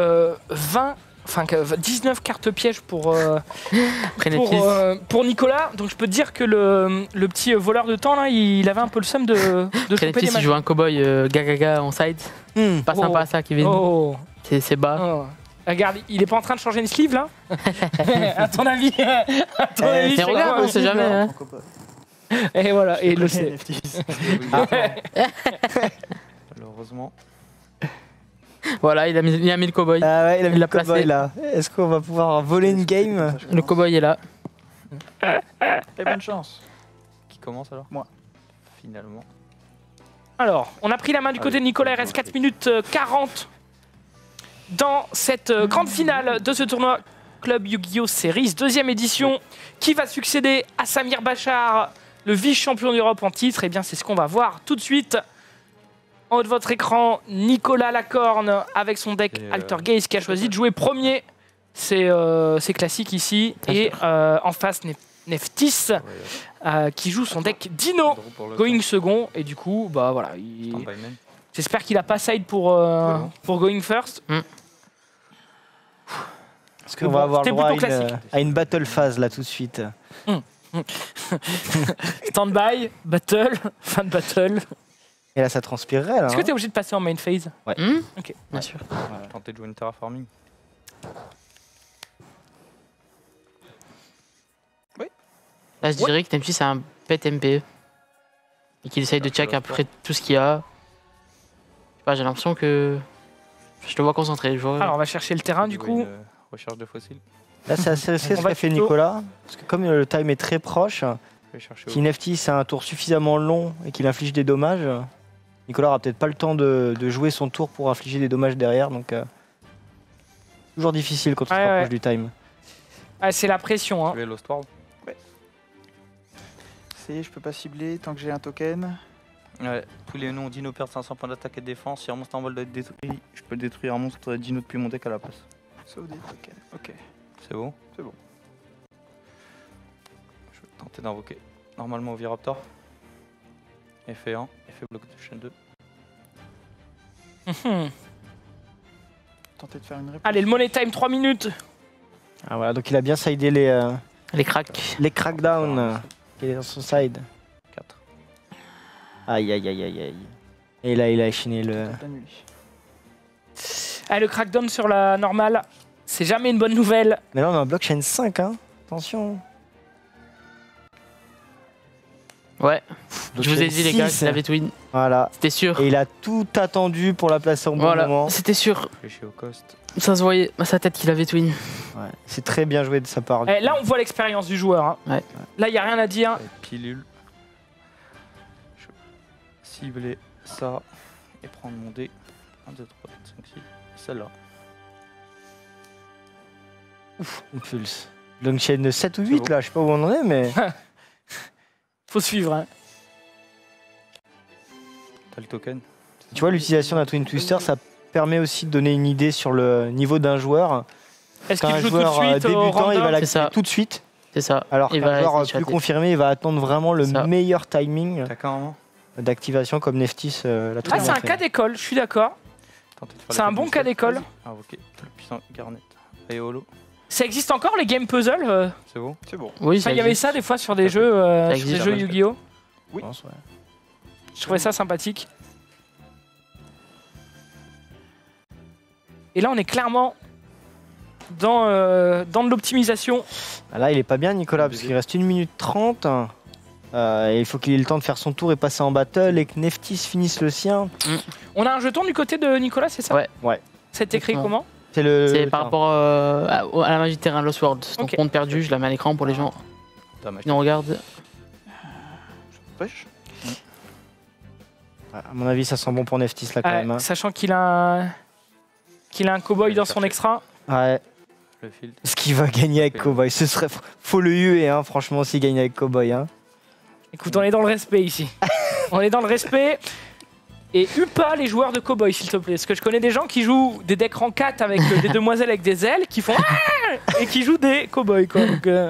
19 cartes pièges pour Nicolas. Donc je peux te dire que le petit voleur de temps là, il avait un peu le seum de choper des il joue un cowboy Gagaga en side. Pas sympa ça, Kevin. C'est bas. Oh. Regarde, il est pas en train de changer une sleeve là. À ton avis, mais regarde, on sait jamais. Hein. Et voilà, et il le sait. Malheureusement. Voilà, il a mis le cowboy. Ah ouais, il a mis le cowboy là. Est-ce qu'on va pouvoir voler une game? Le cowboy est là. Et bonne chance. Qui commence alors? Moi. Finalement. Alors, on a pris la main du côté de Nicolas, il reste 4 minutes 40 dans cette grande finale de ce tournoi Club Yu-Gi-Oh! Series, 2e édition, qui va succéder à Samir Bachar, le vice-champion d'Europe en titre. Et bien, c'est ce qu'on va voir tout de suite. En haut de votre écran, Nicolas Lacorne avec son deck Alter Gaze qui a choisi de jouer premier. C'est classique ici. Et en face, Neftis qui joue son deck Dino, going second. Et du coup, voilà. J'espère qu'il a pas side pour going first. Parce qu'on va avoir le droit à une battle phase là tout de suite. Stand-by, battle, fin de battle. Et là ça transpirerait là. Est-ce que tu es obligé de passer en main phase? Ouais. Ok, bien sûr. Tenter de jouer une terraforming. Oui. Là je dirais que Neptis c'est un pet MP. Et qu'il essaye de check à peu près tout ce qu'il y a. Je sais pas, j'ai l'impression que... Je te vois concentré. Alors on va chercher le terrain du coup. Recherche de fossiles. Là c'est assez risqué ce qu'a fait Nicolas. Parce que comme le time est très proche, si Neftis a un tour suffisamment long et qu'il inflige des dommages, Nicolas aura peut-être pas le temps de jouer son tour pour infliger des dommages derrière. Donc toujours difficile quand on se rapproche du time. C'est la pression. Tu es Lost World? Je peux pas cibler tant que j'ai un token. Ouais, tous les noms Dino perd 500 points d'attaque et de défense. Si un monstre en vol doit être détruit, je peux détruire un monstre Dino depuis mon deck à la place. Sauf des tokens, ok. C'est bon? C'est bon. Je vais tenter d'invoquer normalement Oviraptor. Effet 1, effet bloc de chaîne 2. Tenter de faire une réponse. Allez, le money time, 3 minutes. Ah voilà, donc il a bien sidé les cracks. Les crackdowns qui est dans son side. 4. Aïe aïe aïe aïe aïe. Et là il a échiné le... Le crackdown sur la normale, c'est jamais une bonne nouvelle. Mais là on a un blockchain 5 hein, attention. Ouais, je vous ai dit les gars qu'il avait twin. Voilà. C'était sûr. Et il a tout attendu pour la placer au bon moment. C'était sûr. Au cost. Ça se voyait à sa tête qu'il avait twin. Ouais. C'est très bien joué de sa part. Là on voit l'expérience du joueur. Hein. Ouais. Là il n'y a rien à dire. Pilule. Je vais cibler ça et prendre mon dé. 1, 2, 3, 4, 5, 6. Celle-là. Ouf, on pulse. Donc chaîne 7 ou 8 là, je sais pas où on en est mais... Faut suivre. Hein. T'as le token. Tu vois, l'utilisation d'un Twin Twister, ça permet aussi de donner une idée sur le niveau d'un joueur. Est-ce qu'il joue tout de suite débutant, il va l'activer tout de suite. C'est ça. Alors qu'un joueur plus confirmé, il va attendre vraiment le meilleur timing d'activation comme Neftis l'a très bien c'est un fait. cas d'école, je suis d'accord. C'est un bon cas d'école. Ah ok, le puissant Garnet. Et Holo. Ça existe encore les game puzzles C'est bon. C'est bon. Oui, il y avait ça des fois sur des jeux, Yu-Gi-Oh! Oui. Je trouvais ça sympathique. Et là, on est clairement dans de l'optimisation. Là, il est pas bien, Nicolas, parce qu'il reste 1 minute 30. Et il faut qu'il ait le temps de faire son tour et passer en battle et que Neftis finisse le sien. On a un jeton du côté de Nicolas, c'est ça? Ouais. C'est écrit comment? C'est par rapport à la magie de terrain Lost World. Donc, compte perdu, je la mets à l'écran pour les gens. On regarde. À mon avis, ça sent bon pour Neftis là quand même. Hein. Sachant qu'il a un cowboy dans son extra. Ouais. Ce qu'il va gagner avec Cowboy, ce serait. Faut le huer, hein, franchement, s'il gagne avec Cowboy. Hein. Écoute, on est dans le respect ici. On est dans le respect. Et hue pas les joueurs de Cowboy, s'il te plaît. Parce que je connais des gens qui jouent des decks rang 4 avec des demoiselles avec des ailes qui font et qui jouent des Cowboys, quoi. Donc, Il y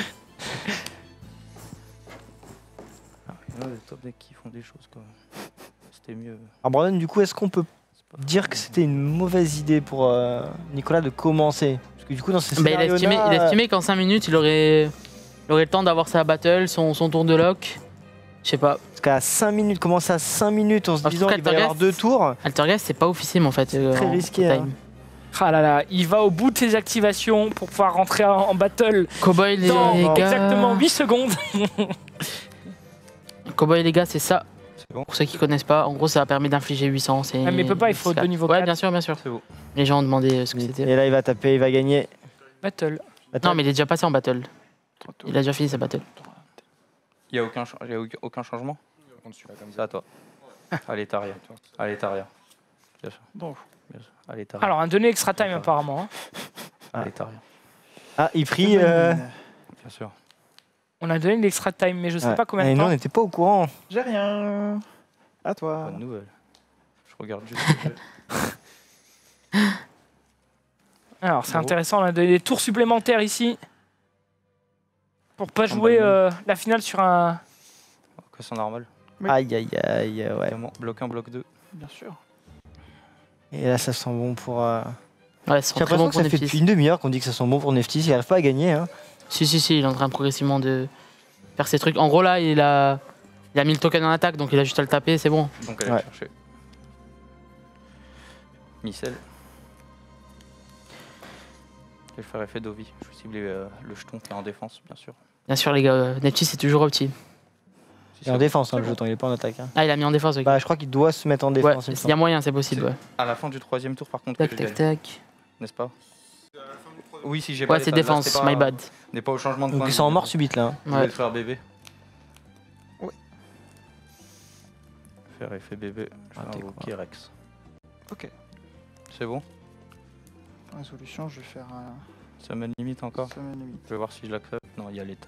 en a des top decks qui font des choses, quoi. C'était mieux. Alors, Brandon, du coup, est-ce qu'on peut dire que c'était une mauvaise idée pour Nicolas de commencer? Parce que du coup, dans ces scénarios-là... il a estimé qu'en 5 minutes, il aurait le temps d'avoir sa battle, son tour de lock. Je sais pas. Parce qu'à 5 minutes, commencer à 5 minutes en se disant qu'il va y avoir 2 tours... Altergeist, c'est pas officiel en fait. C'est très risqué. Hein. Ah là là, il va au bout de ses activations pour pouvoir rentrer en battle. Cowboy, les dans gars. exactement 8 secondes. Cowboy, les gars, c'est ça. Bon. Pour ceux qui connaissent pas, en gros, ça a permis d'infliger 800. Mais il peut pas, il faut 2 niveaux 4. Ouais, bien sûr, bien sûr. C'est beau. Les gens ont demandé ce que c'était. Et là, il va taper, il va gagner. Battle. Non, mais il est déjà passé en battle. Il a déjà fini sa battle. Il y a aucun changement? C'est à toi. Allez, Taria. Allez, Taria. Bien sûr. Bon. Allez, Taria. Alors, un donné extra time apparemment. Hein. Allez, Taria. Ah, il prie. Bien sûr. On a donné l'extra time, mais je sais pas combien de temps. temps. Non, on n'était pas au courant. J'ai rien. À toi. Bonne nouvelle. Je regarde juste. Alors, c'est intéressant, on a donné des tours supplémentaires ici. Pour pas jouer la finale sur un... Question normale. Oui. Aïe, aïe, aïe, ouais. Bloc 1, bloc 2. Bien sûr. Et là, ça sent bon pour... Ouais, j'ai l'impression que ça fait depuis une demi-heure qu'on dit que ça sent bon pour Neftis. Il n'arrive pas à gagner. Hein. Si, il est en train progressivement de faire ses trucs. En gros, là, il a mis le token en attaque, donc il a juste à le taper, c'est bon. Donc, elle va chercher. Missel. Je vais faire effet d'Ovi. Je vais cibler le jeton qui est en défense, bien sûr. Bien sûr, les gars. Neftis, c'est toujours opti. Il est en défense, hein, le jeton, il est pas en attaque. Hein. Ah, il a mis en défense, ok. Bah, je crois qu'il doit se mettre en défense. Ouais, il y a moyen, c'est possible. Ouais. À la fin du 3e tour, par contre. Tac. N'est-ce pas? Oui, si j'ai pas. Ouais, c'est défense, pas... my bad. On n'est pas au changement de point. Donc, ils sont en mort subite là. Hein. Ouais. Faire bébé. Ouais. Faire effet bébé. Je vais invoquer Rex. Ok. C'est bon? Résolution, je vais faire un. Semaine limite encore? Semaine limite. Je vais voir si je l'accepte. Non, il y a l'état.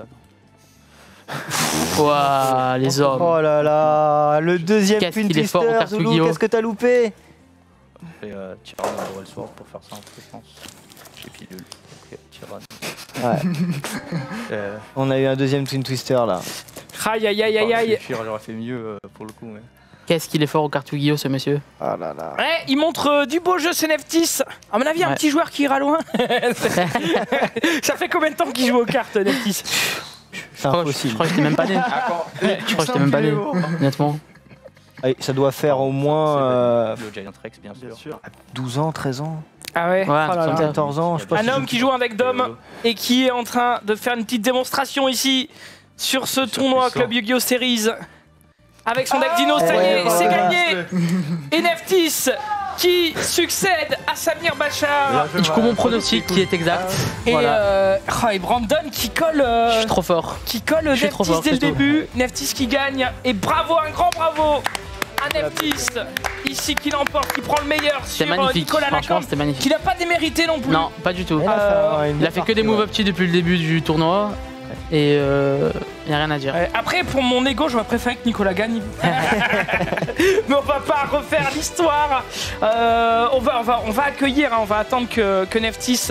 Ouah, les hommes. Oh là là, le deuxième Twin Twister, Zulu, qu'est-ce que t'as loupé? Je vais Tyrann et Dual Sword pour faire ça en puissance. J'ai pilule. Ok, Tyrann. Ouais. On a eu un deuxième Twin Twister là. Aïe aïe aïe aïe aïe. J'aurais fait mieux pour le coup. Mais... Qu'est-ce qu'il est fort aux cartes Yu-Gi-Oh, ce monsieur. Ah là là. Ouais, il montre du beau jeu, c'est Neftis. À mon avis, un petit joueur qui ira loin. Ça fait combien de temps qu'il joue aux cartes, Neftis? C'est impossible. Je crois que j'étais même pas né. Je crois que j'étais même pas né, honnêtement. Ça doit faire au moins le Giant Rex, bien sûr. 12 ans, 13 ans. Ah ouais, 14 ans, je sais pas. Un homme qui joue avec Dom et qui est en train de faire une petite démonstration ici sur ce tournoi Club Yu-Gi-Oh! Series. Avec son deck Dino, ça y est, c'est gagné. Et Neftis qui succède à Samir Bachar. Du coup, mon pronostic qui est exact. Et, et Brandon qui colle. Je suis trop fort. Qui colle Neftis dès le début. Neftis qui gagne. Et bravo, un grand bravo à Neftis. Ici qui l'emporte, qui prend le meilleur sur Nicolas Lacombe. C'était magnifique. Qui n'a pas démérité non plus. Non, pas du tout. Il a fait que des moves up depuis le début du tournoi. Et il n'y a rien à dire. Après, pour mon ego, j'aurais préféré que Nicolas gagne. Mais on va pas refaire l'histoire. On va accueillir, on va attendre que Neftis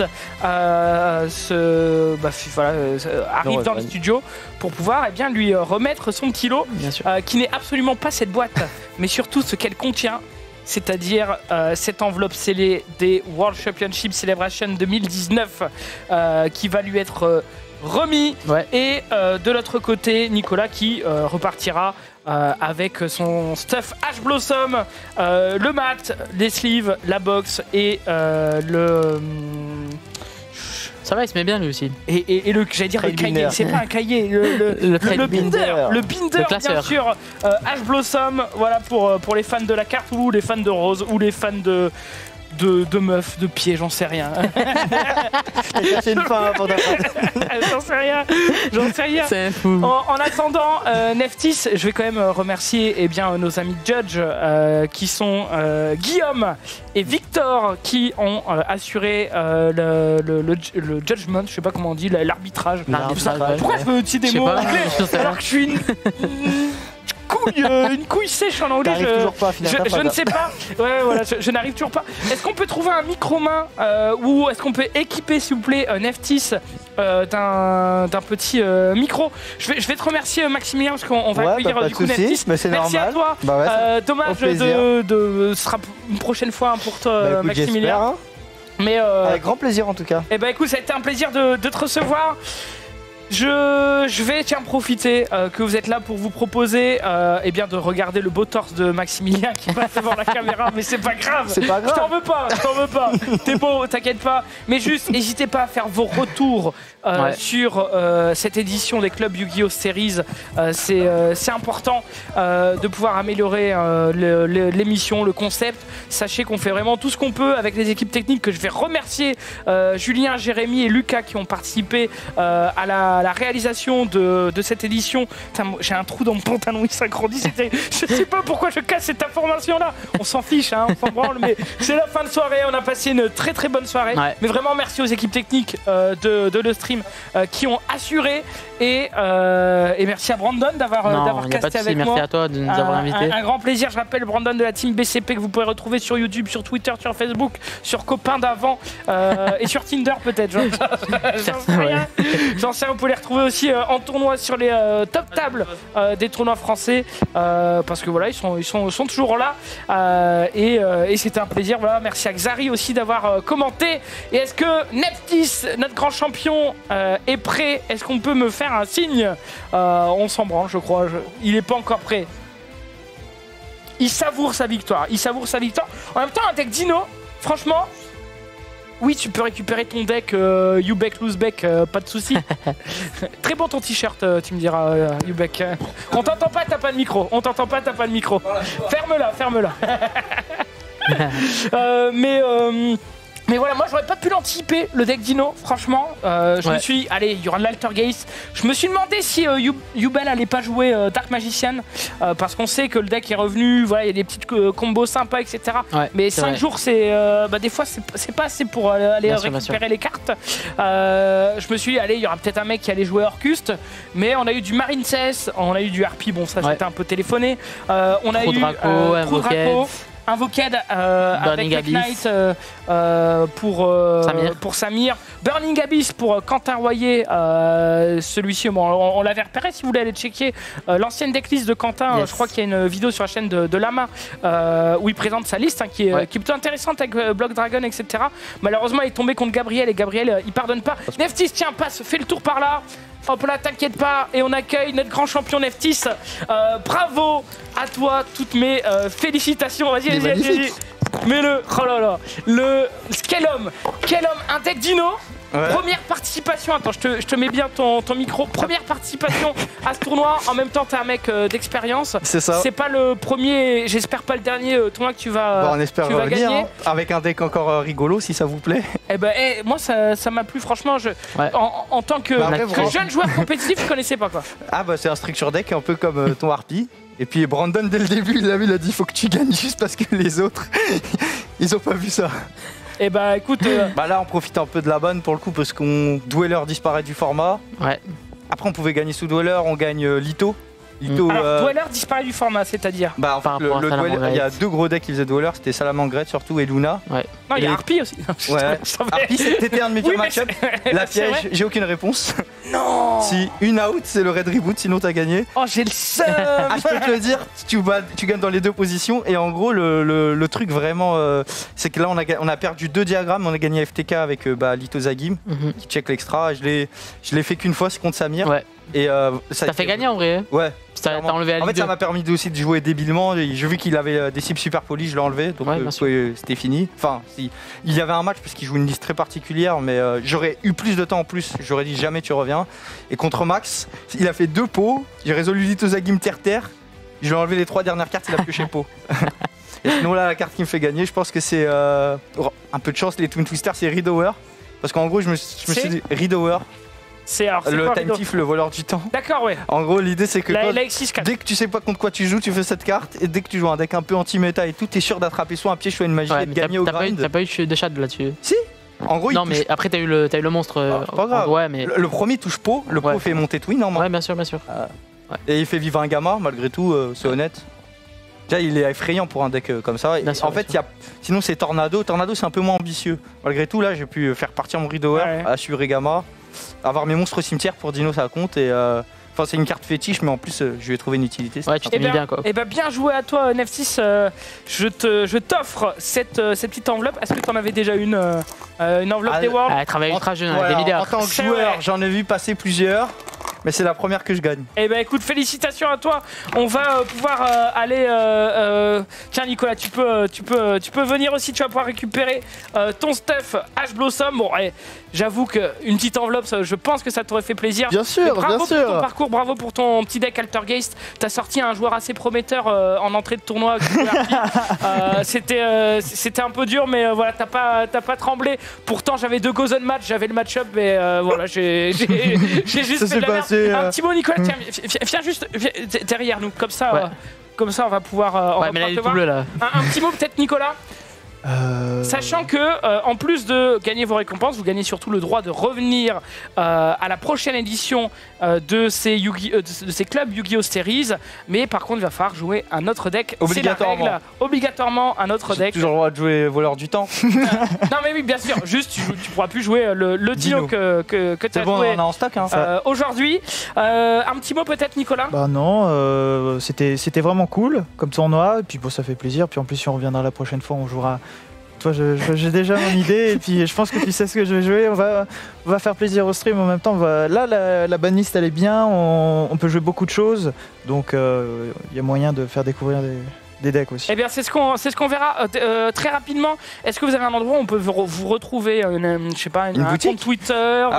arrive dans le studio pour pouvoir lui remettre son petit lot, qui n'est absolument pas cette boîte, mais surtout ce qu'elle contient. C'est-à-dire cette enveloppe scellée des World Championship Celebration 2019 qui va lui être remis. Et de l'autre côté, Nicolas qui repartira avec son stuff Ash Blossom, le mat, les sleeves, la box et le... Ça va, il se met bien lui aussi. Et le, j'allais dire le cahier, c'est pas un cahier, le binder, bien sûr. Ash Blossom, voilà pour les fans de la carte ou les fans de Rose ou les fans de meufs, de pieds, j'en sais rien. C'est une fin pour J'en sais rien. C'est fou. En attendant, Neftis, je vais quand même remercier nos amis Judge qui sont Guillaume et Victor qui ont assuré le judgment, je sais pas comment on dit, l'arbitrage. Pourquoi je me dis des mots anglais alors que je suis une couille sèche en anglais. Je ne sais pas. Ouais, voilà, je n'arrive toujours pas. Est-ce qu'on peut trouver un micro-main ou est-ce qu'on peut équiper, s'il vous plaît, Neftis d'un petit micro. Je vais te remercier, Maximilien, parce qu'on va accueillir du coup Neftis. Merci normal. À toi. Dommage ce sera une prochaine fois pour toi, Maximilien. Hein. Mais avec grand plaisir en tout cas. Eh ben écoute, ça a été un plaisir de te recevoir. Je vais profiter que vous êtes là pour vous proposer de regarder le beau torse de Maximilien qui passe devant la caméra, mais c'est pas grave. C'est pas grave. Je t'en veux pas. T'es beau, t'inquiète pas. Mais juste, n'hésitez pas à faire vos retours sur cette édition des clubs Yu-Gi-Oh! Series. C'est important de pouvoir améliorer l'émission, le concept. Sachez qu'on fait vraiment tout ce qu'on peut avec les équipes techniques que je vais remercier Julien, Jérémy et Lucas qui ont participé à la réalisation de cette édition. J'ai un trou dans mon pantalon, il s'agrandit. Je sais pas pourquoi je casse cette information là. On s'en fiche, on s'en branle, mais c'est la fin de soirée. On a passé une très très bonne soirée. Mais vraiment merci aux équipes techniques de le stream qui ont assuré et merci à Brandon d'avoir casté avec moi. Merci à toi de nous avoir invités. Un grand plaisir. Je rappelle Brandon de la team BCP que vous pouvez retrouver sur YouTube, sur Twitter, sur Facebook, sur Copains d'avant et sur Tinder peut-être. J'en sais rien. Vous pouvez les retrouver aussi en tournoi sur les top tables des tournois français parce que voilà, ils sont toujours là et c'était un plaisir. Voilà, merci à Xari aussi d'avoir commenté. Et est-ce que Neftis, notre grand champion, est prêt? Est-ce qu'on peut me faire un signe? On s'en branle, je crois. Il n'est pas encore prêt. Il savoure sa victoire. En même temps, un deck Dino, franchement. Oui, tu peux récupérer ton deck Ubeck, Losebeck, pas de soucis. Très bon ton t-shirt, tu me diras, Ubeck. On t'entend pas, t'as pas de micro. Ferme-la. Mais voilà, moi j'aurais pas pu l'anticiper, le deck Dino, franchement. Je me suis dit, allez, il y aura de l'Altergeist. Je me suis demandé si Yubel allait pas jouer Dark Magician, parce qu'on sait que le deck est revenu, voilà, il y a des petites combos sympas, etc. Mais 5 jours, c'est des fois, c'est pas assez pour aller récupérer les cartes. Je me suis dit, allez, il y aura peut-être un mec qui allait jouer Orcust, mais on a eu du Marinces, on a eu du Harpie, bon, ça j'étais un peu téléphoné. On a eu Draco. Invoked avec Black Knight pour Samir. Burning Abyss pour Quentin Royer. Celui-ci, on l'avait repéré si vous voulez aller checker l'ancienne decklist de Quentin. Je crois qu'il y a une vidéo sur la chaîne de Lama où il présente sa liste qui est plutôt intéressante avec Block Dragon, etc. Malheureusement, il est tombé contre Gabriel et Gabriel, il pardonne pas. Neftis, tiens, passe, fais le tour par là. Hop là, t'inquiète pas, et on accueille notre grand champion Neftis. Bravo à toi, toutes mes félicitations. Vas-y. Mets-le. Oh là là. Quel homme, un deck Dino. Première participation, attends, je te mets bien ton micro. Première participation à ce tournoi. En même temps, t'es un mec d'expérience. C'est ça. C'est pas le premier, j'espère pas le dernier tournoi que tu vas, on espère gagner. Hein, avec un deck encore rigolo, si ça vous plaît. Moi, ça m'a plu, franchement. En tant que jeune joueur compétitif, je connaissais pas quoi. Ah, c'est un structure deck un peu comme ton Harpie. Et puis Brandon, dès le début, il a dit faut que tu gagnes juste parce que les autres, ils ont pas vu ça. Écoute. Là, on profite un peu de la bonne pour le coup parce qu'on Dweller disparaît du format. Après, on pouvait gagner sous Dweller, on gagne Lito. Alors, Dweller disparaît du format, c'est-à-dire en fait, le Dweller, il y a 2 gros decks qui faisaient Dweller, c'était Salamangreat surtout et Luna. Ouais. Non, il y a Harpie aussi. Ouais. Harpie, c'était un de mes pires match-up. La piège, j'ai aucune réponse. Non. Si une out, c'est le Red Reboot, sinon t'as gagné. Oh, j'ai le seum. Je peux te le dire, tu gagnes dans les 2 positions. Et en gros, le truc vraiment, c'est que là, on a perdu 2 diagrammes. On a gagné FTK avec Lito Zagim, qui check l'extra. Je l'ai fait qu'une fois, c'est contre Samir. Ouais. Et ça t'a fait gagner en vrai. Ouais. T'as enlevé à en fait, ça m'a permis aussi de jouer débilement. J'ai vu qu'il avait des cibles super polies, je l'ai enlevé. Donc c'était fini. Enfin, il y avait un match parce qu'il joue une liste très particulière, mais j'aurais eu plus de temps en plus. J'aurais dit jamais tu reviens. Et contre Max, il a fait 2 pots. J'ai résolu Lito Zagim terre-terre. Je lui ai enlevé les 3 dernières cartes, il a pioché pot. Et sinon, là, la carte qui me fait gagner, je pense que c'est un peu de chance. Les Twin Twisters, c'est Ridower. Parce qu'en gros, je me suis dit Ridower. C'est le time thief, le voleur du temps. D'accord, ouais. En gros, l'idée c'est que dès que tu sais pas contre quoi tu joues, tu fais cette carte. Et dès que tu joues un deck un peu anti-méta et tout, t'es sûr d'attraper soit un piège, soit une magie et de gagner au grind. T'as pas eu de shad là-dessus? Si. En gros, non, mais après, t'as eu le monstre. Pas grave. Ouais, mais... le premier touche pot, le pot fait monter Twin normalement. Ouais, bien sûr, bien sûr. Et il fait vivre un gamma, malgré tout, c'est honnête. Déjà, il est effrayant pour un deck comme ça. En fait, sinon, c'est Tornado. Tornado, c'est un peu moins ambitieux. Malgré tout, là, j'ai pu faire partir mon Ridower, assurer gamma. Avoir mes monstres cimetières pour Dino, ça compte. Et enfin, c'est une carte fétiche, mais en plus, je lui ai trouvé une utilité. Ouais, tu t'es mis bien quoi. Et bien joué à toi, Neftis. Je t'offre cette petite enveloppe. Est-ce que tu en avais déjà une enveloppe des Worlds? Elle travaille ultra jeune, des milliards. En tant que joueur, j'en ai vu passer plusieurs. Mais c'est la première que je gagne. Eh ben écoute, félicitations à toi. On va pouvoir aller. Tiens Nicolas, tu peux venir aussi. Tu vas pouvoir récupérer ton stuff Ash Blossom. Bon, j'avoue qu'une petite enveloppe, je pense que ça t'aurait fait plaisir. Bien sûr, bravo bien sûr. pour ton parcours, bravo pour ton petit deck Altergeist. T'as sorti un joueur assez prometteur en entrée de tournoi. C'était un peu dur, mais voilà, t'as pas tremblé. Pourtant, j'avais 2 goes on match, j'avais le match-up, mais voilà, j'ai juste fait de la merde. Un petit mot, Nicolas, tiens, viens juste derrière nous, comme ça, on va pouvoir. Ouais, mais là, il est tout bleu là. Un petit mot, peut-être, Nicolas. Sachant que, en plus de gagner vos récompenses, vous gagnez surtout le droit de revenir à la prochaine édition de ces clubs Yu-Gi-Oh! Series. Mais par contre, il va falloir jouer un autre deck. Obligatoirement. C'est la règle. Obligatoirement un autre deck. Toujours le droit de jouer voleur du temps. Non, mais oui, bien sûr. Juste, tu pourras plus jouer le Dino que tu as joué. On a en stock. Hein, aujourd'hui. Un petit mot peut-être, Nicolas? Bah non, c'était vraiment cool comme tournoi. Et puis bon, ça fait plaisir. Puis en plus, si on reviendra la prochaine fois, on jouera. Toi, j'ai déjà mon idée et puis je pense que tu sais ce que je vais jouer. On va faire plaisir au stream en même temps. Là, la banlist elle est bien. On peut jouer beaucoup de choses. Donc, il y a moyen de faire découvrir des decks aussi. Eh bien, c'est ce qu'on verra très rapidement. Est-ce que vous avez un endroit où on peut vous retrouver, je sais pas, un compte Twitter,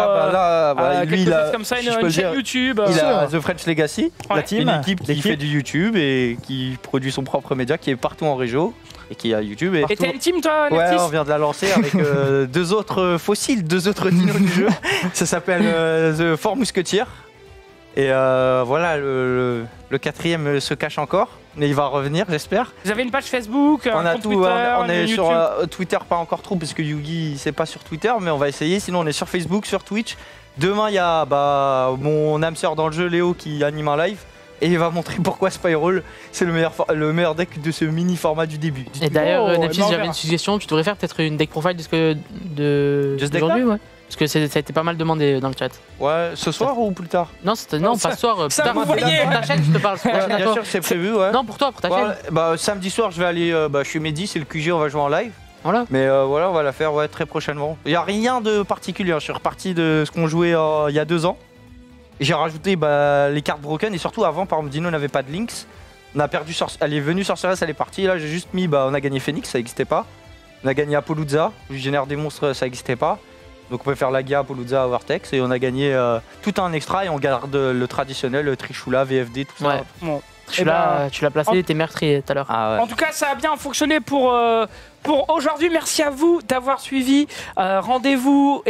lui, quelque chose comme ça, une chaîne YouTube? Il a The French Legacy, la team, une équipe qui fait du YouTube et qui produit son propre média, qui est partout en région. Et qui est à YouTube. Et t'as une team, toi, Ouais, Neftis? on vient de la lancer avec 2 autres fossiles, 2 autres dinos du jeu. Ça s'appelle The Four Musketeers. Et voilà, le 4e se cache encore, mais il va revenir, j'espère. Vous avez une page Facebook, on un a compte tout, Twitter, on est YouTube. sur Twitter, pas encore trop, parce que Yugi c'est pas sur Twitter, mais on va essayer. Sinon, on est sur Facebook, sur Twitch. Demain, il y a mon âme sœur dans le jeu, Léo, qui anime un live. Et il va montrer pourquoi Spiral c'est le meilleur deck de ce mini format du début. Et d'ailleurs, Neftis, j'avais une suggestion, tu devrais faire peut-être une deck profile d'aujourd'hui, ouais. Parce que ça a été pas mal demandé dans le chat. Ouais, ce soir ou plus tard? Non, pas ce soir, plus tard. Vous voyez pour ta chaîne, je te parle. Bien sûr, c'est prévu, ouais. Non, pour toi, pour ta chaîne. Samedi soir, je vais aller chez Mehdi, c'est le QG, on va jouer en live. Voilà. Mais voilà, on va la faire très prochainement. Il n'y a rien de particulier, je suis reparti de ce qu'on jouait il y a 2 ans. J'ai rajouté les cartes broken et surtout avant, par exemple, Dino n'avait pas de links. On a perdu elle est venue Sorceress, elle est partie. Là, j'ai juste mis, on a gagné Phoenix, ça n'existait pas. On a gagné Apollouza, je génère des monstres, ça n'existait pas. Donc on peut faire Lagia, Apollouza, Vortex et on a gagné tout un extra et on garde le traditionnel, Trishula, VFD, tout ça. Bon. Tu l'as placé, t'es meurtrier tout à l'heure. Ah ouais. En tout cas, ça a bien fonctionné pour aujourd'hui. Merci à vous d'avoir suivi. Rendez-vous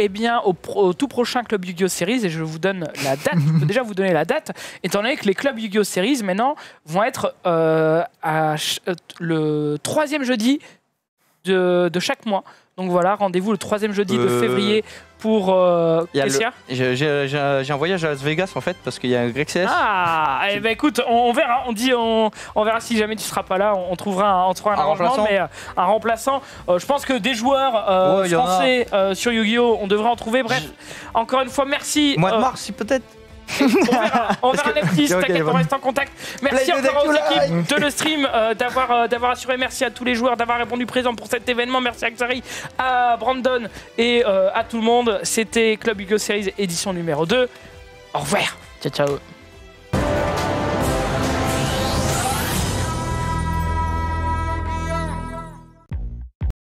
au tout prochain Club Yu-Gi-Oh! Series et je vous donne la date. Je peux déjà vous donner la date, étant donné que les clubs Yu-Gi-Oh! Series maintenant vont être le 3e jeudi de chaque mois. Donc voilà, rendez-vous le 3e jeudi de février pour Kessia. J'ai un voyage à Las Vegas en fait parce qu'il y a un GrexCS. Ah, eh ben écoute, on verra. On verra si jamais tu seras pas là. On trouvera un arrangement, mais un remplaçant. Je pense que des joueurs français sur Yu-Gi-Oh, on devrait en trouver. Bref, encore une fois, merci. Mois de mars, si peut-être. On verra Neptis, t'inquiète, on reste en contact. Merci encore aux équipes de le stream d'avoir assuré. Merci à tous les joueurs d'avoir répondu présent pour cet événement. Merci à Xari, à Brandon et à tout le monde. C'était Club Yu-Gi-Oh! Series édition numéro 2. Au revoir. Ciao, ciao.